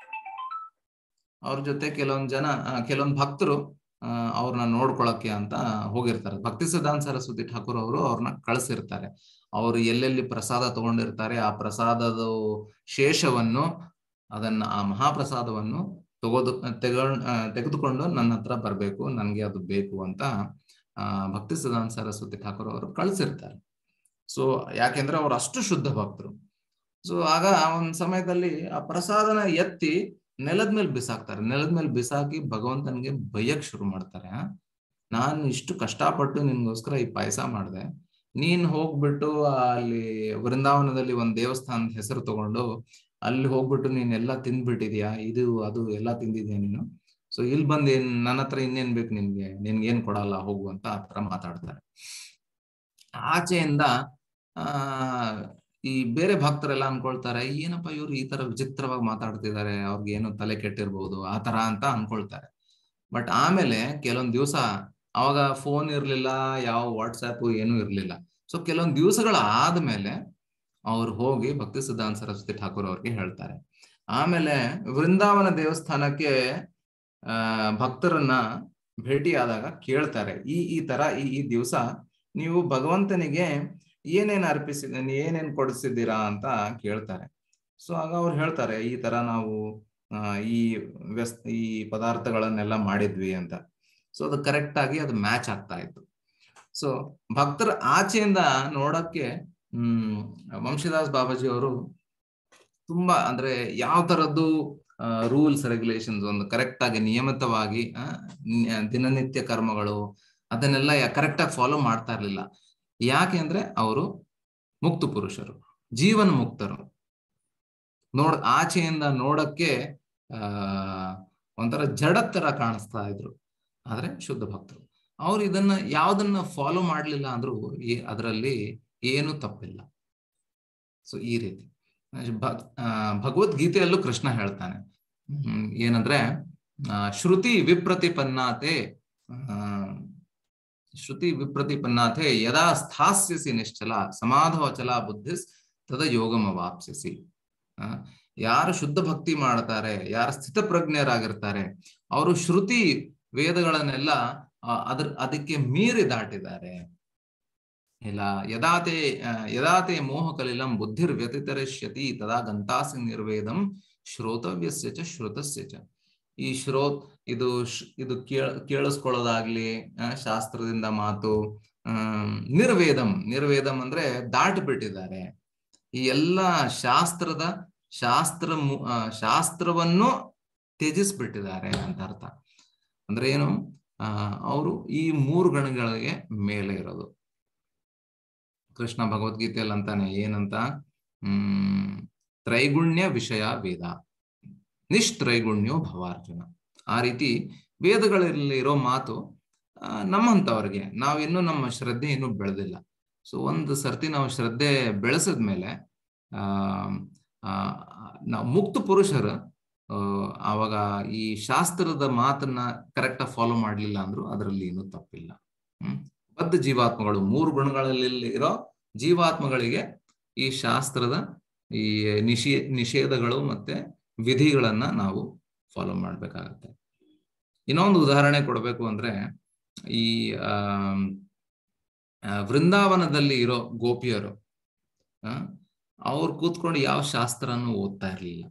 ಅವ್ರ ಜೊತೆ ಕೆಲವೊಂದ್ ಜನ ಕೆಲವೊಂದ್ ಭಕ್ತರು ಅಹ್ ಅವ್ರನ್ನ ನೋಡ್ಕೊಳಕ್ಕೆ ಅಂತ ಹೋಗಿರ್ತಾರೆ. ಭಕ್ತಿ ಸಿದ್ಧಾಂತ ಸರಸ್ವತಿ ಠಾಕೂರ್ ಅವರು ಅವ್ರನ್ನ ಕಳಿಸಿರ್ತಾರೆ. ಅವರು ಎಲ್ಲೆಲ್ಲಿ ಪ್ರಸಾದ ತಗೊಂಡಿರ್ತಾರೆ ಆ ಪ್ರಸಾದದ ಶೇಷವನ್ನು, ಅದನ್ನ ಆ ಮಹಾಪ್ರಸಾದವನ್ನು ತಗೋದು ತೆಗೊಂಡ್ ತೆಗೆದುಕೊಂಡು ನನ್ನ ಹತ್ರ ಬರ್ಬೇಕು, ನನ್ಗೆ ಅದು ಬೇಕು ಅಂತ ಆ ಭಕ್ತಿ ಸಿದ್ಧಾಂತ ಸರಸ್ವತಿ ಠಾಕೂರ್ ಅವರು ಕಳ್ಸಿರ್ತಾರೆ. ಸೊ ಯಾಕೆಂದ್ರೆ ಅವ್ರು ಅಷ್ಟು ಶುದ್ಧ ಭಕ್ತರು. ಸೊ ಆಗ ಒಂದ್ ಸಮಯದಲ್ಲಿ ಆ ಪ್ರಸಾದನ ಎತ್ತಿ ನೆಲದ ಮೇಲೆ ಬಿಸಾಕ್ತಾರೆ. ನೆಲದ ಮೇಲೆ ಬಿಸಾಕಿ ಭಗವಂತನಿಗೆ ಬೈಯಕ್ ಶುರು ಮಾಡ್ತಾರೆ. ನಾನು ಇಷ್ಟು ಕಷ್ಟಪಟ್ಟು ನಿನ್ಗೋಸ್ಕರ ಈ ಪಾಯಸ ಮಾಡಿದೆ, ನೀನ್ ಹೋಗ್ಬಿಟ್ಟು ಅಲ್ಲಿ ವೃಂದಾವನದಲ್ಲಿ ಒಂದ್ ದೇವಸ್ಥಾನದ ಹೆಸರು ತಗೊಂಡು ಅಲ್ಲಿ ಹೋಗ್ಬಿಟ್ಟು ನೀನ್ ಎಲ್ಲಾ ತಿಂದ್ಬಿಟ್ಟಿದ್ಯಾ, ಇದು ಅದು ಎಲ್ಲಾ ತಿಂದಿದ್ಯಾ ನೀನು. ಸೊ ಇಲ್ಲಿ ಬಂದ್ ಏನ್ ನನ್ನ ಹತ್ರ ಇನ್ನೇನ್ ಬೇಕು ನಿನ್ಗೆ, ನಿನ್ಗೇನ್ ಕೊಡಲ್ಲ ಹೋಗು ಅಂತ ಆತರ ಮಾತಾಡ್ತಾರೆ. ಆಚೆಯಿಂದ ಆ ಈ ಬೇರೆ ಭಕ್ತರೆಲ್ಲ ಅನ್ಕೊಳ್ತಾರೆ, ಏನಪ್ಪಾ ಇವ್ರು ಈ ತರ ವಿಚಿತ್ರವಾಗಿ ಮಾತಾಡ್ತಿದ್ದಾರೆ, ಅವ್ರಿಗೆ ಏನೋ ತಲೆ ಕೆಟ್ಟಿರ್ಬಹುದು ಆ ತರ ಅಂತ ಅನ್ಕೊಳ್ತಾರೆ. ಬಟ್ ಆಮೇಲೆ ಕೆಲವೊಂದ್ ದಿವ್ಸ, ಅವಾಗ ಫೋನ್ ಇರ್ಲಿಲ್ಲ, ಯಾವ ವಾಟ್ಸ್ಆಪ್ ಏನು ಇರ್ಲಿಲ್ಲ. ಸೊ ಕೆಲವೊಂದ್ ದಿವಸಗಳ ಆದ್ಮೇಲೆ ಅವ್ರು ಹೋಗಿ ಭಕ್ತಿ ಸಿದ್ಧಾಂತ ಸರಸ್ವತಿ ಠಾಕೂರ್ ಅವ್ರಿಗೆ ಹೇಳ್ತಾರೆ. ಆಮೇಲೆ ವೃಂದಾವನ ದೇವಸ್ಥಾನಕ್ಕೆ ಆ ಭಕ್ತರನ್ನ ಭೇಟಿಯಾದಾಗ ಕೇಳ್ತಾರೆ, ಈ ಈ ತರ ಈ ಈ ದಿವಸ ನೀವು ಭಗವಂತನಿಗೆ ಏನೇನ್ ಅರ್ಪಿಸಿದ ಏನೇನ್ ಕೊಡಿಸಿದ್ದೀರಾ ಅಂತ ಕೇಳ್ತಾರೆ. ಸೊ ಆಗ ಅವ್ರು ಹೇಳ್ತಾರೆ, ಈ ತರ ನಾವು ಆ ಈ ವ್ಯಸ್ ಈ ಪದಾರ್ಥಗಳನ್ನೆಲ್ಲ ಮಾಡಿದ್ವಿ ಅಂತ. ಸೊ ಅದು ಕರೆಕ್ಟ್ ಆಗಿ ಅದು ಮ್ಯಾಚ್ ಆಗ್ತಾ ಇತ್ತು. ಸೊ ಭಕ್ತರ ಆಚೆಯಿಂದ ನೋಡಕ್ಕೆ ಹ್ಮ್ ವಂಶಿದಾಸ್ ಬಾಬಾಜಿ ಅವರು ತುಂಬಾ ಅಂದ್ರೆ ಯಾವ ತರದ್ದು ರೂಲ್ಸ್ ರೆಗ್ಯುಲೇಷನ್ಸ್ ಒಂದು ಕರೆಕ್ಟ್ ಆಗಿ ನಿಯಮಿತವಾಗಿ ದಿನನಿತ್ಯ ಕರ್ಮಗಳು ಅದನ್ನೆಲ್ಲ ಕರೆಕ್ಟ್ ಆಗಿ ಫಾಲೋ ಮಾಡ್ತಾ ಇರ್ಲಿಲ್ಲ. ಯಾಕೆ ಅಂದ್ರೆ ಅವರು ಮುಕ್ತ ಪುರುಷರು, ಜೀವನ್ ಮುಕ್ತರು. ನೋಡ್ ಆಚೆಯಿಂದ ನೋಡಕ್ಕೆ ಆ ಒಂಥರ ಜಡದ್ ತರ ಕಾಣಿಸ್ತಾ ಇದ್ರು, ಆದ್ರೆ ಶುದ್ಧ ಭಕ್ತರು. ಅವ್ರು ಇದನ್ನ ಯಾವ್ದನ್ನ ಫಾಲೋ ಮಾಡ್ಲಿಲ್ಲ ಅಂದ್ರೂ ಅದರಲ್ಲಿ ಏನು ತಪ್ಪಿಲ್ಲ. ಸೊ ಈ ರೀತಿ ಭಗವದ್ಗೀತೆಯಲ್ಲೂ ಕೃಷ್ಣ ಹೇಳ್ತಾನೆ, ಹ್ಮ್ ಏನಂದ್ರೆ ಶ್ರುತಿ ವಿಪ್ರತಿಪನ್ನಾತೆ ಆ ಶ್ರುತಿ ವಿಪ್ರತಿಪನ್ನಾತೆ ಯದಾ ಸ್ಥಾಸ್ಯಸಿ ನಿಶ್ಚಲ ಸಮಾಧವಚಲ ಬುದ್ಧಿಸ್ ತದ ಯೋಗಮವಾಪ್ಸ್ಯಸಿ. ಆ ಯಾರು ಶುದ್ಧ ಭಕ್ತಿ ಮಾಡ್ತಾರೆ, ಯಾರು ಸ್ಥಿತಪ್ರಜ್ಞರಾಗಿರ್ತಾರೆ, ಅವರು ಶ್ರುತಿ ವೇದಗಳನ್ನೆಲ್ಲ ಅದ್ರ ಅದಕ್ಕೆ ಮೀರಿ ದಾಟಿದ್ದಾರೆ. ಇಲ್ಲ ಯದಾತೆ ಯದಾತೆ ಮೋಹ ಕಲಿಲಂ ಬುದ್ಧಿರ್ ವ್ಯತಿತರಿಷ್ಯತಿ ತದಾ ಗಂತಾಸಿ ನಿರ್ವೇದಂ ಶ್ರೋತವ್ಯಸ್ಯ ಚ ಶ್ರುತಸ್ಯ ಚ. ಈ ಶ್ರೋತ್ ಇದು ಇದು ಕೇಳ ಕೇಳಿಸ್ಕೊಳ್ಳೋದಾಗ್ಲಿ, ಶಾಸ್ತ್ರದಿಂದ ಮಾತು, ಹ್ಮ್ ನಿರ್ವೇದಂ ನಿರ್ವೇದಂ ಅಂದ್ರೆ ದಾಟಿ ಬಿಟ್ಟಿದ್ದಾರೆ. ಈ ಎಲ್ಲ ಶಾಸ್ತ್ರದ ಶಾಸ್ತ್ರ ಶಾಸ್ತ್ರವನ್ನು ತ್ಯಜಿಸ್ಬಿಟ್ಟಿದ್ದಾರೆ ಅಂತ ಅರ್ಥ. ಅಂದ್ರೆ ಏನು, ಆ ಅವರು ಈ ಮೂರು ಗಣಗಳಿಗೆ ಮೇಲೆ ಇರೋದು. ಕೃಷ್ಣ ಭಗವದ್ಗೀತೆಯಲ್ಲಿ ಅಂತಾನೆ, ಏನಂತ, ಹ್ಮ್ ತ್ರೈಗುಣ್ಯ ವಿಷಯ ವೇದ ನಿಷ್ತ್ರೈಗುಣ್ಯೋ ಭವಾರ್ಜುನ. ಆ ರೀತಿ ವೇದಗಳಲ್ಲಿರೋ ಮಾತು ನಮ್ಮಂತವ್ರಿಗೆ, ನಾವಿನ್ನೂ ನಮ್ಮ ಶ್ರದ್ಧೆ ಇನ್ನೂ ಬೆಳೆದಿಲ್ಲ. ಸೊ ಒಂದು ಸರ್ತಿ ನಾವು ಶ್ರದ್ಧೆ ಬೆಳೆಸಿದ್ಮೇಲೆ ಆ ನಾವು ಮುಕ್ತ ಪುರುಷರು ಆವಾಗ ಈ ಶಾಸ್ತ್ರದ ಮಾತನ್ನ ಕರೆಕ್ಟ್ ಆಗಿ ಫಾಲೋ ಮಾಡ್ಲಿಲ್ಲ ಅಂದ್ರೂ ಅದರಲ್ಲಿ ಏನು ತಪ್ಪಿಲ್ಲ. ಹ್ಮ್ ಬದ್ಧ ಜೀವಾತ್ಮಗಳು ಮೂರು ಗುಣಗಳಲ್ಲಿ ಇರೋ ಜೀವಾತ್ಮಗಳಿಗೆ ಈ ಶಾಸ್ತ್ರದ ಈ ನಿಷೇ ನಿಷೇಧಗಳು ಮತ್ತೆ ವಿಧಿಗಳನ್ನ ನಾವು ಫಾಲೋ ಮಾಡ್ಬೇಕಾಗತ್ತೆ. ಇನ್ನೊಂದು ಉದಾಹರಣೆ ಕೊಡ್ಬೇಕು ಅಂದ್ರೆ ಈ ಆ ವೃಂದಾವನದಲ್ಲಿ ಇರೋ ಗೋಪಿಯರು ಆ ಅವ್ರು ಕೂತ್ಕೊಂಡು ಯಾವ ಶಾಸ್ತ್ರನೂ ಓದ್ತಾ ಇರ್ಲಿಲ್ಲ.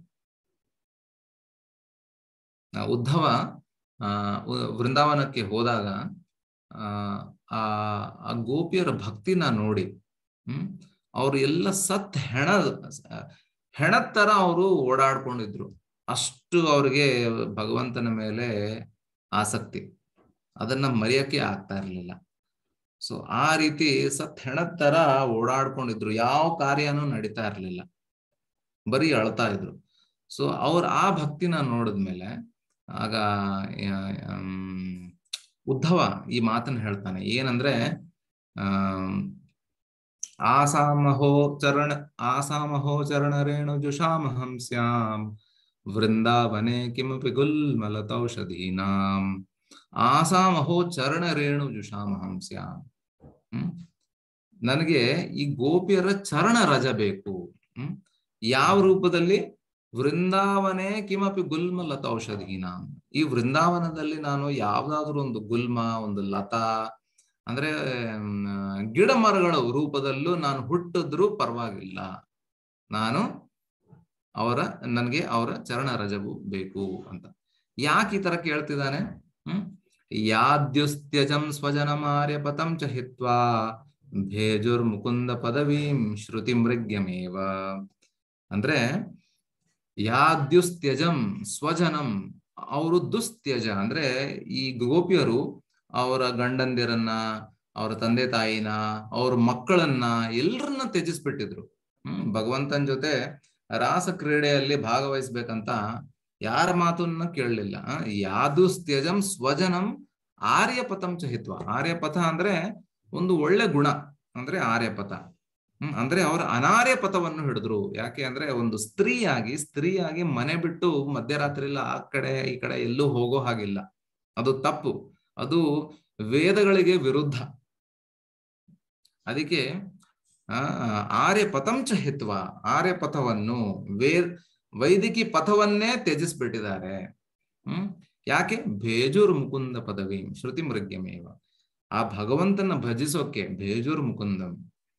ಉದ್ಧವ ಆ ವೃಂದಾವನಕ್ಕೆ ಹೋದಾಗ ಆ ಆ ಗೋಪಿಯರ ಭಕ್ತಿನ ನೋಡಿ ಹ್ಮ್ ಅವ್ರು ಎಲ್ಲ ಸತ್ ಹೆಣ ಹೆಣದ ತರ ಅವರು ಓಡಾಡ್ಕೊಂಡಿದ್ರು. ಅಷ್ಟು ಅವ್ರಿಗೆ ಭಗವಂತನ ಮೇಲೆ ಆಸಕ್ತಿ, ಅದನ್ನ ಮರೆಯಕ್ಕೆ ಆಗ್ತಾ ಇರ್ಲಿಲ್ಲ. ಸೊ ಆ ರೀತಿ ಸತ್ ಹೆಣದ ತರ ಓಡಾಡ್ಕೊಂಡಿದ್ರು, ಯಾವ ಕಾರ್ಯನೂ ನಡೀತಾ ಇರ್ಲಿಲ್ಲ, ಬರೀ ಅಳ್ತಾ ಇದ್ರು. ಸೊ ಅವ್ರ ಆ ಭಕ್ತಿನ ನೋಡಿದ್ಮೇಲೆ ಆಗ ಉದ್ಧವ ಈ ಮಾತನ್ನ ಹೇಳ್ತಾನೆ, ಏನಂದ್ರೆ ಆ ಆಸಾಮಹೋ ಚರಣ ಆಸಾಮಹೋ ಚರಣ ರೇಣು ಜುಷಾಮಹಂ ಸ್ಯಾಂ ವೃಂದಾವನೆ ಕಿಮಪಿ ಗುಲ್ಮಲತೌಷಧೀನಾಂ ಆಸಾಮಹೋ ಚರಣ ರೇಣು ಜುಷಾಮಹಂ ಸ್ಯಾಂ. ಹ್ಮ್ ನನಗೆ ಈ ಗೋಪಿಯರ ಚರಣ ರಜ ಬೇಕು. ಹ್ಮ್ ಯಾವ ರೂಪದಲ್ಲಿ? ವೃಂದಾವನೆ ಕಿಮಪಿ ಗುಲ್ಮ ಲತೌಷಧೀನಾಂ. ಈ ವೃಂದಾವನದಲ್ಲಿ ನಾನು ಯಾವ್ದಾದ್ರು ಒಂದು ಗುಲ್ಮ, ಒಂದು ಲತಾ ಅಂದ್ರೆ ಗಿಡ ಮರಗಳ ರೂಪದಲ್ಲೂ ನಾನು ಹುಟ್ಟಿದ್ರೂ ಪರವಾಗಿಲ್ಲ, ನಾನು ಅವರ ನನಗೆ ಅವರ ಚರಣ ರಜವು ಬೇಕು ಅಂತ. ಯಾಕೆ ಈ ತರ ಕೇಳ್ತಿದ್ದಾನೆ? ಹ್ಮ್ ಯಾದ್ಯುಸ್ತ್ಯಜಂ ಸ್ವಜನ ಮಾರ್ಯ ಪತಂ ಚ ಹಿತ್ವಾ ಭೇಜುರ್ ಮುಕುಂದ ಪದವೀಂ ಶ್ರುತಿ ಮೃಗ್ಯಮೇವ. ಅಂದ್ರೆ ಯಾದ್ಯುಸ್ತ್ಯಜಂ ಸ್ವಜನಂ, ಅವರು ದುಸ್ತ್ಯಜ ಅಂದ್ರೆ ಈ ಗೋಪಿಯರು ಅವರ ಗಂಡಂದಿರನ್ನ, ಅವರ ತಂದೆ ತಾಯಿನ, ಅವ್ರ ಮಕ್ಕಳನ್ನ ಎಲ್ಲರನ್ನ ತ್ಯಜಿಸ್ಬಿಟ್ಟಿದ್ರು. ಹ್ಮ್ ಭಗವಂತನ ಜೊತೆ ರಾಸ ಕ್ರೀಡೆಯಲ್ಲಿ ಭಾಗವಹಿಸ್ಬೇಕಂತ ಯಾರ ಮಾತನ್ನ ಕೇಳಲಿಲ್ಲ. ಯಾದುಸ್ತ್ಯಜಂ ಸ್ವಜನಂ ಆರ್ಯಪಥಂ ಚಹಿತ್ವ. ಆರ್ಯಪಥ ಅಂದ್ರೆ ಒಂದು ಒಳ್ಳೆ ಗುಣ ಅಂದ್ರೆ ಆರ್ಯಪಥ. ಹ್ಮ್ ಅಂದ್ರೆ ಅವ್ರ ಅನಾರ್ಯ ಪಥವನ್ನು ಹಿಡಿದ್ರು. ಯಾಕೆ ಅಂದ್ರೆ ಒಂದು ಸ್ತ್ರೀಯಾಗಿ ಸ್ತ್ರೀಯಾಗಿ ಮನೆ ಬಿಟ್ಟು ಮಧ್ಯರಾತ್ರಿಲ್ಲ ಆ ಕಡೆ ಈ ಕಡೆ ಎಲ್ಲೂ ಹೋಗೋ ಹಾಗಿಲ್ಲ, ಅದು ತಪ್ಪು, ಅದು ವೇದಗಳಿಗೆ ವಿರುದ್ಧ. ಅದಕ್ಕೆ ಆ ಆರ್ಯ ಪಥಂಚ ಹಿತ್ವ, ಆರ್ಯ ಪಥವನ್ನು ವೇ ವೈದಿಕಿ ಪಥವನ್ನೇ ತ್ಯಜಿಸ್ಬಿಟ್ಟಿದ್ದಾರೆ. ಹ್ಮ್ ಯಾಕೆ? ಬೇಜೂರ್ ಮುಕುಂದ ಪದವಿ ಶ್ರುತಿ ಮೃಗ್ಯಮೇವ. ಆ ಭಗವಂತನ ಭಜಿಸೋಕೆ ಬೇಜೂರ್ ಮುಕುಂದಂ.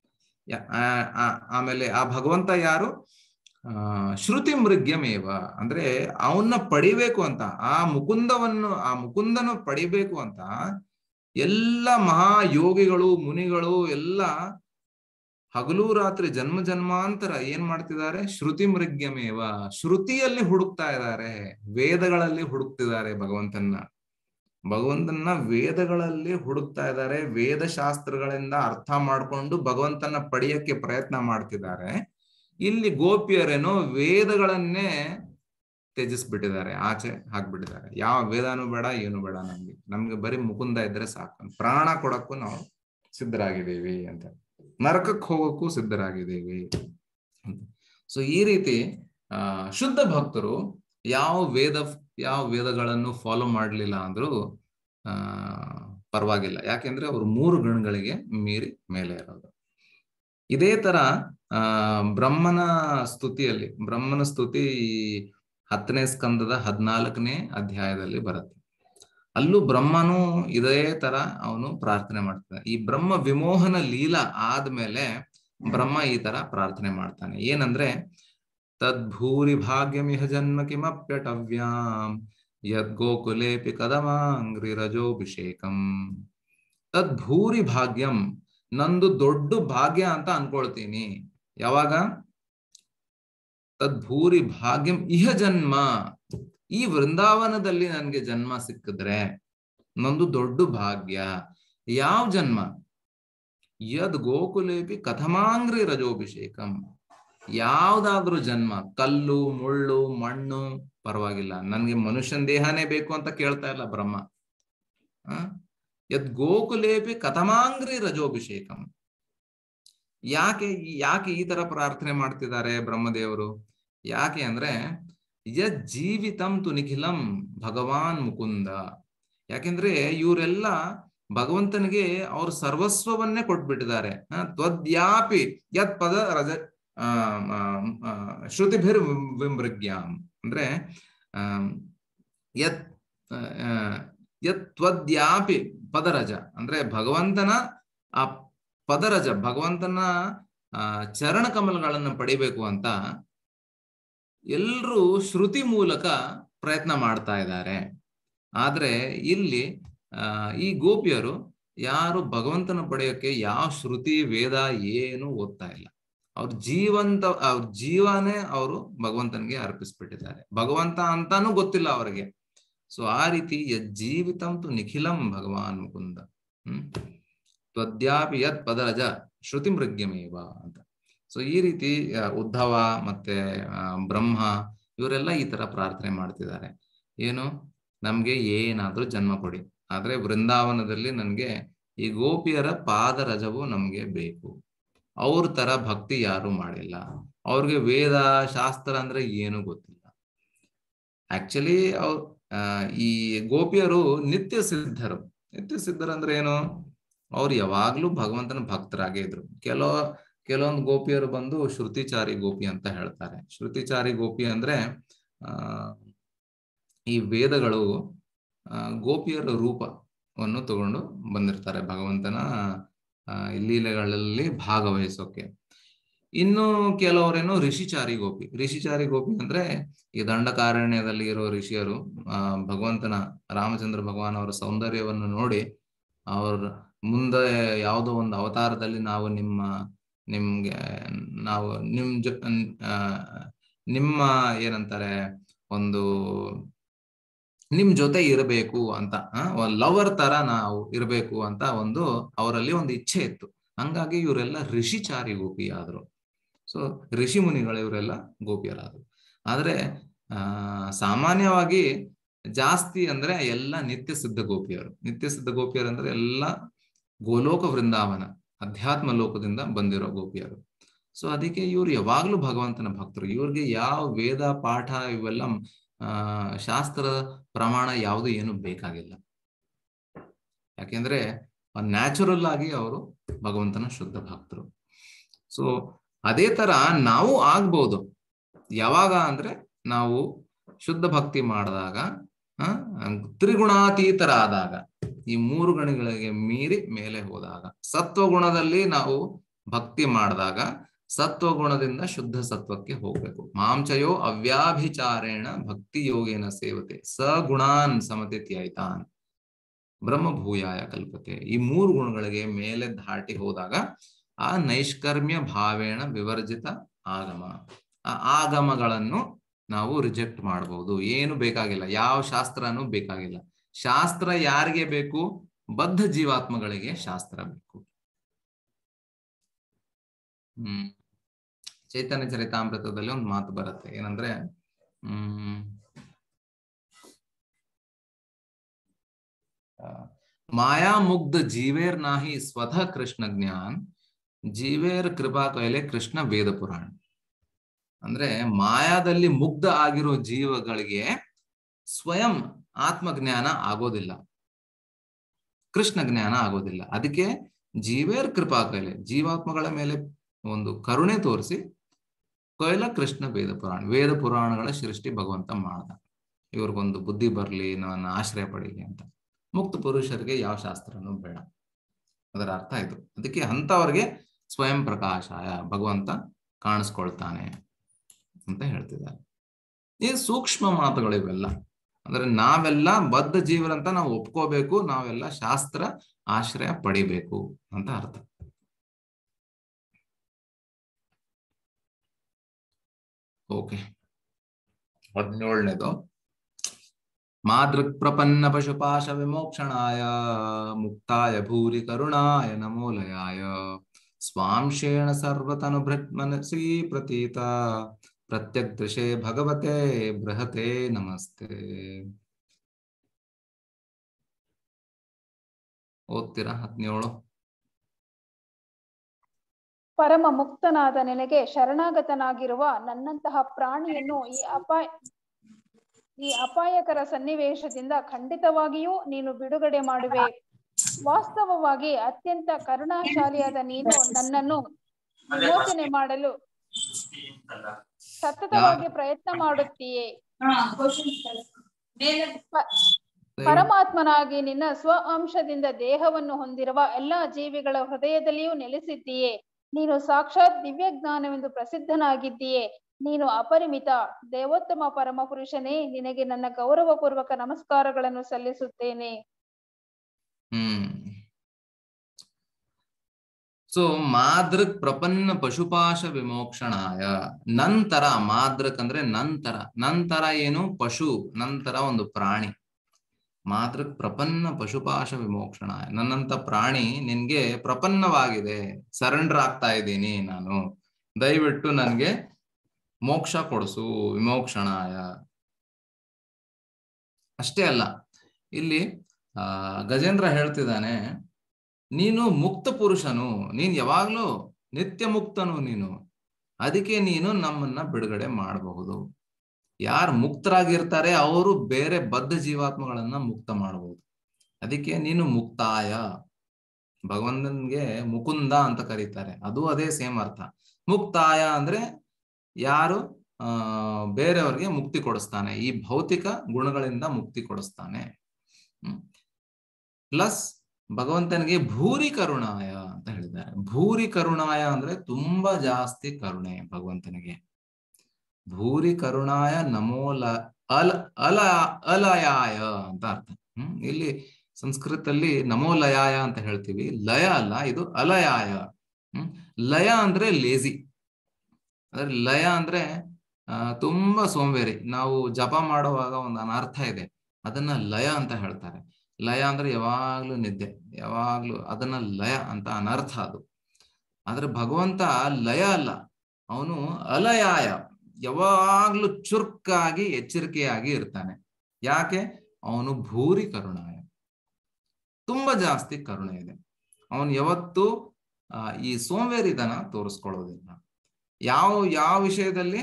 ಆಮೇಲೆ ಆ ಭಗವಂತ ಯಾರು? ಆ ಶ್ರುತಿ ಮೃಗ್ಯಮೇವ ಅಂದ್ರೆ ಅವನ್ನ ಪಡಿಬೇಕು ಅಂತ, ಆ ಮುಕುಂದವನ್ನು ಆ ಮುಕುಂದನು ಪಡಿಬೇಕು ಅಂತ ಎಲ್ಲ ಮಹಾಯೋಗಿಗಳು ಮುನಿಗಳು ಎಲ್ಲ ಹಗಲು ರಾತ್ರಿ ಜನ್ಮ ಜನ್ಮಾಂತರ ಏನ್ ಮಾಡ್ತಿದ್ದಾರೆ? ಶ್ರುತಿ ಮೃಗ್ಯಮೇವ, ಶ್ರುತಿಯಲ್ಲಿ ಹುಡುಕ್ತಾ ಇದ್ದಾರೆ, ವೇದಗಳಲ್ಲಿ ಹುಡುಕ್ತಿದ್ದಾರೆ ಭಗವಂತನ. ಭಗವಂತನ ವೇದಗಳಲ್ಲಿ ಹುಡುಕ್ತಾ ಇದ್ದಾರೆ, ವೇದ ಶಾಸ್ತ್ರಗಳಿಂದ ಅರ್ಥ ಮಾಡ್ಕೊಂಡು ಭಗವಂತನ ಪಡೆಯಕ್ಕೆ ಪ್ರಯತ್ನ ಮಾಡ್ತಿದ್ದಾರೆ. ಇಲ್ಲಿ ಗೋಪಿಯರೇನೋ ವೇದಗಳನ್ನೇ ತ್ಯಜಿಸ್ಬಿಟ್ಟಿದ್ದಾರೆ, ಆಚೆ ಹಾಕ್ಬಿಟ್ಟಿದ್ದಾರೆ. ಯಾವ ವೇದನೂ ಬೇಡ, ಏನು ಬೇಡ, ನಮ್ಗೆ ನಮ್ಗೆ ಬರೀ ಮುಕುಂದ ಇದ್ರೆ ಸಾಕು, ಪ್ರಾಣ ಕೊಡಕ್ಕೂ ನಾವು ಸಿದ್ಧರಾಗಿದ್ದೀವಿ ಅಂತ, ನರಕಕ್ಕೆ ಹೋಗಕ್ಕೂ ಸಿದ್ಧರಾಗಿದ್ದೀವಿ ಅಂತ. ಸೊ ಈ ರೀತಿ ಆ ಶುದ್ಧ ಭಕ್ತರು ಯಾವ ವೇದ ಯಾವ ವೇದಗಳನ್ನು ಫಾಲೋ ಮಾಡ್ಲಿಲ್ಲ ಅಂದ್ರೂ ಆ ಪರವಾಗಿಲ್ಲ. ಯಾಕೆಂದ್ರೆ ಅವ್ರು ಮೂರು ಗಣಗಳಿಗೆ ಮೀರಿ ಮೇಲೆ ಇರೋದು. ಇದೇ ತರ ಆ ಬ್ರಹ್ಮನ ಸ್ತುತಿಯಲ್ಲಿ, ಬ್ರಹ್ಮನ ಸ್ತುತಿ ಹತ್ತನೇ ಸ್ಕಂದದ ಹದಿನಾಲ್ಕನೇ ಅಧ್ಯಾಯದಲ್ಲಿ ಬರುತ್ತೆ. ಅಲ್ಲೂ ಬ್ರಹ್ಮನು ಇದೇ ತರ ಅವನು ಪ್ರಾರ್ಥನೆ ಮಾಡ್ತಾನೆ. ಈ ಬ್ರಹ್ಮ ವಿಮೋಹನ ಲೀಲಾ ಆದ್ಮೇಲೆ ಬ್ರಹ್ಮ ಈ ತರ ಪ್ರಾರ್ಥನೆ ಮಾಡ್ತಾನೆ. ಏನಂದ್ರೆ ತದ್ಭೂರಿ ಭಾಗ್ಯಮಿಹ ಜನ್ಮ ಕಿಮಪ್ಯಟವ್ಯಾಂ ಯದ್ಗೋಕುಲೇಪಿ ಕದಮಾಂಗ್ರಿ ರಜೋಭಿಷೇಕಂ. ತದ್ಭೂರಿ ಭಾಗ್ಯಂ, ನಂದು ದೊಡ್ಡ ಭಾಗ್ಯ ಅಂತ ಅನ್ಕೊಳ್ತೀನಿ. ಯಾವಾಗ? ತದ್ಭೂರಿ ಭಾಗ್ಯಂ ಇಹ ಜನ್ಮ, ಈ ವೃಂದಾವನದಲ್ಲಿ ನನ್ಗೆ ಜನ್ಮ ಸಿಕ್ಕಿದ್ರೆ ನಂದು ದೊಡ್ಡ ಭಾಗ್ಯ. ಯಾವ ಜನ್ಮ? ಯದ್ ಗೋಕುಲೇಪಿ ಕಥಮಾಂಗ್ರಿ ರಜೋಭಿಷೇಕಂ. ಯಾವ್ದಾದ್ರೂ ಜನ್ಮ, ಕಲ್ಲು ಮುಳ್ಳು ಮಣ್ಣು ಪರವಾಗಿಲ್ಲ, ನನ್ಗೆ ಮನುಷ್ಯನ ದೇಹನೇ ಬೇಕು ಅಂತ ಕೇಳ್ತಾ ಇಲ್ಲ ಬ್ರಹ್ಮ. ಆ ಯದ್ ಗೋಕುಲೇಪಿ ಕಥಮಾಂಗ್ರಿ ರಜೋಭಿಷೇಕಂ. ಯಾಕೆ ಯಾಕೆ ಈ ತರ ಪ್ರಾರ್ಥನೆ ಮಾಡ್ತಿದ್ದಾರೆ ಬ್ರಹ್ಮದೇವರು? ಯಾಕೆ ಅಂದ್ರೆ ಯದ್ ಜೀವಿತಂ ತು ನಿಖಿಲಂ ಭಗವಾನ್ ಮುಕುಂದ. ಯಾಕೆಂದ್ರೆ ಇವರೆಲ್ಲ ಭಗವಂತನಿಗೆ ಅವ್ರ ಸರ್ವಸ್ವವನ್ನೇ ಕೊಟ್ಬಿಟ್ಟಿದ್ದಾರೆ. ತ್ವದ್ಯಾಪಿ ಯತ್ ಪದ ರಜ ಶ್ರುತಿಭಿರ್ ವಿಮೃಗ್ಯಾಂ ಅಂದ್ರೆ ಯತ್ ಯತ್ ತ್ವದ್ಯಾಪಿ ಪದರಜ ಅಂದ್ರೆ ಭಗವಂತನ ಆ ಪದರಜ ಭಗವಂತನ ಆ ಚರಣ ಕಮಲಗಳನ್ನು ಪಡಿಬೇಕು ಅಂತ ಎಲ್ರೂ ಶ್ರುತಿ ಮೂಲಕ ಪ್ರಯತ್ನ ಮಾಡ್ತಾ ಇದ್ದಾರೆ. ಆದ್ರೆ ಇಲ್ಲಿ ಆ ಈ ಗೋಪಿಯರು ಯಾರು ಭಗವಂತನ ಪಡೆಯೋಕೆ ಯಾವ ಶ್ರುತಿ ವೇದ ಏನು ಓದ್ತಾ ಇಲ್ಲ. ಅವ್ರ ಜೀವಂತ ಅವ್ರ ಜೀವನೇ ಅವರು ಭಗವಂತನಿಗೆ ಅರ್ಪಿಸ್ಬಿಟ್ಟಿದ್ದಾರೆ. ಭಗವಂತ ಅಂತಾನೂ ಗೊತ್ತಿಲ್ಲ ಅವರಿಗೆ. ಸೊ ಆ ರೀತಿ ಯಜ್ಜೀವಿತಂತು ನಿಖಿಲಂ ಭಗವಾನ್ ಮುಕುಂದ. ಹ್ಮ್ ತ್ವದ್ಯಾಪಿ ಯತ್ ಪದರಜ ಶ್ರುತಿ ಮೃಗ್ಯಮೇವ ಅಂತ. ಸೊ ಈ ರೀತಿ ಉದ್ಧವ ಮತ್ತೆ ಬ್ರಹ್ಮ ಇವರೆಲ್ಲ ಈ ತರ ಪ್ರಾರ್ಥನೆ ಮಾಡ್ತಿದ್ದಾರೆ. ಏನು, ನಮ್ಗೆ ಏನಾದ್ರೂ ಜನ್ಮ ಕೊಡಿ, ಆದ್ರೆ ವೃಂದಾವನದಲ್ಲಿ ನನ್ಗೆ ಈ ಗೋಪಿಯರ ಪಾದರಜವು ನಮ್ಗೆ ಬೇಕು. ಅವ್ರ ತರ ಭಕ್ತಿ ಯಾರು ಮಾಡಿಲ್ಲ. ಅವ್ರಿಗೆ ವೇದ ಶಾಸ್ತ್ರ ಅಂದ್ರೆ ಏನು ಗೊತ್ತಿಲ್ಲ. ಆಕ್ಚುಲಿ ಅವ್ರು ಆ ಈ ಗೋಪಿಯರು ನಿತ್ಯ ಸಿದ್ಧರು. ನಿತ್ಯ ಸಿದ್ಧರು ಅಂದ್ರೆ ಏನು, ಅವ್ರು ಯಾವಾಗ್ಲೂ ಭಗವಂತನ ಭಕ್ತರಾಗೇ ಇದ್ರು. ಕೆಲವ ಕೆಲವೊಂದು ಗೋಪಿಯರು ಬಂದು ಶ್ರುತಿಚಾರಿ ಗೋಪಿ ಅಂತ ಹೇಳ್ತಾರೆ. ಶ್ರುತಿಚಾರಿ ಗೋಪಿ ಅಂದ್ರೆ ಆ ಈ ವೇದಗಳು ಆ ಗೋಪಿಯರ ರೂಪವನ್ನು ತಗೊಂಡು ಬಂದಿರ್ತಾರೆ ಭಗವಂತನ ಆ ಲೀಲೆಗಳಲ್ಲಿ ಭಾಗವಹಿಸೋಕೆ. ಇನ್ನು ಕೆಲವರೇನು ಋಷಿಚಾರಿ ಗೋಪಿ. ಋಷಿಚಾರಿ ಗೋಪಿ ಅಂದ್ರೆ ಈ ದಂಡಕಾರಣ್ಯದಲ್ಲಿ ಇರೋ ಋಷಿಯರು ಆ ಭಗವಂತನ ರಾಮಚಂದ್ರ ಭಗವಾನ್ ಅವರ ಸೌಂದರ್ಯವನ್ನು ನೋಡಿ ಅವ್ರ ಮುಂದೆ ಯಾವುದೋ ಒಂದು ಅವತಾರದಲ್ಲಿ ನಾವು ನಿಮ್ಮ ನಿಮ್ಗೆ ನಾವು ನಿಮ್ ಜೊ ನಿಮ್ಮ ಏನಂತಾರೆ ಒಂದು ನಿಮ್ ಜೊತೆ ಇರಬೇಕು ಅಂತ, ಒಂದು ಲವರ್ ತರ ನಾವು ಇರಬೇಕು ಅಂತ ಒಂದು ಅವರಲ್ಲಿ ಒಂದು ಇಚ್ಛೆ ಇತ್ತು. ಹಂಗಾಗಿ ಇವರೆಲ್ಲ ಋಷಿಚಾರಿ ಗೋಪಿ ಆದ್ರು. ಸೊ ಋಷಿ ಮುನಿಗಳು ಇವರೆಲ್ಲ ಗೋಪಿಯರಾದ್ರು. ಆದ್ರೆ ಆ ಸಾಮಾನ್ಯವಾಗಿ ಜಾಸ್ತಿ ಅಂದ್ರೆ ಎಲ್ಲ ನಿತ್ಯ ಸಿದ್ಧ ಗೋಪಿಯರು. ನಿತ್ಯ ಸಿದ್ಧ ಗೋಪಿಯರು ಅಂದ್ರೆ ಎಲ್ಲ ಗೋಲೋಕ ವೃಂದಾವನ ಅಧ್ಯಾತ್ಮ ಲೋಕದಿಂದ ಬಂದಿರೋ ಗೋಪಿಯರು. ಸೊ ಅದಕ್ಕೆ ಇವ್ರು ಯಾವಾಗ್ಲೂ ಭಗವಂತನ ಭಕ್ತರು. ಇವ್ರಿಗೆ ಯಾವ ವೇದ ಪಾಠ ಇವೆಲ್ಲ ಆ ಶಾಸ್ತ್ರ ಪ್ರಮಾಣ ಯಾವುದು ಏನು ಬೇಕಾಗಿಲ್ಲ. ಯಾಕೆಂದ್ರೆ ನ್ಯಾಚುರಲ್ ಆಗಿ ಅವರು ಭಗವಂತನ ಶುದ್ಧ ಭಕ್ತರು. ಸೊ ಅದೇ ತರ ನಾವು ಆಗ್ಬೋದು. ಯಾವಾಗ ಅಂದ್ರೆ ನಾವು ಶುದ್ಧ ಭಕ್ತಿ ಮಾಡಿದಾಗ, ಆ ತ್ರಿಗುಣಾತೀತರಾದಾಗ, ಈ ಮೂರು ಗಣಗಳಿಗೆ ಮೀರಿ ಮೇಲೆ ಹೋದಾಗ, ಸತ್ವಗುಣದಲ್ಲಿ ನಾವು ಭಕ್ತಿ ಮಾಡಿದಾಗ ಸತ್ವಗುಣದಿಂದ ಶುದ್ಧ ಸತ್ವಕ್ಕೆ ಹೋಗ್ಬೇಕು. ಮಾಂಚಯೋ ಅವ್ಯಾಭಿಚಾರೇಣ ಭಕ್ತಿ ಯೋಗೇನ ಸೇವತೆ ಸಗುಣಾನ್ ಸಮತಿತ್ಯೈತಾನ್ ಬ್ರಹ್ಮಭೂಯಾಯ ಕಲ್ಪತೆ. ಈ ಮೂರು ಗುಣಗಳಿಗೆ ಮೇಲೆ ದಾಟಿ ಹೋದಾಗ ಆ ನೈಷ್ಕರ್ಮ್ಯ ಭಾವೇಣ ವಿವರ್ಜಿತ ಆಗಮ, ಆ ಆಗಮಗಳನ್ನು ನಾವು ರಿಜೆಕ್ಟ್ ಮಾಡಬಹುದು. ಏನು ಬೇಕಾಗಿಲ್ಲ, ಯಾವ ಶಾಸ್ತ್ರನೂ ಬೇಕಾಗಿಲ್ಲ. ಶಾಸ್ತ್ರ ಯಾರಿಗೆ ಬೇಕು? ಬದ್ಧ ಜೀವಾತ್ಮಗಳಿಗೆ ಶಾಸ್ತ್ರ ಬೇಕು. ಹ್ಮ್ ಚೈತನ್ಯ ಚರಿತಾಮೃತದಲ್ಲಿ ಒಂದು ಮಾತು ಬರುತ್ತೆ. ಏನಂದ್ರೆ ಹ್ಮ್ ಮಾಯಾ ಮುಗ್ಧ ಜೀವೇರ್ ನಾಹಿ ಸ್ವತಃ ಕೃಷ್ಣ ಜ್ಞಾನ್ ಜೀವೇರ್ ಕೃಪಾ ಕೈಲೆ ಕೃಷ್ಣ ವೇದ ಪುರಾಣ. ಅಂದ್ರೆ ಮಾಯಾದಲ್ಲಿ ಮುಗ್ಧ ಆಗಿರೋ ಜೀವಗಳಿಗೆ ಸ್ವಯಂ ಆತ್ಮಜ್ಞಾನ ಆಗೋದಿಲ್ಲ, ಕೃಷ್ಣ ಜ್ಞಾನ ಆಗೋದಿಲ್ಲ. ಅದಕ್ಕೆ ಜೀವೇರ್ ಕೃಪಾ ಕೈಲೆ, ಜೀವಾತ್ಮಗಳ ಮೇಲೆ ಒಂದು ಕರುಣೆ ತೋರಿಸಿ ಕೈಲ ಕೃಷ್ಣ ವೇದ ಪುರಾಣ, ವೇದ ಪುರಾಣಗಳ ಸೃಷ್ಟಿ ಭಗವಂತ ಮಾಡ್ದ. ಇವ್ರಿಗೊಂದು ಬುದ್ಧಿ ಬರ್ಲಿ, ನನ್ನ ಆಶ್ರಯ ಪಡೀಲಿ ಅಂತ. ಮುಕ್ತ ಪುರುಷರಿಗೆ ಯಾವ ಶಾಸ್ತ್ರನೂ ಬೇಡ. ಅದರ ಅರ್ಥ ಆಯ್ತು. ಅದಕ್ಕೆ ಅಂತವರಿಗೆ ಸ್ವಯಂ ಪ್ರಕಾಶಾಯ ಭಗವಂತ ಕಾಣಿಸ್ಕೊಳ್ತಾನೆ ಅಂತ ಹೇಳ್ತಿದ್ದಾರೆ. ಈ ಸೂಕ್ಷ್ಮ ಮಾತುಗಳು ಇವೆಲ್ಲ. ಅಂದ್ರೆ ನಾವೆಲ್ಲ ಬದ್ಧ ಜೀವರಂತ ನಾವು ಒಪ್ಕೋಬೇಕು, ನಾವೆಲ್ಲ ಶಾಸ್ತ್ರ ಆಶ್ರಯ ಪಡಿಬೇಕು ಅಂತ ಅರ್ಥ. ಓಕೆ, ಹದಿನೇಳನೇದು ಮಾದೃಕ್ ಪ್ರಪನ್ನ ಪಶುಪಾಶ ವಿಮೋಕ್ಷಣಾಯ ಮುಕ್ತಾಯ ಭೂರಿ ಕರುಣಾಯ ನಮೋಲಯಾಯ ಸ್ವಾಂಶೇಣ ಸರ್ವತನುಭೃತ್ ಮನಸಿ ಪ್ರತೀತ ಪ್ರತ್ಯಗ್ದೃಶೇ ಭಗವತೆ ಬೃಹತೆ ನಮಸ್ತೆ. ಓದ್ತೀರಾ ಹದಿನೇಳು? ಪರಮ ಮುಕ್ತನಾದ ನಿನಗೆ ಶರಣಾಗತನಾಗಿರುವ ನನ್ನಂತಹ ಪ್ರಾಣಿಯನ್ನು ಈ ಅಪಾಯ ಈ ಅಪಾಯಕರ ಸನ್ನಿವೇಶದಿಂದ ಖಂಡಿತವಾಗಿಯೂ ನೀನು ಬಿಡುಗಡೆ ಮಾಡುವೆ. ವಾಸ್ತವವಾಗಿ ಅತ್ಯಂತ ಕರುಣಾಶಾಲಿಯಾದ ನೀನು ನನ್ನನ್ನು ವಿಮೋಚನೆ ಮಾಡಲು ಸತತವಾಗಿ ಪ್ರಯತ್ನ ಮಾಡುತ್ತೀಯೇ. ಪರಮಾತ್ಮನಾಗಿ ನಿನ್ನ ಸ್ವ ಅಂಶದಿಂದ ದೇಹವನ್ನು ಹೊಂದಿರುವ ಎಲ್ಲಾ ಜೀವಿಗಳ ಹೃದಯದಲ್ಲಿಯೂ ನೆಲೆಸಿದ್ದೀಯೇ. ನೀನು ಸಾಕ್ಷಾತ್ ದಿವ್ಯ ಜ್ಞಾನವೆಂದು ಪ್ರಸಿದ್ಧನಾಗಿದ್ದೀಯೇ. ನೀನು ಅಪರಿಮಿತ ದೇವೋತ್ತಮ ಪರಮ ಪುರುಷನೇ, ನಿನಗೆ ನನ್ನ ಗೌರವಪೂರ್ವಕ ನಮಸ್ಕಾರಗಳನ್ನು ಸಲ್ಲಿಸುತ್ತೇನೆ. ಹ್ಮ್ ಸೊ ಮಾದೃಕ್ ಪ್ರಪನ್ನ ಪಶುಪಾಶ ವಿಮೋಕ್ಷಣಾಯ. ನಂತರ ಮಾದೃಕ್ ಅಂದ್ರೆ ನಂತರ, ನಂತರ ಏನು ಪಶು, ನಂತರ ಒಂದು ಪ್ರಾಣಿ. ಮಾದೃಕ್ ಪ್ರಪನ್ನ ಪಶುಪಾಶ ವಿಮೋಕ್ಷಣಾಯ, ನನ್ನಂತ ಪ್ರಾಣಿ ನಿನ್ಗೆ ಪ್ರಪನ್ನವಾಗಿದೆ, ಸರೆಂಡರ್ ಆಗ್ತಾ ಇದ್ದೀನಿ ನಾನು, ದಯವಿಟ್ಟು ನನ್ಗೆ ಮೋಕ್ಷ ಕೊಡಿಸು. ವಿಮೋಕ್ಷಣಾಯ ಅಷ್ಟೇ ಅಲ್ಲ, ಇಲ್ಲಿ ಆ ಗಜೇಂದ್ರ ಹೇಳ್ತಿದ್ದಾನೆ, ನೀನು ಮುಕ್ತ ಪುರುಷನು, ನೀನ್ ಯಾವಾಗ್ಲೂ ನಿತ್ಯ ಮುಕ್ತನು ನೀನು, ಅದಕ್ಕೆ ನೀನು ನಮ್ಮನ್ನ ಬಿಡುಗಡೆ ಮಾಡಬಹುದು. ಯಾರು ಮುಕ್ತರಾಗಿರ್ತಾರೆ ಅವರು ಬೇರೆ ಬದ್ಧ ಜೀವಾತ್ಮಗಳನ್ನ ಮುಕ್ತ ಮಾಡಬಹುದು. ಅದಕ್ಕೆ ನೀನು ಮುಕ್ತಾಯ. ಭಗವಂತನ್ಗೆ ಮುಕುಂದ ಅಂತ ಕರೀತಾರೆ, ಅದು ಅದೇ ಸೇಮ್ ಅರ್ಥ. ಮುಕ್ತಾಯ ಅಂದ್ರೆ ಯಾರು ಆ ಬೇರೆಯವ್ರಿಗೆ ಮುಕ್ತಿ ಕೊಡಿಸ್ತಾನೆ, ಈ ಭೌತಿಕ ಗುಣಗಳಿಂದ ಮುಕ್ತಿ ಕೊಡಿಸ್ತಾನೆ. ಹ್ಮ್ ಪ್ಲಸ್ ಭಗವಂತನಿಗೆ ಭೂರಿ ಕರುಣಾಯ ಅಂತ ಹೇಳಿದ್ದಾರೆ. ಭೂರಿ ಕರುಣಾಯ ಅಂದ್ರೆ ತುಂಬಾ ಜಾಸ್ತಿ ಕರುಣೆ ಭಗವಂತನಿಗೆ. ಭೂರಿ ಕರುಣಾಯ ನಮೋಲ ಅಲ ಅಲ ಅಲಯಾಯ ಅಂತ ಅರ್ಥ. ಹ್ಮ್ ಇಲ್ಲಿ ಸಂಸ್ಕೃತದಲ್ಲಿ ನಮೋಲಯಾಯ ಅಂತ ಹೇಳ್ತೀವಿ, ಲಯ ಅಲ್ಲ, ಇದು ಅಲಯಾಯ. ಹ್ಮ್ ಲಯ ಅಂದ್ರೆ ಲೇಜಿ, ಅಂದ್ರೆ ಲಯ ಅಂದ್ರೆ ಆ ತುಂಬಾ ಸೋಂಬೇರಿ. ನಾವು ಜಪ ಮಾಡುವಾಗ ಒಂದು ಅನರ್ಥ ಇದೆ, ಅದನ್ನ ಲಯ ಅಂತ ಹೇಳ್ತಾರೆ. ಲಯ ಅಂದ್ರೆ ಯಾವಾಗ್ಲೂ ನಿದ್ದೆ, ಯಾವಾಗ್ಲೂ, ಅದನ್ನ ಲಯ ಅಂತ ಅನರ್ಥ ಅದು. ಆದ್ರೆ ಭಗವಂತ ಲಯ ಅಲ್ಲ, ಅವನು ಅಲಯಾಯ, ಯಾವಾಗ್ಲೂ ಚುರುಕಾಗಿ ಎಚ್ಚರಿಕೆಯಾಗಿ ಇರ್ತಾನೆ. ಯಾಕೆ? ಅವನು ಭೂರಿ ಕರುಣಾಯ, ತುಂಬಾ ಜಾಸ್ತಿ ಕರುಣೆ ಇದೆ. ಅವನು ಯಾವತ್ತು ಆ ಈ ಸೋಂಬೇರಿತನ ತೋರಿಸ್ಕೊಳ್ಳೋದಿಲ್ಲ. ಯಾವ ಯಾವ ವಿಷಯದಲ್ಲಿ?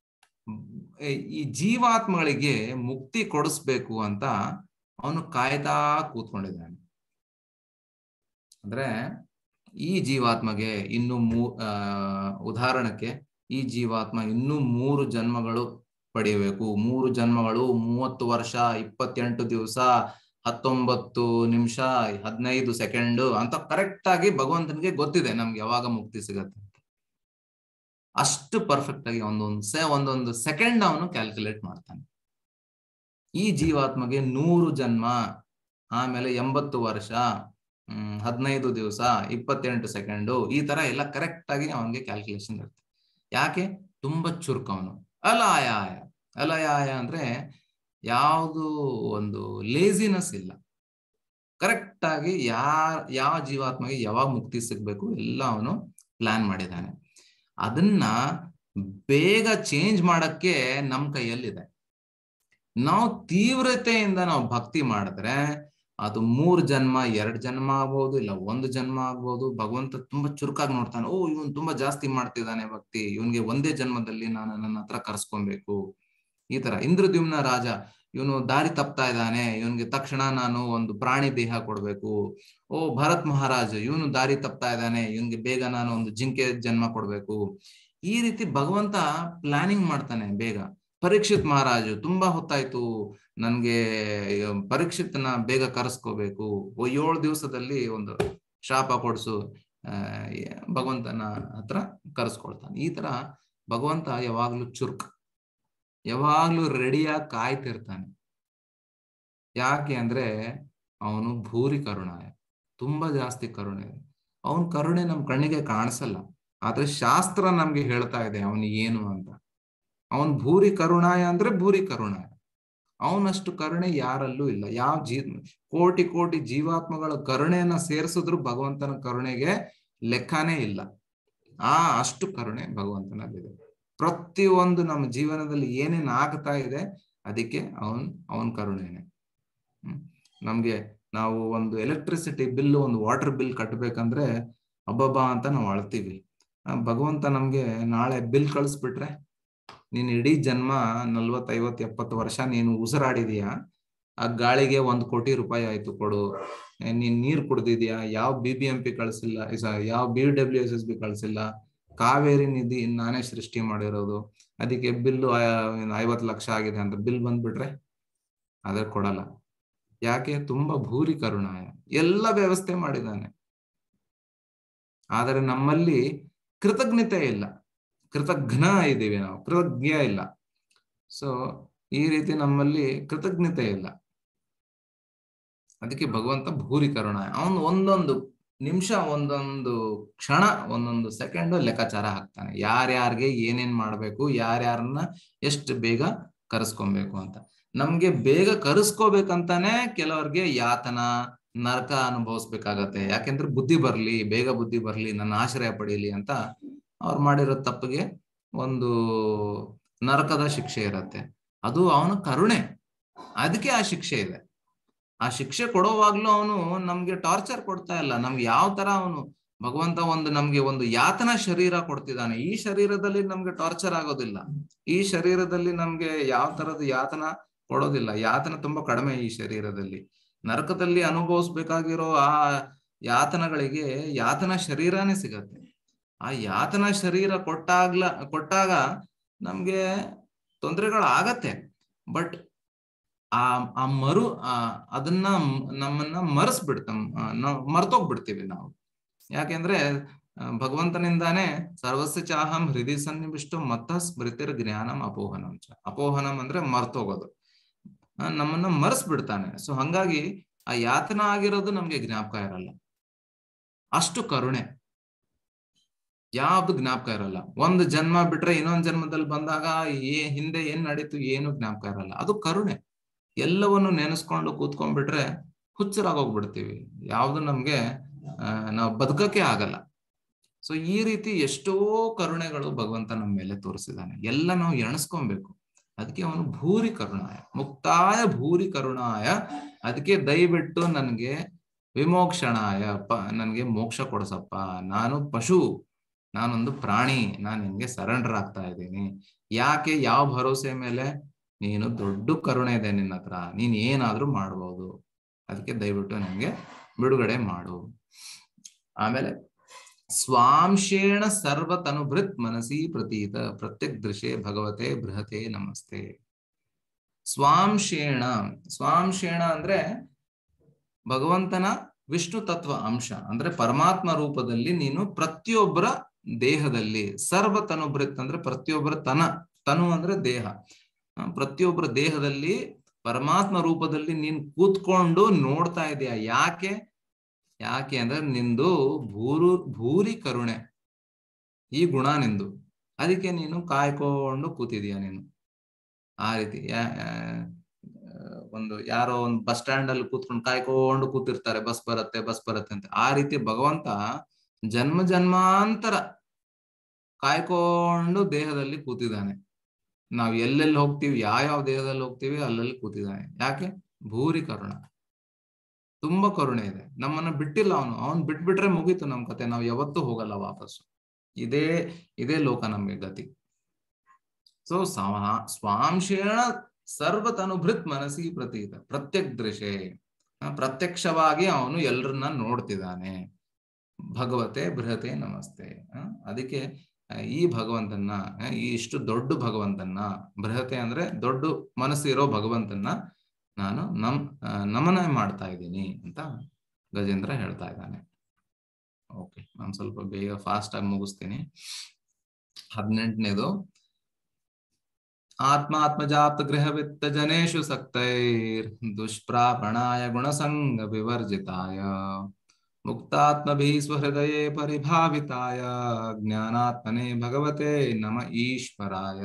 ಈ ಜೀವಾತ್ಮಗಳಿಗೆ ಮುಕ್ತಿ ಕೊಡಿಸ್ಬೇಕು ಅಂತ ಅವನು ಕಾಯ್ತಾ ಕೂತ್ಕೊಂಡಿದ್ದಾನೆ. ಅಂದ್ರೆ ಈ ಜೀವಾತ್ಮಗೆ ಇನ್ನು ಮೂ ಆ ಉದಾಹರಣಕ್ಕೆ ಈ ಜೀವಾತ್ಮ ಇನ್ನು ಮೂರು ಜನ್ಮಗಳು ಪಡೆಯಬೇಕು. ಮೂರು ಜನ್ಮಗಳು, ಮೂವತ್ತು ವರ್ಷ, ಇಪ್ಪತ್ತೆಂಟು ದಿವಸ, ಹತ್ತೊಂಬತ್ತು ನಿಮಿಷ, ಹದಿನೈದು ಸೆಕೆಂಡ್ ಅಂತ ಕರೆಕ್ಟ್ ಆಗಿ ಭಗವಂತನಿಗೆ ಗೊತ್ತಿದೆ ನಮ್ಗೆ ಯಾವಾಗ ಮುಕ್ತಿ ಸಿಗತ್ತೆ ಅಂತ. ಅಷ್ಟು ಪರ್ಫೆಕ್ಟ್ ಆಗಿ ಒಂದೊಂದು ಸೆ ಒಂದೊಂದು ಸೆಕೆಂಡ್ ಅವನು ಕ್ಯಾಲ್ಕುಲೇಟ್ ಮಾಡ್ತಾನೆ. ಈ ಜೀವಾತ್ಮಗೆ ನೂರು ಜನ್ಮ, ಆಮೇಲೆ ಎಂಬತ್ತು ವರ್ಷ, ಹ್ಮ್ ಹದಿನೈದು ದಿವಸ, ಇಪ್ಪತ್ತೆಂಟು ಸೆಕೆಂಡು, ಈ ತರ ಎಲ್ಲ ಕರೆಕ್ಟ್ ಆಗಿ ಅವನಿಗೆ ಕ್ಯಾಲ್ಕುಲೇಷನ್ ಇರುತ್ತೆ. ಯಾಕೆ? ತುಂಬಾ ಚುರುಕು ಅವನು. ಅಲಯಾಯ, ಅಲಯಾಯ ಅಂದ್ರೆ ಯಾವುದು ಒಂದು ಲೇಜಿನೆಸ್ ಇಲ್ಲ. ಕರೆಕ್ಟ್ ಆಗಿ ಯಾ ಯಾವ ಜೀವಾತ್ಮಗೆ ಯಾವಾಗ ಮುಕ್ತಿ ಸಿಗ್ಬೇಕು ಎಲ್ಲ ಅವನು ಪ್ಲಾನ್ ಮಾಡಿದ್ದಾನೆ. ಅದನ್ನ ಬೇಗ ಚೇಂಜ್ ಮಾಡಕ್ಕೆ ನಮ್ ಕೈಯಲ್ಲಿದೆ. ನಾವು ತೀವ್ರತೆಯಿಂದ ನಾವು ಭಕ್ತಿ ಮಾಡಿದ್ರೆ ಅದು ಮೂರ್ ಜನ್ಮ, ಎರಡ್ ಜನ್ಮ ಆಗ್ಬೋದು, ಇಲ್ಲ ಒಂದು ಜನ್ಮ ಆಗ್ಬೋದು. ಭಗವಂತ ತುಂಬಾ ಚುರುಕಾಗಿ ನೋಡ್ತಾನೆ. ಓ ಇವನ್ ತುಂಬಾ ಜಾಸ್ತಿ ಮಾಡ್ತಿದ್ದಾನೆ ಭಕ್ತಿ, ಇವನ್ಗೆ ಒಂದೇ ಜನ್ಮದಲ್ಲಿ ನಾನು ನನ್ನ ಹತ್ರ ಕರ್ಸ್ಕೊಬೇಕು. ಈ ತರ ಇಂದ್ರದ್ಯುಮ್ನ ರಾಜ, ಇವನು ದಾರಿ ತಪ್ತಾ ಇದ್ದಾನೆ, ಇವನ್ಗೆ ತಕ್ಷಣ ನಾನು ಒಂದು ಪ್ರಾಣಿ ದೇಹ ಕೊಡ್ಬೇಕು. ಓ ಭರತ್ ಮಹಾರಾಜ್, ಇವನು ದಾರಿ ತಪ್ತಾ ಇದ್ದಾನೆ, ಇವನ್ಗೆ ಬೇಗ ನಾನು ಒಂದು ಜಿಂಕೆ ಜನ್ಮ ಕೊಡ್ಬೇಕು. ಈ ರೀತಿ ಭಗವಂತ ಪ್ಲಾನಿಂಗ್ ಮಾಡ್ತಾನೆ ಬೇಗ. ಪರೀಕ್ಷಿತ್ ಮಹಾರಾಜು, ತುಂಬಾ ಹೊತ್ತಾಯ್ತು, ನನ್ಗೆ ಪರೀಕ್ಷಿತ್ನ ಬೇಗ ಕರೆಸ್ಕೋಬೇಕು, ಓ ಏಳು ದಿವಸದಲ್ಲಿ ಒಂದು ಶಾಪ ಕೊಡ್ಸು, ಅಹ್ ಭಗವಂತನ ಹತ್ರ ಕರೆಸ್ಕೊಳ್ತಾನೆ. ಈ ತರ ಭಗವಂತ ಯಾವಾಗ್ಲೂ ಚುರುಕ್, ಯಾವಾಗ್ಲೂ ರೆಡಿಯಾಗಿ ಕಾಯ್ತಿರ್ತಾನೆ. ಯಾಕೆ ಅಂದ್ರೆ ಅವನು ಭೂರಿ ಕರುಣಾಯ, ತುಂಬಾ ಜಾಸ್ತಿ ಕರುಣೆ. ಅವನ್ ಕರುಣೆ ನಮ್ ಕಣ್ಣಿಗೆ ಕಾಣಿಸಲ್ಲ, ಆದ್ರೆ ಶಾಸ್ತ್ರ ನಮ್ಗೆ ಹೇಳ್ತಾ ಇದೆ ಅವನು ಏನು ಅಂತ. ಅವನ್ ಭೂರಿ ಕರುಣಾಯ ಅಂದ್ರೆ ಭೂರಿ ಕರುಣಾಯ. ಅವನಷ್ಟು ಕರುಣೆ ಯಾರಲ್ಲೂ ಇಲ್ಲ. ಯಾವ ಜೀ ಕೋಟಿ ಕೋಟಿ ಜೀವಾತ್ಮಗಳ ಕರುಣೆಯನ್ನ ಸೇರಿಸಿದ್ರು ಭಗವಂತನ ಕರುಣೆಗೆ ಲೆಕ್ಕನೇ ಇಲ್ಲ. ಆ ಅಷ್ಟು ಕರುಣೆ ಭಗವಂತನಲ್ಲಿದೆ. ಪ್ರತಿಯೊಂದು ನಮ್ಮ ಜೀವನದಲ್ಲಿ ಏನೇನ್ ಆಗ್ತಾ ಇದೆ ಅದಕ್ಕೆ ಅವನ್ ಅವನ್ ಕರುಣೆನೆ. ಹ್ಮ್ ನಮ್ಗೆ ನಾವು ಒಂದು ಎಲೆಕ್ಟ್ರಿಸಿಟಿ ಬಿಲ್, ಒಂದು ವಾಟರ್ ಬಿಲ್ ಕಟ್ಟಬೇಕಂದ್ರೆ ಅಬ್ಬಬ್ಬಾ ಅಂತ ನಾವು ಅಳ್ತೀವಿ. ಭಗವಂತ ನಮ್ಗೆ ನಾಳೆ ಬಿಲ್ ಕಳಿಸ್ಬಿಟ್ರೆ ನೀನ್ ಇಡೀ ಜನ್ಮ ನಲ್ವತ್ ಐವತ್ ಎಪ್ಪತ್ತು ವರ್ಷ ನೀನು ಉಸಿರಾಡಿದೀಯಾ, ಆ ಗಾಳಿಗೆ ಒಂದ್ ಕೋಟಿ ರೂಪಾಯಿ ಆಯ್ತು ಕೊಡು. ನೀನ್ ನೀರ್ ಕುಡ್ದಿದ್ಯಾ, ಯಾವ ಬಿ ಬಿ ಎಂ ಪಿ ಕಳ್ಸಿಲ್ಲ, ಯಾವ B W S S B ಕಳ್ಸಿಲ್ಲ, ಕಾವೇರಿ ನಿಧಿ ನಾನೇ ಸೃಷ್ಟಿ ಮಾಡಿರೋದು, ಅದಕ್ಕೆ ಬಿಲ್ಲು ಐವತ್ ಲಕ್ಷ ಆಗಿದೆ ಅಂತ ಬಿಲ್ ಬಂದ್ಬಿಟ್ರೆ ಅದೇ ಕೊಡಲ್ಲ. ಯಾಕೆ? ತುಂಬಾ ಭೂರಿ ಕರುಣಾಯ, ಎಲ್ಲ ವ್ಯವಸ್ಥೆ ಮಾಡಿದ್ದಾನೆ. ಆದರೆ ನಮ್ಮಲ್ಲಿ ಕೃತಜ್ಞತೆ ಇಲ್ಲ, ಕೃತಜ್ಞ ಇದ್ದೀವಿ ನಾವು, ಕೃತಜ್ಞ ಇಲ್ಲ. ಸೊ ಈ ರೀತಿ ನಮ್ಮಲ್ಲಿ ಕೃತಜ್ಞತೆ ಇಲ್ಲ. ಅದಕ್ಕೆ ಭಗವಂತ ಭೂರಿ ಕರುಣಾಯ. ಅವನು ಒಂದೊಂದು ನಿಮಿಷ, ಒಂದೊಂದು ಕ್ಷಣ, ಒಂದೊಂದು ಸೆಕೆಂಡ್ ಲೆಕ್ಕಾಚಾರ ಹಾಕ್ತಾನೆ. ಯಾರ್ಯಾರಿಗೆ ಏನೇನ್ ಮಾಡ್ಬೇಕು, ಯಾರ್ಯಾರನ್ನ ಎಷ್ಟು ಬೇಗ ಕರೆಸ್ಕೊಬೇಕು ಅಂತ. ನಮ್ಗೆ ಬೇಗ ಕರೆಸ್ಕೋಬೇಕಂತಾನೆ ಕೆಲವರಿಗೆ ಯಾತನ, ನರಕ ಅನುಭವಿಸ್ಬೇಕಾಗತ್ತೆ. ಯಾಕೆಂದ್ರೆ ಬುದ್ಧಿ ಬರ್ಲಿ, ಬೇಗ ಬುದ್ಧಿ ಬರ್ಲಿ, ನನ್ನ ಆಶ್ರಯ ಪಡೀಲಿ ಅಂತ ಅವ್ರು ಮಾಡಿರೋ ತಪ್ಪಿಗೆ ಒಂದು ನರಕದ ಶಿಕ್ಷೆ ಇರತ್ತೆ. ಅದು ಅವನ ಕರುಣೆ, ಅದಕ್ಕೆ ಆ ಶಿಕ್ಷೆ ಇದೆ. ಆ ಶಿಕ್ಷೆ ಕೊಡೋವಾಗ್ಲೂ ಅವನು ನಮ್ಗೆ ಟಾರ್ಚರ್ ಕೊಡ್ತಾ ಇಲ್ಲ. ನಮ್ಗೆ ಯಾವ ತರ ಅವನು ಭಗವಂತ ಒಂದು ನಮ್ಗೆ ಒಂದು ಯಾತನ ಶರೀರ ಕೊಡ್ತಿದ್ದಾನೆ. ಈ ಶರೀರದಲ್ಲಿ ನಮ್ಗೆ ಟಾರ್ಚರ್ ಆಗೋದಿಲ್ಲ, ಈ ಶರೀರದಲ್ಲಿ ನಮ್ಗೆ ಯಾವ ತರದ ಯಾತನ ಕೊಡೋದಿಲ್ಲ. ಯಾತನ ತುಂಬಾ ಕಡಿಮೆ ಈ ಶರೀರದಲ್ಲಿ. ನರಕದಲ್ಲಿ ಅನುಭವಿಸ್ಬೇಕಾಗಿರೋ ಆ ಯಾತನಗಳಿಗೆ ಯಾತನ ಶರೀರನೇ ಸಿಗತ್ತೆ. ಆ ಯಾತನ ಶರೀರ ಕೊಟ್ಟಾಗ್ಲ ಕೊಟ್ಟಾಗ ನಮ್ಗೆ ತೊಂದರೆಗಳಾಗತ್ತೆ. ಬಟ್ ಆ ಆ ಮರು ಆ ಅದನ್ನ ನಮ್ಮನ್ನ ಮರೆಸ್ಬಿಡ್ತ ನಾವು ಮರ್ತೋಗ್ಬಿಡ್ತೀವಿ ನಾವು. ಯಾಕೆಂದ್ರೆ ಭಗವಂತನಿಂದಾನೇ ಸರ್ವಸ್ಯ ಚಾಹಂ ಹೃದಯ ಸನ್ನಿವಿಷ್ಟು ಮತ್ತ ಸ್ಮೃತಿರ್ ಜ್ಞಾನಂ ಅಪೋಹನಂ ಚ. ಅಪೋಹನಂ ಅಂದ್ರೆ ಮರ್ತೋಗೋದು, ನಮ್ಮನ್ನ ಮರೆಸ್ಬಿಡ್ತಾನೆ. ಸೊ ಹಂಗಾಗಿ ಆ ಯಾತನ ಆಗಿರೋದು ನಮ್ಗೆ ಜ್ಞಾಪಕ ಇರಲ್ಲ. ಅಷ್ಟು ಕರುಣೆ, ಯಾವ್ದು ಜ್ಞಾಪಕ ಇರಲ್ಲ. ಒಂದು ಜನ್ಮ ಬಿಟ್ರೆ ಇನ್ನೊಂದ್ ಜನ್ಮದಲ್ಲಿ ಬಂದಾಗ ಏ ಹಿಂದೆ ಏನ್ ನಡೀತು ಏನು ಜ್ಞಾಪಕ ಇರಲ್ಲ. ಅದು ಕರುಣೆ. ಎಲ್ಲವನ್ನು ನೆನೆಸ್ಕೊಂಡು ಕೂತ್ಕೊಂಡ್ಬಿಟ್ರೆ ಹುಚ್ಚರಾಗೋಗ್ಬಿಡ್ತೀವಿ, ಯಾವ್ದು ನಮ್ಗೆ ಅಹ್ ನಾವು ಬದುಕಕ್ಕೆ ಆಗಲ್ಲ. ಸೊ ಈ ರೀತಿ ಎಷ್ಟೋ ಕರುಣೆಗಳು ಭಗವಂತ ನಮ್ಮ ಮೇಲೆ ತೋರಿಸಿದಾನೆ. ಎಲ್ಲ ನಾವು ಎಣಿಸ್ಕೊಬೇಕು. ಅದಕ್ಕೆ ಅವನು ಭೂರಿ ಕರುಣಾಯ, ಮುಕ್ತಾಯ ಭೂರಿ ಕರುಣಾಯ. ಅದಕ್ಕೆ ದಯವಿಟ್ಟು ನನ್ಗೆ ವಿಮೋಕ್ಷಣಾಯ, ಪ ನನ್ಗೆ ಮೋಕ್ಷ ಕೊಡ್ಸಪ್ಪ. ನಾನು ಪಶು, ನಾನೊಂದು ಪ್ರಾಣಿ, ನಾನು ನಿನ್ಗೆ ಸರೆಂಡರ್ ಆಗ್ತಾ ಇದ್ದೀನಿ. ಯಾಕೆ? ಯಾವ ಭರೋಸೆ ಮೇಲೆ? ನೀನು ದೊಡ್ಡ ಕರುಣೆ ಇದೆ ನಿನ್ನ ಹತ್ರ, ನೀನ್ ಏನಾದ್ರೂ ಮಾಡ್ಬೋದು. ಅದಕ್ಕೆ ದಯವಿಟ್ಟು ನನಗೆ ಬಿಡುಗಡೆ ಮಾಡು. ಆಮೇಲೆ ಸ್ವಾಂಶೇಣ ಸರ್ವತನುಭೃತ್ ಮನಸಿ ಪ್ರತೀತ ಪ್ರತ್ಯಕ್ ದೃಶೆ ಭಗವತೆ ಬೃಹತೆ ನಮಸ್ತೆ. ಸ್ವಾಂಶೇಣ, ಸ್ವಾಂಶೇಣ ಅಂದ್ರೆ ಭಗವಂತನ ವಿಷ್ಣು ತತ್ವ ಅಂಶ, ಅಂದ್ರೆ ಪರಮಾತ್ಮ ರೂಪದಲ್ಲಿ ನೀನು ಪ್ರತಿಯೊಬ್ಬರ ದೇಹದಲ್ಲಿ, ಸರ್ವತನುಭೃತ್ ಅಂದ್ರೆ ಪ್ರತಿಯೊಬ್ಬರ ತನ, ತನು ಅಂದ್ರೆ ದೇಹ, ಪ್ರತಿಯೊಬ್ಬರ ದೇಹದಲ್ಲಿ ಪರಮಾತ್ಮ ರೂಪದಲ್ಲಿ ನೀನ್ ಕೂತ್ಕೊಂಡು ನೋಡ್ತಾ ಇದೀಯ. ಯಾಕೆ? ಯಾಕೆ ಅಂದ್ರೆ ನಿಂದು ಭೂರು ಭೂರಿ ಕರುಣೆ, ಈ ಗುಣ ನಿಂದು. ಅದಕ್ಕೆ ನೀನು ಕಾಯ್ಕೊಂಡು ಕೂತಿದೀಯ ನೀನು. ಆ ರೀತಿ ಒಂದು ಯಾರೋ ಒಂದು ಬಸ್ ಸ್ಟ್ಯಾಂಡ್ ಅಲ್ಲಿ ಕೂತ್ಕೊಂಡು ಕಾಯ್ಕೊಂಡು ಕೂತಿರ್ತಾರೆ, ಬಸ್ ಬರುತ್ತೆ ಬಸ್ ಬರುತ್ತೆ ಅಂತ. ಆ ರೀತಿ ಭಗವಂತ ಜನ್ಮ ಜನ್ಮಾಂತರ ಕಾಯ್ಕೊಂಡು ದೇಹದಲ್ಲಿ ಕೂತಿದ್ದಾನೆ. ನಾವ್ ಎಲ್ಲೆಲ್ಲಿ ಹೋಗ್ತೀವಿ, ಯಾವ ದೇಹದಲ್ಲಿ ಹೋಗ್ತೀವಿ ಅಲ್ಲಲ್ಲಿ ಕೂತಿದ್ದಾನೆ. ಯಾಕೆ? ಭೂರಿ ಕರುಣ, ತುಂಬಾ ಕರುಣೆ ಇದೆ. ನಮ್ಮನ್ನ ಬಿಟ್ಟಿಲ್ಲ ಅವನು. ಅವನ್ ಬಿಟ್ಬಿಟ್ರೆ ಮುಗೀತು ನಮ್ ಕತೆ, ನಾವ್ ಯಾವತ್ತೂ ಹೋಗಲ್ಲ ವಾಪಸ್ಸು. ಇದೇ ಇದೇ ಲೋಕ ನಮ್ಗೆ ಗತಿ. ಸೊ ಸ್ವಾಂಶೇಣ ಸರ್ವತನುಭೃತ್ ಮನಸಿ ಪ್ರತೀತ ಪ್ರತ್ಯಕ್ ದೃಶೆ, ಪ್ರತ್ಯಕ್ಷವಾಗಿ ಅವನು ಎಲ್ರನ್ನ ನೋಡ್ತಿದ್ದಾನೆ. ಭಗವತೆ ಬೃಹತೆ ನಮಸ್ತೆ. ಅದಕ್ಕೆ ಈ ಭಗವಂತನ, ಈ ಇಷ್ಟು ದೊಡ್ಡ ಭಗವಂತನ, ಬೃಹತೆ ಅಂದ್ರೆ ದೊಡ್ಡ ಮನಸ್ಸಿರೋ ಭಗವಂತನ ನಾನು ನಮ್ ನಮನ ಮಾಡ್ತಾ ಇದ್ದೀನಿ ಅಂತ ಗಜೇಂದ್ರ ಹೇಳ್ತಾ ಇದ್ದಾನೆ. ಓಕೆ, ನಾನು ಸ್ವಲ್ಪ ಬೇಗ ಫಾಸ್ಟ್ ಆಗಿ ಮುಗಿಸ್ತೀನಿ. ಹದಿನೆಂಟನೇದು, ಆತ್ಮಾತ್ಮಜಾತ ಗೃಹ ವಿತ್ತ ಜನೇಶು ಸಕ್ತೈರ್ ದುಷ್ಪ್ರಾಪಣಾಯ ಗುಣಸಂಗ ವಿವರ್ಜಿತಾಯ ಮುಕ್ತಾತ್ಮಭಿ ಸ್ವಹೃದಯೇ ಪರಿಭಾವಿತಾಯ ಜ್ಞಾನಾತ್ಮನೇ ಭಗವತೆ ನಮ ಈಶ್ವರಾಯ.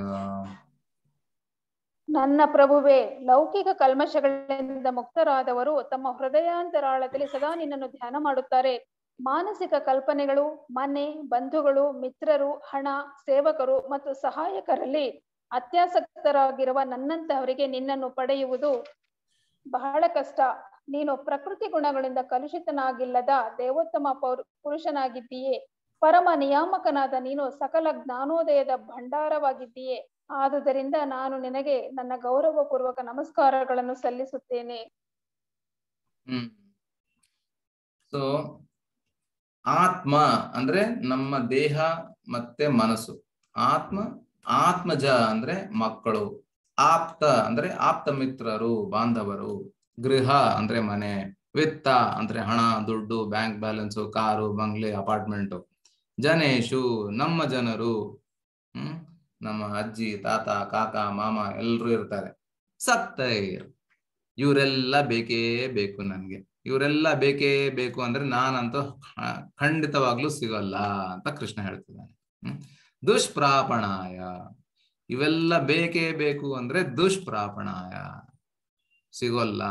ನನ್ನ ಪ್ರಭುವೇ, ಲೌಕಿಕ ಕಲ್ಮಶಗಳಿಂದ ಮುಕ್ತರಾದವರು ತಮ್ಮ ಹೃದಯಾಂತರಾಳದಲ್ಲಿ ಸದಾ ನಿನ್ನನ್ನು ಧ್ಯಾನ ಮಾಡುತ್ತಾರೆ. ಮಾನಸಿಕ ಕಲ್ಪನೆಗಳು, ಮನೆ, ಬಂಧುಗಳು, ಮಿತ್ರರು, ಹಣ, ಸೇವಕರು ಮತ್ತು ಸಹಾಯಕರಲ್ಲಿ ಅತ್ಯಾಸಕ್ತರಾಗಿರುವ ನನ್ನಂತಹವರಿಗೆ ನಿನ್ನನ್ನು ಪಡೆಯುವುದು ಬಹಳ ಕಷ್ಟ. ನೀನು ಪ್ರಕೃತಿ ಗುಣಗಳಿಂದ ಕಲುಷಿತನಾಗಿಲ್ಲದ ದೇವೋತ್ತಮ ಪೌರ್ ಪುರುಷನಾಗಿದ್ದೀಯೆ. ಪರಮ ನಿಯಾಮಕನಾದ ನೀನು ಸಕಲ ಜ್ಞಾನೋದಯದ ಭಂಡಾರವಾಗಿದ್ದೀಯೆ. ಆದುದರಿಂದ ನಾನು ನಿನಗೆ ನನ್ನ ಗೌರವಪೂರ್ವಕ ನಮಸ್ಕಾರಗಳನ್ನು ಸಲ್ಲಿಸುತ್ತೇನೆ. ಹ್ಮ್ ಸೊ ಆತ್ಮ ಅಂದ್ರೆ ನಮ್ಮ ದೇಹ ಮತ್ತೆ ಮನಸ್ಸು. ಆತ್ಮ ಆತ್ಮಜ ಅಂದ್ರೆ ಮಕ್ಕಳು. ಆಪ್ತ ಅಂದ್ರೆ ಆಪ್ತ ಮಿತ್ರರು, ಬಾಂಧವರು. ಗೃಹ ಅಂದ್ರೆ ಮನೆ. ವಿತ್ತ ಅಂದ್ರೆ ಹಣ, ದುಡ್ಡು, ಬ್ಯಾಂಕ್ ಬ್ಯಾಲೆನ್ಸು, ಕಾರು, ಬಂಗ್ಲೆ, ಅಪಾರ್ಟ್ಮೆಂಟು. ಜನೇಶು ನಮ್ಮ ಜನರು. ಹ್ಮ್ ನಮ್ಮ ಅಜ್ಜಿ, ತಾತ, ಕಾಕ, ಮಾಮ ಎಲ್ರು ಇರ್ತಾರೆ. ಸತ್ತೈರ್ ಇವರೆಲ್ಲ ಬೇಕೇ ಬೇಕು ನನ್ಗೆ. ಇವರೆಲ್ಲ ಬೇಕೇ ಬೇಕು ಅಂದ್ರೆ ನಾನಂತೂ ಖಂಡಿತವಾಗ್ಲೂ ಸಿಗಲ್ಲ ಅಂತ ಕೃಷ್ಣ ಹೇಳ್ತಿದ್ದಾನೆ. ಹ್ಮ್ ದುಷ್ಪ್ರಾಪಣಾಯ ಇವೆಲ್ಲ ಬೇಕೇ ಬೇಕು ಅಂದ್ರೆ ದುಷ್ಪ್ರಾಪಣಾಯ ಸಿಗೋಲ್ಲ.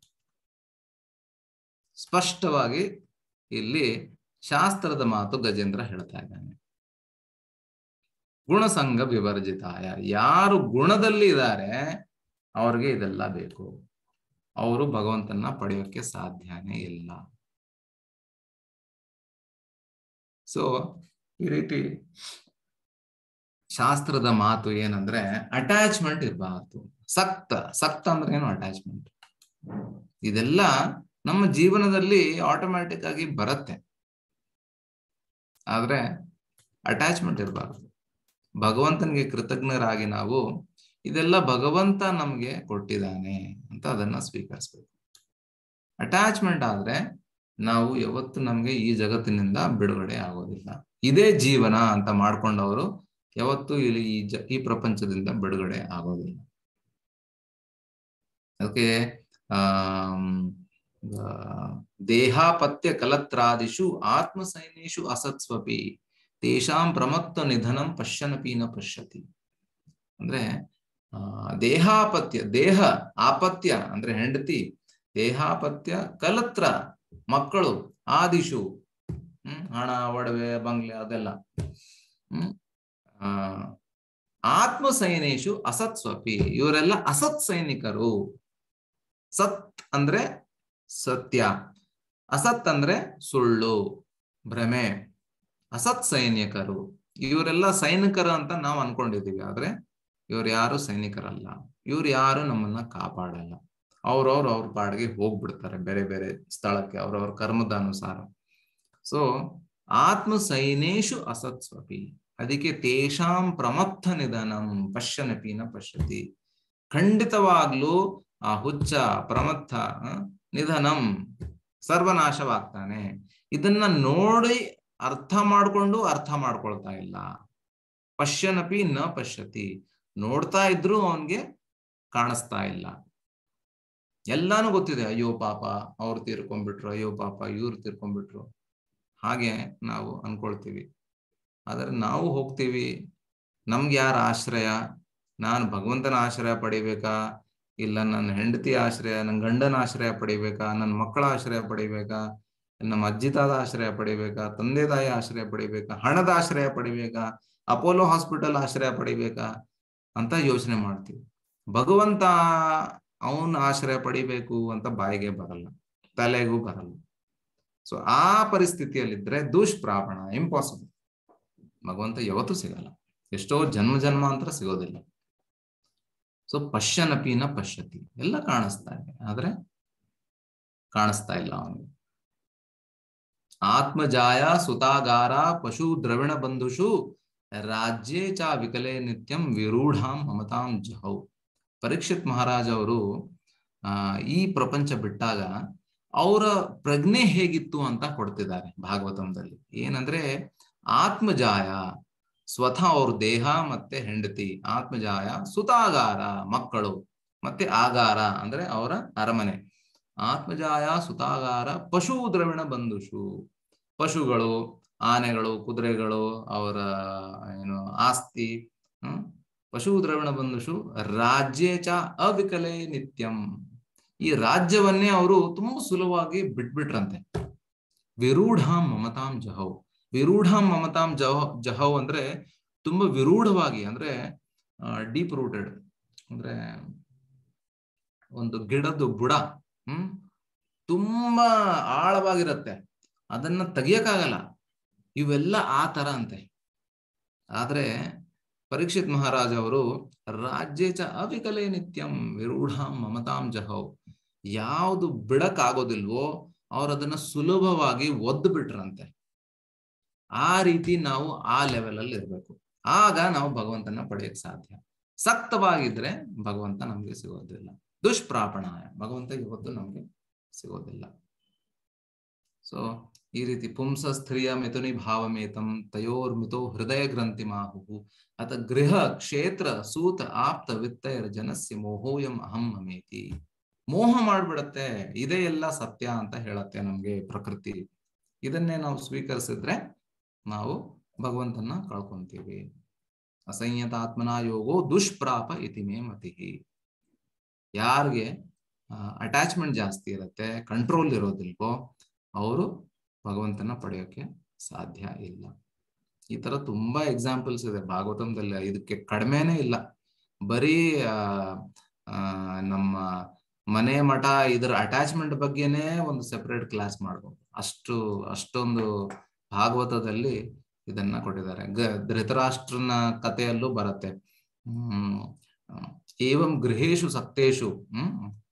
ಸ್ಪಷ್ಟವಾಗಿ ಇಲ್ಲಿ ಶಾಸ್ತ್ರದ ಮಾತು ಗಜೇಂದ್ರ ಹೇಳ್ತಾ ಇದ್ದಾನೆ. ಗುಣಸಂಗ ವಿವರ್ಜಿತಾಯ ಯಾರು ಗುಣದಲ್ಲಿ ಇದ್ದಾರೆ ಅವ್ರಿಗೆ ಇದೆಲ್ಲ ಬೇಕು. ಅವರು ಭಗವಂತನ ಪಡೆಯೋಕೆ ಸಾಧ್ಯನೇ ಇಲ್ಲ. ಸೊ ಈ ರೀತಿ ಶಾಸ್ತ್ರದ ಮಾತು ಏನಂದ್ರೆ ಅಟ್ಯಾಚ್ಮೆಂಟ್ ಇರಬಾರ್ದು. ಸಕ್ತ ಸಕ್ತ ಅಂದ್ರೆ ಏನು? ಅಟ್ಯಾಚ್ಮೆಂಟ್. ಇದೆಲ್ಲ ನಮ್ಮ ಜೀವನದಲ್ಲಿ ಆಟೋಮ್ಯಾಟಿಕ್ ಆಗಿ ಬರುತ್ತೆ, ಆದ್ರೆ ಅಟ್ಯಾಚ್ಮೆಂಟ್ ಇರಬಾರ್ದು. ಭಗವಂತನಿಗೆ ಕೃತಜ್ಞರಾಗಿ ನಾವು ಇದೆಲ್ಲ ಭಗವಂತ ನಮ್ಗೆ ಕೊಟ್ಟಿದ್ದಾನೆ ಅಂತ ಅದನ್ನ ಸ್ವೀಕರಿಸ್ಬೇಕು. ಅಟ್ಯಾಚ್ಮೆಂಟ್ ಆದ್ರೆ ನಾವು ಯಾವತ್ತು ನಮ್ಗೆ ಈ ಜಗತ್ತಿನಿಂದ ಬಿಡುಗಡೆ ಆಗೋದಿಲ್ಲ. ಇದೇ ಜೀವನ ಅಂತ ಮಾಡ್ಕೊಂಡವರು ಯಾವತ್ತು ಇಲ್ಲಿ ಈ ಜ ಈ ಪ್ರಪಂಚದಿಂದ ಬಿಡುಗಡೆ ಆಗೋದಿಲ್ಲ. ಅದಕ್ಕೆ ಆ ದೇಹಾಪತ್ಯ ಕಲತ್ರಾದಿಷು ಆತ್ಮ ಸೈನೇಶು ಅಸತ್ಸ್ವಪಿ ತೇಷಾಂ ಪ್ರಮತ್ತ ನಿಧನಂ ಪಶ್ಯನಪಿ ನ ಪಶ್ಯತಿ. ಅಂದ್ರೆ ಆ ದೇಹಾಪತ್ಯ, ದೇಹ ಆಪತ್ಯ ಅಂದ್ರೆ ಹೆಂಡತಿ, ದೇಹಾಪತ್ಯ ಕಲತ್ರ ಮಕ್ಕಳು, ಆದಿಶು ಹ್ಮ್ ಹಣ, ಒಡವೆ, ಬಂಗ್ಲೆ ಅದೆಲ್ಲ. ಹ್ಮ್ ಆ ಆತ್ಮ ಸೈನೇಶು ಅಸತ್ಸ್ವಪಿ ಇವರೆಲ್ಲ ಅಸತ್ ಸೈನಿಕರು. ಸತ್ ಅಂದ್ರೆ ಸತ್ಯ, ಅಸತ್ ಅಂದ್ರೆ ಸುಳ್ಳು, ಭ್ರಮೆ. ಅಸತ್ ಸೈನಿಕರು ಇವರೆಲ್ಲ ಸೈನಿಕರು ಅಂತ ನಾವು ಅನ್ಕೊಂಡಿದೀವಿ, ಆದ್ರೆ ಇವ್ರು ಯಾರು ಸೈನಿಕರಲ್ಲ. ಇವ್ರು ಯಾರು ನಮ್ಮನ್ನ ಕಾಪಾಡಲ್ಲ. ಅವ್ರವ್ರು ಅವ್ರ ಪಾಡಿಗೆ ಹೋಗ್ಬಿಡ್ತಾರೆ ಬೇರೆ ಬೇರೆ ಸ್ಥಳಕ್ಕೆ ಅವ್ರವ್ರ ಕರ್ಮದ ಅನುಸಾರ. ಸೊ ಆತ್ಮ ಸೈನೇಶು ಅಸತ್ಸ್ವಪಿ ಅದಕ್ಕೆ ತೇಷಾಂ ಪ್ರಮತ್ತ ನಿಧನಂ ಪಶ್ಯನಪಿ ನ ಪಶ್ಯತಿ. ಖಂಡಿತವಾಗ್ಲೂ ಆ ಹುಚ್ಚ ಪ್ರಮತ್ತ ನಿಧನಂ ಸರ್ವನಾಶವಾಗ್ತಾನೆ. ಇದನ್ನ ನೋಡಿ ಅರ್ಥ ಮಾಡ್ಕೊಂಡು ಅರ್ಥ ಮಾಡ್ಕೊಳ್ತಾ ಇಲ್ಲ. ಪಶ್ಯನಪಿ ನ ಪಶ್ಯತಿ ನೋಡ್ತಾ ಇದ್ರು ಅವನ್ಗೆ ಕಾಣಿಸ್ತಾ ಇಲ್ಲ. ಎಲ್ಲಾನು ಗೊತ್ತಿದೆ, ಅಯ್ಯೋ ಪಾಪ ಅವ್ರು ತೀರ್ಕೊಂಡ್ಬಿಟ್ರು, ಅಯ್ಯೋ ಪಾಪ ಇವ್ರು ತೀರ್ಕೊಂಡ್ಬಿಟ್ರು, ಹಾಗೆ ನಾವು ಅನ್ಕೊಳ್ತೀವಿ. ಆದ್ರೆ ನಾವು ಹೋಗ್ತೀವಿ, ನಮ್ಗೆ ಯಾರ ಆಶ್ರಯ? ನಾನು ಭಗವಂತನ ಆಶ್ರಯ ಪಡಿಬೇಕಾ, ಇಲ್ಲ ನನ್ನ ಹೆಂಡತಿ ಆಶ್ರಯ, ನನ್ನ ಗಂಡನ ಆಶ್ರಯ ಪಡಿಬೇಕಾ, ನನ್ನ ಮಕ್ಕಳ ಆಶ್ರಯ ಪಡಿಬೇಕಾ, ನಮ್ಮ ಅಜ್ಜಿ ತಾತ ಆಶ್ರಯ ಪಡಿಬೇಕಾ, ತಂದೆ ತಾಯಿ ಆಶ್ರಯ ಪಡಿಬೇಕಾ, ಹಣದ ಆಶ್ರಯ ಪಡಿಬೇಕಾ, ಅಪೋಲೋ ಹಾಸ್ಪಿಟಲ್ ಆಶ್ರಯ ಪಡಿಬೇಕಾ ಅಂತ ಯೋಚನೆ ಮಾಡ್ತೀವಿ. ಭಗವಂತ ಅವನ ಆಶ್ರಯ ಪಡಿಬೇಕು ಅಂತ ಬಾಯಿಗೆ ಬರಲ್ಲ, ತಲೆಗೂ ಬರಲ್ಲ. ಸೊ ಆ ಪರಿಸ್ಥಿತಿಯಲ್ಲಿದ್ರೆ ದುಷ್ಪ್ರಾಪಣ, ಇಂಪಾಸಿಬಲ್. ಭಗವಂತ ಯಾವತ್ತೂ ಸಿಗಲ್ಲ, ಎಷ್ಟೋ ಜನ್ಮ ಜನ್ಮಾಂತರ ಸಿಗೋದಿಲ್ಲ. ಸೊ ಪಶ್ಯನಪಿ ನ ಪಶ್ಯತಿ ಎಲ್ಲ ಕಾಣಿಸ್ತಾ ಇದೆ, ಆದ್ರೆ ಕಾಣಿಸ್ತಾ ಇಲ್ಲ ಅವನಿಗೆ. ಆತ್ಮಜಾಯ ಸುತಾಗಾರ ಪಶು ದ್ರವಿಣ ಬಂಧುಷು ರಾಜ್ಯೇ ಚ ವಿಕಲೇ ನಿತ್ಯಂ ವಿರೂಢಾಂ ಮಮತಾಂ ಜಹೌ. ಪರೀಕ್ಷಿತ್ ಮಹಾರಾಜ್ ಅವರು ಆ ಈ ಪ್ರಪಂಚ ಬಿಟ್ಟಾಗ ಅವರ ಪ್ರಜ್ಞೆ ಹೇಗಿತ್ತು ಅಂತ ಕೊಡ್ತಿದ್ದಾರೆ ಭಾಗವತಂದಲ್ಲಿ. ಏನಂದ್ರೆ ಆತ್ಮಜಾಯ ಸ್ವತಃ ಅವ್ರ ದೇಹ ಮತ್ತೆ ಹೆಂಡತಿ, ಆತ್ಮಜಾಯ ಸುತಾಗಾರ ಮಕ್ಕಳು, ಮತ್ತೆ ಆಗಾರ ಅಂದ್ರೆ ಅವರ ಅರಮನೆ. ಆತ್ಮಜಾಯ ಸುತಾಗಾರ ಪಶು ದ್ರವಿಣ ಬಂಧುಷು ಪಶುಗಳು, ಆನೆಗಳು, ಕುದುರೆಗಳು, ಅವರ ಏನು ಆಸ್ತಿ. ಹ್ಮ್ ಪಶು ದ್ರವಿಣ ಬಂಧುಷು ರಾಜ್ಯೇ ಚ ಅವಿಕಲೇ ನಿತ್ಯಂ. ಈ ರಾಜ್ಯವನ್ನೇ ಅವರು ತುಂಬಾ ಸುಲಭವಾಗಿ ಬಿಟ್ಬಿಟ್ರಂತೆ. ವಿರೂಢಾಂ ಮಮತಾಂ ಜಹೌ. ವಿರೂಢಾಂ ಮಮತಾಂ ಜಹ ಜಹೌ ಅಂದ್ರೆ ತುಂಬಾ ವಿರೂಢವಾಗಿ, ಅಂದ್ರೆ ಡೀಪ್ ರೂಟೆಡ್, ಅಂದ್ರೆ ಒಂದು ಗಿಡದ ಬುಡ ಹ್ಮ್ ತುಂಬಾ ಆಳವಾಗಿರತ್ತೆ, ಅದನ್ನ ತೆಗಿಯಕ್ಕಾಗಲ್ಲ. ಇವೆಲ್ಲ ಆ ತರ ಅಂತೆ. ಆದ್ರೆ ಪರೀಕ್ಷಿತ್ ಮಹಾರಾಜ್ ಅವರು ರಾಜ್ಯ ಚ ಅವಿಕಲೇ ನಿತ್ಯಂ ವಿರೂಢಾಂ ಮಮತಾಂ ಜಹೌ, ಯಾವುದು ಬಿಡಕ್ ಆಗೋದಿಲ್ವೋ ಅವ್ರು ಅದನ್ನ ಸುಲಭವಾಗಿ ಒದ್ದು ಬಿಟ್ರಂತೆ. ಆ ರೀತಿ ನಾವು ಆ ಲೆವೆಲ್ ಅಲ್ಲಿ ಇರ್ಬೇಕು, ಆಗ ನಾವು ಭಗವಂತನ ಪಡೆಯಕ್ ಸಾಧ್ಯ. ಸಕ್ತವಾಗಿದ್ರೆ ಭಗವಂತ ನಮ್ಗೆ ಸಿಗೋದಿಲ್ಲ. ದುಷ್ಪ್ರಾಪಣಾಯ, ಭಗವಂತ ಇವತ್ತು ನಮ್ಗೆ ಸಿಗೋದಿಲ್ಲ. ಸೊ ಈ ರೀತಿ ಪುಂಸ ಸ್ತ್ರೀಯ ಮಿಥುನಿ ಭಾವಮೇತಂ ತಯೋರ್ಮಿತೋ ಹೃದಯ ಗ್ರಂಥಿ ಮಾಹು ಅತ ಗೃಹ ಕ್ಷೇತ್ರ ಸೂತ ಆಪ್ತ ವಿತ್ತೈರ ಜನಸ್ಯ ಮೋಹೋಯಂ ಅಹಂ ಮಮೇತಿ. ಮೋಹ ಮಾಡ್ಬಿಡತ್ತೆ, ಇದೇ ಎಲ್ಲ ಸತ್ಯ ಅಂತ ಹೇಳತ್ತೆ ನಮ್ಗೆ ಪ್ರಕೃತಿ. ಇದನ್ನೇ ನಾವು ಸ್ವೀಕರಿಸಿದ್ರೆ ನಾವು ಭಗವಂತನ ಕಳ್ಕೊಂತೀವಿ. ಅಸಂಯತಾತ್ಮನ ಯೋಗೋ ದುಷ್ಪ್ರಾಪ ಇತಿ ಮೇ ಮತಿ. ಯಾರಿಗೆ ಅಟ್ಯಾಚ್ಮೆಂಟ್ ಜಾಸ್ತಿ ಇರುತ್ತೆ, ಕಂಟ್ರೋಲ್ ಇರೋದಿಲ್ವೋ ಅವರು ಭಗವಂತನ ಪಡೆಯೋಕೆ ಸಾಧ್ಯ ಇಲ್ಲ. ಈ ತರ ತುಂಬಾ ಎಕ್ಸಾಂಪಲ್ಸ್ ಇದೆ ಭಾಗವತದಲ್ಲಿ, ಇದಕ್ಕೆ ಕಡಿಮೆನೇ ಇಲ್ಲ. ಬರೀ ಆ ನಮ್ಮ ಮನೆ ಮಠ ಇದರ ಅಟ್ಯಾಚ್ಮೆಂಟ್ ಬಗ್ಗೆನೇ ಒಂದು ಸೆಪರೇಟ್ ಕ್ಲಾಸ್ ಮಾಡ್ಬೋದು. ಅಷ್ಟು ಅಷ್ಟೊಂದು ಭಾಗವತದಲ್ಲಿ ಇದನ್ನ ಕೊಟ್ಟಿದ್ದಾರೆ. ಗ ಧೃತರಾಷ್ಟ್ರನ ಕಥೆಯಲ್ಲೂ ಬರುತ್ತೆ. ಹ್ಮ್ ಏವಂ ಗೃಹೇಶು ಸಕ್ತೇಶು ಹ್ಮ್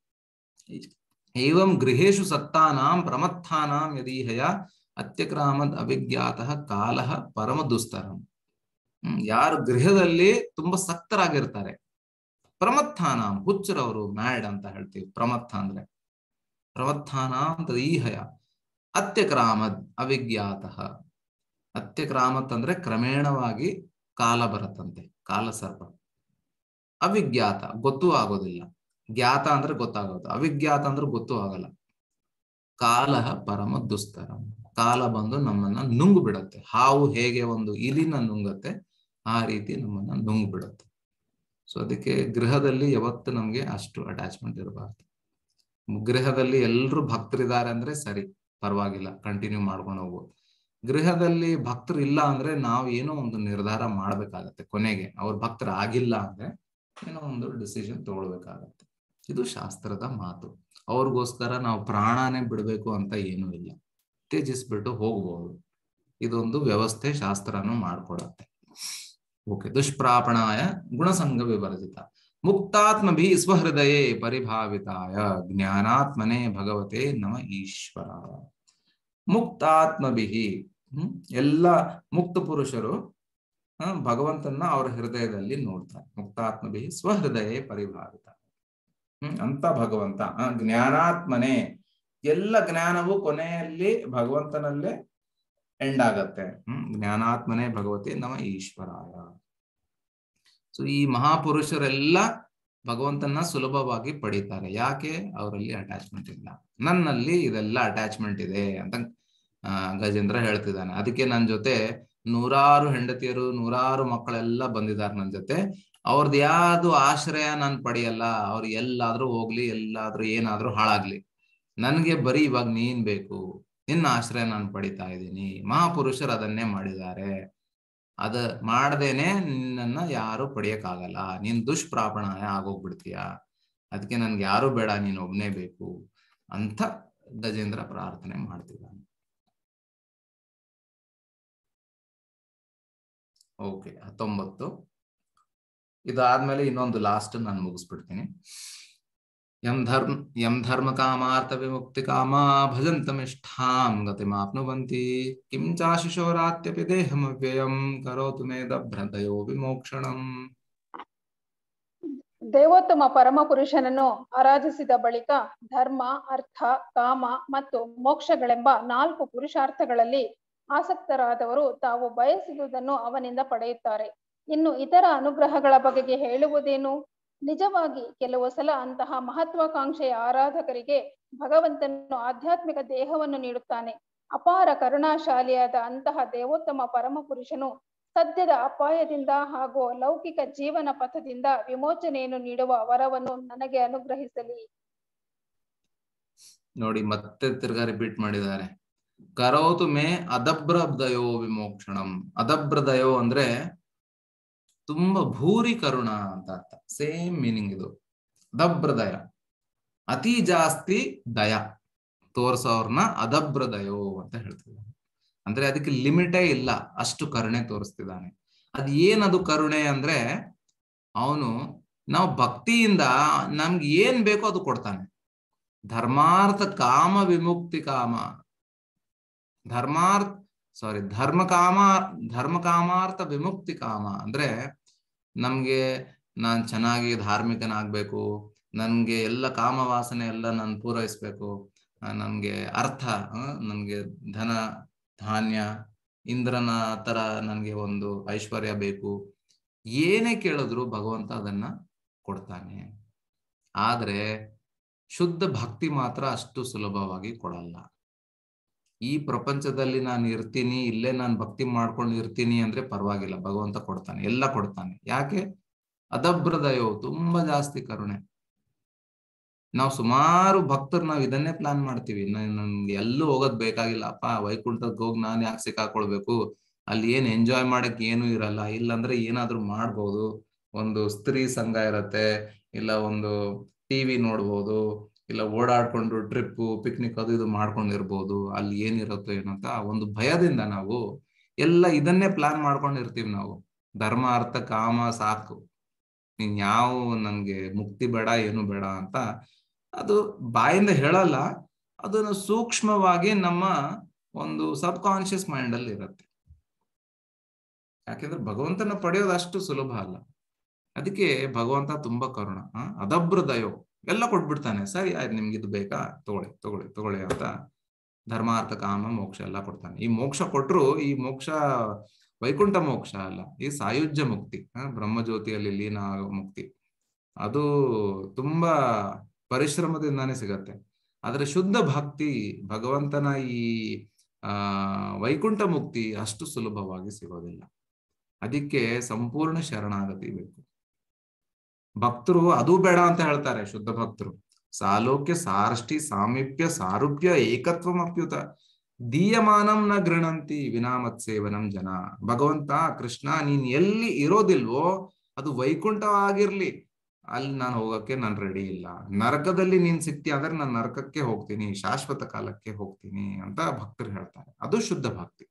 ಏವಂ ಗೃಹೇಶು ಸಕ್ತಾನಾಂ ಪ್ರಮತ್ಥಾನಾಂ ಯದೀಹಯ ಅತ್ಯಕ್ರಾಮದ್ ಅವಿಜ್ಞಾತಃ ಕಾಲಃ ಪರಮ ದುಸ್ತರಂ. ಹ್ಮ್ ಯಾರು ಗೃಹದಲ್ಲಿ ತುಂಬಾ ಸಕ್ತರಾಗಿರ್ತಾರೆ, ಪ್ರಮತ್ಥಾನಾಂ ಹುಚ್ಚರವರು, ಮ್ಯಾಡ್ ಅಂತ ಹೇಳ್ತೀವಿ. ಪ್ರಮತ್ಥ ಅಂದ್ರೆ ಪ್ರಮತ್ಥಾನಾಂ ತದೀಹಯ ಅತ್ಯಕ್ರಾಮದ್ ಅವಿಜ್ಞಾತಃ. ಅತ್ಯಕ್ರಾಮತ್ ಅಂದ್ರೆ ಕ್ರಮೇಣವಾಗಿ ಕಾಲ ಬರುತ್ತಂತೆ, ಕಾಲ ಸರ್ಪ. ಅವಿಜ್ಞಾತ ಗೊತ್ತೂ ಆಗೋದಿಲ್ಲ, ಜ್ಞಾತ ಅಂದ್ರೆ ಗೊತ್ತಾಗೋದು, ಅವಿಜ್ಞಾತ ಅಂದ್ರೆ ಗೊತ್ತೂ ಆಗಲ್ಲ. ಕಾಲ ಪರಮ ದುಸ್ತರಂ, ಕಾಲ ಬಂದು ನಮ್ಮನ್ನ ನುಂಗು ಬಿಡತ್ತೆ. ಹಾವು ಹೇಗೆ ಒಂದು ಇಲಿನ ನುಂಗತ್ತೆ ಆ ರೀತಿ ನಮ್ಮನ್ನ ನುಂಗು ಬಿಡತ್ತೆ. ಸೊ ಅದಕ್ಕೆ ಗೃಹದಲ್ಲಿ ಯಾವತ್ತು ನಮ್ಗೆ ಅಷ್ಟು ಅಟ್ಯಾಚ್ಮೆಂಟ್ ಇರಬಾರ್ದು. ಗೃಹದಲ್ಲಿ ಎಲ್ರು ಭಕ್ತರಿದ್ದಾರೆ ಅಂದ್ರೆ ಸರಿ, ಪರವಾಗಿಲ್ಲ, ಕಂಟಿನ್ಯೂ ಮಾಡ್ಕೊಂಡು ಹೋಗ್ಬೋದು. ಗೃಹದಲ್ಲಿ ಭಕ್ತರು ಇಲ್ಲ ಅಂದ್ರೆ ನಾವು ಏನೋ ಒಂದು ನಿರ್ಧಾರ ಮಾಡ್ಬೇಕಾಗತ್ತೆ. ಕೊನೆಗೆ ಅವ್ರ ಭಕ್ತರ ಆಗಿಲ್ಲ ಅಂದ್ರೆ ಏನೋ ಒಂದು ಡಿಸಿಷನ್ ತಗೊಳ್ಬೇಕಾಗತ್ತೆ. ಇದು ಶಾಸ್ತ್ರದ ಮಾತು. ಅವ್ರಿಗೋಸ್ಕರ ನಾವು ಪ್ರಾಣನೇ ಬಿಡ್ಬೇಕು ಅಂತ ಏನೂ ಇಲ್ಲ, ತ್ಯಜಿಸ್ಬಿಟ್ಟು ಹೋಗ್ಬೋದು. ಇದೊಂದು ವ್ಯವಸ್ಥೆ ಶಾಸ್ತ್ರನು ಮಾಡ್ಕೊಡತ್ತೆ. ಓಕೆ. ದುಷ್ಪ್ರಾಪಣಾಯ ಗುಣಸಂಗ ವಿವರ್ಜಿತ ಮುಕ್ತಾತ್ಮಭಿ ಸ್ವಹೃದಯೇ ಪರಿಭಾವಿತಾಯ ಜ್ಞಾನಾತ್ಮನೇ ಭಗವತೆ ನಮ ಈಶ್ವರ. ಮುಕ್ತಾತ್ಮಭಿಹಿ ಹ್ಮ್ ಎಲ್ಲ ಮುಕ್ತ ಪುರುಷರು ಭಗವಂತನ ಅವರ ಹೃದಯದಲ್ಲಿ ನೋಡ್ತಾರೆ. ಮುಕ್ತಾತ್ಮಭಿ ಸ್ವಹೃದಯೇ ಪರಿಭಾವಿತ. ಹ್ಮ್ ಅಂತ ಭಗವಂತ ಜ್ಞಾನಾತ್ಮನೇ, ಎಲ್ಲ ಜ್ಞಾನವು ಕೊನೆಯಲ್ಲಿ ಭಗವಂತನಲ್ಲೇ ಎಂಡ್ ಆಗತ್ತೆ. ಹ್ಮ್ ಜ್ಞಾನಾತ್ಮನೇ ಭಗವತಿ ನಮ ಈಶ್ವರಾಯ. ಸೊ ಈ ಮಹಾಪುರುಷರೆಲ್ಲ ಭಗವಂತನ ಸುಲಭವಾಗಿ ಪಡೀತಾರೆ. ಯಾಕೆ? ಅವರಲ್ಲಿ ಅಟ್ಯಾಚ್ಮೆಂಟ್ ಇಲ್ಲ. ನನ್ನಲ್ಲಿ ಇದೆಲ್ಲ ಅಟ್ಯಾಚ್ಮೆಂಟ್ ಇದೆ ಅಂತ ಗಜೇಂದ್ರ ಹೇಳ್ತಿದ್ದಾನೆ. ಅದಕ್ಕೆ ನನ್ನ ಜೊತೆ ನೂರಾರು ಹೆಂಡತಿಯರು ನೂರಾರು ಮಕ್ಕಳೆಲ್ಲ ಬಂದಿದ್ದಾರೆ ನನ್ನ ಜೊತೆ. ಅವ್ರದ್ದು ಯಾವ್ದು ಆಶ್ರಯ ನಾನು ಪಡೆಯಲ್ಲ. ಅವ್ರು ಎಲ್ಲಾದ್ರೂ ಹೋಗ್ಲಿ, ಎಲ್ಲಾದ್ರೂ ಏನಾದ್ರೂ ಹಾಳಾಗ್ಲಿ, ನನ್ಗೆ ಬರೀ ಇವಾಗ ನೀನ್ ಬೇಕು, ನಿನ್ನ ಆಶ್ರಯ ನಾನು ಪಡಿತಾ ಇದ್ದೀನಿ. ಮಹಾಪುರುಷರು ಅದನ್ನೇ ಮಾಡಿದ್ದಾರೆ. ಅದ ಮಾಡದೇನೆ ನಿನ್ನನ್ನ ಯಾರು ಪಡೆಯಕ್ಕಾಗಲ್ಲ. ನೀನ್ ದುಷ್ಪ್ರಾಪಣಾಯ ಆಗೋಗ್ಬಿಡ್ತೀಯ. ಅದಕ್ಕೆ ನನ್ಗೆ ಯಾರು ಬೇಡ, ನೀನ್ ಒಬ್ನೇ ಬೇಕು ಅಂತ ಗಜೇಂದ್ರ ಪ್ರಾರ್ಥನೆ ಮಾಡ್ತಿದ್ದಾನೆ. ಓಕೆ. ಹತ್ತೊಂಬತ್ತು ಇದಾದ್ಮೇಲೆ ಇನ್ನೊಂದು ಲಾಸ್ಟ್ ನಾನು ಮುಗಿಸ್ಬಿಡ್ತೀನಿ. ಯಂ ಧರ್ಮ ಯಂ ಧರ್ಮ ಕಾಮಾರ್ಥ ವಿಮುಕ್ತಿ ಕಾಮ ಭಜಂತಮಿಷ್ಠಾಂ ಗತಿಮಾಪ್ನುವಂತಿ ಕಿಂ ಚಾಶಿಶೋರಾತ್ಯಪಿ ದೇಹಮವ್ಯಯಂ ಕರೋತು ಮೇ ದಭ್ರದಯೋ ವಿಮೋಕ್ಷಣಂ. ದೇವೋತ್ತಮ ಪರಮ ಪುರುಷನನ್ನು ಆರಾಧಿಸಿದ ಬಳಿಕ ಧರ್ಮ, ಅರ್ಥ, ಕಾಮ ಮತ್ತು ಮೋಕ್ಷಗಳೆಂಬ ನಾಲ್ಕು ಪುರುಷಾರ್ಥಗಳಲ್ಲಿ ಆಸಕ್ತರಾದವರು ತಾವು ಬಯಸಿದುದನ್ನು ಅವನಿಂದ ಪಡೆಯುತ್ತಾರೆ. ಇನ್ನು ಇತರ ಅನುಗ್ರಹಗಳ ಬಗೆಗೆ ಹೇಳುವುದೇನು? ನಿಜವಾಗಿ ಕೆಲವು ಸಲ ಅಂತಹ ಮಹತ್ವಾಕಾಂಕ್ಷೆಯ ಆರಾಧಕರಿಗೆ ಭಗವಂತನು ಆಧ್ಯಾತ್ಮಿಕ ದೇಹವನ್ನು ನೀಡುತ್ತಾನೆ. ಅಪಾರ ಕರುಣಾಶಾಲಿಯಾದ ಅಂತಹ ದೇವೋತ್ತಮ ಪರಮ ಪುರುಷನು ಸದ್ಯದ ಅಪಾಯದಿಂದ ಹಾಗೂ ಲೌಕಿಕ ಜೀವನ ಪಥದಿಂದ ವಿಮೋಚನೆಯನ್ನು ನೀಡುವ ವರವನ್ನು ನನಗೆ ಅನುಗ್ರಹಿಸಲಿ. ನೋಡಿ, ಮತ್ತೆ ತಿರ್ಗಾ ರಿಪೀಟ್ ಮಾಡಿದ್ದಾರೆ. ಕರೋತು ಮೇ ಅದಭ್ರದಯೋ ವಿಮೋಕ್ಷಣಂ. ಅದಭ್ರದಯೋ ಅಂದ್ರೆ ತುಂಬಾ ಭೂರಿ ಕರುಣ ಅಂತ ಅರ್ಥ. ಸೇಮ್ ಮೀನಿಂಗ್ ಇದು. ಅದಭ್ರದಯ ಅತಿ ಜಾಸ್ತಿ ದಯ ತೋರ್ಸೋರ್ನ ಅದಭ್ರದಯೋ ಅಂತ ಹೇಳ್ತಿದ್ದಾನೆ. ಅಂದ್ರೆ ಅದಕ್ಕೆ ಲಿಮಿಟೇ ಇಲ್ಲ, ಅಷ್ಟು ಕರುಣೆ ತೋರಿಸ್ತಿದ್ದಾನೆ. ಅದ್ ಏನದು ಕರುಣೆ ಅಂದ್ರೆ ಅವನು ನಾವು ಭಕ್ತಿಯಿಂದ ನಮ್ಗೆ ಏನ್ ಬೇಕೋ ಅದು ಕೊಡ್ತಾನೆ. ಧರ್ಮಾರ್ಥ ಕಾಮ ವಿಮುಕ್ತಿ ಕಾಮ ಧರ್ಮಾರ್ಥ ಸಾರಿ ಧರ್ಮ ಕಾಮ ಧರ್ಮ ಕಾಮಾರ್ಥ ವಿಮುಕ್ತಿ ಕಾಮ ಅಂದ್ರೆ ನಮ್ಗೆ ನಾನ್ ಚೆನ್ನಾಗಿ ಧಾರ್ಮಿಕನಾಗ್ಬೇಕು, ನನ್ಗೆ ಎಲ್ಲ ಕಾಮವಾಸನೆ ಎಲ್ಲ ನಾನು ಪೂರೈಸ್ಬೇಕು, ನನ್ಗೆ ಅರ್ಥ ನನ್ಗೆ ಧನ ಧಾನ್ಯ ಇಂದ್ರನ ತರ ನನ್ಗೆ ಒಂದು ಐಶ್ವರ್ಯ ಬೇಕು, ಏನೇ ಕೇಳಿದ್ರು ಭಗವಂತ ಅದನ್ನ ಕೊಡ್ತಾನೆ. ಆದ್ರೆ ಶುದ್ಧ ಭಕ್ತಿ ಮಾತ್ರ ಅಷ್ಟು ಸುಲಭವಾಗಿ ಕೊಡಲ್ಲ. ಈ ಪ್ರಪಂಚದಲ್ಲಿ ನಾನು ಇರ್ತೀನಿ, ಇಲ್ಲೇ ನಾನು ಭಕ್ತಿ ಮಾಡ್ಕೊಂಡು ಇರ್ತೀನಿ ಅಂದ್ರೆ ಪರವಾಗಿಲ್ಲ, ಭಗವಂತ ಕೊಡ್ತಾನೆ, ಎಲ್ಲ ಕೊಡ್ತಾನೆ. ಯಾಕೆ? ಅದಭ್ರದಯೋ, ತುಂಬಾ ಜಾಸ್ತಿ ಕರುಣೆ. ನಾವು ಸುಮಾರು ಭಕ್ತರು ನಾವು ಇದನ್ನೇ ಪ್ಲಾನ್ ಮಾಡ್ತೀವಿ, ನನ್ಗೆ ಎಲ್ಲೂ ಹೋಗೋದ್ ಬೇಕಾಗಿಲ್ಲ ಅಪ್ಪ, ವೈಕುಂಠಕ್ಕೆ ಹೋಗಿ ನಾನು ಯಾಕೆ ಸಿಕ್ಕಾಕೊಳ್ಬೇಕು, ಅಲ್ಲಿ ಏನ್ ಎಂಜಾಯ್ ಮಾಡಕ್ ಏನು ಇರಲ್ಲ, ಇಲ್ಲಾಂದ್ರೆ ಏನಾದ್ರೂ ಮಾಡ್ಬೋದು, ಒಂದು ಸ್ತ್ರೀ ಸಂಘ ಇರತ್ತೆ, ಇಲ್ಲ ಒಂದು ಟಿವಿ ನೋಡ್ಬೋದು, ಇಲ್ಲ ಓಡಾಡ್ಕೊಂಡು ಟ್ರಿಪ್ಪು ಪಿಕ್ನಿಕ್ ಅದು ಇದು ಮಾಡ್ಕೊಂಡಿರ್ಬೋದು, ಅಲ್ಲಿ ಏನಿರುತ್ತೋ ಏನಂತ ಒಂದು ಭಯದಿಂದ ನಾವು ಎಲ್ಲ ಇದನ್ನೇ ಪ್ಲಾನ್ ಮಾಡ್ಕೊಂಡಿರ್ತೀವಿ. ನಾವು ಧರ್ಮ ಅರ್ಥ ಕಾಮ ಸಾಕು, ನೀನ್ ಯಾವ ನನ್ಗೆ ಮುಕ್ತಿ ಬೇಡ ಏನು ಬೇಡ ಅಂತ ಅದು ಬಾಯಿಂದ ಹೇಳಲ್ಲ, ಅದನ್ನು ಸೂಕ್ಷ್ಮವಾಗಿ ನಮ್ಮ ಒಂದು ಸಬ್ ಕಾನ್ಶಿಯಸ್ ಮೈಂಡ್ ಅಲ್ಲಿ ಇರುತ್ತೆ. ಯಾಕೆಂದ್ರೆ ಭಗವಂತನ ಪಡೆಯೋದು ಅಷ್ಟು ಸುಲಭ ಅಲ್ಲ. ಅದಕ್ಕೆ ಭಗವಂತ ತುಂಬಾ ಕರುಣ, ಅದಭ್ರದಯೋ, ಎಲ್ಲ ಕೊಟ್ಬಿಡ್ತಾನೆ. ಸರಿ ಆಯ್ತು, ನಿಮ್ಗೆ ಇದು ಬೇಕಾ, ತಗೊಳ್ಳಿ ತಗೊಳ್ಳಿ ತಗೊಳ್ಳಿ ಅಂತ ಧರ್ಮಾರ್ಥ ಕಾಮ ಮೋಕ್ಷ ಎಲ್ಲ ಕೊಡ್ತಾನೆ. ಈ ಮೋಕ್ಷ ಕೊಟ್ರು ಈ ಮೋಕ್ಷ ವೈಕುಂಠ ಮೋಕ್ಷ ಅಲ್ಲ, ಈ ಸಾಯುಜ್ಯ ಮುಕ್ತಿ, ಬ್ರಹ್ಮಜ್ಯೋತಿಯಲ್ಲಿ ಲೀನ ಆಗೋ ಮುಕ್ತಿ, ಅದು ತುಂಬಾ ಪರಿಶ್ರಮದಿಂದಾನೇ ಸಿಗತ್ತೆ. ಆದ್ರೆ ಶುದ್ಧ ಭಕ್ತಿ, ಭಗವಂತನ ಈ ಆ ವೈಕುಂಠ ಮುಕ್ತಿ ಅಷ್ಟು ಸುಲಭವಾಗಿ ಸಿಗೋದಿಲ್ಲ. ಅದಕ್ಕೆ ಸಂಪೂರ್ಣ ಶರಣಾಗತಿ ಬೇಕು. ಭಕ್ತರು ಅದು ಬೇಡ ಅಂತ ಹೇಳ್ತಾರೆ. ಶುದ್ಧ ಭಕ್ತರು ಸಾಲೋಕ್ಯ ಸಾರಷ್ಟಿ ಸಾಮೀಪ್ಯ ಸಾರೂಪ್ಯ ಏಕತ್ವಂ ಅಪ್ಯುತ ದೀಯಮಾನಂ ನ ಗೃಣಂತಿ ವಿನಾಮತ್ ಸೇವನಂ ಜನ. ಭಗವಂತ ಕೃಷ್ಣ, ನೀನ್ ಎಲ್ಲಿ ಇರೋದಿಲ್ವೋ ಅದು ವೈಕುಂಠವಾಗಿರ್ಲಿ, ಅಲ್ಲಿ ನಾನು ಹೋಗಕ್ಕೆ ನಾನು ರೆಡಿ ಇಲ್ಲ. ನರಕದಲ್ಲಿ ನೀನ್ ಸಿಕ್ತಿ ಅಂದ್ರೆ ನಾನು ನರಕಕ್ಕೆ ಹೋಗ್ತೀನಿ, ಶಾಶ್ವತ ಕಾಲಕ್ಕೆ ಹೋಗ್ತೀನಿ ಅಂತ ಭಕ್ತರು ಹೇಳ್ತಾರೆ. ಅದು ಶುದ್ಧ ಭಕ್ತಿ.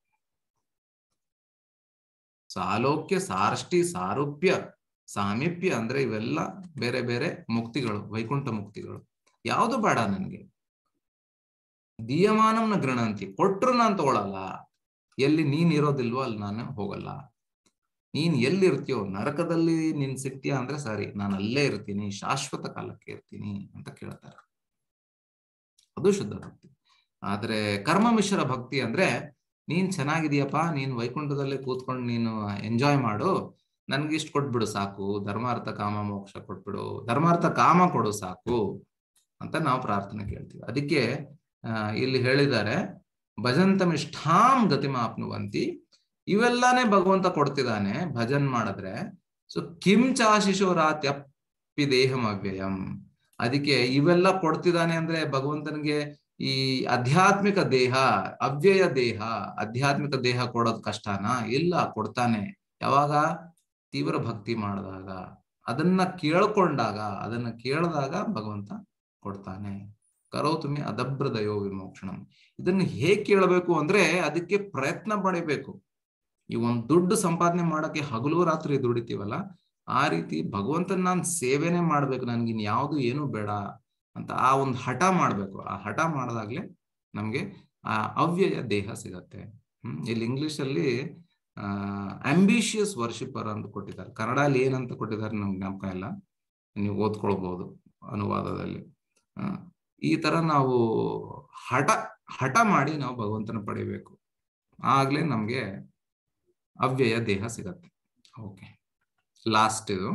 ಸಾಲೋಕ್ಯ ಸಾರಷ್ಟಿ ಸಾರೂಪ್ಯ ಸಾಮೀಪ್ಯ ಅಂದ್ರೆ ಇವೆಲ್ಲ ಬೇರೆ ಬೇರೆ ಮುಕ್ತಿಗಳು, ವೈಕುಂಠ ಮುಕ್ತಿಗಳು. ಯಾವುದು ಬೇಡ ನನ್ಗೆ. ದೀಯಮಾನಂನ ಗೃಣಂತಿ, ಕೊಟ್ರು ನಾನು ತಗೊಳಲ್ಲ. ಎಲ್ಲಿ ನೀನ್ ಇರೋದಿಲ್ವೋ ಅಲ್ಲಿ ನಾನು ಹೋಗಲ್ಲ. ನೀನ್ ಎಲ್ಲಿರ್ತೀಯೋ, ನರಕದಲ್ಲಿ ನೀನ್ ಸಿಕ್ತೀಯ ಅಂದ್ರೆ ಸರಿ, ನಾನು ಅಲ್ಲೇ ಇರ್ತೀನಿ, ಶಾಶ್ವತ ಕಾಲಕ್ಕೆ ಇರ್ತೀನಿ ಅಂತ ಕೇಳ್ತಾರೆ. ಅದು ಶುದ್ಧ ಭಕ್ತಿ. ಆದ್ರೆ ಕರ್ಮ ಮಿಶ್ರ ಭಕ್ತಿ ಅಂದ್ರೆ ನೀನ್ ಚೆನ್ನಾಗಿದೀಯಪ್ಪ, ನೀನ್ ವೈಕುಂಠದಲ್ಲಿ ಕೂತ್ಕೊಂಡು ನೀನು ಎಂಜಾಯ್ ಮಾಡು, ನನ್ಗಿಷ್ಟು ಕೊಟ್ಬಿಡು ಸಾಕು, ಧರ್ಮಾರ್ಥ ಕಾಮ ಮೋಕ್ಷ ಕೊಟ್ಬಿಡು, ಧರ್ಮಾರ್ಥ ಕಾಮ ಕೊಡು ಸಾಕು ಅಂತ ನಾವು ಪ್ರಾರ್ಥನೆ ಕೇಳ್ತೀವಿ. ಅದಕ್ಕೆ ಅಹ್ ಇಲ್ಲಿ ಹೇಳಿದ್ದಾರೆ, ಭಜಂತಮಿಷ್ಠಾಂ ಗತಿಮಾಪ್ನುವಂತಿ, ಇವೆಲ್ಲಾನೇ ಭಗವಂತ ಕೊಡ್ತಿದ್ದಾನೆ ಭಜನ್ ಮಾಡಿದ್ರೆ. ಸೊ ಕಿಂ ಚಾಶಿಶೋರಾತ್ಯಪ್ಪಿ ದೇಹಂ ಅವ್ಯಯಂ. ಅದಕ್ಕೆ ಇವೆಲ್ಲ ಕೊಡ್ತಿದ್ದಾನೆ ಅಂದ್ರೆ ಭಗವಂತನಿಗೆ ಈ ಆಧ್ಯಾತ್ಮಿಕ ದೇಹ, ಅವ್ಯಯ ದೇಹ, ಆಧ್ಯಾತ್ಮಿಕ ದೇಹ ಕೊಡೋದ್ ಕಷ್ಟನಾ? ಇಲ್ಲ, ಕೊಡ್ತಾನೆ. ಯಾವಾಗ? ತೀವ್ರ ಭಕ್ತಿ ಮಾಡಿದಾಗ, ಅದನ್ನ ಕೇಳ್ಕೊಂಡಾಗ, ಅದನ್ನ ಕೇಳಿದಾಗ ಭಗವಂತ ಕೊಡ್ತಾನೆ. ಕರೋತುಮಿ ಅದಭ್ರದಯೋ ವಿಮೋಕ್ಷಣಂ. ಇದನ್ನ ಹೇಗ್ ಕೇಳಬೇಕು ಅಂದ್ರೆ ಅದಕ್ಕೆ ಪ್ರಯತ್ನ ಪಡಿಬೇಕು. ಈ ಒಂದ್ ದುಡ್ಡು ಸಂಪಾದನೆ ಮಾಡಕ್ಕೆ ಹಗಲು ರಾತ್ರಿ ದುಡಿತೀವಲ್ಲ, ಆ ರೀತಿ ಭಗವಂತನ ನಾನ್ ಸೇವೆನೆ ಮಾಡ್ಬೇಕು, ನನ್ಗಿನ್ ಯಾವ್ದು ಏನು ಬೇಡ ಅಂತ ಆ ಒಂದು ಹಠ ಮಾಡ್ಬೇಕು. ಆ ಹಠ ಮಾಡಿದಾಗ್ಲೇ ನಮ್ಗೆ ಆ ಅವ್ಯಯ ದೇಹ ಸಿಗತ್ತೆ. ಹ್ಮ್ ಇಲ್ಲಿ ಇಂಗ್ಲಿಷ್ ಅಲ್ಲಿ ಆ ಆಂಬಿಷಿಯಸ್ ವರ್ಷಿಪರ್ ಅಂತ ಕೊಟ್ಟಿದ್ದಾರೆ. ಕನ್ನಡಲ್ಲಿ ಏನಂತ ಕೊಟ್ಟಿದ್ದಾರೆ ನಮ್ಗೆ ಜ್ಞಾಪಕ ಇಲ್ಲ, ನೀವು ಓದ್ಕೊಳ್ಬಹುದು ಅನುವಾದದಲ್ಲಿ. ಆ ಈ ತರ ನಾವು ಹಠ ಹಠ ಮಾಡಿ ನಾವು ಭಗವಂತನ ಪಡಿಬೇಕು, ಆಗ್ಲೇ ನಮ್ಗೆ ಅವ್ಯಯ ದೇಹ ಸಿಗತ್ತೆ. ಓಕೆ, ಲಾಸ್ಟ್ ಇದು.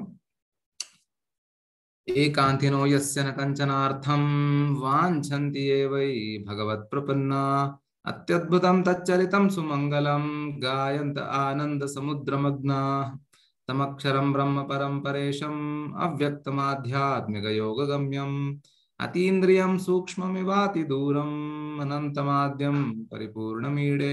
ಏಕಾಂತಿನೋ ಯಸ್ಯ ನ ಕಂಚನಾರ್ಥಂ ವಾಂಛಂತಿ ಯೇ ವೈ ಭಗವತ್ ಪ್ರಪನ್ನ ಅತ್ಯದ್ಭುತಂ ತಚ್ಚರಿತಂ ಸುಮಂಗಲಂ ಗಾಯಂತ ಆನಂದ ಸಮುದ್ರಮಗ್ನ ತಮಕ್ಷರಂ ಬ್ರಹ್ಮ ಪರಂ ಪರೇಶಂ ಅವ್ಯಕ್ತಮಾಧ್ಯಾತ್ಮಿಕ ಯೋಗ ಗಮ್ಯಂ ಅತೀಂದ್ರಿಯಂ ಸೂಕ್ಷ್ಮಮಿವಾತಿ ದೂರಂ ಅನಂತಮಾದ್ಯಂ ಪರಿಪೂರ್ಣಮೀಡೆ.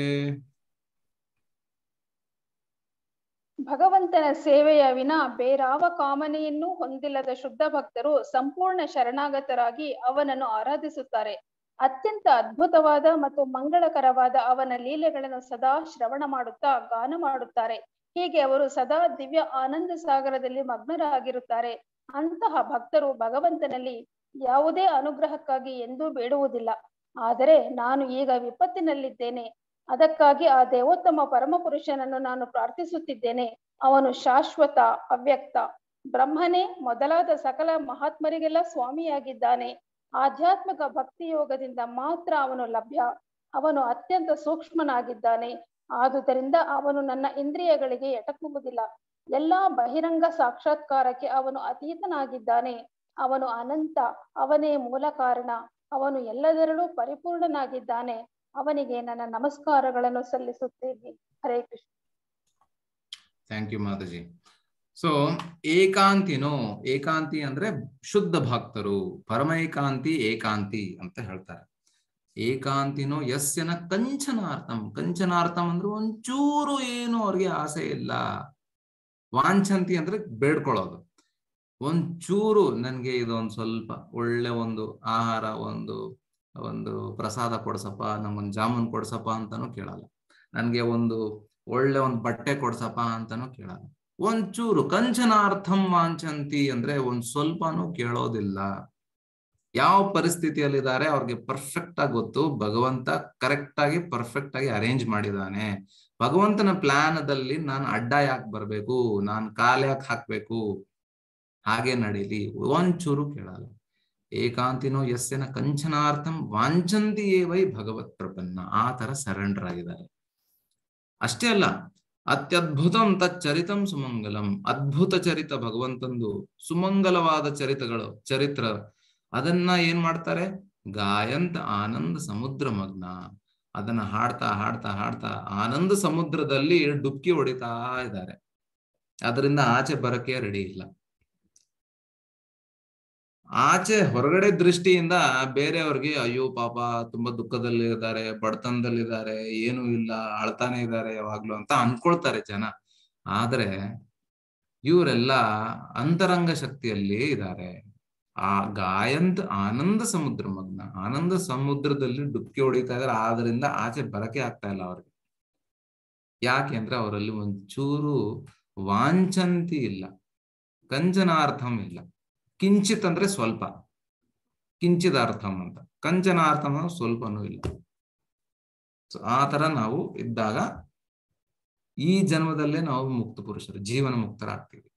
ಭಗವಂತನ ಸೇವೆಯ ವಿನ ಬೇರಾವ ಕಾಮನೆಯನ್ನೂ ಹೊಂದಿಲ್ಲದ ಶುದ್ಧ ಭಕ್ತರು ಸಂಪೂರ್ಣ ಶರಣಾಗತರಾಗಿ ಅವನನ್ನು ಆರಾಧಿಸುತ್ತಾರೆ. ಅತ್ಯಂತ ಅದ್ಭುತವಾದ ಮತ್ತು ಮಂಗಳಕರವಾದ ಅವನ ಲೀಲೆಗಳನ್ನು ಸದಾ ಶ್ರವಣ ಮಾಡುತ್ತಾ ಗಾನ ಮಾಡುತ್ತಾರೆ. ಹೀಗೆ ಅವರು ಸದಾ ದಿವ್ಯ ಆನಂದ ಸಾಗರದಲ್ಲಿ ಮಗ್ನರಾಗಿರುತ್ತಾರೆ. ಅಂತಹ ಭಕ್ತರು ಭಗವಂತನಲ್ಲಿ ಯಾವುದೇ ಅನುಗ್ರಹಕ್ಕಾಗಿ ಎಂದೂ ಬೇಡುವುದಿಲ್ಲ. ಆದರೆ ನಾನು ಈಗ ವಿಪತ್ತಿನಲ್ಲಿದ್ದೇನೆ, ಅದಕ್ಕಾಗಿ ಆ ದೇವೋತ್ತಮ ಪರಮ ಪುರುಷನನ್ನು ನಾನು ಪ್ರಾರ್ಥಿಸುತ್ತಿದ್ದೇನೆ. ಅವನು ಶಾಶ್ವತ, ಅವ್ಯಕ್ತ, ಬ್ರಹ್ಮನೇ ಮೊದಲಾದ ಸಕಲ ಮಹಾತ್ಮರಿಗೆಲ್ಲ ಸ್ವಾಮಿಯಾಗಿದ್ದಾನೆ. ಆಧ್ಯಾತ್ಮಿಕ ಭಕ್ತಿ ಯೋಗದಿಂದ ಮಾತ್ರ ಅವನು ಲಭ್ಯ. ಅವನು ಅತ್ಯಂತ ಸೂಕ್ಷ್ಮನಾಗಿದ್ದಾನೆ. ಆದುದರಿಂದ ಅವನು ನನ್ನ ಇಂದ್ರಿಯಗಳಿಗೆ ಎಟಕುವುದಿಲ್ಲ. ಎಲ್ಲಾ ಬಹಿರಂಗ ಸಾಕ್ಷಾತ್ಕಾರಕ್ಕೆ ಅವನು ಅತೀತನಾಗಿದ್ದಾನೆ. ಅವನು ಅನಂತ, ಅವನೇ ಮೂಲ ಕಾರಣ, ಅವನು ಎಲ್ಲದರಲ್ಲೂ ಪರಿಪೂರ್ಣನಾಗಿದ್ದಾನೆ. ಅವನಿಗೆ ನನ್ನ ನಮಸ್ಕಾರಗಳನ್ನು ಸಲ್ಲಿಸುತ್ತೇನೆ. Hare Krishna. Thank you Mataji. So ಏಕಾಂತಿನೋ, ಏಕಾಂತಿ ಅಂದ್ರೆ ಶುದ್ಧ ಭಕ್ತರು, ಪರಮ ಏಕಾಂತಿ ಏಕಾಂತಿ ಅಂತ ಹೇಳ್ತಾರೆ. ಏಕಾಂತಿನೋ ಯಸ್ಯನ ಕಂಚನಾರ್ಥಂ, ಕಂಚನಾರ್ಥಂ ಅಂದ್ರೆ ಒಂಚೂರು ಏನು ಅವ್ರಿಗೆ ಆಸೆ ಇಲ್ಲ. ವಾಂಛಂತಿ ಅಂದ್ರೆ ಬೇಡ್ಕೊಳ್ಳೋದು. ಒಂಚೂರು ನನ್ಗೆ ಇದೊಂದು ಸ್ವಲ್ಪ ಒಳ್ಳೆ ಒಂದು ಆಹಾರ, ಒಂದು ಒಂದು ಪ್ರಸಾದ ಕೊಡ್ಸಪ್ಪ, ನಮ್ಗೊಂದು ಜಾಮೂನ್ ಕೊಡ್ಸಪ್ಪ ಅಂತಾನು ಕೇಳಲ್ಲ. ನನ್ಗೆ ಒಂದು ಒಳ್ಳೆ ಒಂದು ಬಟ್ಟೆ ಕೊಡ್ಸಪ್ಪ ಅಂತಾನು ಕೇಳಲ್ಲ. ಒಂಚೂರು ಕಂಚನಾರ್ಥಂ ವಾಂಛಂತಿ ಅಂದ್ರೆ ಒಂದ್ ಸ್ವಲ್ಪನೂ ಕೇಳೋದಿಲ್ಲ. ಯಾವ ಪರಿಸ್ಥಿತಿಯಲ್ಲಿದ್ದಾರೆ ಅವ್ರಿಗೆ ಪರ್ಫೆಕ್ಟ್ ಆಗಿ ಗೊತ್ತು. ಭಗವಂತ ಕರೆಕ್ಟ್ ಆಗಿ ಪರ್ಫೆಕ್ಟ್ ಆಗಿ ಅರೇಂಜ್ ಮಾಡಿದಾನೆ. ಭಗವಂತನ ಪ್ಲಾನದಲ್ಲಿ ನಾನು ಅಡ್ಡ ಯಾಕೆ ಬರ್ಬೇಕು, ನಾನು ಕಾಲ್ ಯಾಕೆ ಹಾಕ್ಬೇಕು, ಹಾಗೆ ನಡೀಲಿ, ಒಂಚೂರು ಕೇಳಲ್ಲ. ಏಕಾಂತಿನೋ ಯಸ್ಯನ ಕಂಚನಾರ್ಥಂ ವಾಂಛಂತಿ ಏವೈ ಭಗವತ್ ಪ್ರಪನ್ನ. ಆ ತರ ಸರೆಂಡರ್ ಆಗಿದ್ದಾರೆ. ಅಷ್ಟೇ ಅಲ್ಲ, ಅತ್ಯದ್ಭುತಂ ತಚ್ಚರಿತಂ ಸುಮಂಗಲಂ, ಅದ್ಭುತ ಚರಿತ ಭಗವಂತಂದು, ಸುಮಂಗಲವಾದ ಚರಿತಗಳು ಚರಿತ್ರ, ಅದನ್ನ ಏನ್ ಮಾಡ್ತಾರೆ, ಗಾಯಂತ ಆನಂದ ಸಮುದ್ರ ಮಗ್ನ. ಅದನ್ನ ಹಾಡ್ತಾ ಹಾಡ್ತಾ ಹಾಡ್ತಾ ಆನಂದ ಸಮುದ್ರದಲ್ಲಿ ಡುಬ್ಕಿ ಹೊಡಿತಾ ಇದ್ದಾರೆ. ಅದರಿಂದ ಆಚೆ ಬರಕ್ಕೆ ರೆಡಿ ಇಲ್ಲ. ಆಚೆ ಹೊರಗಡೆ ದೃಷ್ಟಿಯಿಂದ ಬೇರೆಯವ್ರಿಗೆ ಅಯ್ಯೋ ಪಾಪ ತುಂಬಾ ದುಃಖದಲ್ಲಿ ಇದ್ದಾರೆ, ಬಡತನದಲ್ಲಿದ್ದಾರೆ, ಏನು ಇಲ್ಲ, ಅಳ್ತಾನೆ ಇದ್ದಾರೆ ಯಾವಾಗ್ಲೂ ಅಂತ ಅನ್ಕೊಳ್ತಾರೆ ಜನ. ಆದ್ರೆ ಇವರೆಲ್ಲ ಅಂತರಂಗ ಶಕ್ತಿಯಲ್ಲಿ ಇದ್ದಾರೆ. ಆ ಗಾಯಂತ ಆನಂದ ಸಮುದ್ರ ಮಗ್ನ, ಆನಂದ ಸಮುದ್ರದಲ್ಲಿ ಡುಬ್ಕಿ ಹೊಡಿತಾ ಇದಾರೆ. ಆದ್ರಿಂದ ಆಚೆ ಬರಕೆ ಆಗ್ತಾ ಇಲ್ಲ ಅವ್ರಿಗೆ. ಯಾಕೆ ಅಂದ್ರೆ ಅವರಲ್ಲಿ ಒಂಚೂರು ವಾಂಛಂತಿ ಇಲ್ಲ, ಕಂಚನಾರ್ಥಂ ಇಲ್ಲ. ಕಿಂಚಿತ್ ಅಂದ್ರೆ ಸ್ವಲ್ಪ, ಕಿಂಚಿದಾರ್ಥಂ ಅಂತ, ಕಂಚನಾರ್ಥಂ ಸ್ವಲ್ಪನೂ ಇಲ್ಲ. ಸೊ ಆ ತರ ನಾವು ಇದ್ದಾಗ ಈ ಜನ್ಮದಲ್ಲೇ ನಾವು ಮುಕ್ತ ಪುರುಷರು, ಜೀವನ ಮುಕ್ತರಾಗ್ತೀವಿ.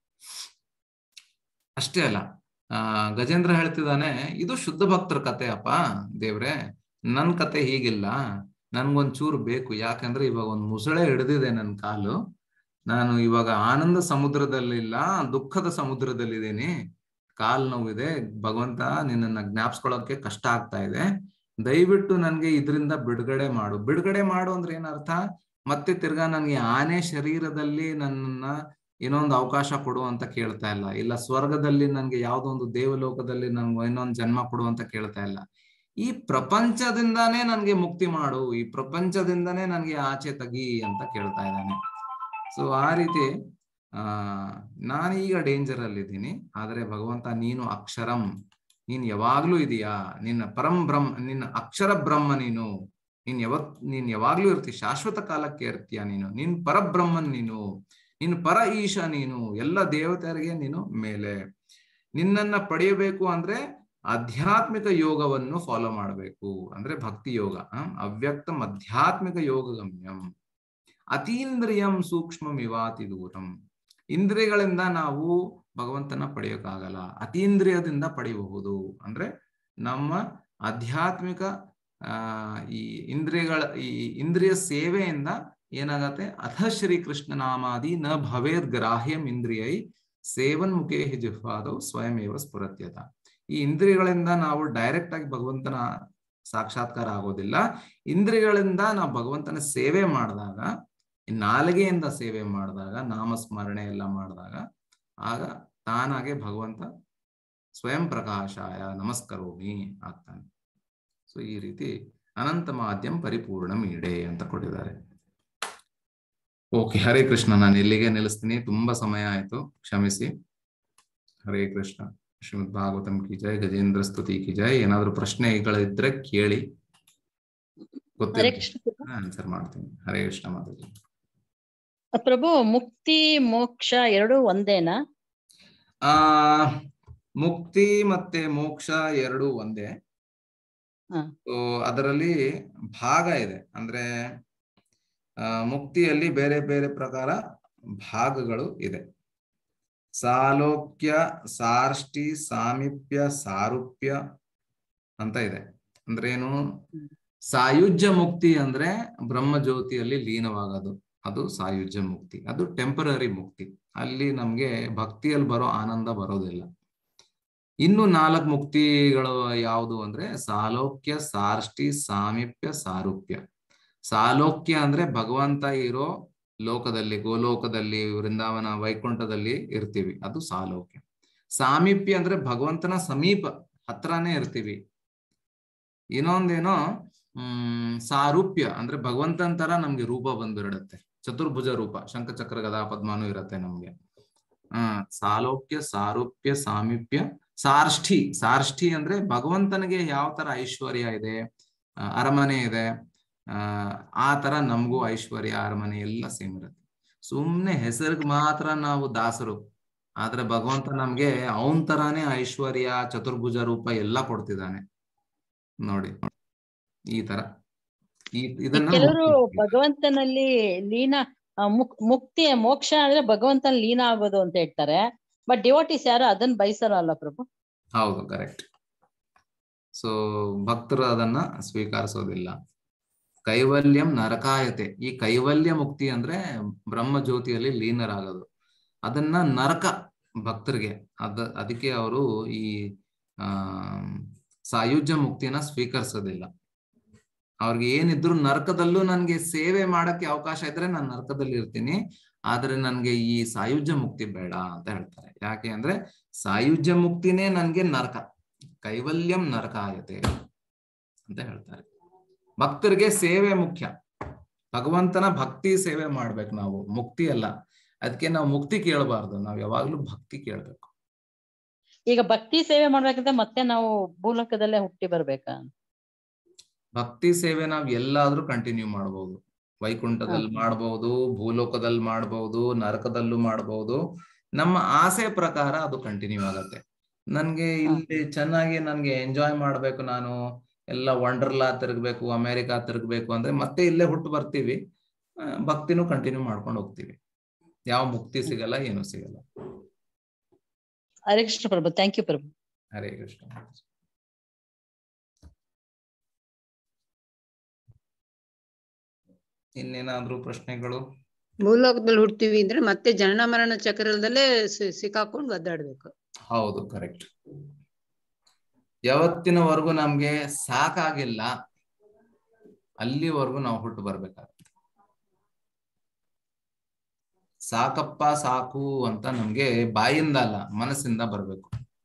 ಅಷ್ಟೇ ಅಲ್ಲ, ಆ ಗಜೇಂದ್ರ ಹೇಳ್ತಿದ್ದಾನೆ, ಇದು ಶುದ್ಧ ಭಕ್ತರ ಕತೆ ಅಪ್ಪ ದೇವ್ರೆ, ನನ್ ಕತೆ ಹೀಗಿಲ್ಲ, ನನ್ಗೊಂಚೂರು ಬೇಕು. ಯಾಕಂದ್ರೆ ಇವಾಗ ಒಂದ್ ಮುಸಳೆ ಹಿಡಿದಿದೆ ನನ್ ಕಾಲು, ನಾನು ಇವಾಗ ಆನಂದ ಸಮುದ್ರದಲ್ಲಿಲ್ಲ, ದುಃಖದ ಸಮುದ್ರದಲ್ಲಿದ್ದೀನಿ, ಕಾಲ್ ನೋವಿದೆ, ಭಗವಂತ ನಿನ್ನನ್ನ ಜ್ಞಾಪಿಸ್ಕೊಳ್ಳೋಕೆ ಕಷ್ಟ ಆಗ್ತಾ ಇದೆ, ದಯವಿಟ್ಟು ನನ್ಗೆ ಇದರಿಂದ ಬಿಡುಗಡೆ ಮಾಡು. ಬಿಡುಗಡೆ ಮಾಡು ಅಂದ್ರೆ ಏನರ್ಥ, ಮತ್ತೆ ತಿರ್ಗಾ ನನ್ಗೆ ಆನೆ ಶರೀರದಲ್ಲಿ ನನ್ನನ್ನ ಇನ್ನೊಂದು ಅವಕಾಶ ಕೊಡು ಅಂತ ಕೇಳ್ತಾ ಇಲ್ಲ, ಇಲ್ಲ ಸ್ವರ್ಗದಲ್ಲಿ ನನ್ಗೆ ಯಾವ್ದೋ ಒಂದು ದೇವಲೋಕದಲ್ಲಿ ನನ್ಗೆ ಇನ್ನೊಂದು ಜನ್ಮ ಕೊಡು ಅಂತ ಕೇಳ್ತಾ ಇಲ್ಲ. ಈ ಪ್ರಪಂಚದಿಂದಾನೇ ನನ್ಗೆ ಮುಕ್ತಿ ಮಾಡು, ಈ ಪ್ರಪಂಚದಿಂದಾನೇ ನನ್ಗೆ ಆಚೆ ತಗಿ ಅಂತ ಕೇಳ್ತಾ ಇದ್ದಾನೆ. ಸೊ ಆ ರೀತಿ ಆ ನಾನೀಗ ಡೇಂಜರ್ ಅಲ್ಲಿ ಇದ್ದೀನಿ, ಆದ್ರೆ ಭಗವಂತ ನೀನು ಅಕ್ಷರಂ, ನೀನ್ ಯಾವಾಗ್ಲೂ ಇದೀಯಾ, ನಿನ್ನ ಪರಂ ಬ್ರಹ್ಮ, ನಿನ್ನ ಅಕ್ಷರ ಬ್ರಹ್ಮ ನೀನು, ನೀನ್ ಯಾವತ್ ನೀನ್ ಯಾವಾಗ್ಲೂ ಇರ್ತಿ, ಶಾಶ್ವತ ಕಾಲಕ್ಕೆ ಇರ್ತೀಯ ನೀನು, ನೀನ್ ಪರಬ್ರಹ್ಮನ್ ನೀನು, ನೀನು ಪರ ಈಶ ನೀನು, ಎಲ್ಲ ದೇವತೆಯರಿಗೆ ನೀನು ಮೇಲೆ. ನಿನ್ನನ್ನ ಪಡೆಯಬೇಕು ಅಂದ್ರೆ ಆಧ್ಯಾತ್ಮಿಕ ಯೋಗವನ್ನು ಫಾಲೋ ಮಾಡಬೇಕು, ಅಂದ್ರೆ ಭಕ್ತಿ ಯೋಗ. ಅವ್ಯಕ್ತಂ ಆಧ್ಯಾತ್ಮಿಕ ಯೋಗ ಗಮ್ಯಂ, ಅತೀಂದ್ರಿಯಂ ಸೂಕ್ಷ್ಮಂ ಇವಾತಿ ದೂರಂ. ಇಂದ್ರಿಯಗಳಿಂದ ನಾವು ಭಗವಂತನ ಪಡೆಯೋಕ್ಕಾಗಲ್ಲ, ಅತೀಂದ್ರಿಯದಿಂದ ಪಡೆಯಬಹುದು. ಅಂದ್ರೆ ನಮ್ಮ ಆಧ್ಯಾತ್ಮಿಕ ಆ ಈ ಇಂದ್ರಿಯಗಳ ಈ ಇಂದ್ರಿಯ ಸೇವೆಯಿಂದ ಏನಾಗತ್ತೆ, ಅಥ ಶ್ರೀ ಕೃಷ್ಣ ನಾಮಾದಿ ನ ಭವೇದ್ ಗ್ರಾಹ್ಯಂ ಇಂದ್ರಿಯೈ ಸೇವನ್ ಮುಖೇ ಜಿಹ್ವಾದೌ ಸ್ವಯಮೇವ ಸ್ಫುರತ್ಯತ. ಈ ಇಂದ್ರಿಯಗಳಿಂದ ನಾವು ಡೈರೆಕ್ಟ್ ಆಗಿ ಭಗವಂತನ ಸಾಕ್ಷಾತ್ಕಾರ ಆಗೋದಿಲ್ಲ. ಇಂದ್ರಿಯಗಳಿಂದ ನಾವು ಭಗವಂತನ ಸೇವೆ ಮಾಡಿದಾಗ, ನಾಲಿಗೆಯಿಂದ ಸೇವೆ ಮಾಡಿದಾಗ, ನಾಮಸ್ಮರಣೆ ಎಲ್ಲ ಮಾಡಿದಾಗ, ಆಗ ತಾನಾಗೆ ಭಗವಂತ ಸ್ವಯಂ ಪ್ರಕಾಶಾಯ ನಮಸ್ಕರೋಮಿ ಆಗ್ತಾನೆ. ಸೊ ಈ ರೀತಿ ಅನಂತ ಮಾಧ್ಯಂ ಪರಿಪೂರ್ಣ ಮೀಡೆ ಅಂತ ಕೊಟ್ಟಿದ್ದಾರೆ. ಓಕೆ, ಹರೇ ಕೃಷ್ಣ. ನಾನು ಇಲ್ಲಿಗೆ ನಿಲ್ಲಿಸ್ತೀನಿ, ತುಂಬಾ ಸಮಯ ಆಯ್ತು, ಕ್ಷಮಿಸಿ. ಹರೇ ಕೃಷ್ಣ. ಶ್ರೀಮದ್ ಭಾಗವತಂ ಕಿ ಜೈ, ಗಜೇಂದ್ರ ಸ್ತುತಿ ಕಿ ಜೈ. ಏನಾದ್ರು ಪ್ರಶ್ನೆಗಳಿದ್ರೆ ಕೇಳಿ, ಗೊತ್ತಿಲ್ಲ ಆನ್ಸರ್ ಮಾಡ್ತೀನಿ. ಹರೇ ಕೃಷ್ಣ ಮಾತಾಜಿ. ಪ್ರಭು ಮುಕ್ತಿ ಮೋಕ್ಷ ಎರಡು ಒಂದೇನಾ? ಆ ಮುಕ್ತಿ ಮತ್ತೆ ಮೋಕ್ಷ ಎರಡು ಒಂದೇ. ಹ. ಅದರಲ್ಲಿ ಭಾಗ ಇದೆ. ಅಂದ್ರೆ ಆ ಮುಕ್ತಿಯಲ್ಲಿ ಬೇರೆ ಬೇರೆ ಪ್ರಕಾರ ಭಾಗಗಳು ಇದೆ. ಸಾಲೋಕ್ಯ, ಸಾರ್ಷ್ಟಿ, ಸಾಮೀಪ್ಯ, ಸಾರೂಪ್ಯ ಅಂತ ಇದೆ. ಅಂದ್ರೆ ಏನು? ಸಾಯುಜ್ಯ ಮುಕ್ತಿ ಅಂದ್ರೆ ಬ್ರಹ್ಮ ಜ್ಯೋತಿಯಲ್ಲಿ ಲೀನವಾಗೋದು, ಅದು ಸಾಯುಜ್ಯ ಮುಕ್ತಿ. ಅದು ಟೆಂಪರರಿ ಮುಕ್ತಿ. ಅಲ್ಲಿ ನಮ್ಗೆ ಭಕ್ತಿಯಲ್ಲಿ ಬರೋ ಆನಂದ ಬರೋದಿಲ್ಲ. ಇನ್ನು ನಾಲ್ಕು ಮುಕ್ತಿಗಳು ಯಾವುದು ಅಂದ್ರೆ ಸಾಲೋಕ್ಯ, ಸಾರ್ಷ್ಟಿ, ಸಾಮೀಪ್ಯ, ಸಾರೂಪ್ಯ. ಸಾಲೋಕ್ಯ ಅಂದ್ರೆ ಭಗವಂತ ಇರೋ ಲೋಕದಲ್ಲಿ, ಗೋಲೋಕದಲ್ಲಿ, ವೃಂದಾವನ, ವೈಕುಂಠದಲ್ಲಿ ಇರ್ತೀವಿ, ಅದು ಸಾಲೋಕ್ಯ. ಸಾಮೀಪ್ಯ ಅಂದ್ರೆ ಭಗವಂತನ ಸಮೀಪ, ಹತ್ರನೇ ಇರ್ತೀವಿ. ಇನ್ನೊಂದೇನೋ ಹ್ಮ್ ಸಾರೂಪ್ಯ ಅಂದ್ರೆ ಭಗವಂತನ ತರ ನಮ್ಗೆ ರೂಪ ಬಂದ್ಬಿರಡುತ್ತೆ, ಚತುರ್ಭುಜ ರೂಪ, ಶಂಖಚಕ್ರ ಗದಾ ಪದ್ಮಾನು ಇರತ್ತೆ ನಮ್ಗೆ. ಹ್ಮ್ ಸಾಲೋಕ್ಯ, ಸಾರೂಪ್ಯ, ಸಾಮೀಪ್ಯ, ಸಾರ್ಷ್ಠಿ. ಸಾರ್ಷ್ಠಿ ಅಂದ್ರೆ ಭಗವಂತನಿಗೆ ಯಾವ ತರ ಐಶ್ವರ್ಯ ಇದೆ, ಅರಮನೆ ಇದೆ, ಆ ಆ ತರ ನಮಗೂ ಐಶ್ವರ್ಯ, ಅರಮನೆ ಎಲ್ಲ ಸೇಮ್ ಇರುತ್ತೆ. ಸುಮ್ನೆ ಹೆಸರಿಗೆ ಮಾತ್ರ ನಾವು ದಾಸರು, ಆದ್ರೆ ಭಗವಂತ ನಮ್ಗೆ ಅವನ್ ತರಾನೇ ಐಶ್ವರ್ಯ, ಚತುರ್ಭುಜ ರೂಪ ಎಲ್ಲ ಕೊಡ್ತಿದ್ದಾನೆ ನೋಡಿ. ಈ ತರ ಈ ಇದನ್ನ ಕೆಲವರು ಭಗವಂತನಲ್ಲಿ ಲೀನ ಮುಕ್ ಮುಕ್ತಿ ಮೋಕ್ಷ ಅಂದ್ರೆ ಭಗವಂತನ ಲೀನ ಆಗೋದು ಅಂತ ಹೇಳ್ತಾರೆ. ಬಟ್ ಡಿವೋಟೀಸ್ ಯಾರು ಅದನ್ನ ಬಯಸಲ್ಲ ಪ್ರಭು. ಹೌದು, ಕರೆಕ್ಟ್. ಸೊ ಭಕ್ತರು ಅದನ್ನ ಸ್ವೀಕರಿಸೋದಿಲ್ಲ. ಕೈವಲ್ಯಂ ನರಕಾಯತೆ. ಈ ಕೈವಲ್ಯ ಮುಕ್ತಿ ಅಂದ್ರೆ ಬ್ರಹ್ಮ ಜ್ಯೋತಿಯಲ್ಲಿ ಲೀನರಾಗೋದು, ಅದನ್ನ ನರಕ ಭಕ್ತರಿಗೆ. ಅದ ಅದಕ್ಕೆ ಅವರು ಈ ಆ ಸಾಯುಜ್ಯ ಮುಕ್ತಿನ ಸ್ವೀಕರಿಸೋದಿಲ್ಲ. ಅವ್ರಿಗೆ ಏನಿದ್ರು ನರಕದಲ್ಲೂ ನನ್ಗೆ ಸೇವೆ ಮಾಡಕ್ಕೆ ಅವಕಾಶ ಇದ್ರೆ ನಾನು ನರಕದಲ್ಲಿ ಇರ್ತೀನಿ, ಆದ್ರೆ ನನ್ಗೆ ಈ ಸಾಯುಜ್ಯ ಮುಕ್ತಿ ಬೇಡ ಅಂತ ಹೇಳ್ತಾರೆ. ಯಾಕೆ ಅಂದ್ರೆ ಸಾಯುಜ್ಯ ಮುಕ್ತಿನೇ ನನ್ಗೆ ನರಕ, ಕೈವಲ್ಯಂ ನರಕಾಯತೆ ಅಂತ ಹೇಳ್ತಾರೆ. ಭಕ್ತರಿಗೆ ಸೇವೆ ಮುಖ್ಯ, ಭಗವಂತನ ಭಕ್ತಿ ಸೇವೆ ಮಾಡ್ಬೇಕು ನಾವು, ಮುಕ್ತಿ ಅಲ್ಲ. ಅದಕ್ಕೆ ನಾವು ಮುಕ್ತಿ ಕೇಳಬಾರ್ದು, ನಾವು ಯಾವಾಗ್ಲೂ ಭಕ್ತಿ ಕೇಳ್ಬೇಕು. ಈಗ ಭಕ್ತಿ ಸೇವೆ ಮಾಡ್ಬೇಕಂದ್ರೆ ಮತ್ತೆ ನಾವು ಭೂಲೋಕದಲ್ಲೇ ಹುಟ್ಟಿ ಬರ್ಬೇಕಾ? ಭಕ್ತಿ ಸೇವೆ ನಾವ್ ಎಲ್ಲಾದ್ರೂ ಕಂಟಿನ್ಯೂ ಮಾಡ್ಬೋದು. ವೈಕುಂಠದಲ್ಲಿ ಮಾಡ್ಬೋದು, ಭೂಲೋಕದಲ್ಲಿ ಮಾಡ್ಬೋದು, ನರಕದಲ್ಲೂ ಮಾಡ್ಬೋದು. ನಮ್ಮ ಆಸೆ ಪ್ರಕಾರ ಅದು ಕಂಟಿನ್ಯೂ ಆಗತ್ತೆ. ನನ್ಗೆ ಇಲ್ಲಿ ಚೆನ್ನಾಗಿ ನನ್ಗೆ ಎಂಜಾಯ್ ಮಾಡ್ಬೇಕು, ನಾನು ಎಲ್ಲ ವಂಡರ್ಲಾ ತಿರುಗ್ಬೇಕು, ಅಮೆರಿಕಾ ತಿರುಗ್ಬೇಕು ಅಂದ್ರೆ ಮತ್ತೆ ಇಲ್ಲೇ ಹುಟ್ಟು ಬರ್ತೀವಿ, ಭಕ್ತಿನೂ ಕಂಟಿನ್ಯೂ ಮಾಡ್ಕೊಂಡು ಹೋಗ್ತೀವಿ. ಯಾವ ಮುಕ್ತಿ ಸಿಗಲ್ಲ, ಏನು ಸಿಗಲ್ಲ. ಹರೇ ಕೃಷ್ಣ ಪ್ರಭು. Thank you Prabhu. ಹರೇ ಕೃಷ್ಣ. ಇನ್ನೇನಾದ್ರೂ ಪ್ರಶ್ನೆಗಳು? ಭೂಲೋಕದಲ್ಲಿ ಹುಡ್ತೀವಿ ಅಂದ್ರೆ ಮತ್ತೆ ಜನನ ಮರಣ ಚಕ್ರದಲ್ಲೇ ಸಿಕ್ಕಾಕೊಂಡು ಒದ್ದಾಡ್ಬೇಕು. ಹೌದು, ಕರೆಕ್ಟ್. ಯಾವತ್ತಿನವರೆಗೂ ನಮ್ಗೆ ಸಾಕಾಗಿಲ್ಲ ಅಲ್ಲಿವರೆಗೂ ನಾವು ಹುಟ್ಟು ಬರ್ಬೇಕಾಗುತ್ತೆ. ಸಾಕಪ್ಪ ಸಾಕು ಅಂತ ನಮ್ಗೆ ಬಾಯಿಂದ ಅಲ್ಲ, ಮನಸ್ಸಿಂದ ಬರ್ಬೇಕು.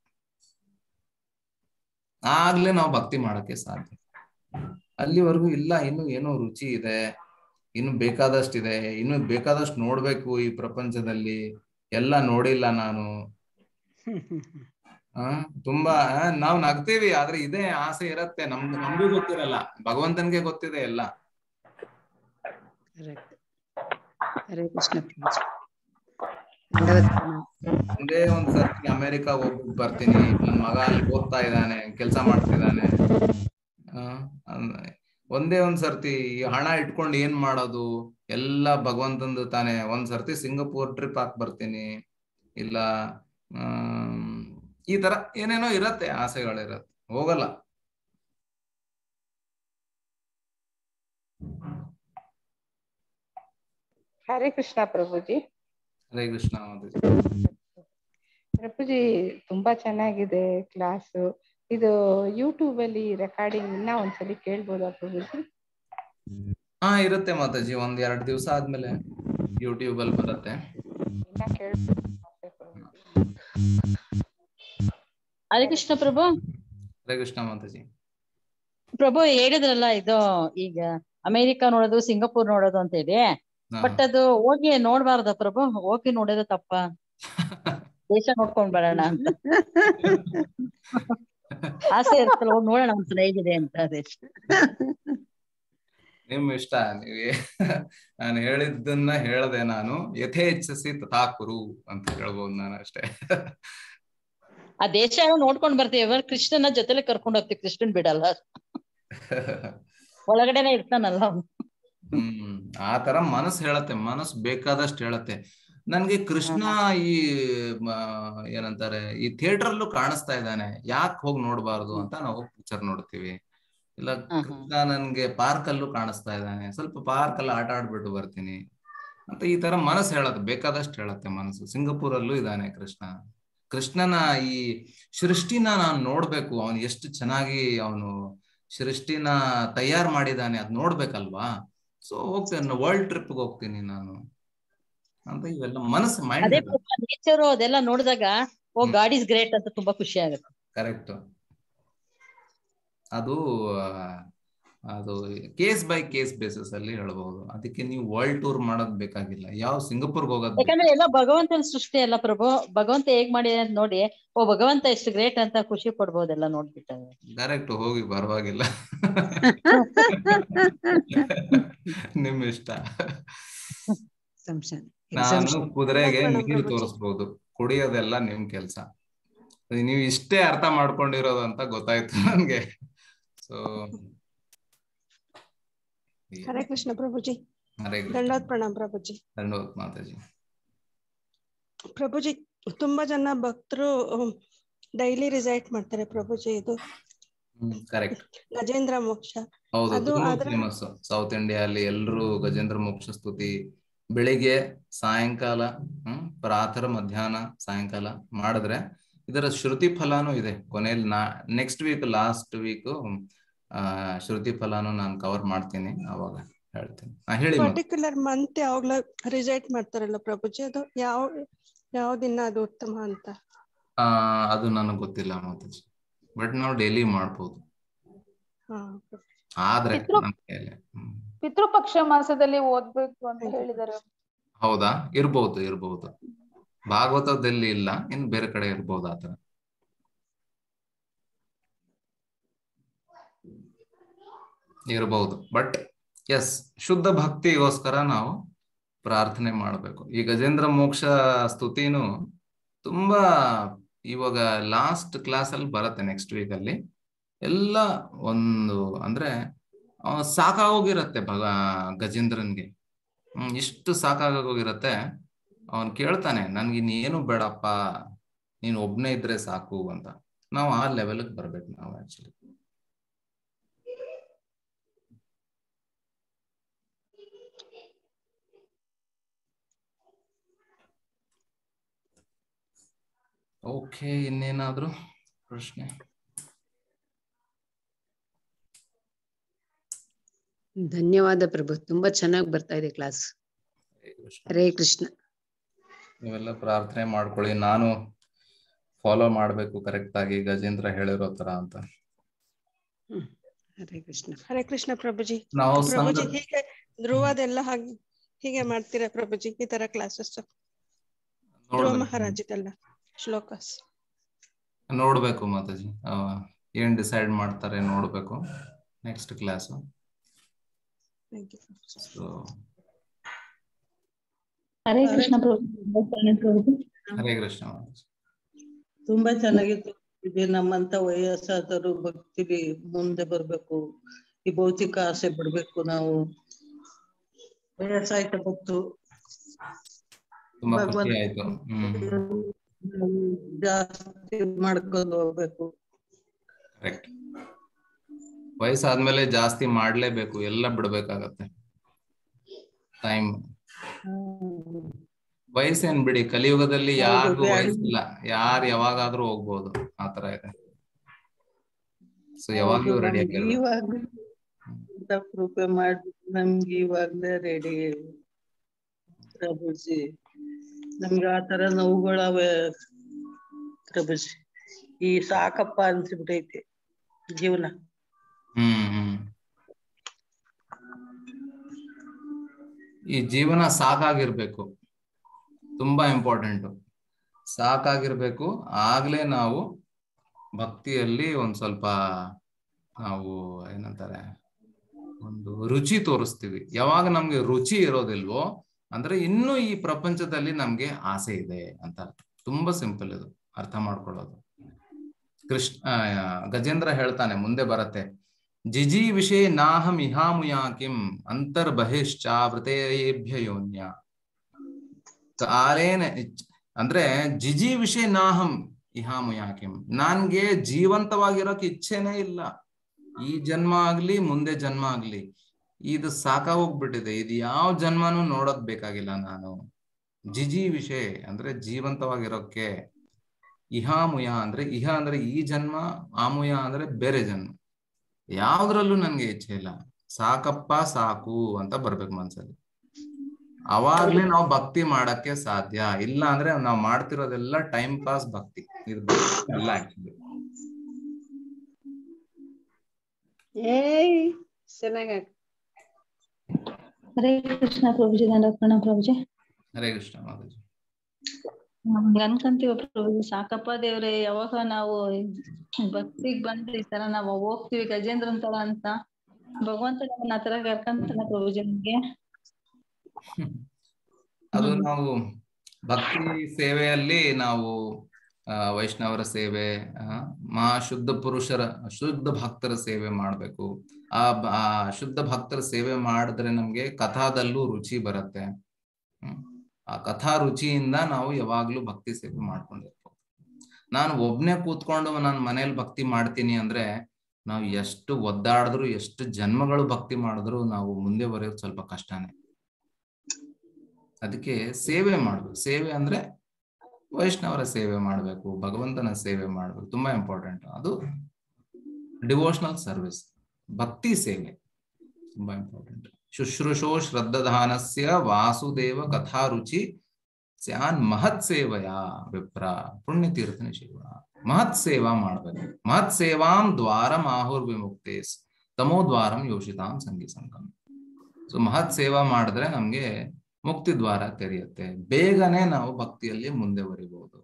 ಆಗ್ಲೇ ನಾವು ಭಕ್ತಿ ಮಾಡಕ್ಕೆ ಸಾಧ್ಯ. ಅಲ್ಲಿವರೆಗೂ ಇಲ್ಲ, ಇನ್ನು ಏನೋ ರುಚಿ ಇದೆ, ಇನ್ನು ಬೇಕಾದಷ್ಟಿದೆ, ಇನ್ನು ಬೇಕಾದಷ್ಟು ನೋಡ್ಬೇಕು ಈ ಪ್ರಪಂಚದಲ್ಲಿ, ಎಲ್ಲ ನೋಡಿಲ್ಲ ನಾನು. ಆ ತುಂಬಾ ನಾವ್ ನಗ್ತೀವಿ, ಆದ್ರೆ ಇದೇ ಆಸೆ ಇರತ್ತೆ ನಮ್ದು, ನಮಗೂ ಗೊತ್ತಿರಲ್ಲ, ಭಗವಂತನ್ಗೆ ಗೊತ್ತಿದೆ ಎಲ್ಲ. ಹರೇ ಕೃಷ್ಣ. ಒಂದೇ ಒಂದ್ ಸರ್ತಿ ಅಮೆರಿಕಾ ಹೋಗ್ಬಿಟ್ಟು ಬರ್ತೀನಿ, ನನ್ ಮಗ ಅಲ್ಲಿ ಓದ್ತಾ ಇದ್ದಾನೆ, ಕೆಲ್ಸ ಮಾಡ್ತಿದ್ದಾನೆ. ಆ ಒಂದೇ ಒಂದ್ ಸರ್ತಿ ಹಣ ಇಟ್ಕೊಂಡು ಏನ್ ಮಾಡೋದು, ಎಲ್ಲ ಭಗವಂತಂದು ತಾನೆ. ಒಂದ್ ಸರ್ತಿ ಸಿಂಗಪೂರ್ ಟ್ರಿಪ್ ಹಾಕ್ ಬರ್ತೀನಿ, ಇಲ್ಲ ಹ್ಮ್ ಈ ತರ ಏನೇನೋ ಇರತ್ತೆ, ಆಸೆಗಳಿರತ್ತೆ, ಹೋಗಲ್ಲ. ಹರೇ ಕೃಷ್ಣ ಪ್ರಭುಜಿ. ಹರೇ ಕೃಷ್ಣ ಪ್ರಭುಜಿ, ತುಂಬಾ ಚೆನ್ನಾಗಿದೆ ಕ್ಲಾಸು. ಇದು ಯೂಟ್ಯೂಬ್ ಅಲ್ಲಿ ರೆಕಾರ್ಡಿಂಗ್ ಇನ್ನ ಒಂದ್ಸಲಿ ಕೇಳ್ಬೋದಾ ಪ್ರಭುಜಿ? ಹಾ ಇರುತ್ತೆ ಮಾತಾಜಿ, ಒಂದ್ ಎರಡ್ ದಿವಸ ಆದ್ಮೇಲೆ ಯೂಟ್ಯೂಬ್ ಅಲ್ಲಿ ಬರುತ್ತೆ. ಇನ್ನ ಕೇಳ್ಬೋದು. ಹರೇ ಕೃಷ್ಣ ಪ್ರಭು. ಹರೇ ಕೃಷ್ಣ ಮಾತಾಜಿ. ಪ್ರಭು ಹೇಳಿದ್ರಲ್ಲ, ಇದು ಈಗ ಅಮೆರಿಕ ನೋಡೋದು, ಸಿಂಗಾಪುರ್ ನೋಡೋದು ಅಂತ ಹೇಳಿ, ಬಟ್ ಅದು ಹೋಗಿ ನೋಡ್ಬಾರ್ದ ಪ್ರಭು? ಹೋಗಿ ನೋಡಿದ್ರೆ ತಪ್ಪ, ದೇಶ ನೋಡ್ಕೊಂಡ್ ಬರೋಣ ಅಂತ ಆಸೆ ಇರ್ತಲ್ಲ, ಹೋಗಿ ನೋಡೋಣ ಒಂದ್ಸಲ ಹೇಗಿದೆ ಅಂತ. ಅದೇ ನಿಮ್ ಇಷ್ಟ. ನೀವೇ ನಾನು ಹೇಳಿದ್ದನ್ನ ಹೇಳ್ದೆ, ನಾನು ಯಥೇಚ್ಛಸಿ ತಥಾ ಕುರು ಅಂತ ಹೇಳ್ಬೋದು ನಾನು ಅಷ್ಟೇ. ಆ ದೇಶ ನೋಡ್ಕೊಂಡ್ ಬರ್ತೀವಿ, ಕೃಷ್ಣನ ಜೊತೆಲೆ ಕರ್ಕೊಂಡ್ ಹೋಗ್ತೀವಿ, ಕೃಷ್ಣನ್ ಬಿಡಲ್ಲ, ಒಳಗಡೆನೆ ಇರ್ತಾನಲ್ಲ ಅವ್ನು. ಹ್ಮ್ ಆ ತರ ಮನಸ್ಸು ಹೇಳತ್ತೆ, ಮನಸ್ಸು ಬೇಕಾದಷ್ಟು ಹೇಳತ್ತೆ. ನನ್ಗೆ ಕೃಷ್ಣ ಈ ಏನಂತಾರೆ ಈ ಥಿಯೇಟರ್ ಅಲ್ಲೂ ಕಾಣಿಸ್ತಾ ಇದ್ದಾನೆ, ಯಾಕೆ ಹೋಗಿ ನೋಡ್ಬಾರ್ದು ಅಂತ ನಾವು ಪಿಕ್ಚರ್ ನೋಡ್ತೀವಿ. ಇಲ್ಲ ಕೃಷ್ಣ ನನ್ಗೆ ಪಾರ್ಕ್ ಅಲ್ಲೂ ಕಾಣಿಸ್ತಾ ಇದ್ದಾನೆ, ಸ್ವಲ್ಪ ಪಾರ್ಕ್ ಅಲ್ಲಿ ಆಟ ಆಡ್ಬಿಟ್ಟು ಬರ್ತೀನಿ ಅಂತ ಈ ತರ ಮನಸ್ಸು ಹೇಳತ್ತೆ, ಬೇಕಾದಷ್ಟು ಹೇಳತ್ತೆ ಮನಸ್ಸು. ಸಿಂಗಪುರ್ ಅಲ್ಲೂ ಇದ್ದಾನೆ ಕೃಷ್ಣ. ಕೃಷ್ಣನ ಈ ಸೃಷ್ಟಿನ ನಾನು ನೋಡ್ಬೇಕು, ಅವನು ಎಷ್ಟು ಚೆನ್ನಾಗಿ ಅವನು ಸೃಷ್ಟಿನ ತಯಾರು ಮಾಡಿದಾನೆ ಅದ್ ನೋಡ್ಬೇಕಲ್ವಾ. ಸೊ ಹೋಗ್ತೇನೆ, ವರ್ಲ್ಡ್ ಟ್ರಿಪ್ಗೆ ಹೋಗ್ತೀನಿ ನಾನು ಅಂತ ಇವೆಲ್ಲ ಮನಸ್ಸು ಮೈಂಡ್ ನೇಚರ್ ಅದೆಲ್ಲ ನೋಡಿದಾಗ ಓ ಗಾಡ್ ಇಸ್ ಗ್ರೇಟ್ ಅಂತ ತುಂಬಾ ಖುಷಿ ಆಗುತ್ತೆ. ಕರೆಕ್ಟ್. ಅದು ಅದು ಕೇಸ್ ಬೈ ಕೇಸ್ ಬೇಸಿಸ್ ಅಲ್ಲಿ ಹೇಳ್ಬಹುದು. ಅದಕ್ಕೆ ನೀವು ವರ್ಲ್ಡ್ ಟೂರ್ ಮಾಡೋದ್ ಬೇಕಾಗಿಲ್ಲ, ಯಾವ ಸಿಂಗಪುರ್ಗೆ ಹೋಗೋದ್. ಯಾಕಂದ್ರೆ ಎಲ್ಲ ಭಗವಂತನ ಸೃಷ್ಟಿ ಅಲ್ಲ ಪ್ರಭು, ಭಗವಂತ ಹೇಗ್ ಮಾಡಿ ಅಂತ ನೋಡಿ ಓ ಭಗವಂತ ಎಷ್ಟು ಗ್ರೇಟ್ ಅಂತ ಖುಷಿ ಪಡ್ಬೋದೆಲ್ಲ ನೋಡ್ಬಿಟ್ಟ. ಕರೆಕ್ಟ್, ಹೋಗಿ ಪರವಾಗಿಲ್ಲ, ನಿಮ್ ಇಷ್ಟ. ನಾನು ಕುದುರೆಗೆ ನೀರು ತೋರಿಸ್ಬೋದು, ಕುಡಿಯೋದೆಲ್ಲ ನಿಮ್ ಕೆಲ್ಸ. ನೀವು ಇಷ್ಟೇ ಅರ್ಥ ಮಾಡ್ಕೊಂಡಿರೋದು ಅಂತ ಗೊತ್ತಾಯ್ತು ನನ್ಗೆ. ಸೊ ಹರೇ ಕೃಷ್ಣ ಪ್ರಭುಜಿ. ಹರೇ ದಂಡೋತ್ ಪ್ರಣಾಮ್ ಪ್ರಭುಜಿ. ದಂಡೋತ್ ಮಾತಾಜಿ. ಪ್ರಭುಜಿ, ತುಂಬಾ ಜನ ಭಕ್ತರು ಡೈಲಿ ರಿಸೈಟ್ ಮಾಡ್ತಾರೆ ಪ್ರಭುಜಿ, ಇದು ಕರೆಕ್ಟ್ ಗಜೇಂದ್ರ ಮೋಕ್ಷ. ಹೌದು, ತುಂಬಾ ಫೇಮಸ್ ಸೌತ್ ಇಂಡಿಯಾ ಅಲ್ಲಿ. ಎಲ್ರು ಗಜೇಂದ್ರ ಮೋಕ್ಷ ಸ್ತುತಿ ಬೆಳಿಗ್ಗೆ ಸಾಯಂಕಾಲ, ಹ್ಮ್ ಪ್ರಾತಃ ಮಧ್ಯಾಹ್ನ ಸಾಯಂಕಾಲ ಮಾಡಿದ್ರೆ ಇದರ ಶ್ರುತಿ ಫಲಾನು ಇದೆ. ಕೊನೆಯಲ್ಲಿ ನಾ ನೆಕ್ಸ್ಟ್ ವೀಕ್ ಲಾಸ್ಟ್ ವೀಕ್ ಆ ಶ್ರುತಿ ಫಲಾನು ನಾನು ಕವರ್ ಮಾಡ್ತೀನಿ, ಅವಾಗ ಹೇಳ್ತೀನಿ. ಹೇಳಿ. ಪರ್ಟಿಕ್ಯುಲರ್ ಮಂತ್ ಯಾವಾಗ್ಲೂ ರಿಸೈಟ್ ಮಾಡ್ತಾರಲ್ಲ ಪ್ರಭುಜಿ, ಅದು ಯಾವ ಯಾವ ದಿನ ಅದು ಉತ್ತಮ ಅಂತ? ಆ ಅದು ನನಗೆ ಗೊತ್ತಿಲ್ಲ ಮಾತಾಜಿ, ಬಟ್ ನಾವು ಡೈಲಿ ಮಾಡ್ಬೋದು. ಆದ್ರೆ ಪಿತೃಪಕ್ಷ ಮಾಸದಲ್ಲಿ ಓದ್ಬೇಕು ಅಂತ ಹೇಳಿದ್ದಾರೆ. ಹೌದಾ? ಇರ್ಬಹುದು ಇರ್ಬಹುದು ಭಾಗವತದಲ್ಲಿ ಇಲ್ಲ, ಇನ್ ಬೇರೆ ಕಡೆ ಇರ್ಬಹುದು ಆತರ. ಇರಬಹುದು, ಬಟ್ ಎಸ್ ಶುದ್ಧ ಭಕ್ತಿಗೋಸ್ಕರ ನಾವು ಪ್ರಾರ್ಥನೆ ಮಾಡಬೇಕು. ಈ ಗಜೇಂದ್ರ ಮೋಕ್ಷ ಸ್ತುತಿನು ತುಂಬಾ ಇವಾಗ ಲಾಸ್ಟ್ ಕ್ಲಾಸ್ ಅಲ್ಲಿ ಬರುತ್ತೆ, ನೆಕ್ಸ್ಟ್ ವೀಕ್ ಅಲ್ಲಿ ಎಲ್ಲ ಒಂದು ಅಂದ್ರೆ ಸಾಕಾಗೋಗಿರತ್ತೆ ಭಗ ಗಜೇಂದ್ರನ್ಗೆ. ಹ್ಮ್ ಇಷ್ಟು ಸಾಕಾಗೋಗಿರತ್ತೆ. ಅವನ್ ಕೇಳ್ತಾನೆ, ನನ್ಗೆ ಇನ್ನೇನು ಬೇಡಪ್ಪ, ನೀನ್ ಒಬ್ನೇ ಇದ್ರೆ ಸಾಕು ಅಂತ. ನಾವು ಆ ಲೆವೆಲ್ಗೆ ಬರ್ಬೇಕು ನಾವು ಆಕ್ಚುಲಿ. ಓಕೆ, ಇನ್ನೇನಾದ್ರು ಪ್ರಶ್ನೆ? ಧನ್ಯವಾದ ಪ್ರಭು, ತುಂಬಾ ಚೆನ್ನಾಗಿ ಬರ್ತಾ ಇದೆ ಕ್ಲಾಸ್. ಹರೇ ಕೃಷ್ಣ. ನೀವೆಲ್ಲ ಪ್ರಾರ್ಥನೆ ಮಾಡ್ಕೊಳ್ಳಿ, ನಾನು ಫಾಲೋ ಮಾಡ್ಬೇಕು ಕರೆಕ್ಟ್ ಆಗಿ ಗಜೇಂದ್ರ ಹೇಳಿರೋ ತರ ಅಂತ. ಹರೇ ಕೃಷ್ಣ. ಹರೇ ಕೃಷ್ಣ ಪ್ರಭುಜಿ. ನಾವು ಪ್ರಭುಜಿ ಹೀಗೆ ಧ್ರುವದೆಲ್ಲ ಹಾಗೆ ಹೀಗೆ ಮಾಡ್ತೀರಾ ಪ್ರಭುಜಿ, ಈ ತರ ಕ್ಲಾಸಸ್? ಧ್ರುವ ಮಹಾರಾಜದೆಲ್ಲ ಶ್ಲೋಕಸ್ ನೋಡ್ಬೇಕು ಮಾತಾಜಿ, ಏನ್ ಡಿಸೈಡ್ ಮಾಡ್ತಾರೆ ನೋಡ್ಬೇಕು ನೆಕ್ಸ್ಟ್ ಕ್ಲಾಸ್. ಹರೇ ಕೃಷ್ಣ ಪ್ರಭು. ಹರೇ ಕೃಷ್ಣ. ತುಂಬಾ ಚೆನ್ನಾಗಿತ್ತು. ನಮ್ಮಂತ ವಯಸ್ಸಾದರು ಭಕ್ತಿಲಿ ಮುಂದೆ ಬರ್ಬೇಕು, ಈ ಭೌತಿಕ ಆಸೆ ಬಿಡ್ಬೇಕು. ನಾವು ವಯಸ್ಸಾಯ್ತು ಗೊತ್ತು, ಜಾಸ್ತಿ ಮಾಡ್ಕೊಂಡು ಹೋಗ್ಬೇಕು. ಕರೆಕ್ಟ್. ವಯಸ್ಸಾದ್ಮೇಲೆ ಜಾಸ್ತಿ ಮಾಡ್ಲೇಬೇಕು, ಎಲ್ಲ ಬಿಡ್ಬೇಕಾಗತ್ತೆ. ಟೈಮ್ ವಯಸ್ಸೇನ್ ಬಿಡಿ, ಕಲಿಯುಗದಲ್ಲಿ ಯಾರಿಗೂ ವಯಸ್ಸಿಲ್ಲ, ಯಾರು ಯಾವಾಗಾದ್ರೂ ಹೋಗ್ಬೋದು, ಆತರ ಇದೆ. ಸೊ ಯಾವಾಗ್ಲೂ ರೆಡಿ ಆಗಿರ್ಬೇಕು. ಇವಾಗ ಕೃಪೆ ಮಾಡಿ ನಮ್ಗೆ ಇವಾಗ್ಲೇ ರೆಡಿ ಪ್ರಭುಜಿ. ನಮ್ಗೆ ಆತರ ನೋವುಗಳವೆ ಪ್ರಭುಜಿ, ಈ ಸಾಕಪ್ಪ ಅನ್ಸಿಬಿಟ್ಟೈತಿ ಜೀವನ. ಹ್ಮ್ ಹ್ಮ್ ಈ ಜೀವನ ಸಾಕಾಗಿರ್ಬೇಕು, ತುಂಬಾ ಇಂಪಾರ್ಟೆಂಟ್. ಸಾಕಾಗಿರ್ಬೇಕು, ಆಗ್ಲೇ ನಾವು ಭಕ್ತಿಯಲ್ಲಿ ಒಂದ್ ಸ್ವಲ್ಪ ನಾವು ಏನಂತಾರೆ ಒಂದು ರುಚಿ ತೋರಿಸ್ತೀವಿ. ಯಾವಾಗ ನಮ್ಗೆ ರುಚಿ ಇರೋದಿಲ್ವೋ ಅಂದ್ರೆ ಇನ್ನೂ ಈ ಪ್ರಪಂಚದಲ್ಲಿ ನಮ್ಗೆ ಆಸೆ ಇದೆ ಅಂತ. ತುಂಬಾ ಸಿಂಪಲ್ ಇದು ಅರ್ಥ ಮಾಡ್ಕೊಳ್ಳೋದು. ಕೃಷ್ಣ ಗಜೇಂದ್ರ ಹೇಳ್ತಾನೆ, ಮುಂದೆ ಬರತ್ತೆ, ಜಿಜಿ ವಿಷಯ ನಾಹಂ ಇಹಾಮುಯಾ ಕಿಂ ಅಂತರ್ಬಹಿಶ್ಚಾವೃತೇಭ್ಯ ಯೋನ್ಯ ಕಾಲೇನ. ಅಂದ್ರೆ ಜಿಜಿ ವಿಷಯ ನಾಹಂ ಇಹಾಮುಯಾ ಕಿಂ, ನನ್ಗೆ ಜೀವಂತವಾಗಿರೋಕೆ ಇಚ್ಛೆನೇ ಇಲ್ಲ. ಈ ಜನ್ಮ ಆಗ್ಲಿ ಮುಂದೆ ಜನ್ಮ ಆಗ್ಲಿ ಇದು ಸಾಕಾಗೋಗ್ಬಿಟ್ಟಿದೆ. ಇದು ಯಾವ ಜನ್ಮನೂ ನೋಡೋದ್ ಬೇಕಾಗಿಲ್ಲ ನಾನು. ಜಿಜಿ ವಿಷಯ ಅಂದ್ರೆ ಜೀವಂತವಾಗಿರೋಕೆ, ಇಹಾಮುಯ ಅಂದ್ರೆ ಇಹ ಅಂದ್ರೆ ಈ ಜನ್ಮ, ಆಮುಯ ಅಂದ್ರೆ ಬೇರೆ ಜನ್ಮ, ಯಾವ್ದ್ರಲ್ಲೂ ನನ್ಗೆ ಇಚ್ಛೆ ಇಲ್ಲ. ಸಾಕಪ್ಪ ಸಾಕು ಅಂತ ಬರ್ಬೇಕು ಮನ್ಸಲ್ಲಿ. ಅವಾಗ್ಲೇ ನಾವು ಭಕ್ತಿ ಮಾಡಕ್ಕೆ ಸಾಧ್ಯ. ಇಲ್ಲ ಅಂದ್ರೆ ನಾವು ಮಾಡ್ತಿರೋದೆಲ್ಲ ಟೈಮ್ ಪಾಸ್ ಭಕ್ತಿ. ಇದು ಭಕ್ತಿ ಅಲ್ಲ ಆಕ್ಚುಲಿ. ಏಯ್ ಚೆನ್ನಾಗ. ಹರೇ ಕೃಷ್ಣ ಪ್ರಭುಜಿ, ದಂಡೋತ್ಪನ್ನ ಪ್ರಭುಜಿ. ಹರೇ ಕೃಷ್ಣ ಮಾತಾಜಿ. ನಮ್ಗೆ ಅನ್ಕಂತೀವ ಪ್ರಭುಜಿ, ಸಾಕಪ್ಪ ದೇವ್ರೆ, ಯಾವಾಗ ನಾವು ಭಕ್ತಿಗ್ ಬಂದ್ರೆ ಈ ತರ ನಾವು ಹೋಗ್ತಿವಿ ಗಜೇಂದ್ರನ್ ತರ ಅಂತ ಭಗವಂತ ನಮ್ಮನ್ನ ಆ ತರ ಕರ್ಕಂತಾನ ಪ್ರಭುಜಿ ನಮ್ಗೆ. ಅದು ನಾವು ಭಕ್ತಿ ಸೇವೆಯಲ್ಲಿ ನಾವು ಆ ವೈಷ್ಣವರ ಸೇವೆ, ಮಹಾ ಶುದ್ಧ ಪುರುಷರ ಶುದ್ಧ ಭಕ್ತರ ಸೇವೆ ಮಾಡ್ಬೇಕು. ಆ ಆ ಶುದ್ಧ ಭಕ್ತರ ಸೇವೆ ಮಾಡಿದ್ರೆ ನಮ್ಗೆ ಕಥಾದಲ್ಲೂ ರುಚಿ ಬರುತ್ತೆ. ಹ್ಮ್ ಆ ಕಥಾ ರುಚಿಯಿಂದ ನಾವು ಯಾವಾಗ್ಲೂ ಭಕ್ತಿ ಸೇವೆ ಮಾಡ್ಕೊಂಡಿರ್ಬೋದು. ನಾನು ಒಬ್ನೇ ಕೂತ್ಕೊಂಡು ನಾನು ಮನೇಲಿ ಭಕ್ತಿ ಮಾಡ್ತೀನಿ ಅಂದ್ರೆ ನಾವು ಎಷ್ಟು ಒದ್ದಾಡಿದ್ರು, ಎಷ್ಟು ಜನ್ಮಗಳು ಭಕ್ತಿ ಮಾಡಿದ್ರು ನಾವು ಮುಂದೆ ಬರೆಯೋದು ಸ್ವಲ್ಪ ಕಷ್ಟನೇ. ಅದಕ್ಕೆ ಸೇವೆ ಮಾಡ್ಬೇಕು. ಸೇವೆ ಅಂದ್ರೆ ವೈಷ್ಣವರ ಸೇವೆ ಮಾಡ್ಬೇಕು, ಭಗವಂತನ ಸೇವೆ ಮಾಡ್ಬೇಕು, ತುಂಬಾ ಇಂಪಾರ್ಟೆಂಟ್. ಅದು ಡಿವೋಷನಲ್ ಸರ್ವಿಸ್, ಭಕ್ತಿ ಸೇವೆ ತುಂಬಾ ಇಂಪಾರ್ಟೆಂಟ್. ಶುಶ್ರೂಷೋ ಶ್ರದ್ಧಾನಸ್ಯ ವಾಸುದೇವ ಕಥಾ ರುಚಿ ಸ್ಯಾನ್ ಮಹತ್ ಸೇವೆಯ ವಿಪ್ರ ಪುಣ್ಯತೀರ್ಥ ನಿಶಿವ. ಮಹತ್ ಸೇವಾ ಮಾಡ್ಬೇಕು. ಮಹತ್ ಸೇವಾಂ ದ್ವಾರಂ ಆಹುರ್ ವಿಮುಕ್ತೇಸ್ ತಮೋ ದ್ವಾರಂ ಯೋಷಿತಾಂ ಸಂಗಿ ಸಂಗಮ್. ಸೊ ಮಹತ್ ಸೇವಾ ಮಾಡಿದ್ರೆ ನಮ್ಗೆ ಮುಕ್ತಿ ದ್ವಾರ ತೆರೆಯುತ್ತೆ. ಬೇಗನೆ ನಾವು ಭಕ್ತಿಯಲ್ಲಿ ಮುಂದೆ ಬರಿಬಹುದು.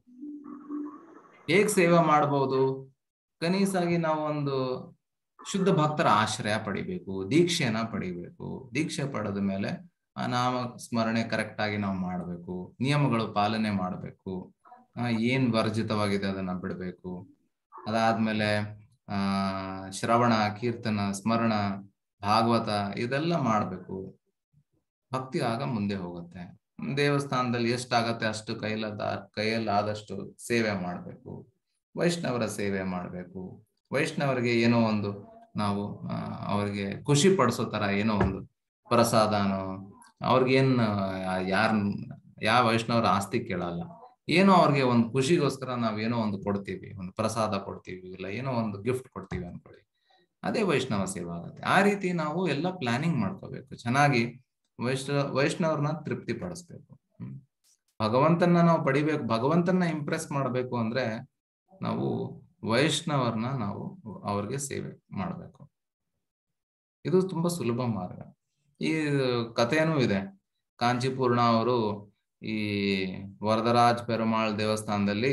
ಹೇಗ್ ಸೇವೆ ಮಾಡಬಹುದು? ಕನೀಸಾಗಿ ನಾವು ಒಂದು ಶುದ್ಧ ಭಕ್ತರ ಆಶ್ರಯ ಪಡಿಬೇಕು, ದೀಕ್ಷೆನ ಪಡಿಬೇಕು. ದೀಕ್ಷೆ ಪಡೆದ ಮೇಲೆ ಆ ನಾಮ ಸ್ಮರಣೆ ಕರೆಕ್ಟ್ ಆಗಿ ನಾವು ಮಾಡ್ಬೇಕು, ನಿಯಮಗಳು ಪಾಲನೆ ಮಾಡ್ಬೇಕು, ಏನ್ ವರ್ಜಿತವಾಗಿದೆ ಅದನ್ನ ಬಿಡ್ಬೇಕು. ಅದಾದ್ಮೇಲೆ ಆ ಶ್ರವಣ, ಕೀರ್ತನ, ಸ್ಮರಣ, ಭಾಗವತ ಇದೆಲ್ಲ ಮಾಡ್ಬೇಕು. ಭಕ್ತಿ ಆಗ ಮುಂದೆ ಹೋಗುತ್ತೆ. ದೇವಸ್ಥಾನದಲ್ಲಿ ಎಷ್ಟಾಗತ್ತೆ ಅಷ್ಟು ಕೈಲದ ಕೈಯಲ್ಲಾದಷ್ಟು ಸೇವೆ ಮಾಡ್ಬೇಕು. ವೈಷ್ಣವರ ಸೇವೆ ಮಾಡ್ಬೇಕು. ವೈಷ್ಣವರಿಗೆ ಏನೋ ಒಂದು ನಾವು ಅವ್ರಿಗೆ ಖುಷಿ ಪಡಿಸೋ ತರ ಏನೋ ಒಂದು ಪ್ರಸಾದನೋ, ಅವ್ರಿಗೇನ್ ಯಾರ ಯಾವ ವೈಷ್ಣವರ ಆಸ್ತಿ ಕೇಳಲ್ಲ, ಏನೋ ಅವ್ರಿಗೆ ಒಂದು ಖುಷಿಗೋಸ್ಕರ ನಾವೇನೋ ಒಂದು ಕೊಡ್ತೀವಿ, ಒಂದು ಪ್ರಸಾದ ಕೊಡ್ತೀವಿ, ಇಲ್ಲ ಏನೋ ಒಂದು ಗಿಫ್ಟ್ ಕೊಡ್ತೀವಿ ಅನ್ಕೊಳ್ಳಿ, ಅದೇ ವೈಷ್ಣವ ಸೇವೆ ಆಗುತ್ತೆ. ಆ ರೀತಿ ನಾವು ಎಲ್ಲ ಪ್ಲಾನಿಂಗ್ ಮಾಡ್ಕೋಬೇಕು. ಚೆನ್ನಾಗಿ ವೈಷ್ಣವ ವೈಷ್ಣವ್ರನ್ನ ತೃಪ್ತಿ ಪಡಿಸ್ಬೇಕು. ಹ್ಮ್ ಭಗವಂತನ ನಾವು ಪಡಿಬೇಕು. ಭಗವಂತನ ಇಂಪ್ರೆಸ್ ಮಾಡ್ಬೇಕು ಅಂದ್ರೆ ನಾವು ವೈಷ್ಣವರ್ನ ನಾವು ಅವ್ರಿಗೆ ಸೇವೆ ಮಾಡ್ಬೇಕು. ಇದು ತುಂಬಾ ಸುಲಭ ಮಾರ್ಗ. ಈ ಕಥೆನೂ ಇದೆ. ಕಾಂಚೀಪೂರ್ಣ ಅವರು ಈ ವರದರಾಜ್ ಪೆರುಮಾಳ್ ದೇವಸ್ಥಾನದಲ್ಲಿ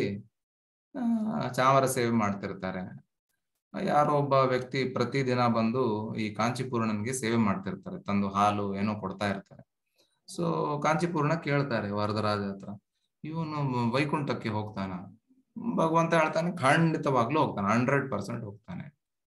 ಚಾಮರ ಸೇವೆ ಮಾಡ್ತಿರ್ತಾರೆ. ಯಾರೋ ಒಬ್ಬ ವ್ಯಕ್ತಿ ಪ್ರತಿದಿನ ಬಂದು ಈ ಕಾಂಚೀಪೂರ್ಣನ್ಗೆ ಸೇವೆ ಮಾಡ್ತಿರ್ತಾರೆ, ತಂದು ಹಾಲು ಏನೋ ಕೊಡ್ತಾ ಇರ್ತಾರೆ. ಸೊ ಕಾಂಚೀಪೂರ್ಣ ಕೇಳ್ತಾರೆ ವರದರಾಜ ಹತ್ರ, ಇವನು ವೈಕುಂಠಕ್ಕೆ ಹೋಗ್ತಾನ? ಭಗವಂತ ಹೇಳ್ತಾನೆ, ಖಂಡಿತವಾಗ್ಲೂ ಹೋಗ್ತಾನೆ, ಹಂಡ್ರೆಡ್ ಪರ್ಸೆಂಟ್ ಹೋಗ್ತಾನೆ.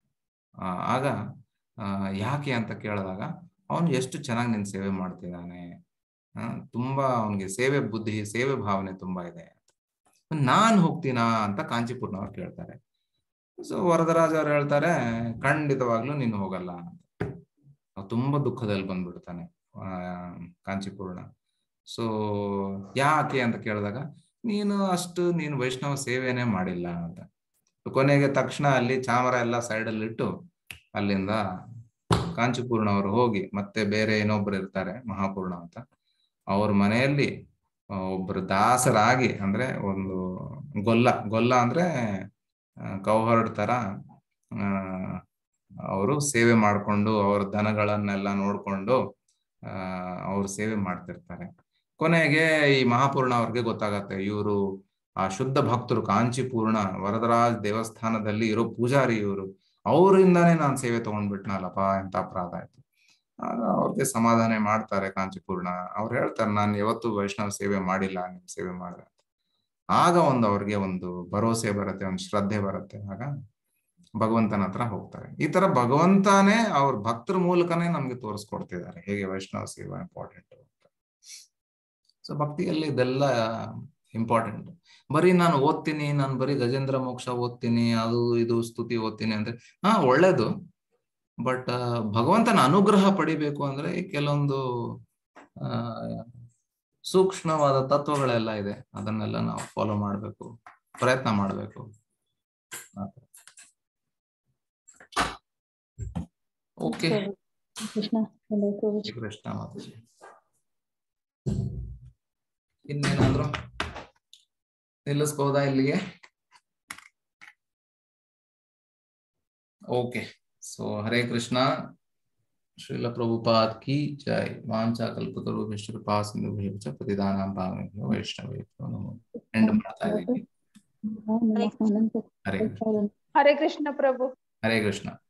ಆಗ ಯಾಕೆ ಅಂತ ಕೇಳಿದಾಗ, ಅವನು ಎಷ್ಟು ಚೆನ್ನಾಗಿ ನಿನ್ ಸೇವೆ ಮಾಡ್ತಿದ್ದಾನೆ, ತುಂಬಾ ಅವನಿಗೆ ಸೇವೆ ಬುದ್ಧಿ, ಸೇವೆ ಭಾವನೆ ತುಂಬಾ ಇದೆ. ನಾನ್ ಹೋಗ್ತೀನಾ ಅಂತ ಕಾಂಚೀಪುರ್ಣ ಅವ್ರು ಕೇಳ್ತಾರೆ. ಸೊ ವರದರಾಜ ಅವ್ರು ಹೇಳ್ತಾರೆ, ಖಂಡಿತವಾಗ್ಲೂ ನೀನು ಹೋಗಲ್ಲ ಅಂತ. ತುಂಬಾ ದುಃಖದಲ್ಲಿ ಬಂದ್ಬಿಡ್ತಾನೆ ಆ ಕಾಂಚೀಪೂರ್ಣ. ಸೊ ಯಾಕೆ ಅಂತ ಕೇಳಿದಾಗ, ನೀನು ಅಷ್ಟು ನೀನು ವೈಷ್ಣವ ಸೇವೆನೇ ಮಾಡಿಲ್ಲ ಅಂತ. ಕೊನೆಗೆ ತಕ್ಷಣ ಅಲ್ಲಿ ಚಾಮರ ಎಲ್ಲ ಸೈಡಲ್ಲಿ ಇಟ್ಟು ಅಲ್ಲಿಂದ ಕಾಂಚೀಪೂರ್ಣ ಅವರು ಹೋಗಿ ಮತ್ತೆ ಬೇರೆ ಇನ್ನೊಬ್ರು ಇರ್ತಾರೆ ಮಹಾಪೂರ್ಣ ಅಂತ, ಅವ್ರ ಮನೆಯಲ್ಲಿ ಒಬ್ರು ದಾಸರಾಗಿ, ಅಂದ್ರೆ ಒಂದು ಗೊಲ್ಲ ಗೊಲ್ಲ ಅಂದ್ರೆ ಕೌಹರ್ಡ್ ತರ ಆ ಅವರು ಸೇವೆ ಮಾಡ್ಕೊಂಡು ಅವ್ರ ದನಗಳನ್ನೆಲ್ಲ ನೋಡ್ಕೊಂಡು ಆ ಅವ್ರು ಸೇವೆ ಮಾಡ್ತಿರ್ತಾರೆ. ಕೊನೆಗೆ ಈ ಮಹಾಪೂರ್ಣ ಅವ್ರಿಗೆ ಗೊತ್ತಾಗತ್ತೆ, ಇವರು ಆ ಶುದ್ಧ ಭಕ್ತರು, ಕಾಂಚೀಪೂರ್ಣ ವರದರಾಜ್ ದೇವಸ್ಥಾನದಲ್ಲಿ ಇರೋ ಪೂಜಾರಿ ಇವರು, ಅವರಿಂದಾನೇ ನಾನು ಸೇವೆ ತಗೊಂಡ್ಬಿಟ್ನಲ್ಲಪ್ಪ, ಎಂತ ಅಪರಾಧ ಆಯ್ತು. ಆಗ ಅವ್ರಿಗೆ ಸಮಾಧಾನ ಮಾಡ್ತಾರೆ ಕಾಂಚಿಪೂರ್ಣ. ಅವ್ರು ಹೇಳ್ತಾರೆ ನಾನು ಯಾವತ್ತು ವೈಷ್ಣವ ಸೇವೆ ಮಾಡಿಲ್ಲ, ನಿಮ್ ಸೇವೆ ಮಾಡಿದೆ. ಆಗ ಒಂದು ಅವ್ರಿಗೆ ಒಂದು ಭರವಸೆ ಬರುತ್ತೆ, ಒಂದು ಶ್ರದ್ಧೆ ಬರುತ್ತೆ. ಆಗ ಭಗವಂತನ ಹತ್ರ ಹೋಗ್ತಾರೆ. ಈ ತರ ಭಗವಂತನೇ ಅವ್ರ ಭಕ್ತರ ಮೂಲಕನೇ ನಮ್ಗೆ ತೋರಿಸ್ಕೊಡ್ತಿದ್ದಾರೆ ಹೇಗೆ ವೈಷ್ಣವ ಸೇವಾ ಇಂಪಾರ್ಟೆಂಟ್ ಅಂತ. ಸೊ ಭಕ್ತಿಯಲ್ಲಿ ಇದೆಲ್ಲ ಇಂಪಾರ್ಟೆಂಟ್. ಬರೀ ನಾನು ಓದ್ತೀನಿ, ನಾನು ಬರೀ ಗಜೇಂದ್ರ ಮೋಕ್ಷ ಓದ್ತೀನಿ, ಅದು ಇದು ಸ್ತುತಿ ಓದ್ತೀನಿ ಅಂದ್ರೆ ಹಾ ಒಳ್ಳೇದು. ಬಟ್ ಭಗವಂತನ ಅನುಗ್ರಹ ಪಡಿಬೇಕು ಅಂದ್ರೆ ಕೆಲವೊಂದು ಆ ಸೂಕ್ಷ್ಮವಾದ ತತ್ವಗಳೆಲ್ಲ ಇದೆ, ಅದನ್ನೆಲ್ಲ ನಾವು ಫಾಲೋ ಮಾಡ್ಬೇಕು, ಪ್ರಯತ್ನ ಮಾಡ್ಬೇಕು. ಓಕೆ, ಕೃಷ್ಣ ಕೃಷ್ಣ ಮಾತಾಜಿ. ಇನ್ನೇನಾದ್ರು ನಿಲ್ಲಿಸ್ಬೋದಾ ಇಲ್ಲಿಗೆ? Okay, so Hare Krishna. ಶ್ರೀಲ ಪ್ರಭುಪಾದ್ ಕಿ ಜೈ. ವಾಂಚಾ ಕಲ್ಪತರುಭ್ಯಶ್ಚ ಕೃಪಾ ಸಿಂಧುಭ್ಯಶ್ಚ ಪತಿತಾನಾಂ ಪಾವನೇಭ್ಯೋ ವೈಷ್ಣವೇಭ್ಯೋ ನಮೋ. ಎಂಡ್ ಮಾಡ್ತಾ ಇದ್ದೀವಿ. ಹರೇ ಕೃಷ್ಣ. ಹರೇ ಕೃಷ್ಣ ಪ್ರಭು. ಹರೇ ಕೃಷ್ಣ.